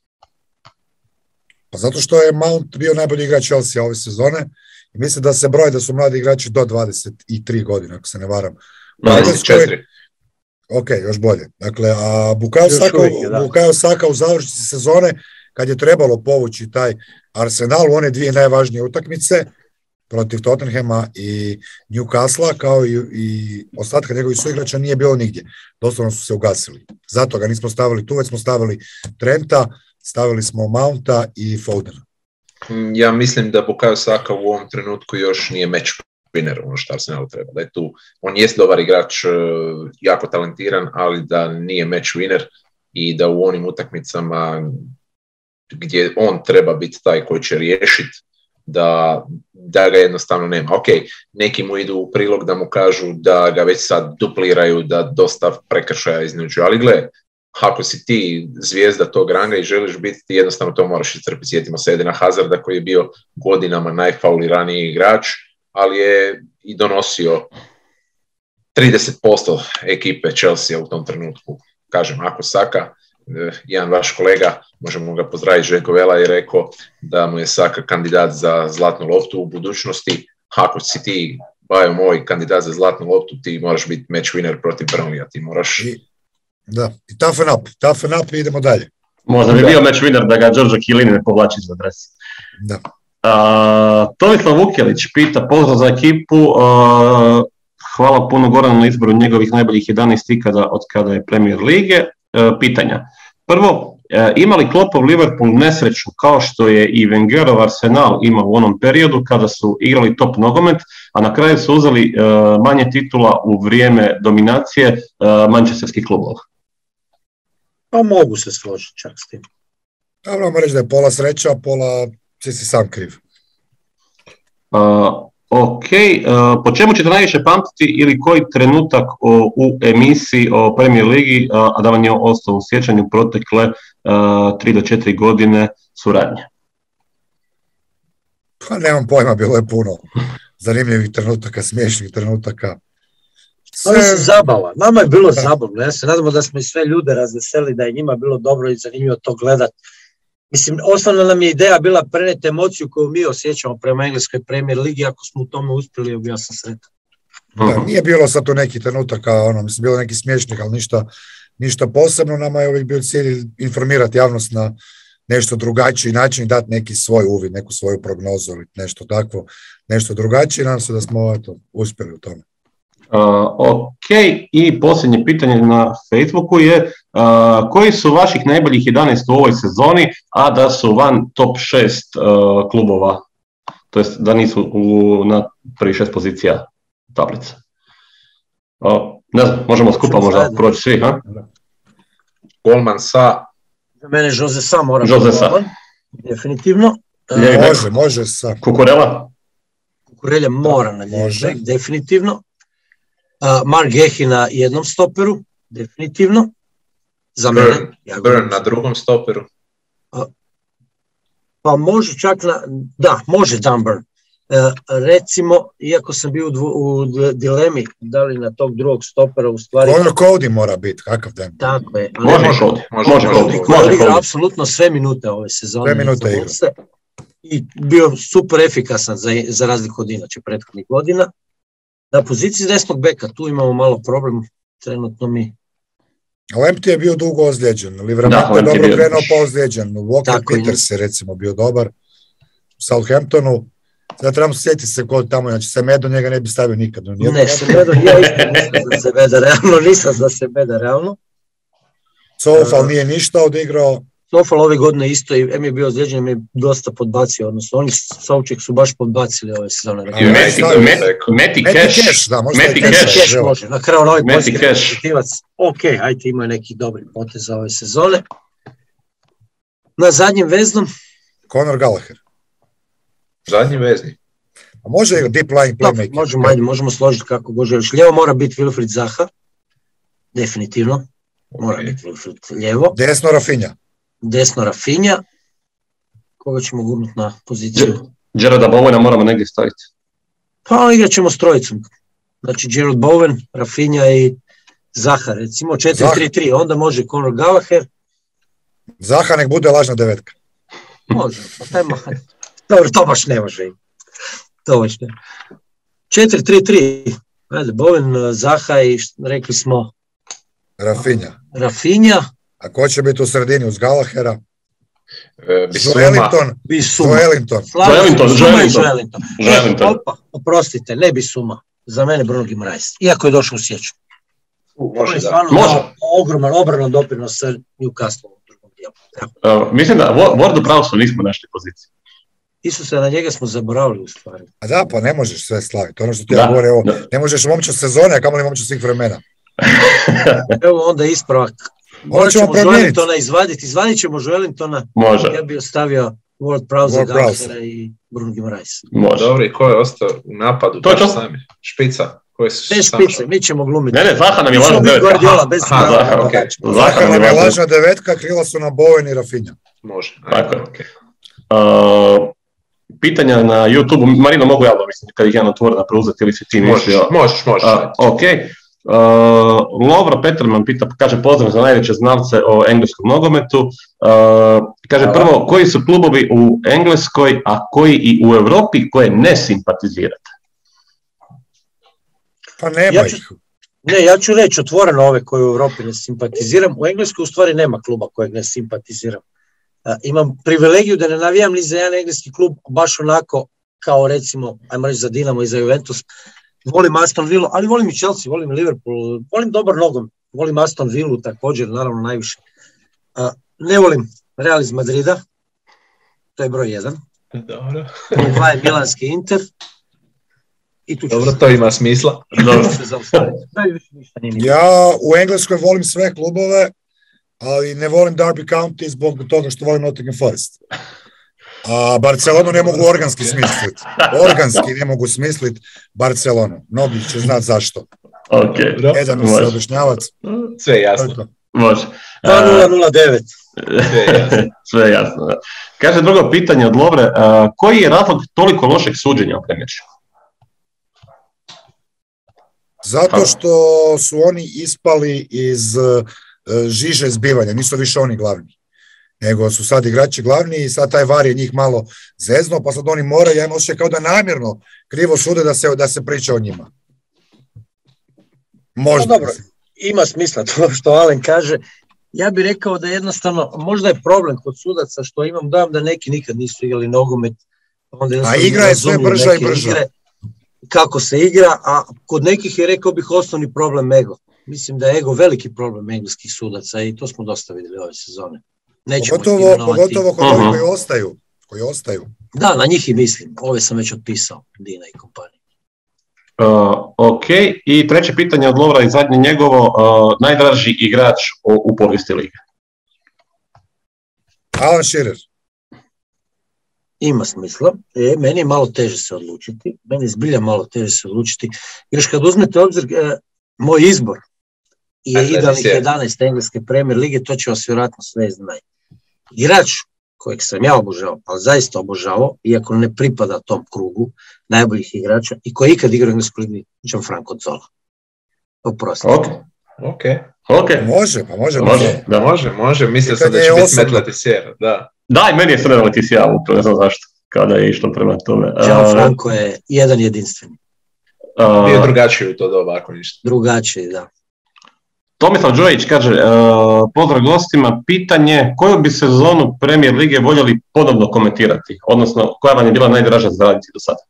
Pa zato što je Mount bio najbolji igrač Chelsea ove sezone i mislim da se broji da su mladi igrači do 23 godine, ako se ne varam. 24. Ok, još bolje. Dakle, a Bukayo Saka u završnici sezone, kad je trebalo povući taj Arsenal u one dvije najvažnije utakmice protiv Tottenhama i Newcastle, kao i ostatka njegovih suigrača, nije bilo nigdje. Doslovno su se ugasili. Zato ga nismo stavili tu, već smo stavili Trenta, stavili smo Mounta i Fodena. Ja mislim da Bukayo Saka u ovom trenutku još nije match winner, ono što Arsenalu treba. Da je tu, on jest dobar igrač, jako talentiran, ali da nije match winner i da u onim utakmicama gdje on treba biti taj koji će riješiti, da ga jednostavno nema. Ok, neki mu idu u prilog da mu kažu da ga već sad dupliraju, da dosta prekršaja iznuđu, ali gle, ako si ti zvijezda tog ranga i želiš biti, ti jednostavno to moraš iscrpiti. Sjetimo se Edena Hazarda koji je bio godinama najfauliraniji igrač, ali je i donosio 30% ekipe Chelsea u tom trenutku. Kažem, ako Saka, jedan vaš kolega, možemo ga pozdraviti, Željko Vela je rekao da mu je Saka kandidat za zlatnu loptu u budućnosti. Ako si ti, Bajo moj, kandidat za zlatnu loptu, ti moraš biti match winner protiv Burnleya, ti moraš... Da, i toughen up i idemo dalje. Možda bi bio match winner da ga Đorđe Chiellini ne povlači za dres. Da. Tomislav Vukjelić pita, pozdrav za ekipu, hvala puno Goranu na izboru njegovih najboljih 11 ikada od kada je Premier lige. Pitanja. Prvo, ima li Kloppov Liverpool nesreću kao što je i Wengerov Arsenal imao u onom periodu kada su igrali top nogomet, a na kraju su uzeli manje titula u vrijeme dominacije manchesterskih klubova? Pa mogu se složiti čak s tim. Moramo reći da je pola sreća, pola si sam kriv. Ok, po čemu ćete najviše pamtiti ili koji trenutak u emisiji o Premier Ligi, a da vam je ostao u sjećanju protekle 3 do 4 godine suradnje? Pa nemam pojma, bilo je puno zanimljivih trenutaka, smiješnih trenutaka. Mislim, zabava. Nama je bilo zabavno. Ja se nadamo da smo i sve ljude razveselili, da je njima bilo dobro i zanimljivo to gledat. Mislim, osnovna nam je ideja bila preneti emociju koju mi osjećamo prema engleskoj Premier ligi. Ako smo u tome uspjeli, bio sam sretan. Da, nije bilo sad tu neki trenutaka, mislim, bilo neki smiješnih, ali ništa posebno. Nama je uvijek bio cilj informirati javnost na nešto drugačiji način i dati neki svoj uvid, neku svoju prognozu ili nešto takvo, nešto drugačije. Nadam se da smo uspjeli u tome. Ok, i posljednje pitanje na Facebooku je koji su vaših najboljih 11 u ovoj sezoni, a da su van top 6 klubova, to jest da nisu na prvi 6 pozicija tablice. Ne znam, možemo skupa možda proći svi, ha? Golman Sa. Za mene Jose Sa mora biti golman, definitivno. Može Sa. Kukurelja mora na ljevi, definitivno. Mark Gehi na jednom stoperu, definitivno. Za mene. Burn na drugom stoperu. Pa može čak može Dan Burn. Recimo, iako sam bio u dilemi da li na tog drugog stopera u stvari... Conor Cody mora biti, kakav Dan? Tako je. Može Cody. Igra apsolutno sve minute ove sezone. Sve minute igra. I bio super efikasan za razliku od inače prethodnih godina. Na poziciji desnog beka tu imamo malo problem, trenutno mi. Lamptey je bio dugo ozlijeđen, Livramento je dobro krenuo pa ozlijeđen, Walker Peters je recimo bio dobar u Southamptonu. Sada trebamo sjetiti se kod tamo, znači Semedo njega ne bi stavio nikad. Ne, Semedo ja isto nisam za Semedo realno. Sofal nije ništa odigrao. Sofal ove godine isto, em je bio ozlijeđen, em je dosta podbacio, odnosno oni Souček su baš podbacili ove sezone. Meti Cash. Može, na kraju novi posljednji pozitivac. Ok, ajde, imaju neki dobri potez za ove sezone. Na zadnjim veznom? Conor Gallagher. Zadnji vezni. A može deep line playmaker. Možemo složiti kako god želiš. Lijevo mora biti Wilfried Zaha. Definitivno. Mora biti Wilfried lijevo. Desno Rafinha. Koga ćemo gurnuti na poziciju? Jarreda Bowena moramo negdje staviti. Pa igrat ćemo s trojicom. Znači Jared Bowen, Rafinha i Zaha recimo. 4-3-3. Onda može Conor Gallagher. Zaha nek bude lažna devetka. Može. Dobro, to baš ne može. To baš ne. 4-3-3. Ajde, Bowen, Zaha i rekli smo... Rafinha. A ko će biti u sredini uz Gallaghera? Joelinton. Oprostite, ne Bissouma. Za mene Bruno Guimaraes. Iako je došao u sjeću. Može. Ogroman obrano doprinos sa Newcastle u drugom dijelu. Mislim da Wardu Prowse nismo našli poziciju. Isuse, na njega smo zaboravili u stvari. A da, pa ne možeš sve slaviti. Ono što ti ja govorim, ne možeš momča sezone, a kamoli momča svih vremena. Evo onda ispravak. Morat ćemo Joelintona izvadit ćemo Joelintona. Može. Ja bih ostavio Ward Prowse, Gallaghera i Bruno Guimaraes. Može. Dobro, i ko je ostao u napadu? To je to. Sami. Špica. Bez špice, mi ćemo glumiti. Ne, Zaha nam je lažna devetka. Zaha nam je lažna devetka, krila su na Bowen i Rafinha. Može. Tako je. Pitanja na YouTube, Marino, mogu ja mislim kad ih ja otvorim preuzeti ili si ti mislio? Možeš. Ok. Lovro Peterman pita, kaže pozdrav za najveće znalce o engleskom nogometu. Kaže prvo, koji su klubovi u Engleskoj, a koji i u Europi koje ne simpatizirate? Pa nema ih. Ne, ja ću reći otvoreno ove koje u Europi ne simpatiziram. U Engleskoj u stvari nema kluba kojeg ne simpatiziram. Imam privilegiju da ne navijam ni za jedan engleski klub baš onako kao recimo, ajmo reći za Dinamo i za Juventus. Volim Aston Villa, ali volim i Chelsea, volim Liverpool, volim dobar nogom, volim Aston Villu također, naravno najviše. Ne volim Real iz Madrida, to je broj 1. Dobro. Broj 2 je Milanski Inter. Dobro, to ima smisla. Ja u Engleskoj volim sve klubove, ali ne volim Derby County zbog toga što volim Nottingham Forest. A Barcelonu ne mogu organski smisliti Barcelonu. Mnogi će znati zašto. Ok. Jedan mi se objašnjavac. Sve jasno. Može. 009. Sve jasno. Da. Kaže drugo pitanje od Lovre. Koji je razlog toliko lošeg suđenja u Premiership? Zato što su oni ispali iz žiže zbivanja, nisu više oni glavni. Nego su sad igrači glavni i sad taj VAR je njih malo zezno, pa sad oni moraju, ja imam osjećaj kao da namjerno krivo sude da se priča o njima. Možda. Dobro, ima smisla to što Alen kaže. Ja bih rekao da jednostavno, možda je problem kod sudaca što imam dojam da neki nikad nisu igrali nogomet. A igra je sve brža i brža. Kako se igra, a kod nekih je, rekao bih, osnovni problem ego. Mislim da je ego veliki problem engleskih sudaca i to smo dosta vidjeli ove sezone. Pogotovo kod ovih koji ostaju. Da, na njih i mislim. Ove sam već otpisao, Dina i kompanije. Ok, i treće pitanje od Lovra i zadnje njegovo, najdraži igrač u povijesti lige. Alan Shearer. Ima smisla. Meni je malo teže se odlučiti. Meni je zbilja malo teže se odlučiti. Još kad uzmete obzir, moj izbor je idealnih 11 engleske Premier lige, to će vas vjerojatno sve znati. Igrač kojeg sam ja obožavao, ali zaista obožavao, iako ne pripada tom krugu najboljih igrača i koji ikad igra u engleskoj ligi, Gianfranco Zola. Oprosti. Ok. Može. Mislio sam da će biti Matt Letizia, da. Da, i meni je sredno Letizia, ne znam zašto, kada je išlo prema tome. Gianfranco je jedan jedinstveni. Bio drugačiji u to doba, ako ništa. Drugačiji, da. Tomislav Đurević kaže, pozdrav gostima, pitanje koju bi sezonu Premier lige voljeli ponovno komentirati, odnosno koja vam je bila najdraža za raditi do sada?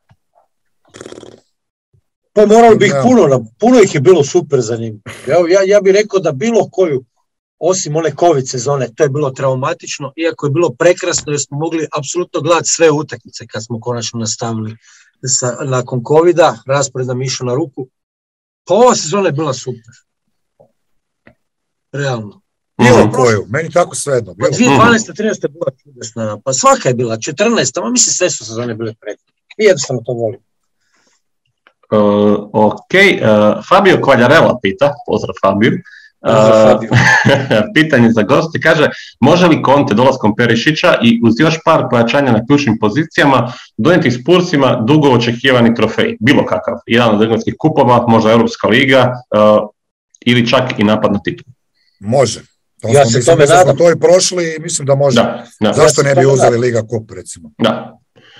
Pa moralo bi ih puno ih je bilo super zanimljivo. Ja bih rekao da bilo koju, osim one COVID sezone, to je bilo traumatično, iako je bilo prekrasno jer smo mogli apsolutno gledati sve utakmice kad smo konačno nastavili nakon COVID-a, raspored nam išao na ruku. Pa ova sezona je bila super. Realno. Bilo koju, meni tako svejedno. 2012-13 je bila čudesna, pa svaka je bila, 14, a mislim sve su sezone bile predivne. I jednostavno to volim. Ok, Fabio Quagliarella pita, pozdrav Fabio. Pitanje za goste, kaže, može li Conte dolaskom Perišića i uz još par pojačanja na ključnim pozicijama donijeti Spursima dugo očekivani trofej, bilo kakav, jedan od engleskih kupova, možda Europska liga ili čak i napad na titulu? Može. Ja se tome nadam. Smo to i prošli i mislim da može. Da. Zašto ne bi uzeli Liga Cup, recimo? Da.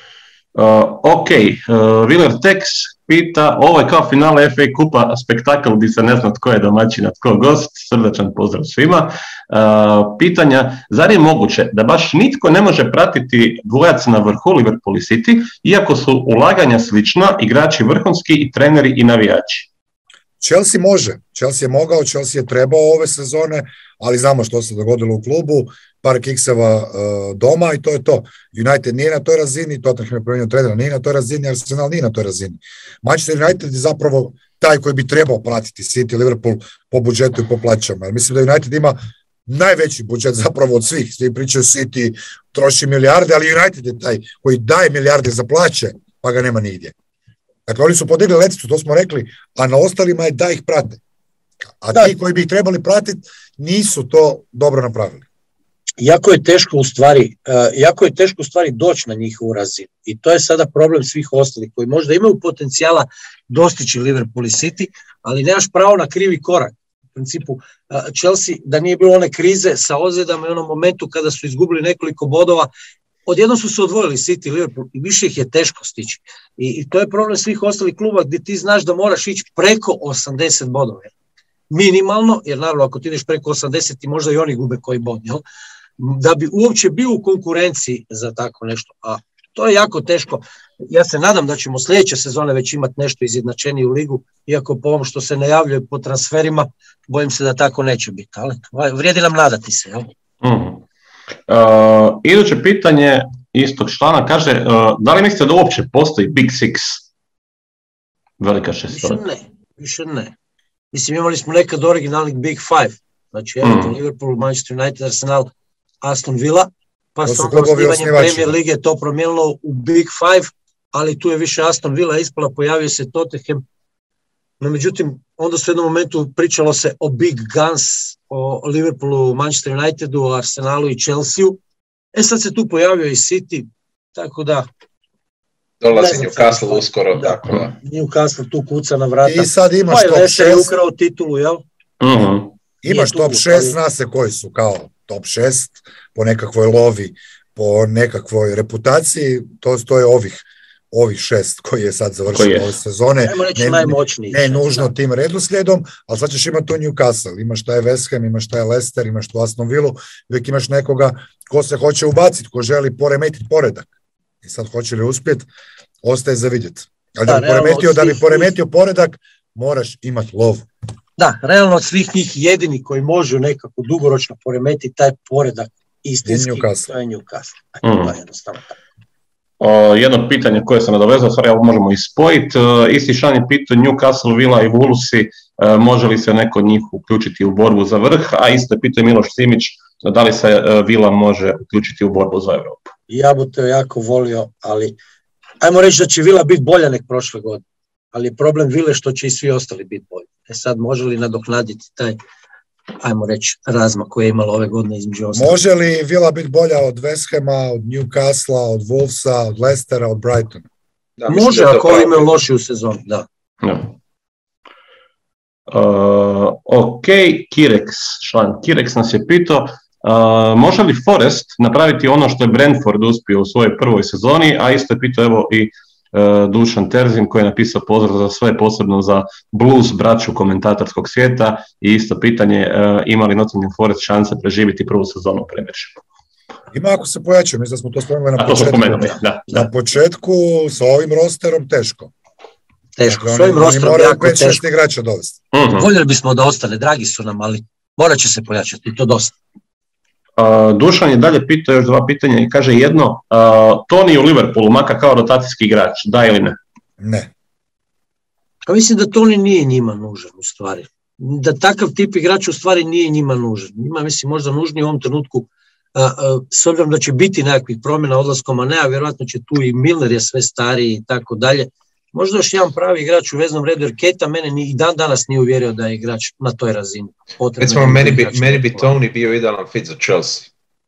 Ok, Willer Tex pita, ovo je kao finale FA Kupa, spektakl gdje se ne zna tko je domaćin, a tko gost, srdačan pozdrav svima. Pitanja, zar je moguće da baš nitko ne može pratiti dvojac na vrhu Liverpool i City, iako su ulaganja slična, igrači vrhunski i treneri i navijači? Chelsea može, Chelsea je mogao, Chelsea je trebao ove sezone, ali znamo što se dogodilo u klubu, par kikseva doma i to je to. United nije na toj razini, Tottenham je promijenio trenera, nije na toj razini, Arsenal nije na toj razini. Manchester United je zapravo taj koji bi trebao platiti City, Liverpool po budžetu i po plaćama. Jer mislim da United ima najveći budžet zapravo od svih. Svi pričaju City troši milijarde, ali United je taj koji daje milijarde za plaće, pa ga nema nigdje. Dakle, oni su podigli letvicu, to smo rekli, a na ostalima je da ih prate. A ti koji bi ih trebali pratiti nisu to dobro napravili. Jako je teško u stvari doći na njihovu razinu. I to je sada problem svih ostalih koji možda imaju potencijala dostići Liverpool i City, ali nemaš pravo na krivi korak. U principu, Chelsea, da nije bilo one krize sa ozljedama i onom momentu kada su izgubili nekoliko bodova, odjednom su se odvojili City i Liverpool i više ih je teško stići. I to je problem svih ostalih kluba gdje ti znaš da moraš ići preko 80 bodova. Minimalno, jer naravno ako ti ideš preko 80 i možda i oni gube koji bod, jel? Da bi uopće bio u konkurenciji za tako nešto. A to je jako teško. Ja se nadam da ćemo sljedeće sezone već imati nešto izjednačeniju ligu, iako po ovom što se najavljuje po transferima, bojim se da tako neće biti. Ali vrijedi nam nadati se. Jel? Iduće pitanje istog člana kaže, da li mislite da uopće postoji Big Six? Velika šestorka. Više ne. Mislim, imali smo nekad originalnih Big Five. Znači, Liverpool, Manchester United, Arsenal, Aston Villa, pa s osnivanjem Premier Lige to promijenilo u Big Five, ali tu je više Aston Villa ispala, pojavio se Tottenham. No, međutim, onda su u jednom momentu pričalo se o Big Guns, o Liverpoolu, Manchester Unitedu, Arsenalu i Chelsea-u. Sad se tu pojavio i City, tako da Dolazi Newcastle uskoro, tako da. Newcastle tu kuca na vrata. I sad imaš top 6. je ukrao titulu, jel? Imaš top 6, zna se koji su kao top 6, po nekakvoj lovi, po nekakvoj reputaciji, to je ovih 6 koji je sad završio ove sezone. Ne nužno tim redoslijedom, ali sad ćeš imati tu Newcastle, imaš taj West Ham, imaš taj Leicester, imaš tu Aston Villu, uvijek imaš nekoga ko se hoće ubaciti, ko želi poremetiti poredak. I sad hoće li uspjeti, ostaje za vidjeti. Ali da bi poremetio poredak, moraš imati lovu. Da, realno od svih njih jedini koji može nekako dugoročno poremetiti taj poredak istinski, to je Newcastle. To je jednostavno tako. Jedno pitanje koje se nadovezao, stvari možemo ispojiti. Isti Šan je pitao Newcastle, Villa i Wolvesi, može li se neko od njih uključiti u borbu za vrh, a isto je pitao Miloš Simić, da li se Villa može uključiti u borbu za Europu. Ja bih to jako volio, ali ajmo reći da će Villa biti bolja nek prošle godine, ali je problem Ville što će i svi ostali biti bolji. Sad može li nadoknaditi taj, ajmo reći, razmak koji je imala ove godine između ostalih? Može li Villa biti bolja od West Hama, od Newcastle, od Wolvesa, od Leicestera, od Brightona? Da, može, ako imaju lošiju sezonu, da. Ok, Kirex nas je pitao, može li Forest napraviti ono što je Brentford uspio u svojoj prvoj sezoni, a isto je pitao evo i Dušan Terzin koji je napisao pozdrav za sve, posebno za blues braću komentatorskog svijeta, i isto pitanje ima li Nottingham Forest šanse preživjeti prvu sezonu u Premiershipu. Ima ako se pojačaju, mislim da smo to spomenuli na početku. Na početku sa ovim rosterom teško. Teško, s ovim rosterom jako teško. 5-6 igrača dovesti. Voljeli bismo da ostane, dragi su nam, ali morat će se pojačati, to dosta. Dušan je dalje pitao još dva pitanja i kaže jedno, Toni u Liverpoolu, makar kao rotacijski igrač, da ili ne? Ne. A mislim da Toni nije njima nužan u stvari. Da takav tip igrač u stvari nije njima nužan. Njima mislim možda nužniji u ovom trenutku, s obzirom da će biti nekakvih promjena odlaskom, a ne, a vjerojatno će tu i Milner je sve stariji i tako dalje. Možda još jedan pravi igrač u veznom redu, jer Keita mene ni dan danas nije uvjerio da je igrač na toj razini. Recimo, meni bi Tony bio idealan fit za Chelsea.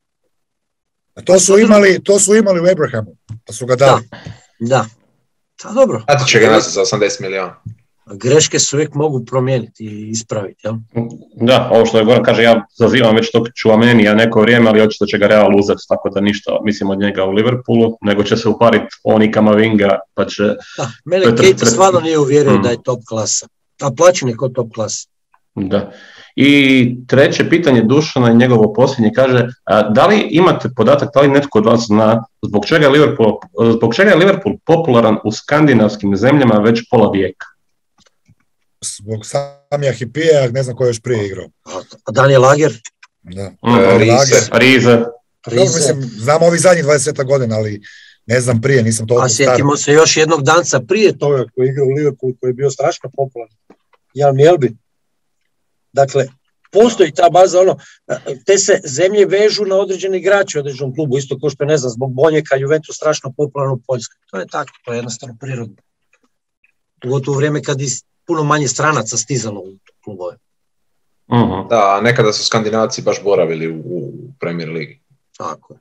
To su imali u Abrahamu, pa su ga dali. Da. Dobro. Dati će ga nazad za 80 milijuna. Greške se uvijek mogu promijeniti i ispraviti, jel? Da, ovo što je Goran kaže, ja zazivam već tog Chouamenija neko vrijeme, ali očito će ga Real uzeti, tako da ništa mislim od njega u Liverpoolu, nego će se upariti on i Kamavinga, pa će... Da, mene Keita stvarno nije uvjerio da je top klasa, a plaćen je kod top klasa. Da. I treće pitanje Dušana i njegovo posljednje kaže, da li imate podatak, da li netko od vas zna zbog čega je Liverpool popularan u skandinavskim zemljama već pola vijeka? Zbog Samija Hipija, ne znam ko je još prije igrao. A Daniel Lager? Da. Rize. Mislim, znam ovih zadnjih 20 godina, ali ne znam prije, nisam toliko star. A sjetimo se još jednog danca prije toga koji je igrao u Liverpoolu, koji je bio strašno popularan. Jan Mjelbi. Dakle, postoji ta baza, te se zemlje vežu na određene igrače u određenom klubu, isto kao što je, ne znam, zbog Bonjeka, Juventus strašno popularan u Poljskoj. To je tako, to je jednostavno prirodno. Pogotovo u vrijeme kad puno manje stranaca stizalo u klubove. Da, nekada su Skandinavci baš boravili u Premier Ligi. Tako je.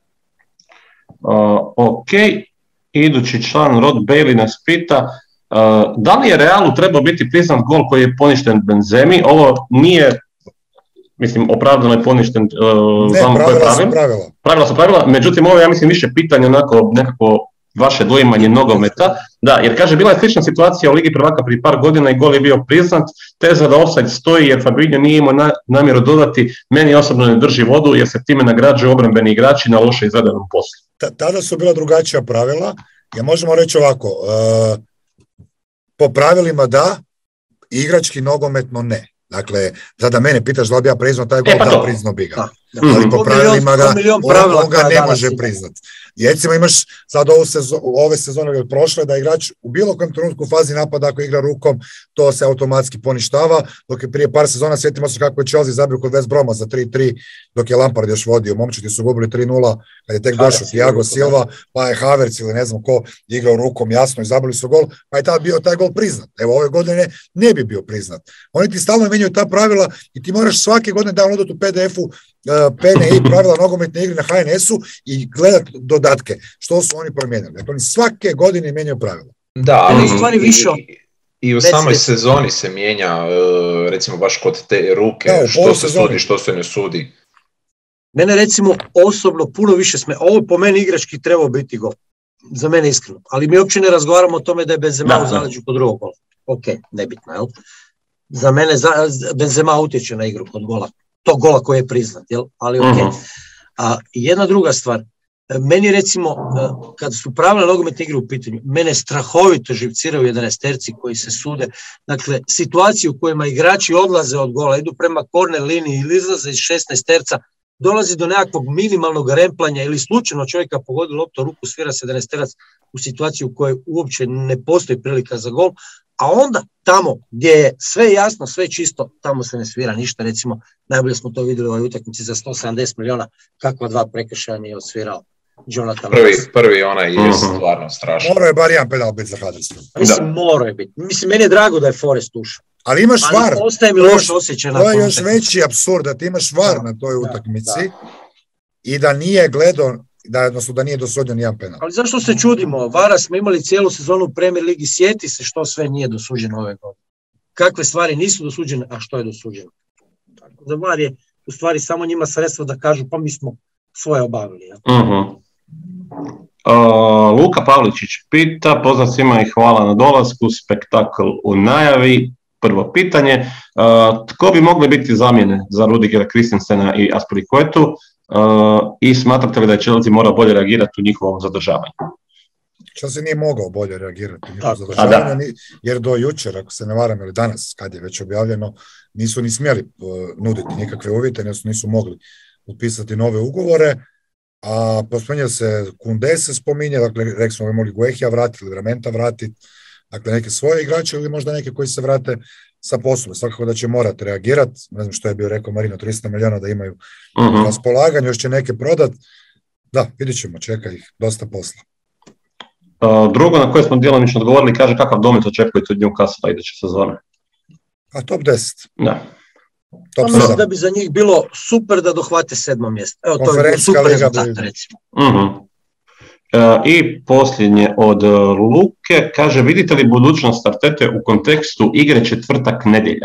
Ok, idući član Rod Bailey nas pita, da li je Realu trebao biti priznat gol koji je poništen Benzemi? Ovo nije, mislim, opravdano je poništen, znamo koje pravila. Pravila su pravila, međutim ovo je, ja mislim, više pitanje onako nekako vaše doimanje nogometa, da, jer kaže, bila je slična situacija u Ligi prvaka prije par godina i gol je bio priznat, teza da offside stoji jer Fabinho nije imao namjeru dodati, meni osobno ne drži vodu jer se time nagrađuju obrambeni igrači na loše izvedenom poslu. Tada su bila drugačija pravila, ja možemo reći ovako, po pravilima da, igrački nogometno ne. Dakle, sada mene pitaš da li bi ja priznao taj gol, da priznao bi ga. Ali po pravilima on ga ne može priznati. Recimo imaš sad ove sezone ili prošle da igrač u bilo kojem trenutku u fazi napada ako igra rukom, to se automatski poništava, dok je prije par sezona, sjetimo se kako je Chelsea zabio kod West Broma za 3-3, dok je Lampard još vodio, momčati su gubili 3-0, kad je tek došao Thiago Silva, pa je Havertz ili ne znam ko igrao rukom jasno i zabili su gol, pa je tad bio taj gol priznat. Evo ove godine ne bi bio priznat. Oni ti stalno menjaju ta pravila i ti moraš svake godine downloadati u PDF-u PNI pravila nogometne igre na HNS-u i gledat dodatke, što su oni promijenili. Dakle, oni svake godine mijenjaju pravila. Da, ali stvari više i u samoj sezoni se mijenja, recimo baš kod te ruke, da, što se sudi, što se ne sudi. Mene recimo osobno puno više ovo po meni igrački trebao biti gol. Za mene iskreno. Ali mi uopće ne razgovaramo o tome da je Benzema u zaleđu kod drugog gola. Ok, nebitno, jel? Za mene Benzema utječe na igru kod gola. Tog gola koji je priznat, jel? Ali ok. A jedna druga stvar. Meni recimo, kad su pravila nogometne igre u pitanju, mene strahovito živciraju 11-terci koji se sude. Dakle, situacije u kojima igrači odlaze od gola, idu prema korner liniji ili izlaze iz 16-terca, dolazi do nekakvog minimalnog remplanja ili slučajno čovjeka pogodi loptu ruku, svira se 11-terac u situaciju u kojoj uopće ne postoji prilika za gol, a onda tamo gdje je sve jasno, sve čisto, tamo se ne svira ništa. Recimo, najbolje smo to vidjeli u ovoj utakmici za 170 milijuna, kakva 2 prekršaja nije odsvirao Jonathan. Prvi onaj je stvarno strašno. Morao je bar jedan penal biti za Huddersfield. Mislim, morao je biti. Mislim, meni je drago da je Forest ušao. Ali imaš VAR. Ostaje mi loš osjećaj na to je još veći apsurd, da ti imaš VAR na toj utakmici i da nije gledao, odnosno da nije dosuđen jedan penal. Ali zašto se čudimo? VAR-a smo imali cijelu sezonu u Premier Ligi, sjeti se što sve nije dosuđeno ove godine. Kakve stvari nisu dosuđene, a što je dosuđeno. Tako da VAR je u stvari samo njima sredstvo da kažu pa mi smo svoje obavili. Ja? Luka Pavličić pita, pozdrav svima i hvala na dolasku, spektakl u najavi. Prvo pitanje, tko bi mogli biti zamjene za Rudigera, Christensena i Azpilicuetu i smatrate li da je Chelsea morao bolje reagirati u njihovom zadržavanju? Chelsea nije mogao bolje reagirati u njihovom zadržavanju, jer do jučer, ako se ne varam, ili danas, kad je već objavljeno, nisu ni smjeli nuditi nikakve uvjete, nisu mogli potpisati nove ugovore, a pospominje se Kunde se spominje, dakle, rekli smo, mogli Guehija vratiti ili Ramenta vratiti, dakle, neke svoje igrače ili možda neke koji se vrate sa poslova. Svakako da će morati reagirati, ne znam što je bio rekao Marino, 300 milijuna da imaju na raspolaganju, još će neke prodat. Da, vidit ćemo, čeka ih dosta posla. Drugo na koje smo djelomično odgovorili, kaže kakav domet očekujete od Newcastle iduće sezone? A top 10. Da. Mislim da bi za njih bilo super da dohvate 7. mjesto. Evo, to je super rezultat, recimo. I posljednje od Luke, kaže, vidite li budućnost Artete u kontekstu igre četvrtak nedjelja?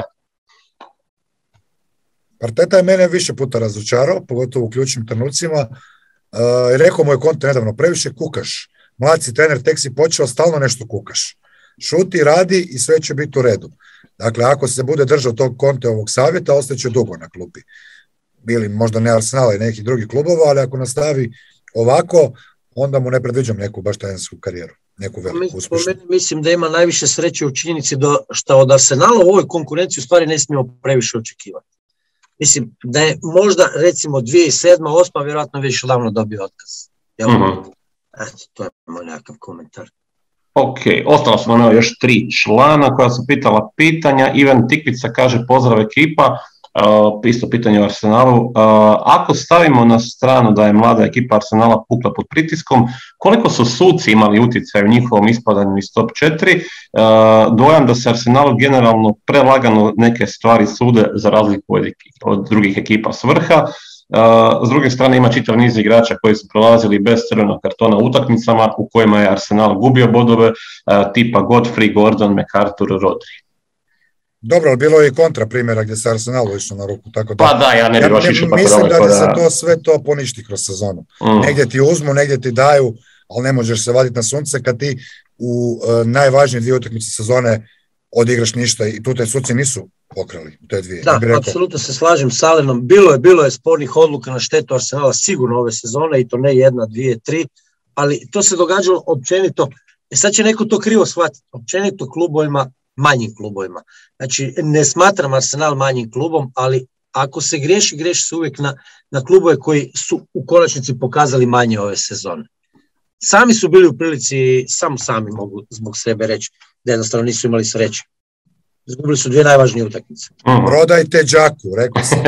Arteta je mene više puta razočarao, pogotovo u ključnim trenucima. Rekao mu je Conte nedavno, previše kukaš. Mlad si trener, tek si počeo, stalno nešto kukaš. Šuti, radi i sve će biti u redu. Dakle, ako se bude držao tog Conteovog savjeta, ostaće dugo na klupi. Bili možda ne Arsenala i nekih drugih klubova, ali ako nastavi ovako, onda mu ne predviđam neku baš trenersku karijeru, neku veliku uspješnu. Mislim da ima najviše sreće u činjenici što od Arsenala u ovoj konkurenciji u stvari ne smijemo previše očekivati. Mislim da je možda recimo 2007. 2008. vjerojatno već davno dobio otkaz. Eto, to je moj nekakav komentar. Ok, ostalo smo još 3 člana koja su pitala pitanja. Ivan Tikvica kaže pozdrav ekipa, isto pitanje o Arsenalu. Ako stavimo na stranu da je mlada ekipa Arsenala pukla pod pritiskom, koliko su suci imali utjecaj u njihovom ispadanju iz top 4? Dojam da se Arsenalu generalno prelagano neke stvari sude za razliku od drugih ekipa s vrha. S druge strane ima čitav niz igrača koji su prolazili bez crvenog kartona u utakmicama u kojima je Arsenal gubio bodove, tipa Godfrey, Gordon, McArthur, Rodri. Dobro, ali bilo je i kontra primjera gdje se Arsenalu išlo na ruku. Tako da, pa da, ja ne bi baš išao pa mislim da se to sve to poništi kroz sezonu. Negdje ti uzmu, negdje ti daju, ali ne možeš se vaditi na sunce kad ti u najvažnije 2 utakmice sezone odigraš ništa i tu te suci nisu pokrali u te 2. Da, apsolutno se slažem s Alenom. Bilo je spornih odluka na štetu Arsenala sigurno ove sezone i to ne 1, 2, 3, ali to se događalo općenito. Sad će neko to krivo shvatiti. Općenito klubovima, manjim klubovima. Znači, ne smatram Arsenal manjim klubom, ali ako se griješi se uvijek na klubove koji su u konačnici pokazali manje ove sezone. Sami su bili u prilici, sami mogu zbog sebe reći da jednostavno nisu imali sreće. Izgubili su 2 najvažnije utakmice. Prodajte Đaku, rekao sam.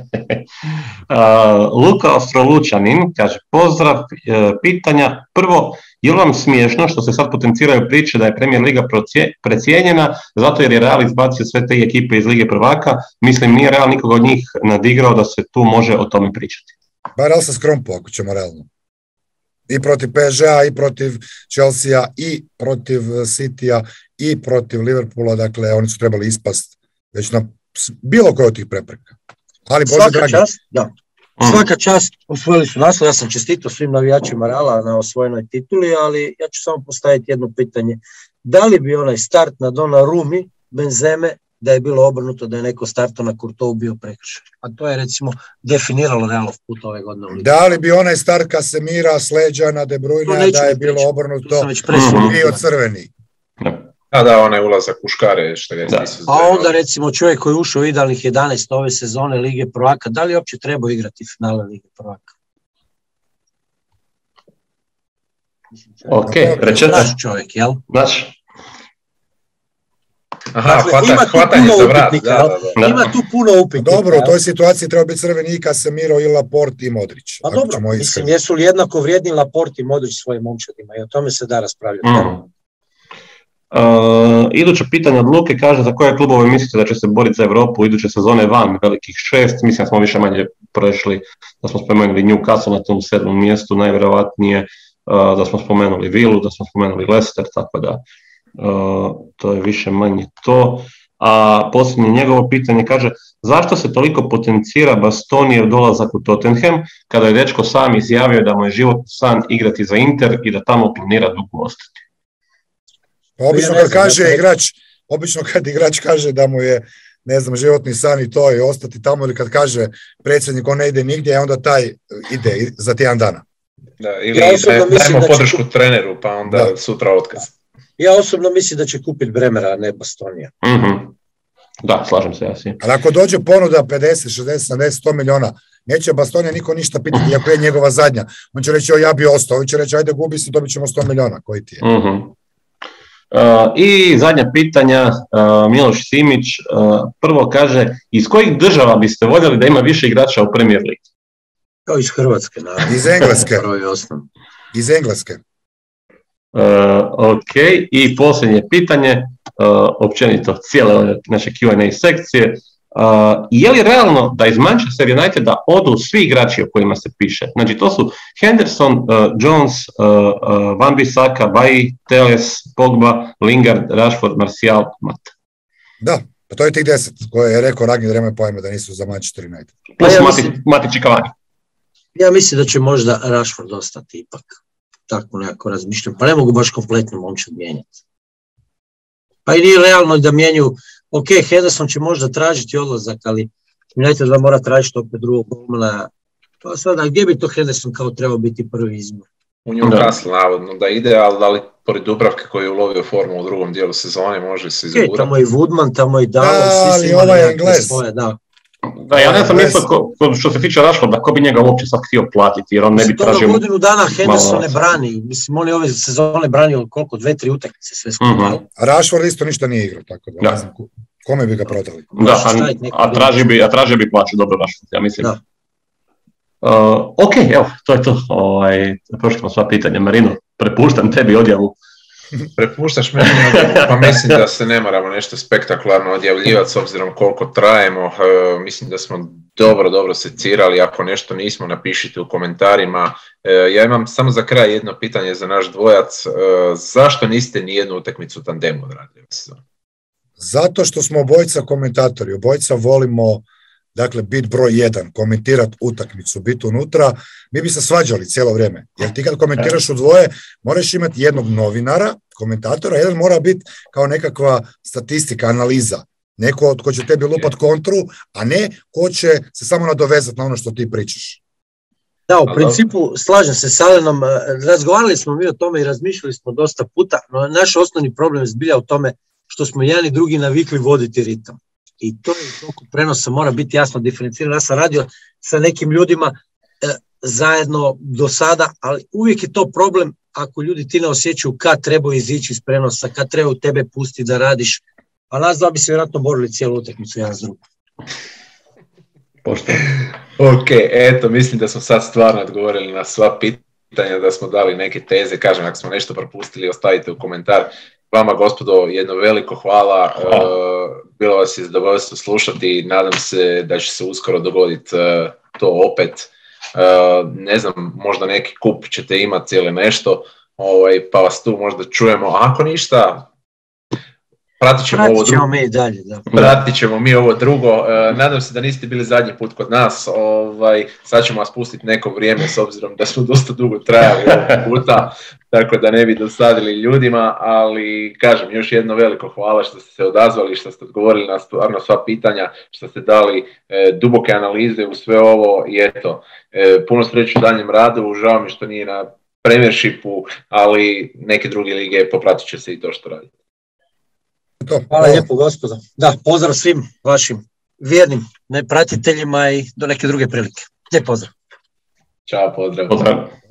Luka Ostrolučanin kaže, pozdrav, pitanja. Prvo, je li vam smiješno što se sad potenciraju priče da je Premier Liga precijenjena zato jer je Real izbacio sve te ekipe iz Lige prvaka? Mislim, nije Real nikoga od njih nadigrao da se tu može o tome pričati. Ba Real sa skrompo, ako ćemo realno. I protiv PSG-a, i protiv Chelsea-a, i protiv City-a, i protiv Liverpoola, dakle, oni su trebali ispast već na bilo koje od tih prepreka. Ali svaka čast, da. Svaka čast, osvojili su naslov, ja sam čestitao svim navijačima Reala na osvojenoj tituli, ali ja ću samo postaviti jedno pitanje. Da li bi onaj start na Donnarummi, Benzeme, da je bilo obrnuto, da je neko startao na Courtois bio prekršaj? A to je recimo definiralo Realov put ove godine. Da li bi onaj start Casemira, Sleđa na De Bruyne, da je bilo obrnuto, bio crveni? Da, onaj ulazak u škare što ga nisu. A onda recimo čovjek koji je ušao u idealnih 11 ove sezone Lige prvaka, da li uopće trebao igrati finale Lige prvaka? Ok, rečeno. Naš čovjek, jel? Naš. Aha, hvatanje za vrat. Ima tu puno upitnika. Dobro, u toj situaciji treba biti crveni i Casemiro, i Laporte, i Modrić. Pa dobro, mislim, jesu li jednako vrijedni Laporte i Modrić svojim momčadima i o tome se da raspravljati. Iduće pitanje od Luke kaže za koje klubove mislite da će se boriti za Europu iduće sezone van velikih 6. Mislim da smo više manje prešli, da smo spomenuli Newcastle na tom 7. mjestu, najvjerovatnije da smo spomenuli Villu, da smo spomenuli Leicester, tako da to je više manje to. A posljednje njegovo pitanje kaže zašto se toliko potencira Bastonijev dolazak u Tottenham kada je dečko sam izjavio da mu je životni san igrati za Inter i da tamo planira dugo ostati. Obično kad igrač kaže da mu je, ne znam, životni san i to i ostati tamo, ili kad kaže predsjednik on ne ide nigdje, onda taj ide za tjedan dana. Da, ili dajmo podršku treneru, pa onda sutra otkaz. Ja osobno mislim da će kupiti Bremera, a ne Bastonija. Mm-hmm. Da, slažem se ja si. Ali ako dođe ponuda 50, 60, 70, 100 miliona, neće Bastonija niko ništa pitati, iako je njegova zadnja. On će reći, ja bi ostao, on će reći, ajde gubi se, dobit ćemo 100 miliona, koji ti je. Mm-hmm. I zadnja pitanja, Miloš Simić, prvo kaže, iz kojih država biste voljeli da ima više igrača u Premier Ligi? Kao iz Hrvatske, naravno. Iz Engleske. Iz Engleske. Ok, i posljednje pitanje, općenito cijele ove naše Q&A sekcije, je li realno da iz Manchester Uniteda odu svi igrači o kojima se piše? Znači to su Henderson, Jones, Van Bissaka, Bailly, Telles, Pogba, Lingard, Rashford, Martial, Mata. Da, pa to je tih 10 koje je rekao Ragnar Reme pojme da nisu za Manchester United. Plus Matic i Cavani. Ja mislim da će možda Rashford ostati ipak. Tako nekako razmišljam. Pa ne mogu baš kompletno momčad mijenjati. Pa i nije realno da mijenju. Ok, Henderson će možda tražiti odlazak, ali United da mora tražiti opet drugog golmana. Pa sada, gdje bi to Henderson kao trebao biti prvi izbor? U Newcastle navodno da ide, ali da li pored Dubravke koji je ulovio formu u drugom dijelu sezone može se izgurati. Tamo i Woodman, tamo i Dallon, svi su imali nekakve svoje, da. Da, ja ne znam mislio, što se tiče Rashforda, ko bi njega uopće sad htio platiti, jer on ne bi tražio... Godinu dana Henderson ne brani, mislim, on je ove sezone branio koliko, 2-3 utakmice, sve skupno. Rashford isto ništa nije igrao, tako da ne znam kome bi ga prodali. Da, a tražio bi plaću dobro Rashford, ja mislim. Da. Ok, evo, to je to. Prošli smo sva pitanja. Marino, prepuštam tebi odjavu. Prepuštaš meni, pa mislim da se ne moramo nešto spektakularno odjavljivati s obzirom koliko trajemo. Mislim da smo dobro secirali, ako nešto nismo napišite u komentarima. Ja imam samo za kraj jedno pitanje za naš dvojac. Zašto niste ni jednu utakmicu tandemu odradili? Zato što smo obojica komentatori, obojica volimo biti broj 1, komentirati utakmicu, biti unutra, mi bi se svađali cijelo vrijeme. Jer ti kad komentiraš u dvoje, moraš imati jednog novinara, komentatora, jedan mora biti kao nekakva statistika, analiza. Neko ko će tebi lupat kontru, a ne ko će se samo nadovezati na ono što ti pričaš. Da, u principu slažem se s Alenom, razgovarali smo mi o tome i razmišljali smo dosta puta, no naš osnovni problem je zbilja u tome što smo jedan i drugi navikli voditi ritam. I to je toliko prenosa mora biti jasno diferencirano. Ja sam radio sa nekim ljudima zajedno do sada, ali uvijek je to problem ako ljudi ti ne osjećaju kad treba izići iz prenosa, kad treba u tebe pustiti da radiš. A nas dva bi se vjerojatno borili cijelu utakmicu jedan s drugom. Pošto. Ok, eto, mislim da smo sad stvarno odgovorili na sva pitanja, da smo dali neke teze. Kažem, ako smo nešto propustili, ostavite u komentar. Vama, gospodo, jedno veliko hvala. Bilo vas je zadovoljstvo slušati. Nadam se da će se uskoro dogoditi to opet. Ne znam, možda neki kup ćete imati ili nešto, pa vas tu možda čujemo. Ako ništa, pratit ćemo mi dalje. Da. Pratit ćemo mi ovo drugo. Nadam se da niste bili zadnji put kod nas. Sad ćemo vas pustiti neko vrijeme s obzirom da smo dosta dugo trajali ovog puta, tako da ne bi dosadili ljudima, ali kažem još jedno veliko hvala što ste se odazvali, što ste odgovorili na stvarno sva pitanja, što ste dali duboke analize u sve ovo i eto, puno sreće u daljem radu. Žao mi što nije na Premiershipu, ali neke druge lige popratit će se i to što radite. Hvala lijepo, gospodo. Da, pozdrav svim vašim vjernim pratiteljima i do neke druge prilike. Lijep pozdrav. Ćao, pozdrav. Pozdrav.